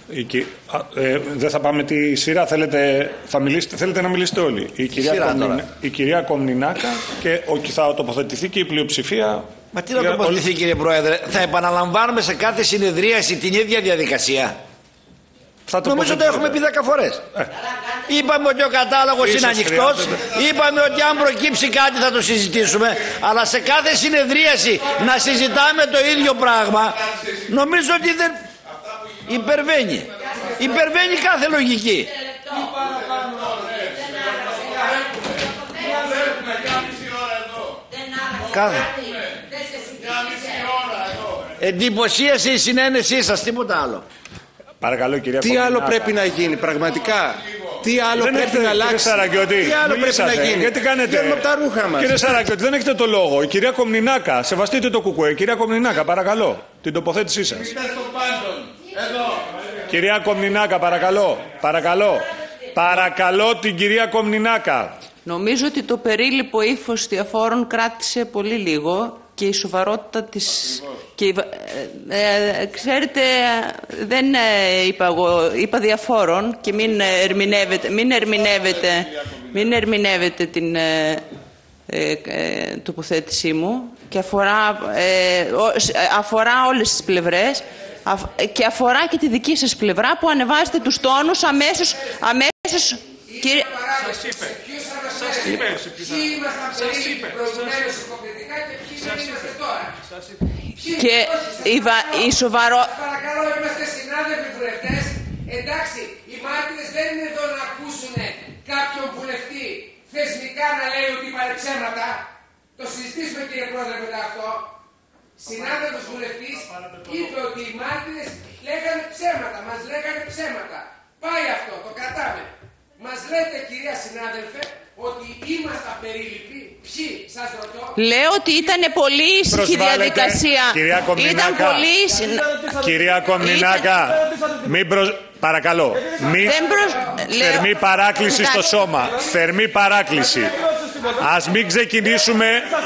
Ε, δεν θα πάμε τη σειρά. Θέλετε, θα μιλήσετε, θέλετε να μιλήσετε όλοι. Η κυρία, Κομνη, η κυρία Κομνηνάκα και ο, θα τοποθετηθεί και η πλειοψηφία. Μα τι να τοποθετηθεί όλη... κύριε Πρόεδρε, θα επαναλαμβάνουμε σε κάθε συνεδρίαση την ίδια διαδικασία. Θα νομίζω ότι το έχουμε πει δέκα φορές. Ε. Είπαμε ότι ο κατάλογος είναι ανοιχτός, είπαμε ότι αν προκύψει κάτι θα το συζητήσουμε, αλλά σε κάθε συνεδρίαση να συζητάμε το ίδιο πράγμα, νομίζω ότι δεν υπερβαίνει. Υπερβαίνει κάθε λογική. Κάθε... Εντυπωσίασε η συνένεσή σας, τίποτα άλλο. Παρακαλώ, κυρία Τι Κομνηνάκα. άλλο πρέπει να γίνει, πραγματικά. Τι άλλο δεν πρέπει έχετε, να αλλάξει. Σαρακιώτη, τι άλλο μιλήσατε, πρέπει να γίνει. Γιατί κάνετε. Από τα ρούχα μας. Κύριε Σαρακιώτη, δεν έχετε το λόγο. Η κυρία Κομνηνάκα, σεβαστείτε το κουκουέ. Κυρία Κομνηνάκα, παρακαλώ, την τοποθέτησή σας. Κυρία Κομνηνάκα, παρακαλώ. Παρακαλώ. Παρακαλώ την κυρία Κομνηνάκα. Νομίζω ότι το περίληπο ύφος διαφόρων κράτησε πολύ λίγο και η σοβαρότητα της... Και, ε, ε, ξέρετε, δεν ε, είπα εγώ, είπα διαφόρων και μην ερμηνεύετε, μην ερμηνεύετε, μην ερμηνεύετε την ε, ε, ε, τοποθέτησή μου και αφορά, ε, αφορά όλες τις πλευρές και αφορά και τη δική σας πλευρά που ανεβάζετε τους τόνους αμέσως, αμέσως κύριε... Σας είπε, σας είπε, ποιοι ήμασταν πολύ προηγουμένως υποκλητικά και ποιοι δεν είμαστε τώρα. Και η, βα... η σοβαρό... Παρακαλώ, είμαστε συνάδελφοι βουλευτές. Εντάξει, οι μάρτυρες δεν είναι εδώ να ακούσουν κάποιον βουλευτή θεσμικά να λέει ότι είπανε ψέματα. Το συζητήσουμε, κύριε Πρόεδρε, μετά αυτό. συνάδελφος βουλευτής είπε ότι οι μάρτυρες λέγανε ψέματα, μας λέγανε ψέματα. Πάει αυτό, το κρατάμε. Μας λέτε, κυρία συνάδελφε, ότι ήμασταν περίληπτοι. Ποιοι, σας ρωτώ. Λέω ότι ήταν πολύ ήσυχη διαδικασία. Κυρία Κομνηνάκα, ήταν πολύ... κυρία Κομνηνάκα, μην προ... παρακαλώ, μην... προς... θερμή λέω... παράκληση στο σώμα. Θερμή παράκληση. Ας μην ξεκινήσουμε,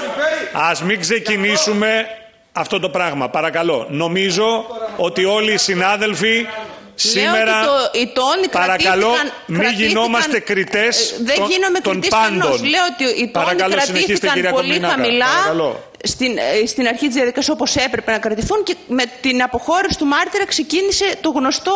ας μην ξεκινήσουμε αυτό το πράγμα. Παρακαλώ. Νομίζω ότι όλοι οι συνάδελφοι σήμερα, το, οι τόνοι παρακαλώ, μην γινόμαστε κριτές δεν των, γίνομαι των κριτής πάντων. Κανώς. Λέω ότι οι τόνοι κρατήθηκαν πολύ χαμηλά στην, στην αρχή της διαδικασίας όπως έπρεπε να κρατηθούν και με την αποχώρηση του μάρτυρα ξεκίνησε το γνωστό,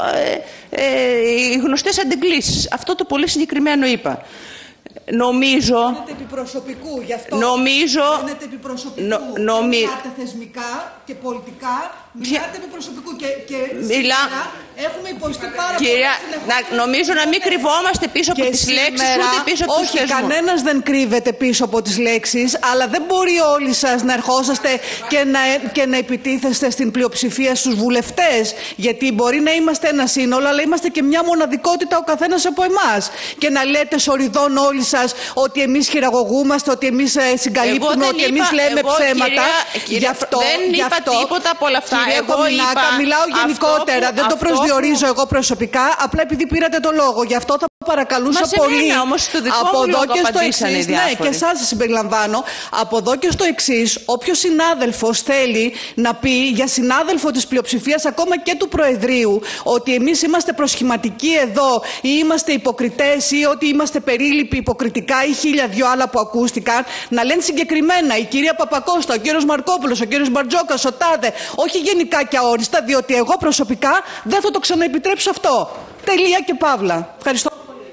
ε, ε, οι γνωστές αντεγκλήσεις. Αυτό το πολύ συγκεκριμένο είπα. Νομίζω... Φαίνεται επιπροσωπικού, γι' αυτό νομίζω, φαίνεται επιπροσωπικού. Νο, νομι... Μιλάτε θεσμικά και πολιτικά, μιλάτε επιπροσωπικού και, και Μιλά... έχουμε υποστεί πάρα Κυρία, πολλά. Να, νομίζω να μην κρυβόμαστε πίσω από τις λέξεις, ούτε πίσω από τους θεσμούς. Όχι, κανένας δεν κρύβεται πίσω από τις λέξεις, αλλά δεν μπορεί όλοι σας να ερχόσαστε και να, και να επιτίθεστε στην πλειοψηφία στους βουλευτές, γιατί μπορεί να είμαστε ένα σύνολο, αλλά είμαστε και μια μοναδικότητα ο καθένας από εμάς. Και να λέτε σοριδών όλοι σας ότι εμείς χειραγωγούμαστε, ότι εμείς συγκαλύπτουμε, ότι εμείς είπα, λέμε εγώ, ψέματα. Κυρία, κυρία, γι' αυτό, δεν γι είπα αυτό, τίποτα από όλα αυτά. Κυρία εγώ Κομνηνάκα, είπα, μιλάω γενικότερα, που, δεν το προσδιορίζω που... εγώ προσωπικά, απλά επειδή πήρατε το λόγο. Γι' αυτό θα παρακαλούσα Μα πολύ. Εμένα, όμως, το δικό από μου εδώ και στο εξής, ναι, και εσάς συμπεριλαμβάνω, από εδώ και στο εξής, όποιος συνάδελφος θέλει να πει για συνάδελφο της πλειοψηφίας, ακόμα και του Προεδρείου, ότι εμείς είμαστε προσχηματικοί εδώ ή είμαστε υποκριτές ή ότι είμαστε περίληποι υποκριτικά ή χίλια δυο άλλα που ακούστηκαν, να λένε συγκεκριμένα η κυρία Παπακώστα, ο κύριος Μαρκόπουλος, ο κύριος Μπαρτζόκας, ο Τάδε, όχι γενικά και αόριστα, διότι εγώ προσωπικά δεν θα το ξαναεπιτρέψω αυτό. Τελεία και παύλα. Ευχαριστώ.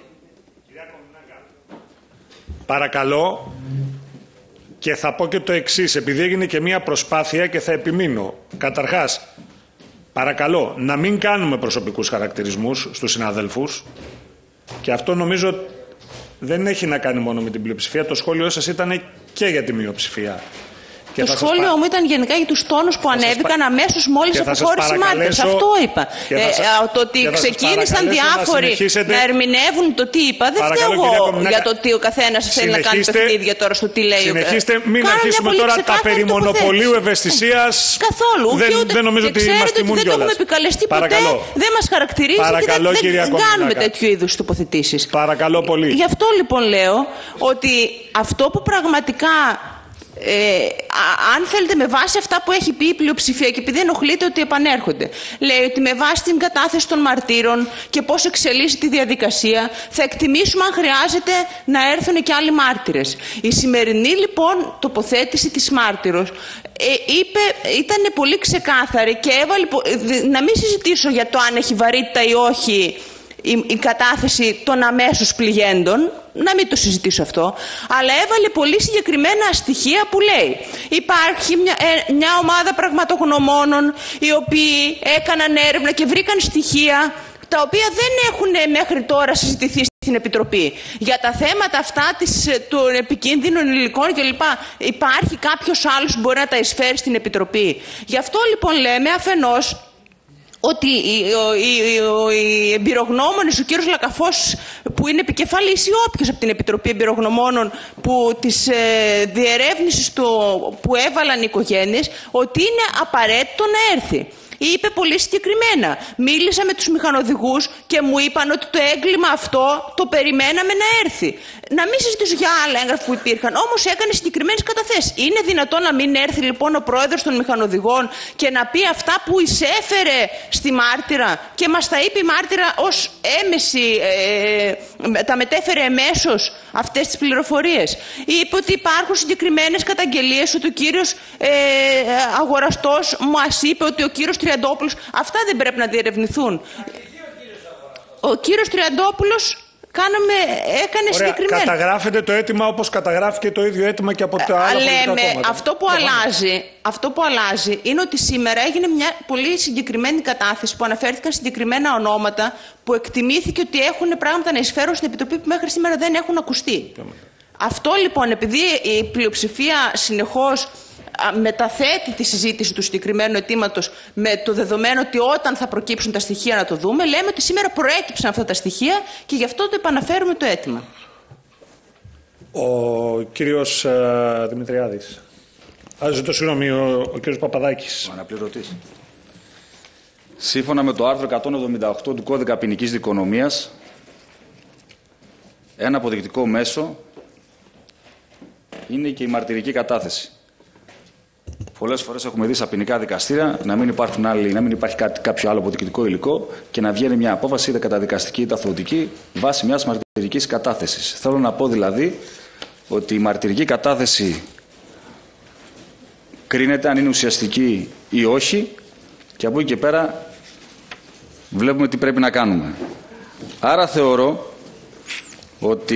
Παρακαλώ, και θα πω και το εξής, επειδή έγινε και μία προσπάθεια και θα επιμείνω. Καταρχάς, παρακαλώ, να μην κάνουμε προσωπικούς χαρακτηρισμούς στους συναδέλφους, και αυτό νομίζω δεν έχει να κάνει μόνο με την πλειοψηφία. Το σχόλιο σας ήταν και για τη μειοψηφία. Και το σχόλιο πα... μου ήταν γενικά για τους τόνους που ανέβηκαν πα... αμέσως μόλις αποχώρησε η μάρτυρας. Αυτό είπα. Ε, το ότι ξεκίνησαν διάφοροι να, συνεχίσετε... να ερμηνεύουν το τι είπα, δεν φταίω εγώ για το ότι ο καθένας θέλει να κάνει παιχνίδια τώρα στο τι λέει. Συνεχίστε, μην αρχίσουμε τώρα τα περί μονοπωλίου ευαισθησίας. Καθόλου. Δεν, ούτε, δεν νομίζω ότι είμαστε τιμούν κιόλας. Δεν το έχουμε επικαλεστεί ποτέ, δεν μας χαρακτηρίζει και δεν κάνουμε τέτοιου είδους τοποθετήσεις. Παρακαλώ πολύ. Γι' αυτό λοιπόν λέω ότι αυτό που πραγματικά. Ε, αν θέλετε με βάση αυτά που έχει πει η πλειοψηφία και επειδή ενοχλείται ότι επανέρχονται, λέει ότι με βάση την κατάθεση των μαρτύρων και πώς εξελίσσεται η διαδικασία θα εκτιμήσουμε αν χρειάζεται να έρθουν και άλλοι μάρτυρες. Η σημερινή λοιπόν τοποθέτηση της μάρτυρος ε, είπε, ήταν πολύ ξεκάθαρη και έβαλε, να μην συζητήσω για το αν έχει βαρύτητα ή όχι η, η κατάθεση των αμέσως πληγέντων, να μην το συζητήσω αυτό, αλλά έβαλε πολύ συγκεκριμένα στοιχεία που λέει υπάρχει μια, ε, μια ομάδα πραγματογνωμόνων οι οποίοι έκαναν έρευνα και βρήκαν στοιχεία τα οποία δεν έχουν μέχρι τώρα συζητηθεί στην Επιτροπή. Για τα θέματα αυτά της, των επικίνδυνων υλικών κλπ. Υπάρχει κάποιος άλλος που μπορεί να τα εισφέρει στην Επιτροπή. Γι' αυτό λοιπόν λέμε αφενός ότι οι εμπειρογνώμονες, ο κύριος Λακαφός που είναι επικεφαλής ή όποιος από την Επιτροπή Εμπειρογνωμόνων που της ε, διερεύνησης το, που έβαλαν οι οικογένειες, ότι είναι απαραίτητο να έρθει. Είπε πολύ συγκεκριμένα. Μίλησα με τους μηχανοδηγούς και μου είπαν ότι το έγκλημα αυτό το περιμέναμε να έρθει. Να μην συζητήσω για άλλα έγγραφα που υπήρχαν, όμως έκανε συγκεκριμένες καταθέσεις. Είναι δυνατόν να μην έρθει λοιπόν ο πρόεδρος των μηχανοδηγών και να πει αυτά που εισέφερε στη μάρτυρα και μας τα είπε η μάρτυρα ως έμεση, ε, τα μετέφερε εμέσως αυτές τις πληροφορίες. Είπε ότι υπάρχουν συγκεκριμένες καταγγελίες ότι ο κύριος ε, αγοραστός μας είπε ότι ο κύριος Τριαντόπουλος, αυτά δεν πρέπει να διερευνηθούν. Ο κύριος Τριαντόπουλος κάναμε, έκανε Ωραία, συγκεκριμένα. Καταγράφεται το αίτημα όπως καταγράφηκε το ίδιο αίτημα και από τα άλλα πολιτικά κόμματα. Αυτό που, αλλάζει, αυτό που αλλάζει είναι ότι σήμερα έγινε μια πολύ συγκεκριμένη κατάθεση που αναφέρθηκαν συγκεκριμένα ονόματα που εκτιμήθηκε ότι έχουν πράγματα να εισφέρουν στην Επιτροπή που μέχρι σήμερα δεν έχουν ακουστεί. Αυτό λοιπόν, επειδή η πλειοψηφία συνεχώς μεταθέτει τη συζήτηση του συγκεκριμένου αιτήματος με το δεδομένο ότι όταν θα προκύψουν τα στοιχεία να το δούμε, λέμε ότι σήμερα προέκυψαν αυτά τα στοιχεία και γι' αυτό το επαναφέρουμε το αίτημα. Ο κύριος uh, Δημητριάδης. Α, ζητώ συγγνώμη, ο, ο κύριος Παπαδάκης. Ο αναπληρωτής. Σύμφωνα με το άρθρο εκατόν εβδομήντα οκτώ του Κώδικα Ποινικής Δικονομίας, ένα αποδεικτικό μέσο είναι και η μαρτυρική κατάθεση. Πολλές φορές έχουμε δει στα ποινικά δικαστήρια να μην, υπάρχουν άλλοι, να μην υπάρχει κάτι, κάποιο άλλο αποδεικτικό υλικό και να βγαίνει μια απόφαση είτε καταδικαστική είτε αθωωτική βάσει μιας μαρτυρικής κατάθεσης. Θέλω να πω δηλαδή ότι η μαρτυρική κατάθεση κρίνεται αν είναι ουσιαστική ή όχι και από εκεί και πέρα βλέπουμε τι πρέπει να κάνουμε. Άρα θεωρώ ότι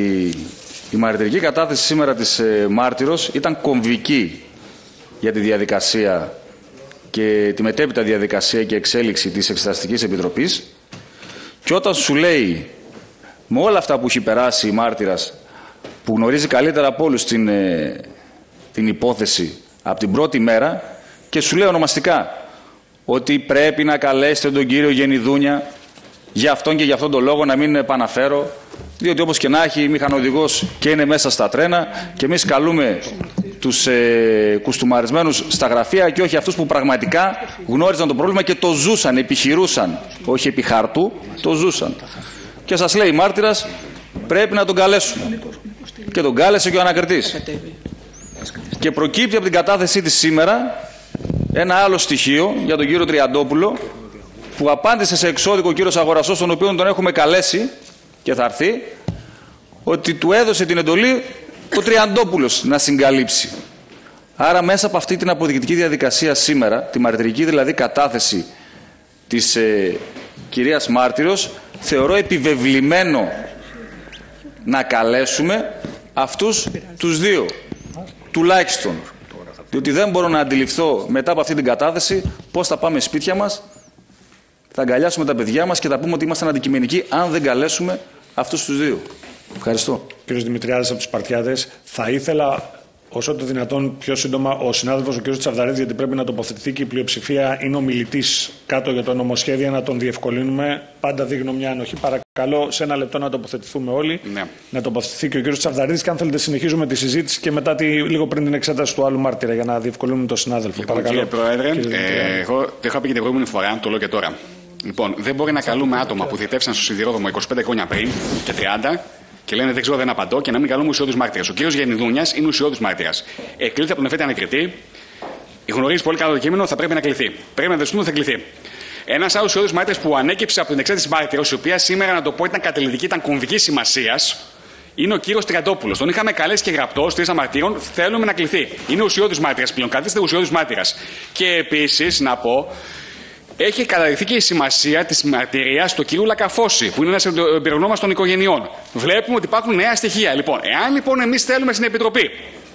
η μαρτυρική κατάθεση σήμερα της ε, μάρτυρος ήταν κομβική για τη διαδικασία και τη μετέπειτα διαδικασία και εξέλιξη της Εξεταστικής Επιτροπής, και όταν σου λέει με όλα αυτά που έχει περάσει η μάρτυρας, που γνωρίζει καλύτερα από όλους την, ε, την υπόθεση από την πρώτη μέρα, και σου λέει ονομαστικά ότι πρέπει να καλέσετε τον κύριο Γενιδούνια για αυτόν και για αυτόν τον λόγο, να μην επαναφέρω, διότι όπως και να έχει μηχανοδηγός και είναι μέσα στα τρένα και εμείς καλούμε τους ε, κουστούμαρισμένους στα γραφεία και όχι αυτούς που πραγματικά γνώριζαν το πρόβλημα και το ζούσαν, επιχειρούσαν, όχι επί χάρτου, το ζούσαν. Και σας λέει η μάρτυρας πρέπει να τον καλέσουμε. Και τον κάλεσε και ο ανακριτής. Και προκύπτει από την κατάθεσή της σήμερα ένα άλλο στοιχείο για τον κύριο Τριαντόπουλο, που απάντησε σε εξώδικο ο κύριος Αγοραστός, τον οποίο τον έχουμε καλέσει και θα έρθει, ότι του έδωσε την εντολή ο Τριαντόπουλος να συγκαλύψει. Άρα μέσα από αυτή την αποδεικτική διαδικασία σήμερα, τη μαρτυρική δηλαδή κατάθεση της ε, κυρίας Μάρτυρος, θεωρώ επιβεβλημένο να καλέσουμε αυτούς τους δύο, τουλάχιστον. Διότι δεν μπορώ να αντιληφθώ μετά από αυτή την κατάθεση πώς θα πάμε σπίτια μας, θα αγκαλιάσουμε τα παιδιά μας και θα πούμε ότι ήμασταν αντικειμενικοί αν δεν καλέσουμε αυτούς τους δύο. Ευχαριστώ. Κύριος Δημητριάδης από τους Σπαρτιάδες, θα ήθελα όσο το δυνατόν πιο σύντομα ο συνάδελφος ο κύριος Τσαβδαρίδης, γιατί πρέπει να τοποθετηθεί και η πλειοψηφία είναι ομιλητής κάτω για το νομοσχέδιο, να τον διευκολύνουμε. Πάντα δείχνω μια ανοχή. Παρακαλώ σε ένα λεπτό να τοποθετηθούμε όλοι. Ναι. Να τοποθετηθεί και ο κύριος Τσαβδαρίδης και αν θέλετε συνεχίζουμε τη συζήτηση και μετά τη, λίγο πριν την εξέταση του άλλου μάρτυρα για να διευκολύνουμε τον συνάδελφο. Λοιπόν, παρακαλώ. Κύριε Πρόεδρε, ε, εγώ το είχα πει και την προηγούμενη φορά, το λέω και τώρα. Λοιπόν, δεν μπορεί να καλούμε άτομα που διετεύσαν στο σιδηρόδρομο είκοσι πέντε χρόνια πριν και τριάντα και λένε δεν ξέρω, δεν απαντώ, και να μην καλούμε ουσιώδους μάρτυρας. Ο κύριος Γενιδούνιας είναι ουσιώδους μάρτυρας. Εκλήθη από τον εφέτη ανακριτή, γνωρίζει πολύ καλά το κείμενο, θα πρέπει να κληθεί. Πρέπει να δεσμευτούμε, θα κληθεί. Ένα άλλο ουσιώδους μάρτυρας που ανέκυψε από την εξέταση μάρτυρας, η οποία σήμερα να το πω ήταν καταλυτική, ήταν κομβική σημασία, είναι ο κύριος Τριαντόπουλος. Τον είχαμε καλέσει και γραπτό, τρεις αμαρτύρων, θέλουμε να κληθεί. Είναι ουσιώδους μάρτυρας πλέον. Καθίστε ουσιώδους μάρτυρας. Και επίσης να πω. Έχει καταδειχθεί και η σημασία της μαρτυρίας του κυρίου Λακαφώση, που είναι ένας εμπειρογνώμας των οικογενειών. Βλέπουμε ότι υπάρχουν νέα στοιχεία. Λοιπόν, εάν λοιπόν εμείς θέλουμε στην Επιτροπή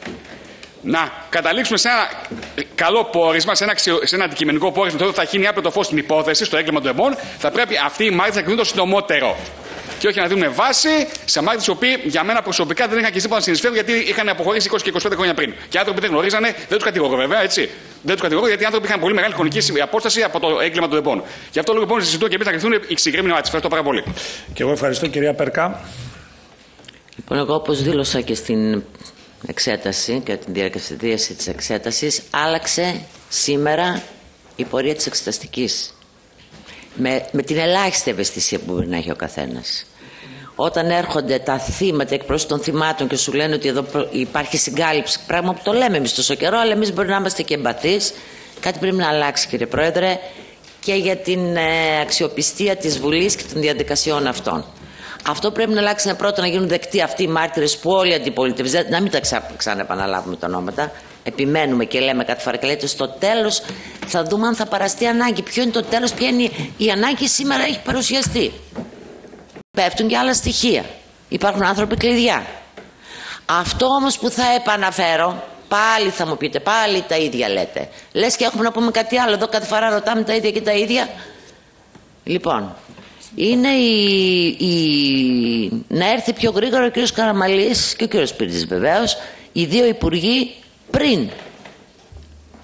να καταλήξουμε σε ένα καλό πόρισμα, σε ένα, σε ένα αντικειμενικό πόρισμα, το θα χύνει άπλετο φως στην υπόθεση, στο έγκλημα των εμπών, θα πρέπει αυτοί οι μάρτυρες να κρίνουν το συντομότερο. Και όχι να δίνουμε βάση σε μάρτυρες οι οποίοι για μένα προσωπικά δεν είχαν και τίποτα να συνεισφέρουν, γιατί είχαν αποχωρήσει είκοσι και είκοσι πέντε χρόνια πριν. Και άνθρωποι δεν γνωρίζανε, δεν του κατηγορώ βέβαια, έτσι. Δεν του κατηγορώ, γιατί οι άνθρωποι είχαν πολύ μεγάλη χρονική απόσταση από το έγκλημα των εμπών. Γι' αυτό λοιπόν συζητώ και εμείς να κρυφθούν οι συγκεκριμένοι μάρτυρες. Ευχαριστώ πάρα πολύ. Και εγώ ευχαριστώ, κυρία Περκά. Λοιπόν, εγώ όπως δήλωσα και στην εξέταση και την διαδικασία της εξέτασης, άλλαξε σήμερα η πορεία της εξεταστικής. Με, με την ελάχιστη ευαισθησία που μπορεί να έχει ο καθένας. Όταν έρχονται τα θύματα, εκπρόσωποι των θυμάτων και σου λένε ότι εδώ υπάρχει συγκάλυψη, πράγμα που το λέμε εμείς τόσο καιρό, αλλά εμείς μπορεί να είμαστε και εμπαθείς, κάτι πρέπει να αλλάξει, κύριε Πρόεδρε, και για την ε, αξιοπιστία της Βουλής και των διαδικασιών αυτών. Αυτό πρέπει να αλλάξει, είναι πρώτα να γίνουν δεκτοί αυτοί οι μάρτυρες που όλοι οι αντιπολίτευες, να μην τα ξα, ξαναεπαναλάβουμε τα ονόματα. Επιμένουμε και λέμε κάθε φορά και λέτε στο τέλος θα δούμε αν θα παραστεί ανάγκη. Ποιο είναι το τέλος, ποια είναι η ανάγκη σήμερα έχει παρουσιαστεί. Πέφτουν και άλλα στοιχεία. Υπάρχουν άνθρωποι κλειδιά. Αυτό όμως που θα επαναφέρω, πάλι θα μου πείτε, πάλι τα ίδια λέτε. Λες και έχουμε να πούμε κάτι άλλο. Εδώ κάθε φορά ρωτάμε τα ίδια και τα ίδια. Λοιπόν, είναι η, η... να έρθει πιο γρήγορα ο κύριος Καραμαλής και ο κύριος Πύρτης βεβαίως, οι δύο υπουργοί πριν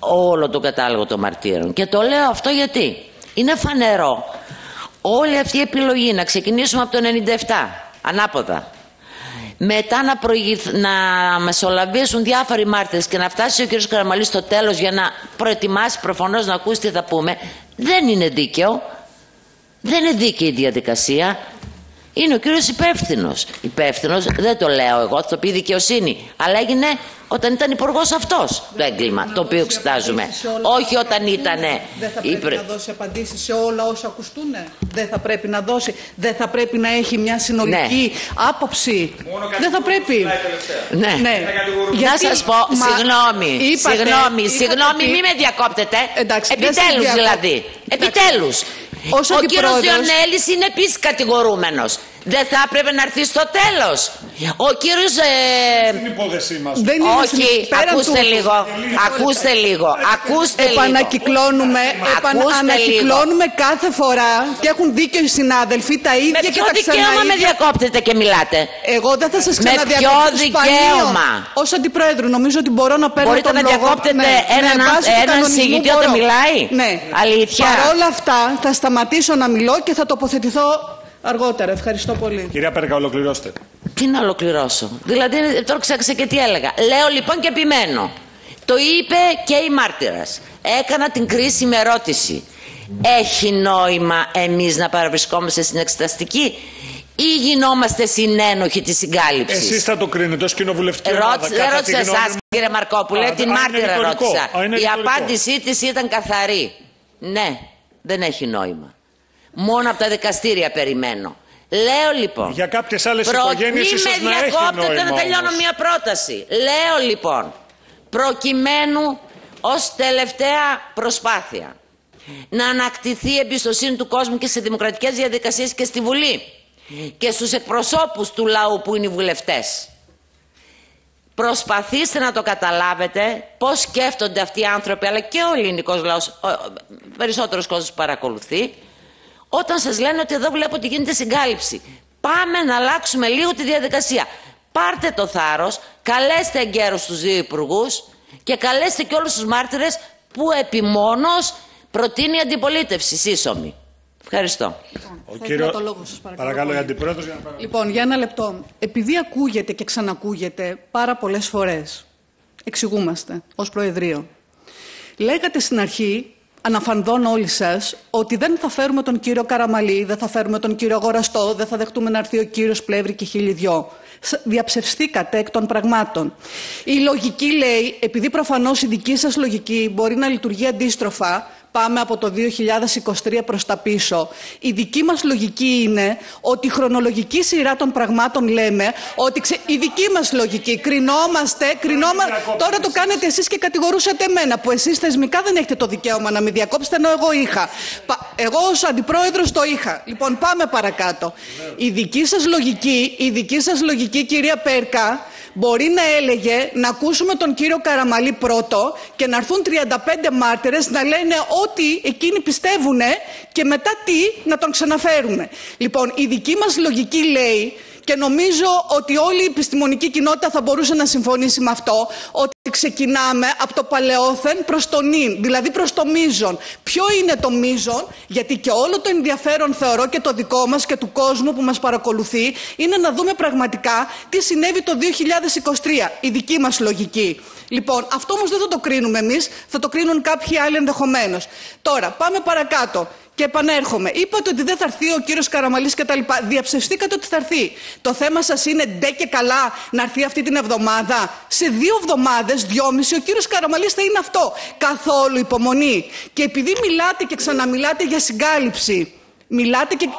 όλο τον κατάλογο των μαρτύρων. Και το λέω αυτό γιατί είναι φανερό όλη αυτή η επιλογή να ξεκινήσουμε από το ενενήντα επτά ανάποδα, μετά να, προηγηθ... να μεσολαβήσουν διάφοροι μάρτυρες και να φτάσει ο κύριος Καραμαλής στο τέλος για να προετοιμάσει προφανώς να ακούσει τι θα πούμε, δεν είναι δίκαιο. Δεν είναι δίκαιη η διαδικασία. Είναι ο κύριος υπεύθυνος. Υπεύθυνος δεν το λέω εγώ, θα το πει η δικαιοσύνη. Αλλά έγινε όταν ήταν υπουργός αυτός το έγκλημα το οποίο εξετάζουμε. Όχι όταν ήταν. Δεν θα πρέπει να δώσει απαντήσεις σε όλα όσα ακουστούν. Δεν θα πρέπει να δώσει. Δεν θα πρέπει να έχει μια συνολική άποψη. Δεν θα πρέπει. Ναι. ναι. Να σας πω, μα... συγγνώμη, είπατε, συγγνώμη, είπατε, συγγνώμη, είπατε... μην με διακόπτετε. Εντάξει, επιτέλους δηλαδή. Επιτέλους. Ο κύριος Διονέλης είναι επίσης κατηγορούμενος. Δεν θα έπρεπε να έρθει στο τέλος. Ο κύριος... Ε... Στην υπόθεσή μας. Δεν είναι όχι, ακούστε του... λίγο. Ακούστε λίγο. Ακούστε λίγο. Επανακυκλώνουμε, επανακυκλώνουμε κάθε φορά και έχουν δίκιο οι συνάδελφοι τα ίδια και τα ξαναείδια. Με ποιο δικαίωμα με διακόπτετε και μιλάτε? Εγώ δεν θα σας ξαναδιακόπτω. Με ποιο δικαίωμα? Ως αντιπρόεδρο νομίζω ότι μπορώ να παίρνω Μπορείτε τον να λόγο. διακόπτετε ναι, έναν, ναι, έναν συγητή όταν μιλάει? Ναι. Αλήθεια. Παρ' όλα αυτά θα σταματήσω να μιλώ και θα τοποθετηθώ αργότερα. Ευχαριστώ πολύ. Κυρία Πέρκα, ολοκληρώστε. Τι να ολοκληρώσω? Δηλαδή, τώρα ξέχασα και τι έλεγα. Λέω λοιπόν και επιμένω. Το είπε και η μάρτυρας. Έκανα την κρίσιμη ερώτηση. Έχει νόημα εμείς να παραβρισκόμαστε στην εξεταστική ή γινόμαστε συνένοχοι της συγκάλυψης? Εσείς θα το κρίνετε ως κοινοβουλευτική ομάδα. Δεν ρώτησα εσάς, κύριε Μαρκόπουλε, την μάρτυρα ρώτησα. Η απάντησή της ήταν καθαρή. Ναι, δεν έχει νόημα. Μόνο από τα δικαστήρια περιμένω. Λέω λοιπόν. Για κάποιες άλλες οικογένειες ίσως να έχει νόημα. Μην με διακόπτετε να τελειώνω μια πρόταση. Λέω λοιπόν, προκειμένου ως τελευταία προσπάθεια να ανακτηθεί η εμπιστοσύνη του κόσμου και σε δημοκρατικές διαδικασίες και στη Βουλή και στους εκπροσώπους του λαού που είναι οι βουλευτές. Προσπαθήστε να το καταλάβετε πώς σκέφτονται αυτοί οι άνθρωποι, αλλά και ο ελληνικός λαός, ο περισσότερος κόσμος παρακολουθεί, όταν σας λένε ότι εδώ βλέπω ότι γίνεται συγκάλυψη. Πάμε να αλλάξουμε λίγο τη διαδικασία. Πάρτε το θάρρος, καλέστε εγκαίρως τους δύο υπουργούς και καλέστε και όλους τους μάρτυρες που επιμόνως προτείνει η αντιπολίτευση σύσσωμη. Ευχαριστώ. Ο κύριο... το λόγο σας, παρακαλώ. Παρακαλώ, αντιπρόεδρος. Για να... Λοιπόν, για ένα λεπτό. Επειδή ακούγεται και ξανακούγεται πάρα πολλές φορές, εξηγούμαστε ως Προεδρείο. Λέγατε στην αρχή, αναφανδών όλοι σας, ότι δεν θα φέρουμε τον κύριο Καραμαλή, δεν θα φέρουμε τον κύριο Αγοραστό, δεν θα δεχτούμε να έρθει ο κύριος Πλεύρη και χίλιοι δυο. Διαψευστήκατε εκ των πραγμάτων. Η λογική λέει, επειδή προφανώς η δική σας λογική μπορεί να λειτουργεί αντίστροφα, πάμε από το δύο χιλιάδες είκοσι τρία προς τα πίσω. Η δική μας λογική είναι ότι η χρονολογική σειρά των πραγμάτων λέμε ότι ξε... η δική μας λογική κρινόμαστε, κρινόμα... τώρα το κάνετε εσείς και κατηγορούσατε εμένα που εσείς θεσμικά δεν έχετε το δικαίωμα να με διακόψετε ενώ εγώ είχα. Εγώ ως αντιπρόεδρος το είχα. Λοιπόν, πάμε παρακάτω. Η δική σας λογική, η δική σας λογική, κυρία Πέρκα, μπορεί να έλεγε να ακούσουμε τον κύριο Καραμαλή πρώτο και να έρθουν τριάντα πέντε μάρτυρες να λένε ό,τι εκείνοι πιστεύουν και μετά τι να τον ξαναφέρουμε. Λοιπόν, η δική μας λογική λέει, και νομίζω ότι όλη η επιστημονική κοινότητα θα μπορούσε να συμφωνήσει με αυτό, ότι ξεκινάμε από το παλαιόθεν προς το νυν, δηλαδή προς το μείζον. Ποιο είναι το μείζον? Γιατί και όλο το ενδιαφέρον θεωρώ και το δικό μας και του κόσμου που μας παρακολουθεί είναι να δούμε πραγματικά τι συνέβη το δύο χιλιάδες είκοσι τρία, η δική μας λογική. Λοιπόν, αυτό όμως δεν θα το κρίνουμε εμείς, θα το κρίνουν κάποιοι άλλοι ενδεχομένως. Τώρα, πάμε παρακάτω. Και επανέρχομαι. Είπατε ότι δεν θα έρθει ο κύριος Καραμαλής κτλ. Διαψευστήκατε ότι θα έρθει. Το θέμα σας είναι ντε και καλά να έρθει αυτή την εβδομάδα. Σε δύο εβδομάδες, δυόμιση, ο κύριος Καραμαλής θα είναι αυτό. Καθόλου υπομονή. Και επειδή μιλάτε και ξαναμιλάτε για συγκάλυψη, μιλάτε και...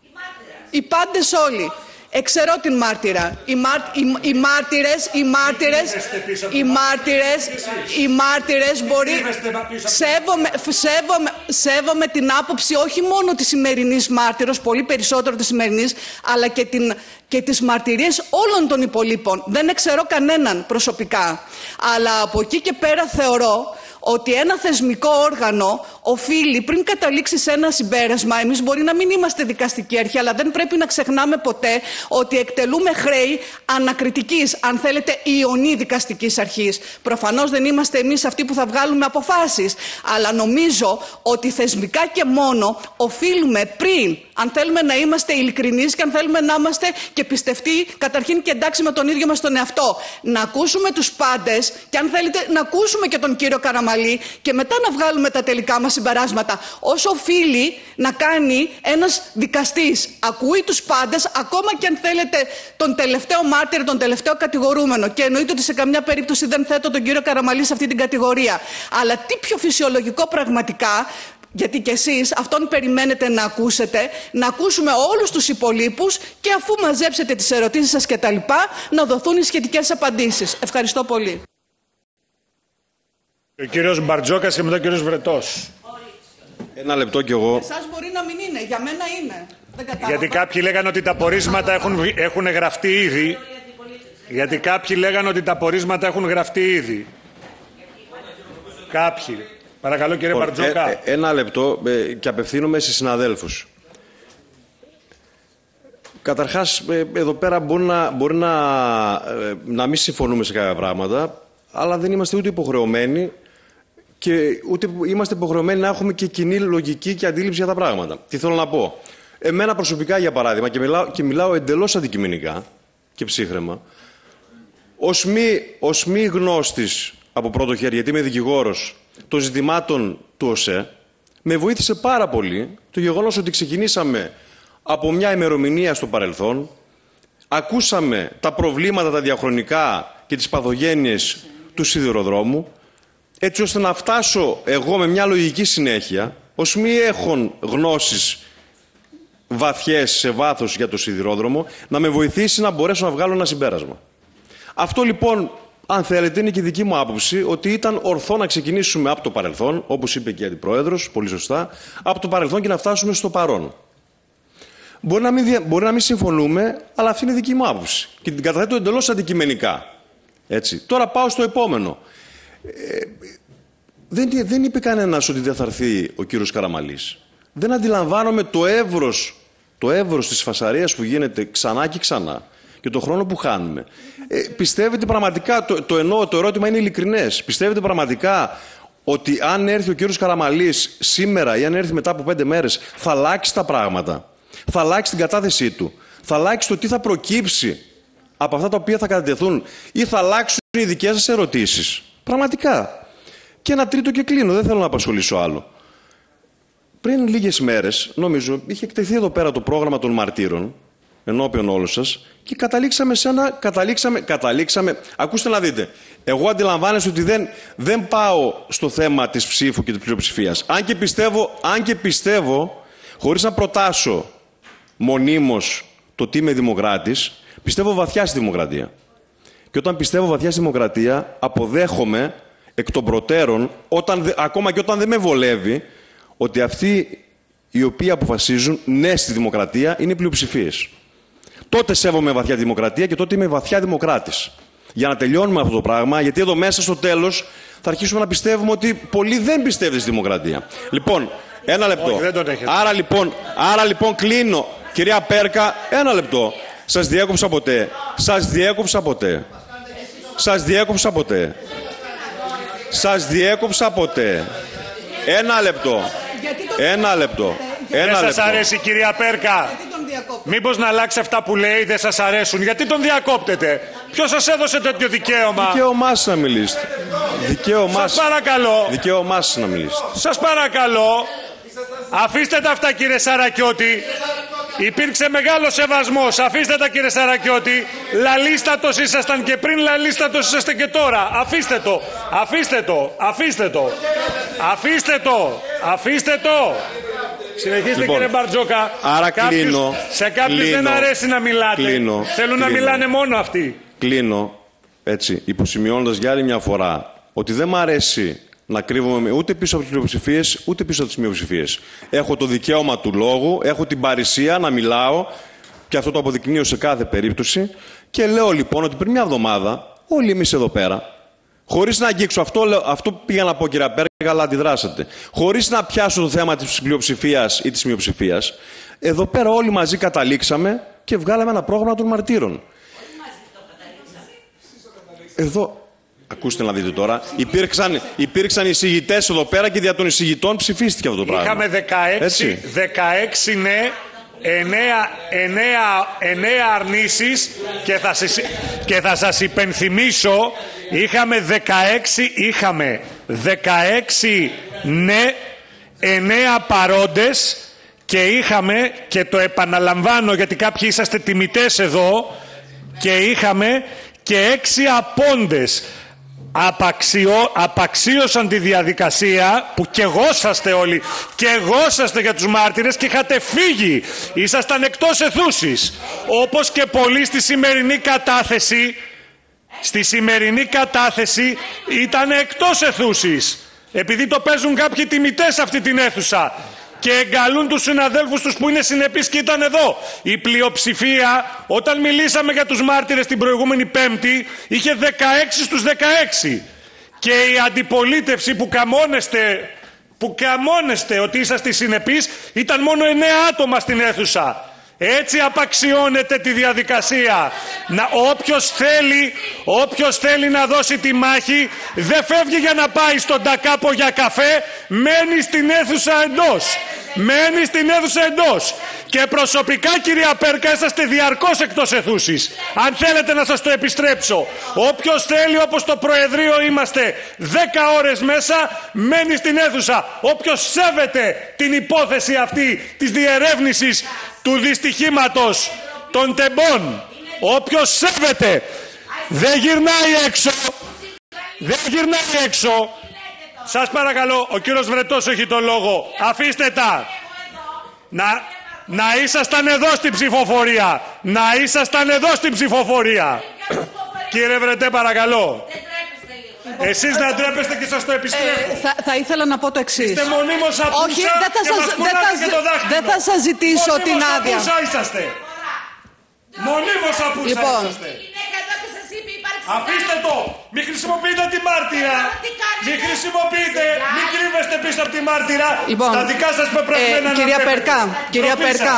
Οι πάντες όλοι. Εξαιρώ την μάρτυρα. Οι, μάρ, οι, οι μάρτυρες, οι μάρτυρες, οι μάρτυρες, οι μάρτυρες μπορεί... Σέβομαι, σέβομαι, σέβομαι την άποψη όχι μόνο της σημερινής μάρτυρος, πολύ περισσότερο της σημερινής, αλλά και, την, και τις μαρτυρίες όλων των υπολείπων. Δεν εξαιρώ κανέναν προσωπικά. Αλλά από εκεί και πέρα θεωρώ ότι ένα θεσμικό όργανο οφείλει πριν καταλήξει σε ένα συμπέρασμα, εμείς μπορεί να μην είμαστε δικαστική αρχή, αλλά δεν πρέπει να ξεχνάμε ποτέ ότι εκτελούμε χρέη ανακριτικής, αν θέλετε, ιονή δικαστικής αρχής. Προφανώς δεν είμαστε εμείς αυτοί που θα βγάλουμε αποφάσεις, αλλά νομίζω ότι θεσμικά και μόνο οφείλουμε πριν, αν θέλουμε να είμαστε ειλικρινείς και αν θέλουμε να είμαστε και πιστευτοί, καταρχήν και εντάξει με τον ίδιο μας τον εαυτό, να ακούσουμε τους πάντες και αν θέλετε να ακούσουμε και τον κύριο Καραμαλή και μετά να βγάλουμε τα τελικά μας συμπεράσματα. Όσο οφείλει να κάνει ένας δικαστής. Ακούει τους πάντες, ακόμα και αν θέλετε τον τελευταίο μάρτυρα, τον τελευταίο κατηγορούμενο. Και εννοείται ότι σε καμιά περίπτωση δεν θέτω τον κύριο Καραμαλή σε αυτή την κατηγορία. Αλλά τι πιο φυσιολογικό πραγματικά, γιατί και εσείς αυτόν περιμένετε να ακούσετε, να ακούσουμε όλους τους υπολείπους και αφού μαζέψετε τις ερωτήσεις σας και τα λοιπά, να δοθούν οι σχετικές απαντήσεις. Ευχαριστώ πολύ. Ο κύριος Μπαρτζόκας και μετά ο κύριος Βρετός. Ένα λεπτό κι εγώ. Εσάς μπορεί να μην είναι, για μένα είναι. Δεν κατάλαβα. Γιατί κάποιοι λέγανε ότι τα πορίσματα έχουν, έχουν γραφτεί ήδη. Γιατί κάποιοι λέγανε ότι τα πορίσματα έχουν γραφτεί ήδη. Κάποιοι. Παρακαλώ κύριε λοιπόν, Μπαρτζόκα. Ε, ε, ένα λεπτό ε, και απευθύνομαι στις συναδέλφους. Καταρχάς, ε, εδώ πέρα μπορεί, να, μπορεί να, ε, να μην συμφωνούμε σε κάποια πράγματα, αλλά δεν είμαστε ούτε υποχρεωμένοι και ούτε είμαστε υποχρεωμένοι να έχουμε και κοινή λογική και αντίληψη για τα πράγματα. Τι θέλω να πω. Εμένα προσωπικά, για παράδειγμα, και μιλάω, και μιλάω εντελώς αντικειμενικά και ψύχραιμα, ως μη, ως μη γνώστης από πρώτο χέρι, γιατί είμαι δικηγόρος, των ζητημάτων του ΟΣΕ, με βοήθησε πάρα πολύ το γεγονός ότι ξεκινήσαμε από μια ημερομηνία στο παρελθόν, ακούσαμε τα προβλήματα τα διαχρονικά και τις παθογένειες του σιδηροδρόμου, έτσι ώστε να φτάσω εγώ με μια λογική συνέχεια, ως μη έχων γνώσεις βαθιές σε βάθος για το σιδηρόδρομο, να με βοηθήσει να μπορέσω να βγάλω ένα συμπέρασμα. Αυτό λοιπόν, αν θέλετε, είναι και η δική μου άποψη, ότι ήταν ορθό να ξεκινήσουμε από το παρελθόν, όπως είπε και η Αντιπρόεδρος, πολύ σωστά, από το παρελθόν και να φτάσουμε στο παρόν. Μπορεί να μην, μπορεί να μην συμφωνούμε, αλλά αυτή είναι η δική μου άποψη. Και την καταθέτω εντελώς αντικειμενικά. Έτσι. Τώρα πάω στο επόμενο. Ε, δεν, δεν είπε κανένας ότι δεν θα έρθει ο κύριος Καραμαλής. Δεν αντιλαμβάνομαι το εύρος, το εύρος της φασαρίας που γίνεται ξανά και ξανά και το χρόνο που χάνουμε. Ε, πιστεύετε πραγματικά, το, το εννοώ, το ερώτημα είναι ειλικρινές, πιστεύετε πραγματικά ότι αν έρθει ο κύριος Καραμαλής σήμερα ή αν έρθει μετά από πέντε μέρες θα αλλάξει τα πράγματα, θα αλλάξει την κατάθεσή του, θα αλλάξει το τι θα προκύψει από αυτά τα οποία θα κατατεθούν ή θα αλλάξουν οι δικές σας ερωτήσεις? Πραγματικά. Και ένα τρίτο και κλείνω, δεν θέλω να απασχολήσω άλλο. Πριν λίγες μέρες, νομίζω, είχε εκτεθεί εδώ πέρα το πρόγραμμα των μαρτύρων, ενώπιον όλων σας, και καταλήξαμε σε ένα. Καταλήξαμε, καταλήξαμε. Ακούστε να δείτε. Εγώ αντιλαμβάνεστε ότι δεν, δεν πάω στο θέμα της ψήφου και της πλειοψηφίας. Αν και πιστεύω, αν και πιστεύω, χωρίς να προτάσω μονίμως το τι είμαι δημοκράτης, πιστεύω βαθιά στη δημοκρατία. Και όταν πιστεύω βαθιά στη δημοκρατία, αποδέχομαι εκ των προτέρων, όταν, ακόμα και όταν δεν με βολεύει, ότι αυτοί οι οποίοι αποφασίζουν ναι στη δημοκρατία είναι οι πλειοψηφίες. Τότε σέβομαι βαθιά τη δημοκρατία και τότε είμαι βαθιά δημοκράτης. Για να τελειώνουμε αυτό το πράγμα, γιατί εδώ μέσα στο τέλος θα αρχίσουμε να πιστεύουμε ότι πολλοί δεν πιστεύετε στη δημοκρατία. Λοιπόν, ένα λεπτό. Όχι, δεν τον έχετε. Άρα λοιπόν, άρα λοιπόν κλείνω. Κυρία Πέρκα, ένα λεπτό. Σας διέκοψα ποτέ. Σας διέκοψα ποτέ. Σας διέκοψα ποτέ. Σας διέκοψα ποτέ. Ένα λεπτό. Ένα λεπτό. Ένα δεν σας λεπτό. αρέσει, κυρία Πέρκα? Μήπως να αλλάξει αυτά που λέει, δεν σας αρέσουν? Γιατί τον διακόπτετε? Ποιος σας έδωσε τέτοιο δικαίωμα? Δικαίωμά σας να μιλήσετε. Δικαίωμά σας παρακαλώ. Δικαίωμά σας να μιλήσετε. Σας παρακαλώ. Αφήστε τα αυτά, κύριε Σαρακιώτη. Υπήρξε μεγάλο σεβασμός. Αφήστε τα, κύριε Σαρακιώτη. Λαλίστατος ήσασταν και πριν, λαλίστατος είσαστε και τώρα. Αφήστε το. Αφήστε το. Αφήστε το. Αφήστε το. Αφήστε το. Συνεχίστε, λοιπόν, κύριε Μπαρτζόκα. Άρα κάποιους, κλείνω. Σε κάποιους κλείνω, δεν αρέσει να μιλάτε. Κλείνω, Θέλουν κλείνω, να μιλάνε μόνο αυτοί. Κλείνω, έτσι, υποσημειώνοντας για άλλη μια φορά ότι δεν μ' αρέσει να κρύβομαι ούτε πίσω από τις πλειοψηφίες, ούτε πίσω από τις μειοψηφίες. Έχω το δικαίωμα του λόγου, έχω την παρησία να μιλάω και αυτό το αποδεικνύω σε κάθε περίπτωση. Και λέω λοιπόν ότι πριν μια εβδομάδα όλοι εμείς εδώ πέρα, χωρίς να αγγίξω, αυτό, αυτό πήγα να πω κύριε Πέργα, αλλά αντιδράσατε, χωρίς να πιάσω το θέμα της πλειοψηφίας ή της μειοψηφίας, εδώ πέρα όλοι μαζί καταλήξαμε και βγάλαμε ένα πρόγραμμα των μαρτύρων. Εδώ... Ακούστε να δείτε τώρα, υπήρξαν, υπήρξαν εισηγητές εδώ πέρα και δια των εισηγητών ψηφίστηκε αυτό το πράγμα. Είχαμε δεκαέξι, δεκαέξι ναι, εννέα αρνήσεις και θα, σας, και θα σας υπενθυμίσω, είχαμε δεκαέξι, είχαμε δεκαέξι ναι, εννέα παρόντες και είχαμε, και το επαναλαμβάνω γιατί κάποιοι είσαστε τιμητές εδώ, και είχαμε και έξι απόντες. Απαξιώ, απαξίωσαν τη διαδικασία που και εγώ είσαστε όλοι και εγώ είσαστε για τους μάρτυρες και είχατε φύγει, ήσασταν εκτός αιθούσης, όπως και πολλοί στη σημερινή κατάθεση στη σημερινή κατάθεση ήταν εκτός αιθούσης, επειδή το παίζουν κάποιοι τιμητές αυτή την αίθουσα και εγκαλούν τους συναδέλφους τους που είναι συνεπείς και ήταν εδώ. Η πλειοψηφία, όταν μιλήσαμε για τους μάρτυρες την προηγούμενη Πέμπτη, είχε δεκαέξι στους δεκαέξι. Και η αντιπολίτευση που καμώνεστε, που καμώνεστε ότι είσαστε συνεπείς, ήταν μόνο εννέα άτομα στην αίθουσα. Έτσι απαξιώνεται τη διαδικασία. Να, όποιος θέλει, όποιος θέλει να δώσει τη μάχη δεν φεύγει για να πάει στον Τακάπο για καφέ, μένει στην αίθουσα εντός. Μένει στην αίθουσα εντός. Και προσωπικά κυρία Πέρκα είσαστε διαρκώς εκτός αιθούσης. Αν θέλετε να σας το επιστρέψω. Όποιος θέλει, όπως το Προεδρείο είμαστε δέκα ώρες μέσα, μένει στην αίθουσα. Όποιος σέβεται την υπόθεση αυτή της διερεύνησης του δυστυχήματος των τεμπών, όποιος σέβεται, δεν γυρνάει έξω, δεν γυρνάει έξω. Σας παρακαλώ, ο κύριος Βρετός έχει το λόγο, αφήστε τα. Να, να ήσασταν εδώ στην ψηφοφορία, να ήσασταν εδώ στην ψηφοφορία. Κύριε Βρετέ, παρακαλώ. Εσείς να ντρέπεστε και σας το επιστρέφω. Ε, θα, θα ήθελα να πω το εξής. Είστε μονίμως απούσα. Όχι, δεν θα, και σας, μας δεν θα, και το δάχτυλο. δεν θα σας ζητήσω μονίμως την άδεια. Απούσα είσαστε. Μονίμως απούσα λοιπόν. είσαστε. Αφήστε το. Μην χρησιμοποιείτε τη μάρτυρα. Μην χρησιμοποιείτε. Μην κρύβεστε πίσω από τη μάρτυρα. Λοιπόν, τα δικά σας πεπραγμένα ε, κυρία Περκά, κυρία Περκά.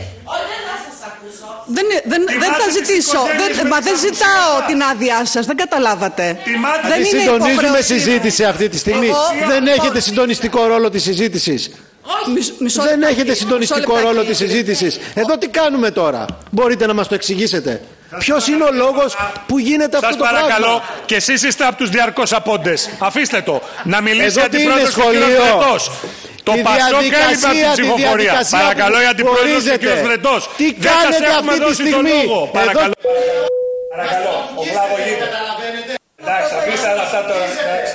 Δεν, δεν, δεν θα ζητήσω, δεν, μα δεν ζητάω την άδειά σας, δεν καταλάβατε. Δεν είναι συντονίζουμε συζήτηση αυτή τη στιγμή. Εγώ, δεν έχετε συντονιστικό ρόλο της συζήτησης. Μισό δεν λεπτάκι, έχετε συντονιστικό ρόλο της συζήτησης. Εδώ τι κάνουμε τώρα, μπορείτε να μας το εξηγήσετε. Ποιος είναι ο λόγος που γίνεται αυτό το πράγμα. Σας παρακαλώ, και εσείς είστε από τους διαρκώς απόντες. Αφήστε το. Να μιλήσει για την πρόεδρος και ο κύριος Βρετός. Το Πασόκ έλειπε από την ψηφοφορία. Παρακαλώ για την πρόεδρος και ο κύριος Βρετός. Τι κάνετε αυτή τη στιγμή. Παρακαλώ. Παρακαλώ. Ο Βλαβογείτε. Εντάξει, αφήστε αυτά τώρα.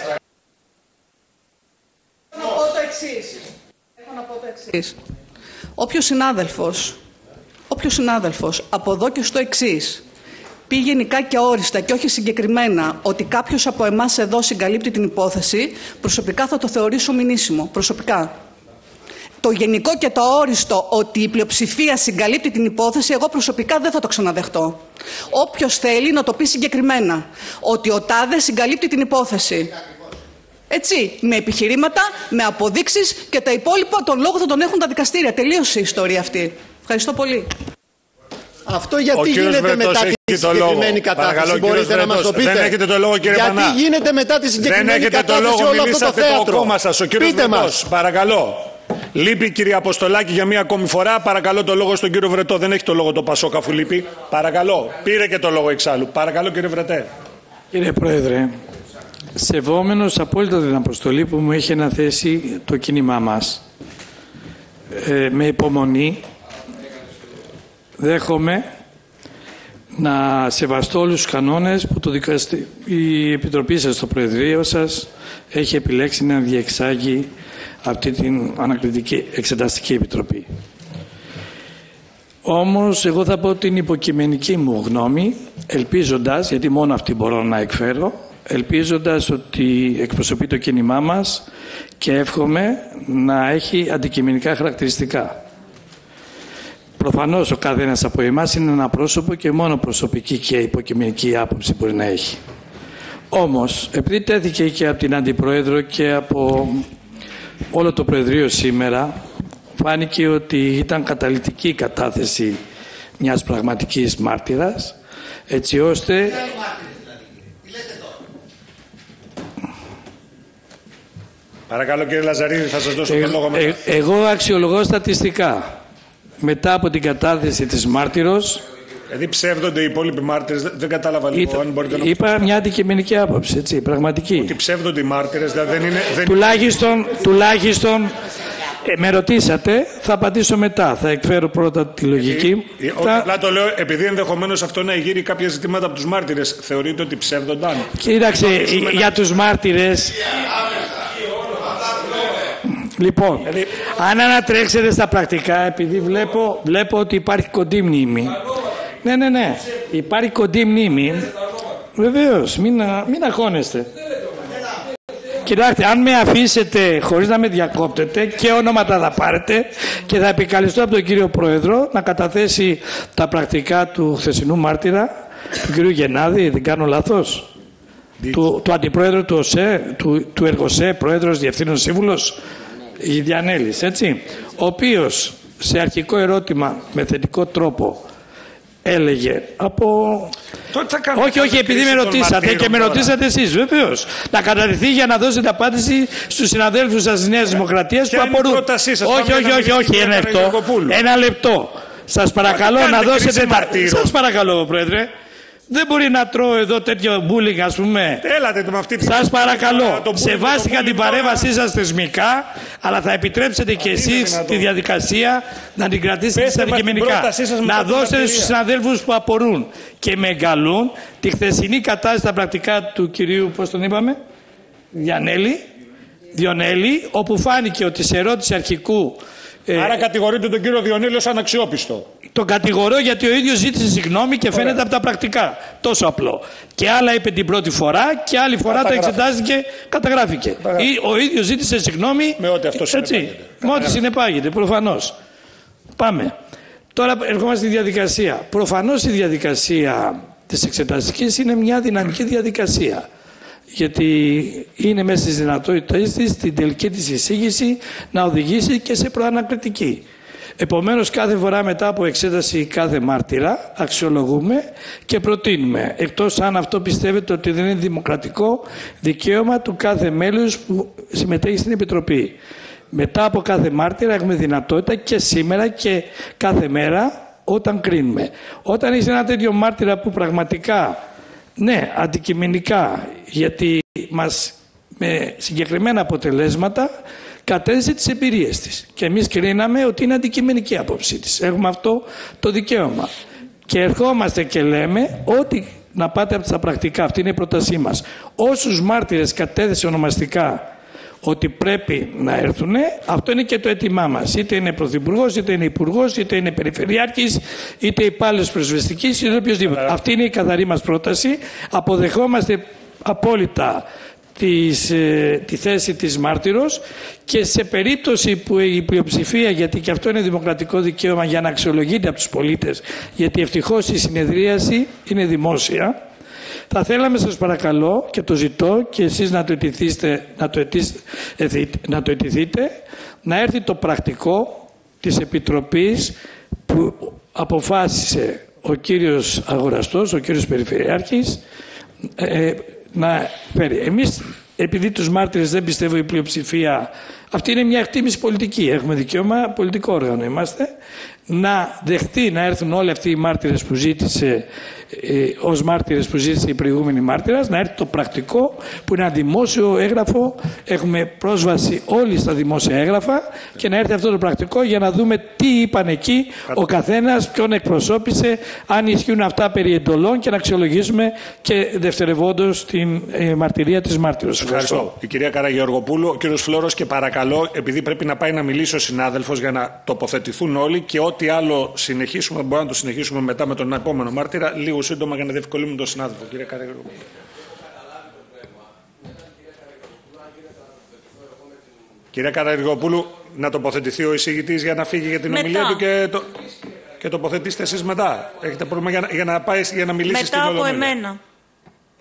Έχω να πω το εξής. Έχω να πω το εξής. Όποιος συνάδελφος, όποιος συνάδελφος από εδώ και στο εξής πει γενικά και αόριστα και όχι συγκεκριμένα ότι κάποιος από εμάς εδώ συγκαλύπτει την υπόθεση, προσωπικά θα το θεωρήσω μηνύσιμο. Προσωπικά. Το γενικό και το αόριστο ότι η πλειοψηφία συγκαλύπτει την υπόθεση, εγώ προσωπικά δεν θα το ξαναδεχτώ. Όποιος θέλει να το πει συγκεκριμένα ότι ο τάδε συγκαλύπτει την υπόθεση. Έτσι, με επιχειρήματα, με αποδείξεις και τα υπόλοιπα, τον λόγο θα τον έχουν τα δικαστήρια. Τελείωσε η ιστορία αυτή. Ευχαριστώ πολύ. Αυτό γιατί γίνεται μετά τη συγκεκριμένη κατάσταση, μπορείτε να μας το πείτε. Δεν έχετε το λόγο, κύριε γιατί Πανά. γίνεται μετά τη συγκεκριμένη κατάσταση όλο αυτό το θέατρο. Το κόμμα σας, ο κύριος πείτε Βρετός, μας. παρακαλώ. Λείπει κυρία Αποστολάκη για μία ακόμη φορά. Παρακαλώ το λόγο στον κύριο Βρετό. Δεν έχει το λόγο το Πασόκ αφού λείπει. Παρακαλώ. Πήρε και το λόγο εξάλλου. Παρακαλώ κύριε Βρετέ. Κύριε Πρόεδρε, σεβόμενος απόλυτα την αποστολή που μου έχει αναθέσει το κίνημά μας, ε, με υπομονή δέχομαι να σεβαστώ όλους τους κανόνες που το δικαστή, η Επιτροπή σας, το Προεδρείο σας, έχει επιλέξει να διεξάγει αυτή την ανακριτική εξεταστική επιτροπή. Όμως εγώ θα πω την υποκειμενική μου γνώμη, ελπίζοντας, γιατί μόνο αυτή μπορώ να εκφέρω, ελπίζοντας ότι εκπροσωπεί το κίνημά μας και εύχομαι να έχει αντικειμενικά χαρακτηριστικά. Προφανώς ο καθένας από εμάς είναι ένα πρόσωπο και μόνο προσωπική και υποκειμενική άποψη μπορεί να έχει. Όμως, επειδή τέθηκε και από την Αντιπρόεδρο και από όλο το Προεδρείο σήμερα, φάνηκε ότι ήταν καταλυτική η κατάθεση μιας πραγματικής μάρτυρας, έτσι ώστε... Παρακαλώ κύριε Λαζαρίδη, θα σας δώσω ε, τον λόγο μετά. Ε, εγώ αξιολογώ στατιστικά. Μετά από την κατάθεση της μάρτυρος... Δηλαδή ψεύδονται οι υπόλοιποι μάρτυρες, δεν κατάλαβα λίγο Ήταν, αν μπορείτε να... Είπα μια αντικειμενική άποψη, έτσι, πραγματική. Ότι ψεύδονται οι μάρτυρες, δηλαδή δεν είναι... Δεν... Τουλάχιστον, τουλάχιστον ε, με ρωτήσατε, θα απαντήσω μετά. Θα εκφέρω πρώτα τη λογική. Ε, ε, θα... Απλά το λέω, επειδή ενδεχομένως αυτό να εγείρει κάποια ζητήματα από τους μάρτυρες, θεωρείτε ότι ψεύδονταν? Κοίταξε, για να... τους μάρτυρες... Λοιπόν, δηλαδή... αν ανατρέξετε στα πρακτικά, επειδή βλέπω, βλέπω ότι υπάρχει κοντή μνήμη. Ναι, ναι, ναι. Υπάρχει κοντή μνήμη. Βεβαίως, μην, μην αγχώνεστε. Κοιτάξτε, αν με αφήσετε χωρίς να με διακόπτετε και ονόματα θα πάρετε και θα επικαλεστώ από τον κύριο Πρόεδρο να καταθέσει τα πρακτικά του χθεσινού μάρτυρα, του κύριου Γεννάδη, δεν κάνω λάθος, του, του Αντιπρόεδρου του ΟΣΕ, του, του ΕργΟΣΕ, Πρόεδρος, Διευθύνων Σύμβουλος, η Διανέλης, έτσι, ο οποίος σε αρχικό ερώτημα με θετικό τρόπο έλεγε από... Όχι, όχι, επειδή με ρωτήσατε και με ρωτήσατε εσείς, βεβαίως. Να καταδειχθεί για να δώσετε απάντηση στους συναδέλφους σας της Νέας Δημοκρατίας που απορούν. Όχι, όχι, όχι, όχι, ένα λεπτό. Ένα λεπτό. Σας παρακαλώ να δώσετε... Σας παρακαλώ, Πρόεδρε. Δεν μπορεί να τρώω εδώ τέτοιο μπούλινγκ, ας πούμε. Έλατε με αυτή τη... Σας παρακαλώ, σεβάστηκα την παρέμβασή σας θεσμικά, αλλά θα επιτρέψετε και εσείς τη διαδικασία να την κρατήσετε στα αντικειμενικά. Να δώσετε στους συναδέλφους που απορούν και με εγκαλούν τη χθεσινή κατάσταση στα πρακτικά του κυρίου, πώς τον είπαμε, Διανέλη, Διονέλη, όπου φάνηκε ότι σε ερώτηση αρχικού... Άρα κατηγορείτε τον κύριο Διονέλη ως αναξιόπιστο. Τον κατηγορώ γιατί ο ίδιος ζήτησε συγγνώμη και φαίνεται Ωραία. από τα πρακτικά. Τόσο απλό. Και άλλα είπε την πρώτη φορά και άλλη φορά τα εξετάστηκε, καταγράφηκε. Ή, ο ίδιος ζήτησε συγγνώμη. Με ό,τι αυτό συνεπάγεται. Με ό,τι συνεπάγεται, προφανώς. Πάμε. Τώρα ερχόμαστε στη διαδικασία. Προφανώς η διαδικασία της εξεταστικής είναι μια δυναμική διαδικασία. Γιατί είναι μέσα στις δυνατότητες της, στην τελική της εισήγηση, να οδηγήσει και σε προανακριτική. Επομένως, κάθε φορά μετά από εξέταση κάθε μάρτυρα, αξιολογούμε και προτείνουμε. Εκτός αν αυτό πιστεύετε ότι δεν είναι δημοκρατικό δικαίωμα του κάθε μέλους που συμμετέχει στην Επιτροπή. Μετά από κάθε μάρτυρα έχουμε δυνατότητα και σήμερα και κάθε μέρα όταν κρίνουμε. Όταν έχεις ένα τέτοιο μάρτυρα που πραγματικά... Ναι, αντικειμενικά, γιατί μας με συγκεκριμένα αποτελέσματα κατέθεσε τις εμπειρίες της. Και εμείς κρίναμε ότι είναι αντικειμενική άποψή της. Έχουμε αυτό το δικαίωμα. Και ερχόμαστε και λέμε ότι να πάτε από τα πρακτικά, αυτή είναι η πρότασή μας. Όσους μάρτυρες κατέθεσε ονομαστικά ότι πρέπει να έρθουν, αυτό είναι και το αίτημά μας. Είτε είναι πρωθυπουργός, είτε είναι υπουργός, είτε είναι περιφερειάρχης, είτε υπάλληλος πρεσβευτικής, είτε οποιοδήποτε. Αυτή είναι η καθαρή μας πρόταση. Αποδεχόμαστε απόλυτα της, ε, τη θέση της μάρτυρος και σε περίπτωση που η πλειοψηφία, γιατί και αυτό είναι δημοκρατικό δικαίωμα για να αξιολογείται από τους πολίτες, γιατί ευτυχώς η συνεδρίαση είναι δημόσια, θα θέλαμε, σας παρακαλώ, και το ζητώ και εσείς να το ετηθείτε, να το ετήσετε, να το ετηθείτε, να έρθει το πρακτικό της Επιτροπής που αποφάσισε ο κύριος Αγοραστός, ο κύριος Περιφερειάρχης, ε, να φέρει. Εμείς, επειδή τους μάρτυρες δεν πιστεύω η πλειοψηφία, αυτή είναι μια εκτίμηση πολιτική, έχουμε δικαίωμα, πολιτικό όργανο είμαστε, να δεχτεί να έρθουν όλοι αυτοί οι μάρτυρες που ζήτησε, ε, ως μάρτυρες που ζήτησε η προηγούμενη μάρτυρας, να έρθει το πρακτικό που είναι ένα δημόσιο έγγραφο, έχουμε πρόσβαση όλοι στα δημόσια έγγραφα και να έρθει αυτό το πρακτικό για να δούμε τι είπαν εκεί ο καθένας, ποιον εκπροσώπησε, αν ισχύουν αυτά περί εντολών και να αξιολογήσουμε και δευτερευόντως την ε, μαρτυρία της μάρτυρος. Ευχαριστώ. Ευχαριστώ. Η κυρία Καραγεωργοπούλου, ο κύριος Φλόρος, και παρακαλώ, επειδή πρέπει να πάει να μιλήσει ο συνάδελφος για να τοποθετηθούν όλοι και ό,τι άλλο συνεχίσουμε, μπορούμε να το συνεχίσουμε μετά με τον επόμενο μάρτυρα, λίγο σύντομα για να διευκολύνουμε τον συνάδελφο. Κύριε Καραγεωργοπούλου. Κύριε Καραγεωργοπούλου, να τοποθετηθεί ο εισηγητής για να φύγει για την μετά. ομιλία του και, το, και τοποθετήστε εσείς μετά. Έχετε πρόβλημα για, για, να, πάει, για να μιλήσει μετά στην Ολομέλεια. Μετά από εμένα.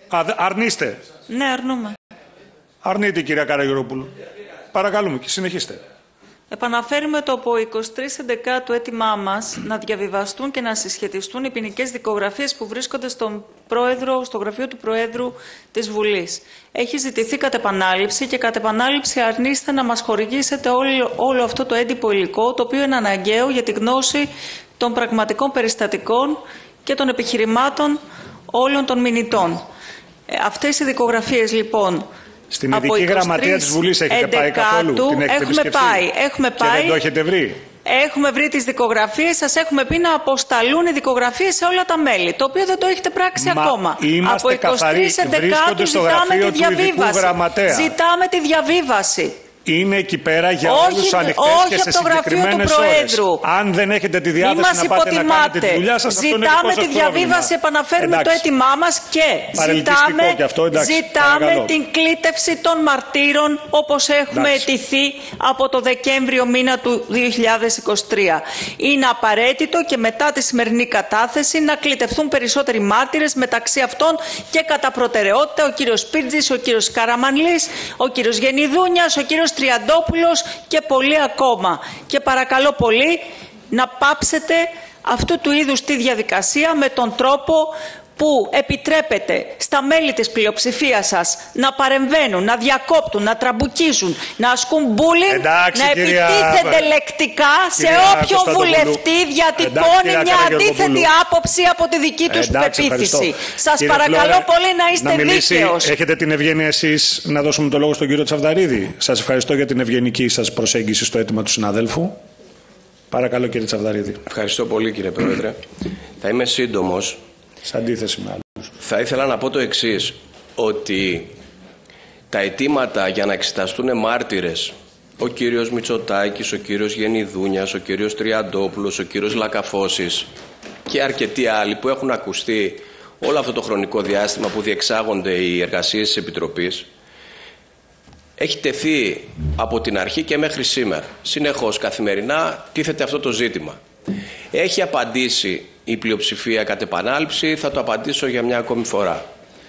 Α, αρνείστε. Ναι, αρνούμε. Αρνείται η κυρία Καραγιοροπούλου. Παρακαλούμε και συνεχίστε. Επαναφέρουμε το από εικοστή τρίτη έντεκα του αίτημά μας να διαβιβαστούν και να συσχετιστούν οι ποινικές δικογραφίες που βρίσκονται στον πρόεδρο, στο γραφείο του Προέδρου της Βουλής. Έχει ζητηθεί κατ' επανάληψη και κατ' επανάληψη αρνείστε να μας χορηγήσετε όλο, όλο αυτό το έντυπο υλικό, το οποίο είναι αναγκαίο για τη γνώση των πραγματικών περιστατικών και των επιχειρημάτων όλων των μηνυτών. Ε, αυτές οι δικογραφίες λοιπόν... Στην ειδική γραμματεία της Βουλής έχετε πάει καθόλου, την έχετε έχουμε πάει, έχουμε πάει. Και δεν το έχετε βρει. Έχουμε βρει τις δικογραφίες, σας έχουμε πει να αποσταλούν οι δικογραφίες σε όλα τα μέλη, το οποίο δεν το έχετε πράξει Μα ακόμα. Είμαστε καθαροί, βρίσκονται στο γραφείο του ειδικού γραμματέα. Ζητάμε τη διαβίβαση. Είναι εκεί πέρα για όλους ανοιχτές και σε συγκεκριμένες ώρες. Αν δεν έχετε τη διάθεση να πάτε να κάνετε τη δουλειά σας, αυτό είναι δικό σας πρόβλημα. Ζητάμε τη διαβίβαση, επαναφέρουμε εντάξει. το αίτημά μας και ζητάμε, και αυτό, εντάξει, ζητάμε παρακαλώ. την κλήτευση των μαρτύρων όπως έχουμε εντάξει. αιτηθεί από το Δεκέμβριο μήνα του δύο χιλιάδες είκοσι τρία. Είναι απαραίτητο και μετά τη σημερινή κατάθεση να κλητευθούν περισσότεροι μάρτυρες, μεταξύ αυτών και κατά προτεραιότητα ο κύριος Πίρτζης, ο κύριος Καραμανλής, ο κύριος Γενιδούνιας, ο κύριος Τριαντόπουλος και πολλοί ακόμα. Και παρακαλώ πολύ να πάψετε αυτού του είδους τη διαδικασία με τον τρόπο που επιτρέπετε στα μέλη της πλειοψηφίας σας να παρεμβαίνουν, να διακόπτουν, να τραμπουκίζουν, να ασκούν bullying, να κυρία... επιτίθενται λεκτικά σε όποιον βουλευτή διατυπώνει μια αντίθετη άποψη από τη δική τους Εντάξει, πεποίθηση. Σας Κύριε παρακαλώ Φλόρε, πολύ να είστε να μιλήσει, δίκαιος. Έχετε την ευγένεια εσείς να δώσουμε το λόγο στον κύριο Τσαβδαρίδη. Σας ευχαριστώ για την ευγενική σας προσέγγιση στο αίτημα του συναδέλφου. Παρακαλώ κύριε Τσαβδαρίδη. Ευχαριστώ πολύ κύριε Πρόεδρε. Θα είμαι σύντομος. Σε αντίθεση με άλλους. Θα ήθελα να πω το εξής, ότι τα αιτήματα για να εξεταστούν μάρτυρες, ο κύριος Μητσοτάκης, ο κύριος Γενιδούνιας, ο κύριος Τριαντόπουλος, ο κύριος Λακαφώσης και αρκετοί άλλοι που έχουν ακουστεί όλο αυτό το χρονικό διάστημα που διεξάγονται οι εργασίες της Επιτροπής, έχει τεθεί από την αρχή και μέχρι σήμερα. Συνεχώς, καθημερινά, τίθεται αυτό το ζήτημα. Έχει απαντήσει η πλειοψηφία κατ' επανάληψη, θα το απαντήσω για μια ακόμη φορά.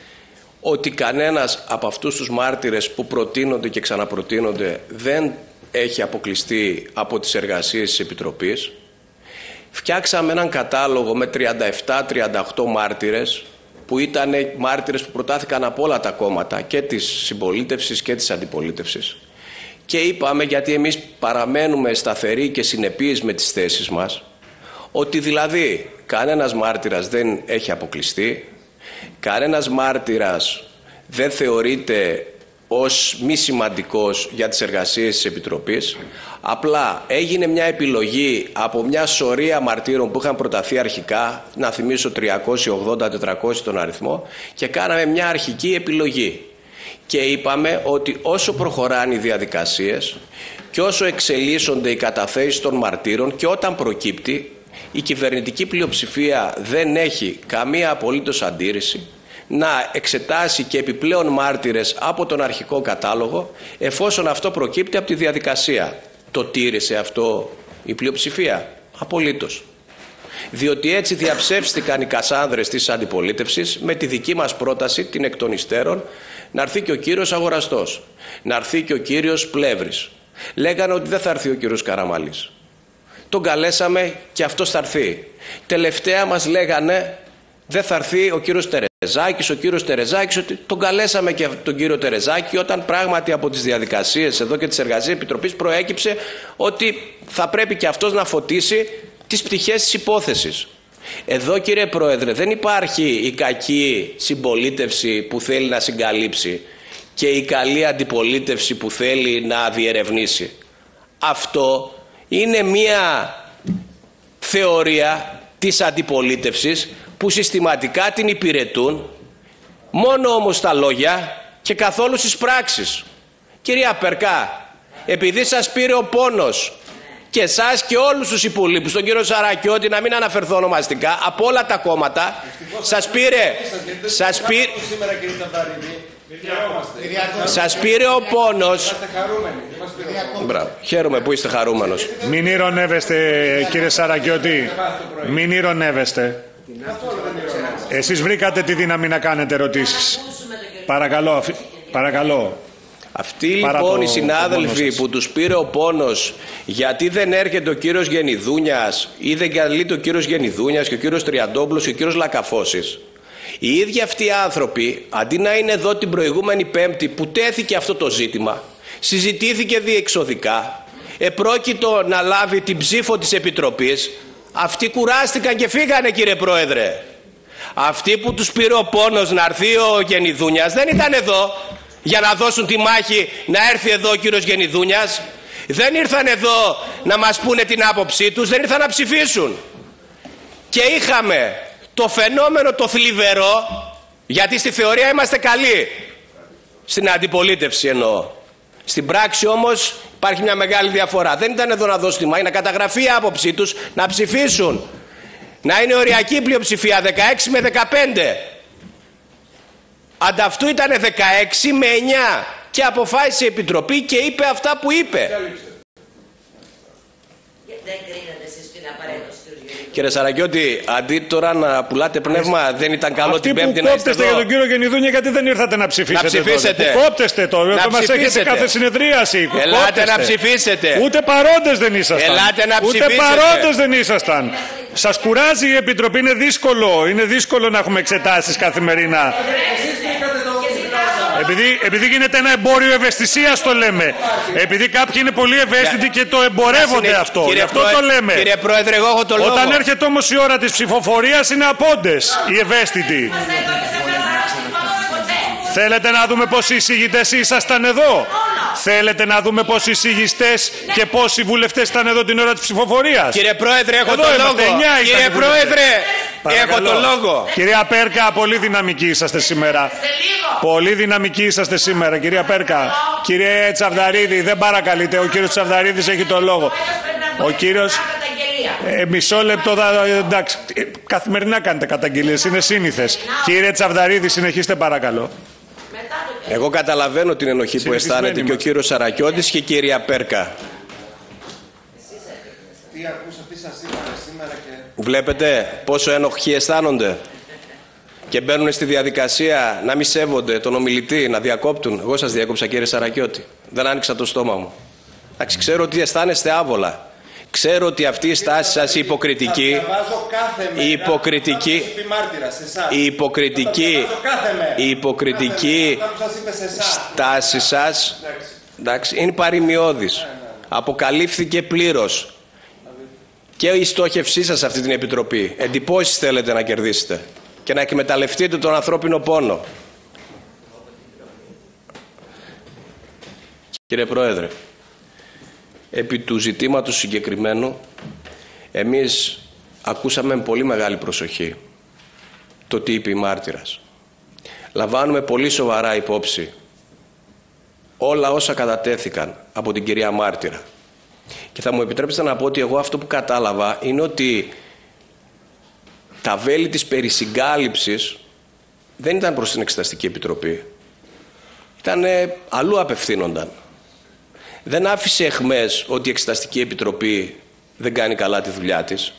Ότι κανένας από αυτούς τους μάρτυρες που προτείνονται και ξαναπροτείνονται δεν έχει αποκλειστεί από τις εργασίες της Επιτροπής. Φτιάξαμε έναν κατάλογο με τριάντα επτά τριάντα οκτώ μάρτυρες, που ήταν μάρτυρες που προτάθηκαν από όλα τα κόμματα, και της συμπολίτευσης και της αντιπολίτευσης. Και είπαμε, γιατί εμείς παραμένουμε σταθεροί και συνεπείς με τις θέσεις μας, ότι δηλαδή κανένας μάρτυρας δεν έχει αποκλειστεί, κανένας μάρτυρας δεν θεωρείται ως μη σημαντικός για τις εργασίες της Επιτροπής. Απλά έγινε μια επιλογή από μια σωρία μαρτύρων που είχαν προταθεί αρχικά, να θυμίσω τριακόσια ογδόντα τετρακόσια τον αριθμό, και κάναμε μια αρχική επιλογή. Και είπαμε ότι όσο προχωράνε οι διαδικασίες και όσο εξελίσσονται οι καταθέσεις των μαρτύρων, και όταν προκύπτει, η κυβερνητική πλειοψηφία δεν έχει καμία απολύτως αντίρρηση να εξετάσει και επιπλέον μάρτυρες από τον αρχικό κατάλογο, εφόσον αυτό προκύπτει από τη διαδικασία. Το τήρησε αυτό η πλειοψηφία? Απολύτως. Διότι έτσι διαψεύστηκαν οι κασάνδρες της αντιπολίτευσης με τη δική μας πρόταση, την εκ των υστέρων, να έρθει και ο κύριος Αγοραστός, να έρθει και ο κύριος Πλεύρης. Λέγανε ότι δεν θα έρθει ο κύριος Καραμαλής. Τον καλέσαμε και αυτός θα έρθει. Τελευταία μας λέγανε δεν θα έρθει ο κύριος Τερεζάκης, ο κύριος Τερεζάκης, ότι τον καλέσαμε και τον κύριο Τερεζάκη, όταν πράγματι από τις διαδικασίες εδώ και τις εργασίες Επιτροπής προέκυψε ότι θα πρέπει και αυτός να φωτίσει τις πτυχές της υπόθεσης. Εδώ κύριε Πρόεδρε δεν υπάρχει η κακή συμπολίτευση που θέλει να συγκαλύψει και η καλή αντιπολίτευση που θέλει να διερευνήσει. Αυτό είναι μία θεωρία της αντιπολίτευσης που συστηματικά την υπηρετούν, μόνο όμως στα λόγια και καθόλου στις πράξεις. Κυρία Περκά, επειδή σας πήρε ο πόνος και εσάς και όλους τους υπολείπους, τον κύριο Σαρακιώτη, να μην αναφερθώ ονομαστικά, από όλα τα κόμματα, σας πήρε, σας πήρε, σας πήρε ο πόνος. Μπράβο. Χαίρομαι που είστε χαρούμενος. Μην ηρωνεύεστε κύριε Σαρακιώτη, μην ηρωνεύεστε. Εσείς βρήκατε τη δύναμη να κάνετε ερωτήσεις. Παρακαλώ, παρακαλώ. Αυτοί λοιπόν οι συνάδελφοι που τους πήρε ο πόνος γιατί δεν έρχεται ο κύριος Γενιδούνιας ή δεν καλείται ο κύριος Γενιδούνιας και ο κύριος Τριαντόπουλος και ο κύριος Λακαφώσης, οι ίδιοι αυτοί οι άνθρωποι αντί να είναι εδώ την προηγούμενη Πέμπτη που τέθηκε αυτό το ζήτημα, συζητήθηκε διεξοδικά, επρόκειτο να λάβει την ψήφο της Επιτροπής, αυτοί κουράστηκαν και φύγανε, κύριε Πρόεδρε. Αυτοί που τους πήρε ο πόνος να έρθει ο Γενιδούνιας δεν ήταν εδώ για να δώσουν τη μάχη να έρθει εδώ ο κύριος Γενιδούνιας. Δεν ήρθαν εδώ να μας πούνε την άποψή τους, δεν ήρθαν να ψηφίσουν. Και είχαμε το φαινόμενο το θλιβερό, γιατί στη θεωρία είμαστε καλοί, στην αντιπολίτευση εννοώ. Στην πράξη όμως υπάρχει μια μεγάλη διαφορά. Δεν ήταν εδώ να δώσουν τη μάχη, να καταγραφεί η άποψή τους, να ψηφίσουν. Να είναι οριακή πλειοψηφία δεκαέξι με δεκαπέντε. Ανταυτού ήταν δεκαέξι με εννιά και αποφάσισε η Επιτροπή και είπε αυτά που είπε. Δεν κρίνετε εσείς την απαραίτητο. Κύριε Σαρακιώτη, αντί τώρα να πουλάτε πνεύμα, δεν ήταν καλό Αυτοί την Πέμπτη που να είστε εδώ? για τον κύριο Γενιδούνια, γιατί δεν ήρθατε να ψηφίσετε? Να ψηφίσετε. Τότε? Που κόπτεστε τώρα, να μας έχετε κάθε συνεδρίαση. Που Ελάτε κόπτεστε. να ψηφίσετε. Ούτε παρόντες δεν ήσασταν. Ελάτε να Ούτε ψηφίσετε. παρόντες δεν ήσασταν. Σας κουράζει η Επιτροπή, είναι δύσκολο. Είναι δύσκολο να έχουμε εξετάσεις καθημερινά. Επειδή, επειδή γίνεται ένα εμπόριο ευαισθησίας το λέμε. Επειδή κάποιοι είναι πολύ ευαίσθητοι και το εμπορεύονται αυτό. Γι' αυτό Πρόεδρε, το λέμε. Κύριε Πρόεδρε, εγώ έχω το λόγο. Όταν έρχεται όμως η ώρα της ψηφοφορίας είναι απόντες οι ευαίσθητοι. Θέλετε να δούμε πόσοι εισηγητές ήσασταν εδώ? Θέλετε να δούμε πόσοι εισηγητές και πόσοι βουλευτές ήταν εδώ την ώρα της ψηφοφορίας? Κύριε Πρόεδρε, έχω εδώ το είμαστε, λόγο. εννιά Κύριε ήταν Πρόεδρε, Παρακαλώ. έχω το λόγο. Κυρία Πέρκα, πολύ δυναμικοί είσαστε σήμερα. Πολύ δυναμικοί είσαστε σήμερα, κυρία Πέρκα. Κύριε Τσαβδαρίδη, δεν παρακαλείτε. Ο κύριος Τσαβδαρίδης έχει το λόγο. Ο κύριος... Ε, μισό λεπτό, δα, εντάξει. Καθημερινά κάνετε καταγγελίες, είναι σύνηθες. Κύριε Τσαβδαρίδη, συνεχίστε παρακαλώ. Εγώ καταλαβαίνω την ενοχή που αισθάνεται και ο κύριος Σαρακιώτης και η κυρία Πέρκα. Τι ακούσα, τι σας είπατε σήμερα και... Βλέπετε πόσο ενοχοί αισθάνονται και μπαίνουν στη διαδικασία να μη σέβονται τον ομιλητή, να διακόπτουν. Εγώ σας διάκοψα, κύριε Σαρακιώτη. Δεν άνοιξα το στόμα μου. Εντάξει, ξέρω ότι αισθάνεστε άβολα. Ξέρω ότι αυτή η στάση σας η υποκριτική, η υποκριτική, η υποκριτική, η υποκριτική στάση σας, εντάξει, είναι παροιμιώδης. Αποκαλύφθηκε πλήρως και η στόχευσή σας σε αυτή την Επιτροπή. Εντυπώσεις θέλετε να κερδίσετε και να εκμεταλλευτείτε τον ανθρώπινο πόνο. Κύριε Πρόεδρε, επί του ζητήματος συγκεκριμένου, εμείς ακούσαμε με πολύ μεγάλη προσοχή το τι είπε η μάρτυρας. Λαμβάνουμε πολύ σοβαρά υπόψη όλα όσα κατατέθηκαν από την κυρία μάρτυρα. Και θα μου επιτρέψετε να πω ότι εγώ αυτό που κατάλαβα είναι ότι τα βέλη της περισυγκάλυψης δεν ήταν προς την Εξεταστική Επιτροπή. Ήταν αλλού απευθύνονταν. Δεν άφησε αιχμές ότι η Εξεταστική Επιτροπή δεν κάνει καλά τη δουλειά της.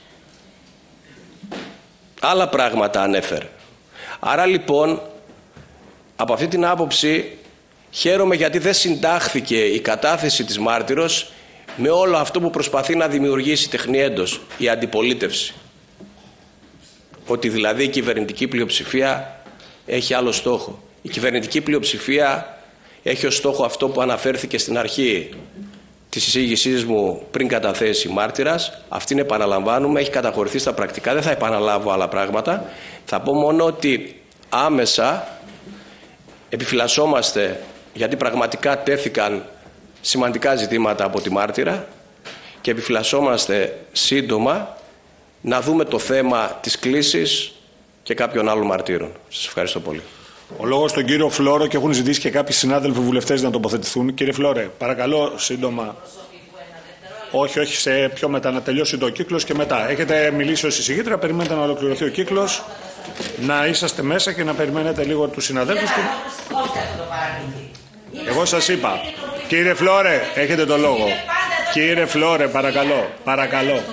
Άλλα πράγματα ανέφερε. Άρα λοιπόν, από αυτή την άποψη, χαίρομαι γιατί δεν συντάχθηκε η κατάθεση της μάρτυρος με όλο αυτό που προσπαθεί να δημιουργήσει τεχνιέντος η αντιπολίτευση. Ότι δηλαδή η κυβερνητική πλειοψηφία έχει άλλο στόχο. Η κυβερνητική πλειοψηφία έχει ως στόχο αυτό που αναφέρθηκε στην αρχή της εισήγησής μου πριν καταθέσει μάρτυρας. Αυτήν επαναλαμβάνουμε, έχει καταχωρηθεί στα πρακτικά, δεν θα επαναλάβω άλλα πράγματα. Θα πω μόνο ότι άμεσα επιφυλασσόμαστε, γιατί πραγματικά τέθηκαν σημαντικά ζητήματα από τη μάρτυρα, και επιφυλασσόμαστε σύντομα να δούμε το θέμα της κλήσης και κάποιων άλλων μαρτύρων. Σας ευχαριστώ πολύ. Ο λόγος στον κύριο Φλόρο, και έχουν ζητήσει και κάποιοι συνάδελφοι βουλευτές να τοποθετηθούν. Κύριε Φλόρε, παρακαλώ σύντομα. Όχι, όχι, σε πιο μετά να τελειώσει το κύκλος και μετά. Έχετε μιλήσει ως εισηγήτρια, περιμένετε να ολοκληρωθεί ο κύκλος, να είσαστε μέσα και να περιμένετε λίγο τους συναδέλφους. Και... Εγώ σας είπα. Κύριε Φλόρε, έχετε το λόγο. Κύριε Φλόρε, παρακαλώ, παρακαλώ.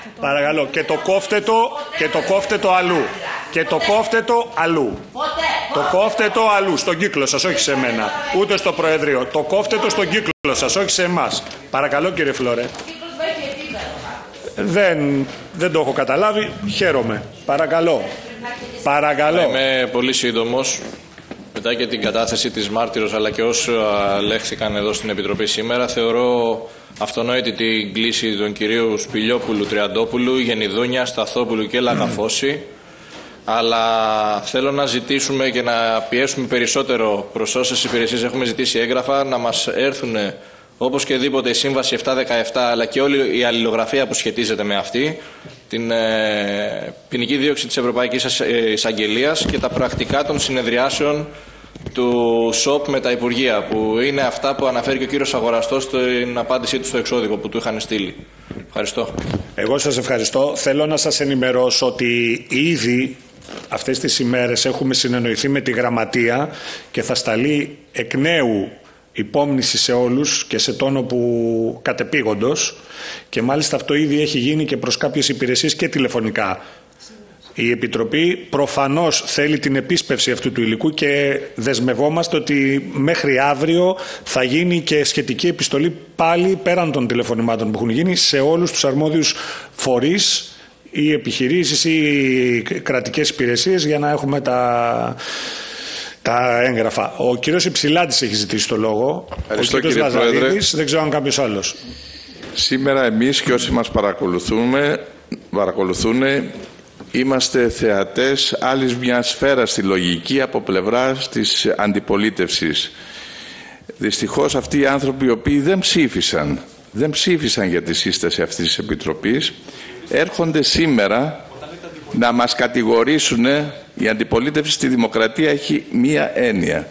Παρακαλώ. Και το κόφτε το, και το κόφτε το αλλού. Και το κόφτε το αλλού. Το κόφτε το αλλού, στον κύκλο σας, όχι σε μένα. Ούτε στο Προεδρείο. Το κόφτε το στον κύκλο σας, όχι σε εμάς. Παρακαλώ κύριε Φλόρε. Δεν, δεν το έχω καταλάβει. Χαίρομαι. Παρακαλώ. Παρακαλώ. Είμαι πολύ σύντομος. Μετά και την κατάθεση της μάρτυρος αλλά και όσοι λέχθηκαν εδώ στην Επιτροπή σήμερα, θεωρώ αυτονόητη την κλίση των κυρίων Σπηλιόπουλου, Τριαντόπουλου, Γενιδούνια, Σταθόπουλου και Λαγαφώση. Αλλά θέλω να ζητήσουμε και να πιέσουμε περισσότερο προς όσες υπηρεσίες έχουμε ζητήσει έγγραφα να μας έρθουν όπως και δίποτε η Σύμβαση επτακόσια δεκαεπτά αλλά και όλη η αλληλογραφία που σχετίζεται με αυτή, την ε, ποινική δίωξη της Ευρωπαϊκής Εισαγγελίας και τα πρακτικά των συνεδριάσεων του ΣΟΠ με τα Υπουργεία, που είναι αυτά που αναφέρει και ο κύριος Αγοραστός στην απάντησή του στο εξώδικο που του είχαν στείλει. Ευχαριστώ. Εγώ σας ευχαριστώ. Θέλω να σας ενημερώσω ότι ήδη αυτές τις ημέρες έχουμε συνεννοηθεί με τη Γραμματεία και θα σταλεί εκ νέου υπόμνηση σε όλους και σε τόνο που κατεπήγοντος, και μάλιστα αυτό ήδη έχει γίνει και προς κάποιες υπηρεσίες και τηλεφωνικά. Η Επιτροπή προφανώς θέλει την επίσπευση αυτού του υλικού και δεσμευόμαστε ότι μέχρι αύριο θα γίνει και σχετική επιστολή πάλι πέραν των τηλεφωνημάτων που έχουν γίνει σε όλους τους αρμόδιους φορείς ή επιχειρήσεις ή κρατικές υπηρεσίες για να έχουμε τα... τα έγγραφα. Ο κύριος Υψηλάτης έχει ζητήσει το λόγο. Ευχαριστώ, ο κύριος κύριε Λαζαρίδης, δεν ξέρω αν κάποιος άλλος. Σήμερα εμείς και όσοι μας παρακολουθούμε, παρακολουθούν, είμαστε θεατές άλλης μιας σφαίρας στη λογική από πλευράς της αντιπολίτευσης. Δυστυχώς αυτοί οι άνθρωποι οι οποίοι δεν ψήφισαν, δεν ψήφισαν για τη σύσταση αυτής της Επιτροπής, έρχονται σήμερα να μας κατηγορήσουν. Η αντιπολίτευση στη δημοκρατία έχει μία έννοια.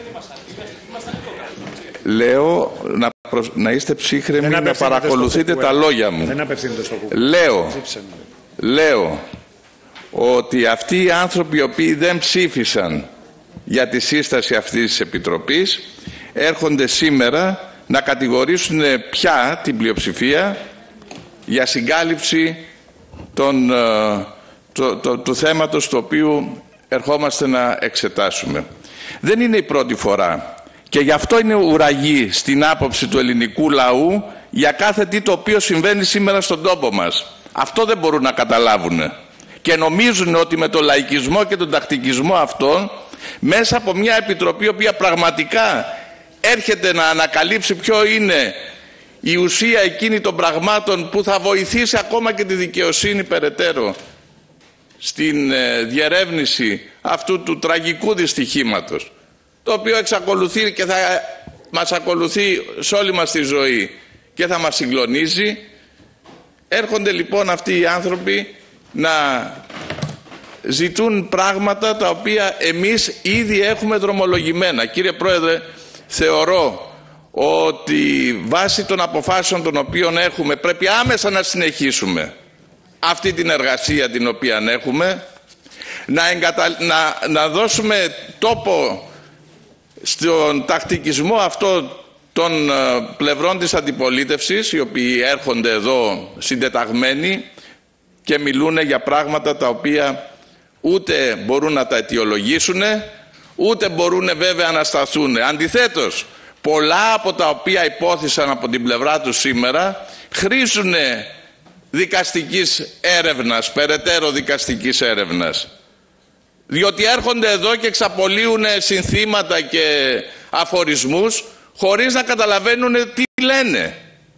Λέω να, προσ... να είστε ψύχρεμοι, να παρακολουθείτε τα λόγια μου. Δεν απευθύνεται στο κουκουέ. Λέω, λέω ότι αυτοί οι άνθρωποι οι οποίοι δεν ψήφισαν για τη σύσταση αυτής της Επιτροπής έρχονται σήμερα να κατηγορήσουν πια την πλειοψηφία για συγκάλυψη των... Το, το, του θέματος το οποίο ερχόμαστε να εξετάσουμε. Δεν είναι η πρώτη φορά και γι' αυτό είναι ουραγή στην άποψη του ελληνικού λαού για κάθε τι το οποίο συμβαίνει σήμερα στον τόπο μας. Αυτό δεν μπορούν να καταλάβουν και νομίζουν ότι με τον λαϊκισμό και τον τακτικισμό αυτό, μέσα από μια επιτροπή η οποία πραγματικά έρχεται να ανακαλύψει ποιο είναι η ουσία εκείνη των πραγμάτων που θα βοηθήσει ακόμα και τη δικαιοσύνη περαιτέρω στην ε, διερεύνηση αυτού του τραγικού δυστυχήματος, το οποίο εξακολουθεί και θα μας ακολουθεί σε όλη μας τη ζωή και θα μας συγκλονίζει. Έρχονται λοιπόν αυτοί οι άνθρωποι να ζητούν πράγματα τα οποία εμείς ήδη έχουμε δρομολογημένα. Κύριε Πρόεδρε, θεωρώ ότι βάσει των αποφάσεων των οποίων έχουμε πρέπει άμεσα να συνεχίσουμε αυτή την εργασία την οποία έχουμε, να, εγκατα... να, να δώσουμε τόπο στον τακτικισμό αυτό των πλευρών της αντιπολίτευσης, οι οποίοι έρχονται εδώ συντεταγμένοι και μιλούν για πράγματα τα οποία ούτε μπορούν να τα αιτιολογήσουν, ούτε μπορούν βέβαια να σταθούν. Αντιθέτως, πολλά από τα οποία υπόθησαν από την πλευρά τους σήμερα χρήζουν δικαστικής έρευνας, περαιτέρω δικαστικής έρευνας. Διότι έρχονται εδώ και εξαπολύουν συνθήματα και αφορισμούς χωρίς να καταλαβαίνουν τι λένε.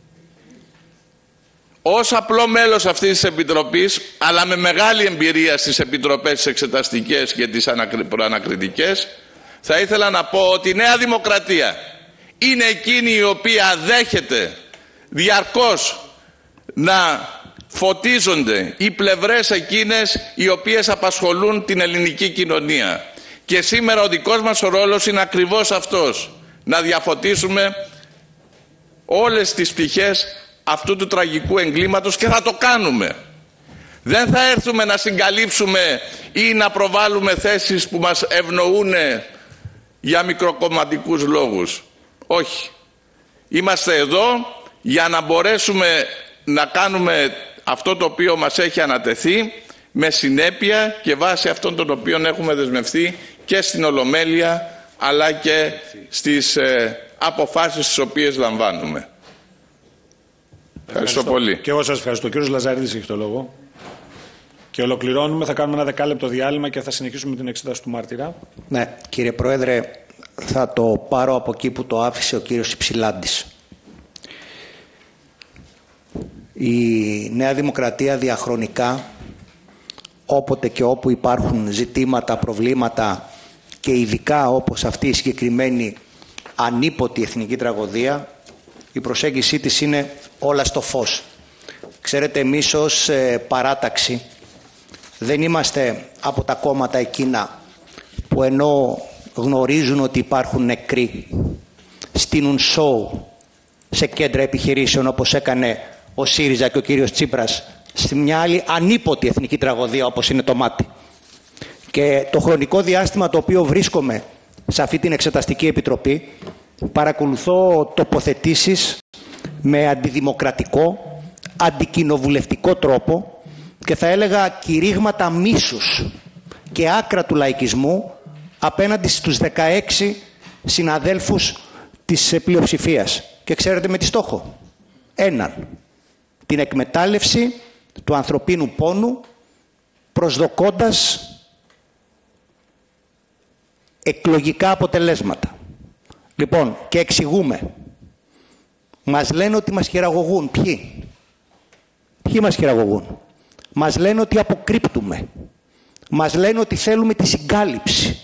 Ως απλό μέλος αυτής της Επιτροπής, αλλά με μεγάλη εμπειρία στις Επιτροπές τις εξεταστικές και τις προανακριτικές, θα ήθελα να πω ότι η Νέα Δημοκρατία είναι εκείνη η οποία δέχεται διαρκώς να φωτίζονται οι πλευρές εκείνες οι οποίες απασχολούν την ελληνική κοινωνία. Και σήμερα ο δικός μας ο ρόλος είναι ακριβώς αυτός, να διαφωτίσουμε όλες τις πτυχές αυτού του τραγικού εγκλήματος, και θα το κάνουμε. Δεν θα έρθουμε να συγκαλύψουμε ή να προβάλλουμε θέσεις που μας ευνοούν για μικροκομματικούς λόγους. Όχι. Είμαστε εδώ για να μπορέσουμε να κάνουμε αυτό το οποίο μας έχει ανατεθεί με συνέπεια και βάσει αυτών των οποίων έχουμε δεσμευτεί και στην Ολομέλεια αλλά και στις ε, αποφάσεις τις οποίες λαμβάνουμε. Ευχαριστώ, ευχαριστώ πολύ. Και εγώ σας ευχαριστώ. Ο κύριος Λαζαρίδης έχει το λόγο. Και ολοκληρώνουμε, θα κάνουμε ένα δεκάλεπτο διάλειμμα και θα συνεχίσουμε την εξέταση του μάρτυρα. Ναι, κύριε Πρόεδρε, θα το πάρω από εκεί που το άφησε ο κύριος Υψηλάντης. Η Νέα Δημοκρατία διαχρονικά, όποτε και όπου υπάρχουν ζητήματα, προβλήματα και ειδικά όπως αυτή η συγκεκριμένη ανίποτη εθνική τραγωδία, η προσέγγιση της είναι όλα στο φως. Ξέρετε, εμείς ως ε, παράταξη δεν είμαστε από τα κόμματα εκείνα που ενώ γνωρίζουν ότι υπάρχουν νεκροί, στείνουν σοου σε κέντρα επιχειρήσεων όπως έκανε ο ΣΥΡΙΖΑ και ο κύριος Τσίπρας στη μια άλλη ανίποτη εθνική τραγωδία όπως είναι το ΜΑΤΗ. Και το χρονικό διάστημα το οποίο βρίσκομαι σε αυτή την Εξεταστική Επιτροπή παρακολουθώ τοποθετήσεις με αντιδημοκρατικό, αντικοινοβουλευτικό τρόπο και θα έλεγα κηρύγματα μίσους και άκρα του λαϊκισμού απέναντι στους δεκαέξι συναδέλφους της πλειοψηφίας. Και ξέρετε με τι στόχο? Έναν. Την εκμετάλλευση του ανθρωπίνου πόνου προσδοκώντας εκλογικά αποτελέσματα. Λοιπόν, και εξηγούμε. Μας λένε ότι μας χειραγωγούν. Ποιοι? Ποιοι μας χειραγωγούν? Μας λένε ότι αποκρύπτουμε. Μας λένε ότι θέλουμε τη συγκάλυψη.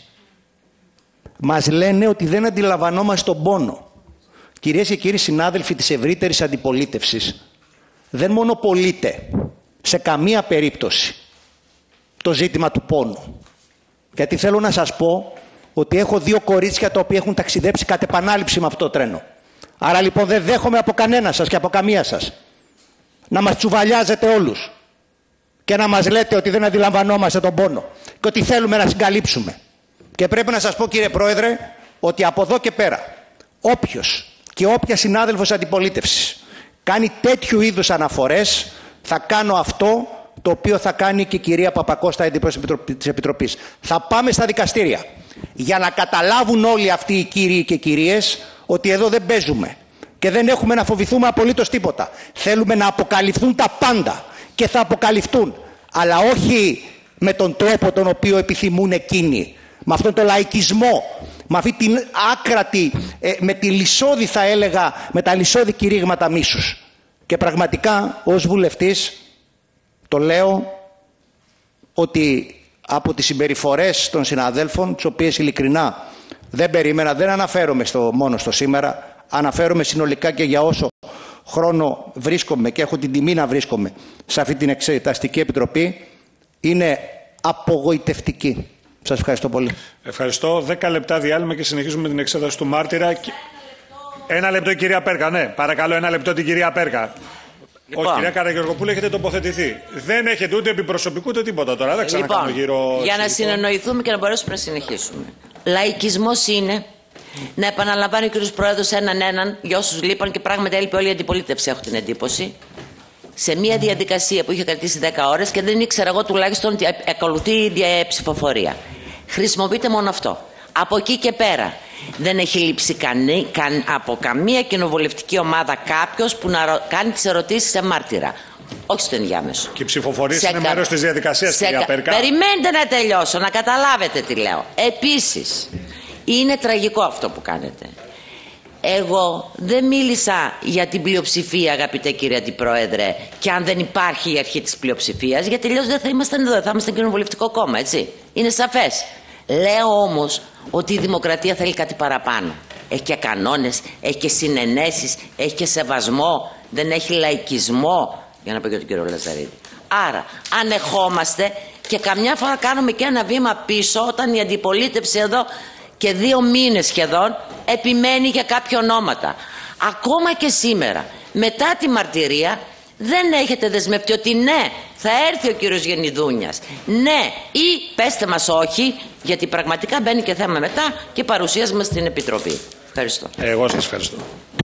Μας λένε ότι δεν αντιλαμβανόμαστε τον πόνο. Κυρίες και κύριοι συνάδελφοι της ευρύτερης αντιπολίτευσης, δεν μονοπολείται σε καμία περίπτωση το ζήτημα του πόνου. Γιατί θέλω να σας πω ότι έχω δύο κορίτσια τα οποία έχουν ταξιδέψει κατ' επανάληψη με αυτό το τρένο. Άρα λοιπόν δεν δέχομαι από κανένα σας και από καμία σας να μας τσουβαλιάζετε όλους και να μας λέτε ότι δεν αντιλαμβανόμαστε τον πόνο και ότι θέλουμε να συγκαλύψουμε. Και πρέπει να σας πω, κύριε Πρόεδρε, ότι από εδώ και πέρα όποιος και όποια συνάδελφος αντιπολίτευσης κάνει τέτοιου είδους αναφορές, θα κάνω αυτό το οποίο θα κάνει και η κυρία Παπακώστα, αντιπρόεδρος της Επιτροπής. Θα πάμε στα δικαστήρια για να καταλάβουν όλοι αυτοί οι κύριοι και κυρίες ότι εδώ δεν παίζουμε και δεν έχουμε να φοβηθούμε απολύτως τίποτα. Θέλουμε να αποκαλυφθούν τα πάντα και θα αποκαλυφθούν, αλλά όχι με τον τρόπο τον οποίο επιθυμούν εκείνοι, με αυτόν τον λαϊκισμό, με αυτή την άκρατη, ε, με τη λυσόδη θα έλεγα, με τα λυσόδη κηρύγματα μίσους. Και πραγματικά ως βουλευτής το λέω ότι από τις συμπεριφορές των συναδέλφων, τις οποίες ειλικρινά δεν περίμενα, δεν αναφέρομαι στο, μόνο στο σήμερα, αναφέρομαι συνολικά και για όσο χρόνο βρίσκομαι και έχω την τιμή να βρίσκομαι σε αυτή την Εξεταστική Επιτροπή, είναι απογοητευτική. Σας ευχαριστώ πολύ. Ευχαριστώ. Δέκα λεπτά διάλειμμα και συνεχίζουμε με την εξέταση του μάρτυρα. Ένα, ένα λεπτό η κυρία Πέρκα, ναι. Παρακαλώ, ένα λεπτό την κυρία Πέρκα. Λοιπόν. Όχι, κυρία Καραγεωργοπούλου, έχετε τοποθετηθεί. Δεν έχετε ούτε επίπροσωπικού ούτε τίποτα τώρα. Δεν ξανακάνω λοιπόν, γύρω. Για να συνεννοηθούμε και να μπορέσουμε να συνεχίσουμε. Λαϊκισμός είναι να επαναλαμβάνει ο κ. Πρόεδρος έναν έναν για όσους λείπαν και πράγματι έλειπε όλη η αντιπολίτευση, έχω την εντύπωση. Σε μια διαδικασία που είχε κρατήσει δέκα ώρες και δεν ήξερα εγώ τουλάχιστον ότι ακολουθεί η ίδια ψηφοφορία. Χρησιμοποιείτε μόνο αυτό. Από εκεί και πέρα δεν έχει λείψει κανεί, καν, από καμία κοινοβουλευτική ομάδα κάποιος που να κάνει τις ερωτήσεις σε μάρτυρα. Όχι στο ενδιάμεσο. Και οι ψηφοφορίες είναι κα... μέρος της διαδικασίας, κυρία Πέρκα. Περιμένετε να τελειώσω, να καταλάβετε τι λέω. Επίσης, είναι τραγικό αυτό που κάνετε. Εγώ δεν μίλησα για την πλειοψηφία, αγαπητέ κύριε Αντιπρόεδρε, και αν δεν υπάρχει η αρχή της πλειοψηφίας, γιατί τελείως δεν θα ήμασταν εδώ, θα ήμασταν κοινοβουλευτικό κόμμα, έτσι. Είναι σαφές. Λέω όμως ότι η δημοκρατία θέλει κάτι παραπάνω. Έχει και κανόνες, έχει και συνενέσεις, έχει και σεβασμό, δεν έχει λαϊκισμό, για να πω και τον κύριο Λαζαρίδη. Άρα, ανεχόμαστε και καμιά φορά κάνουμε και ένα βήμα πίσω όταν η αντιπολίτευση εδώ και δύο μήνες σχεδόν επιμένει για κάποια ονόματα. Ακόμα και σήμερα, μετά τη μαρτυρία, δεν έχετε δεσμευτεί ότι ναι, θα έρθει ο κύριος Γενιδούνιας. Ναι, ή πέστε μας όχι, γιατί πραγματικά μπαίνει και θέμα μετά και παρουσίασμα στην Επιτροπή. Ευχαριστώ. Εγώ σας ευχαριστώ.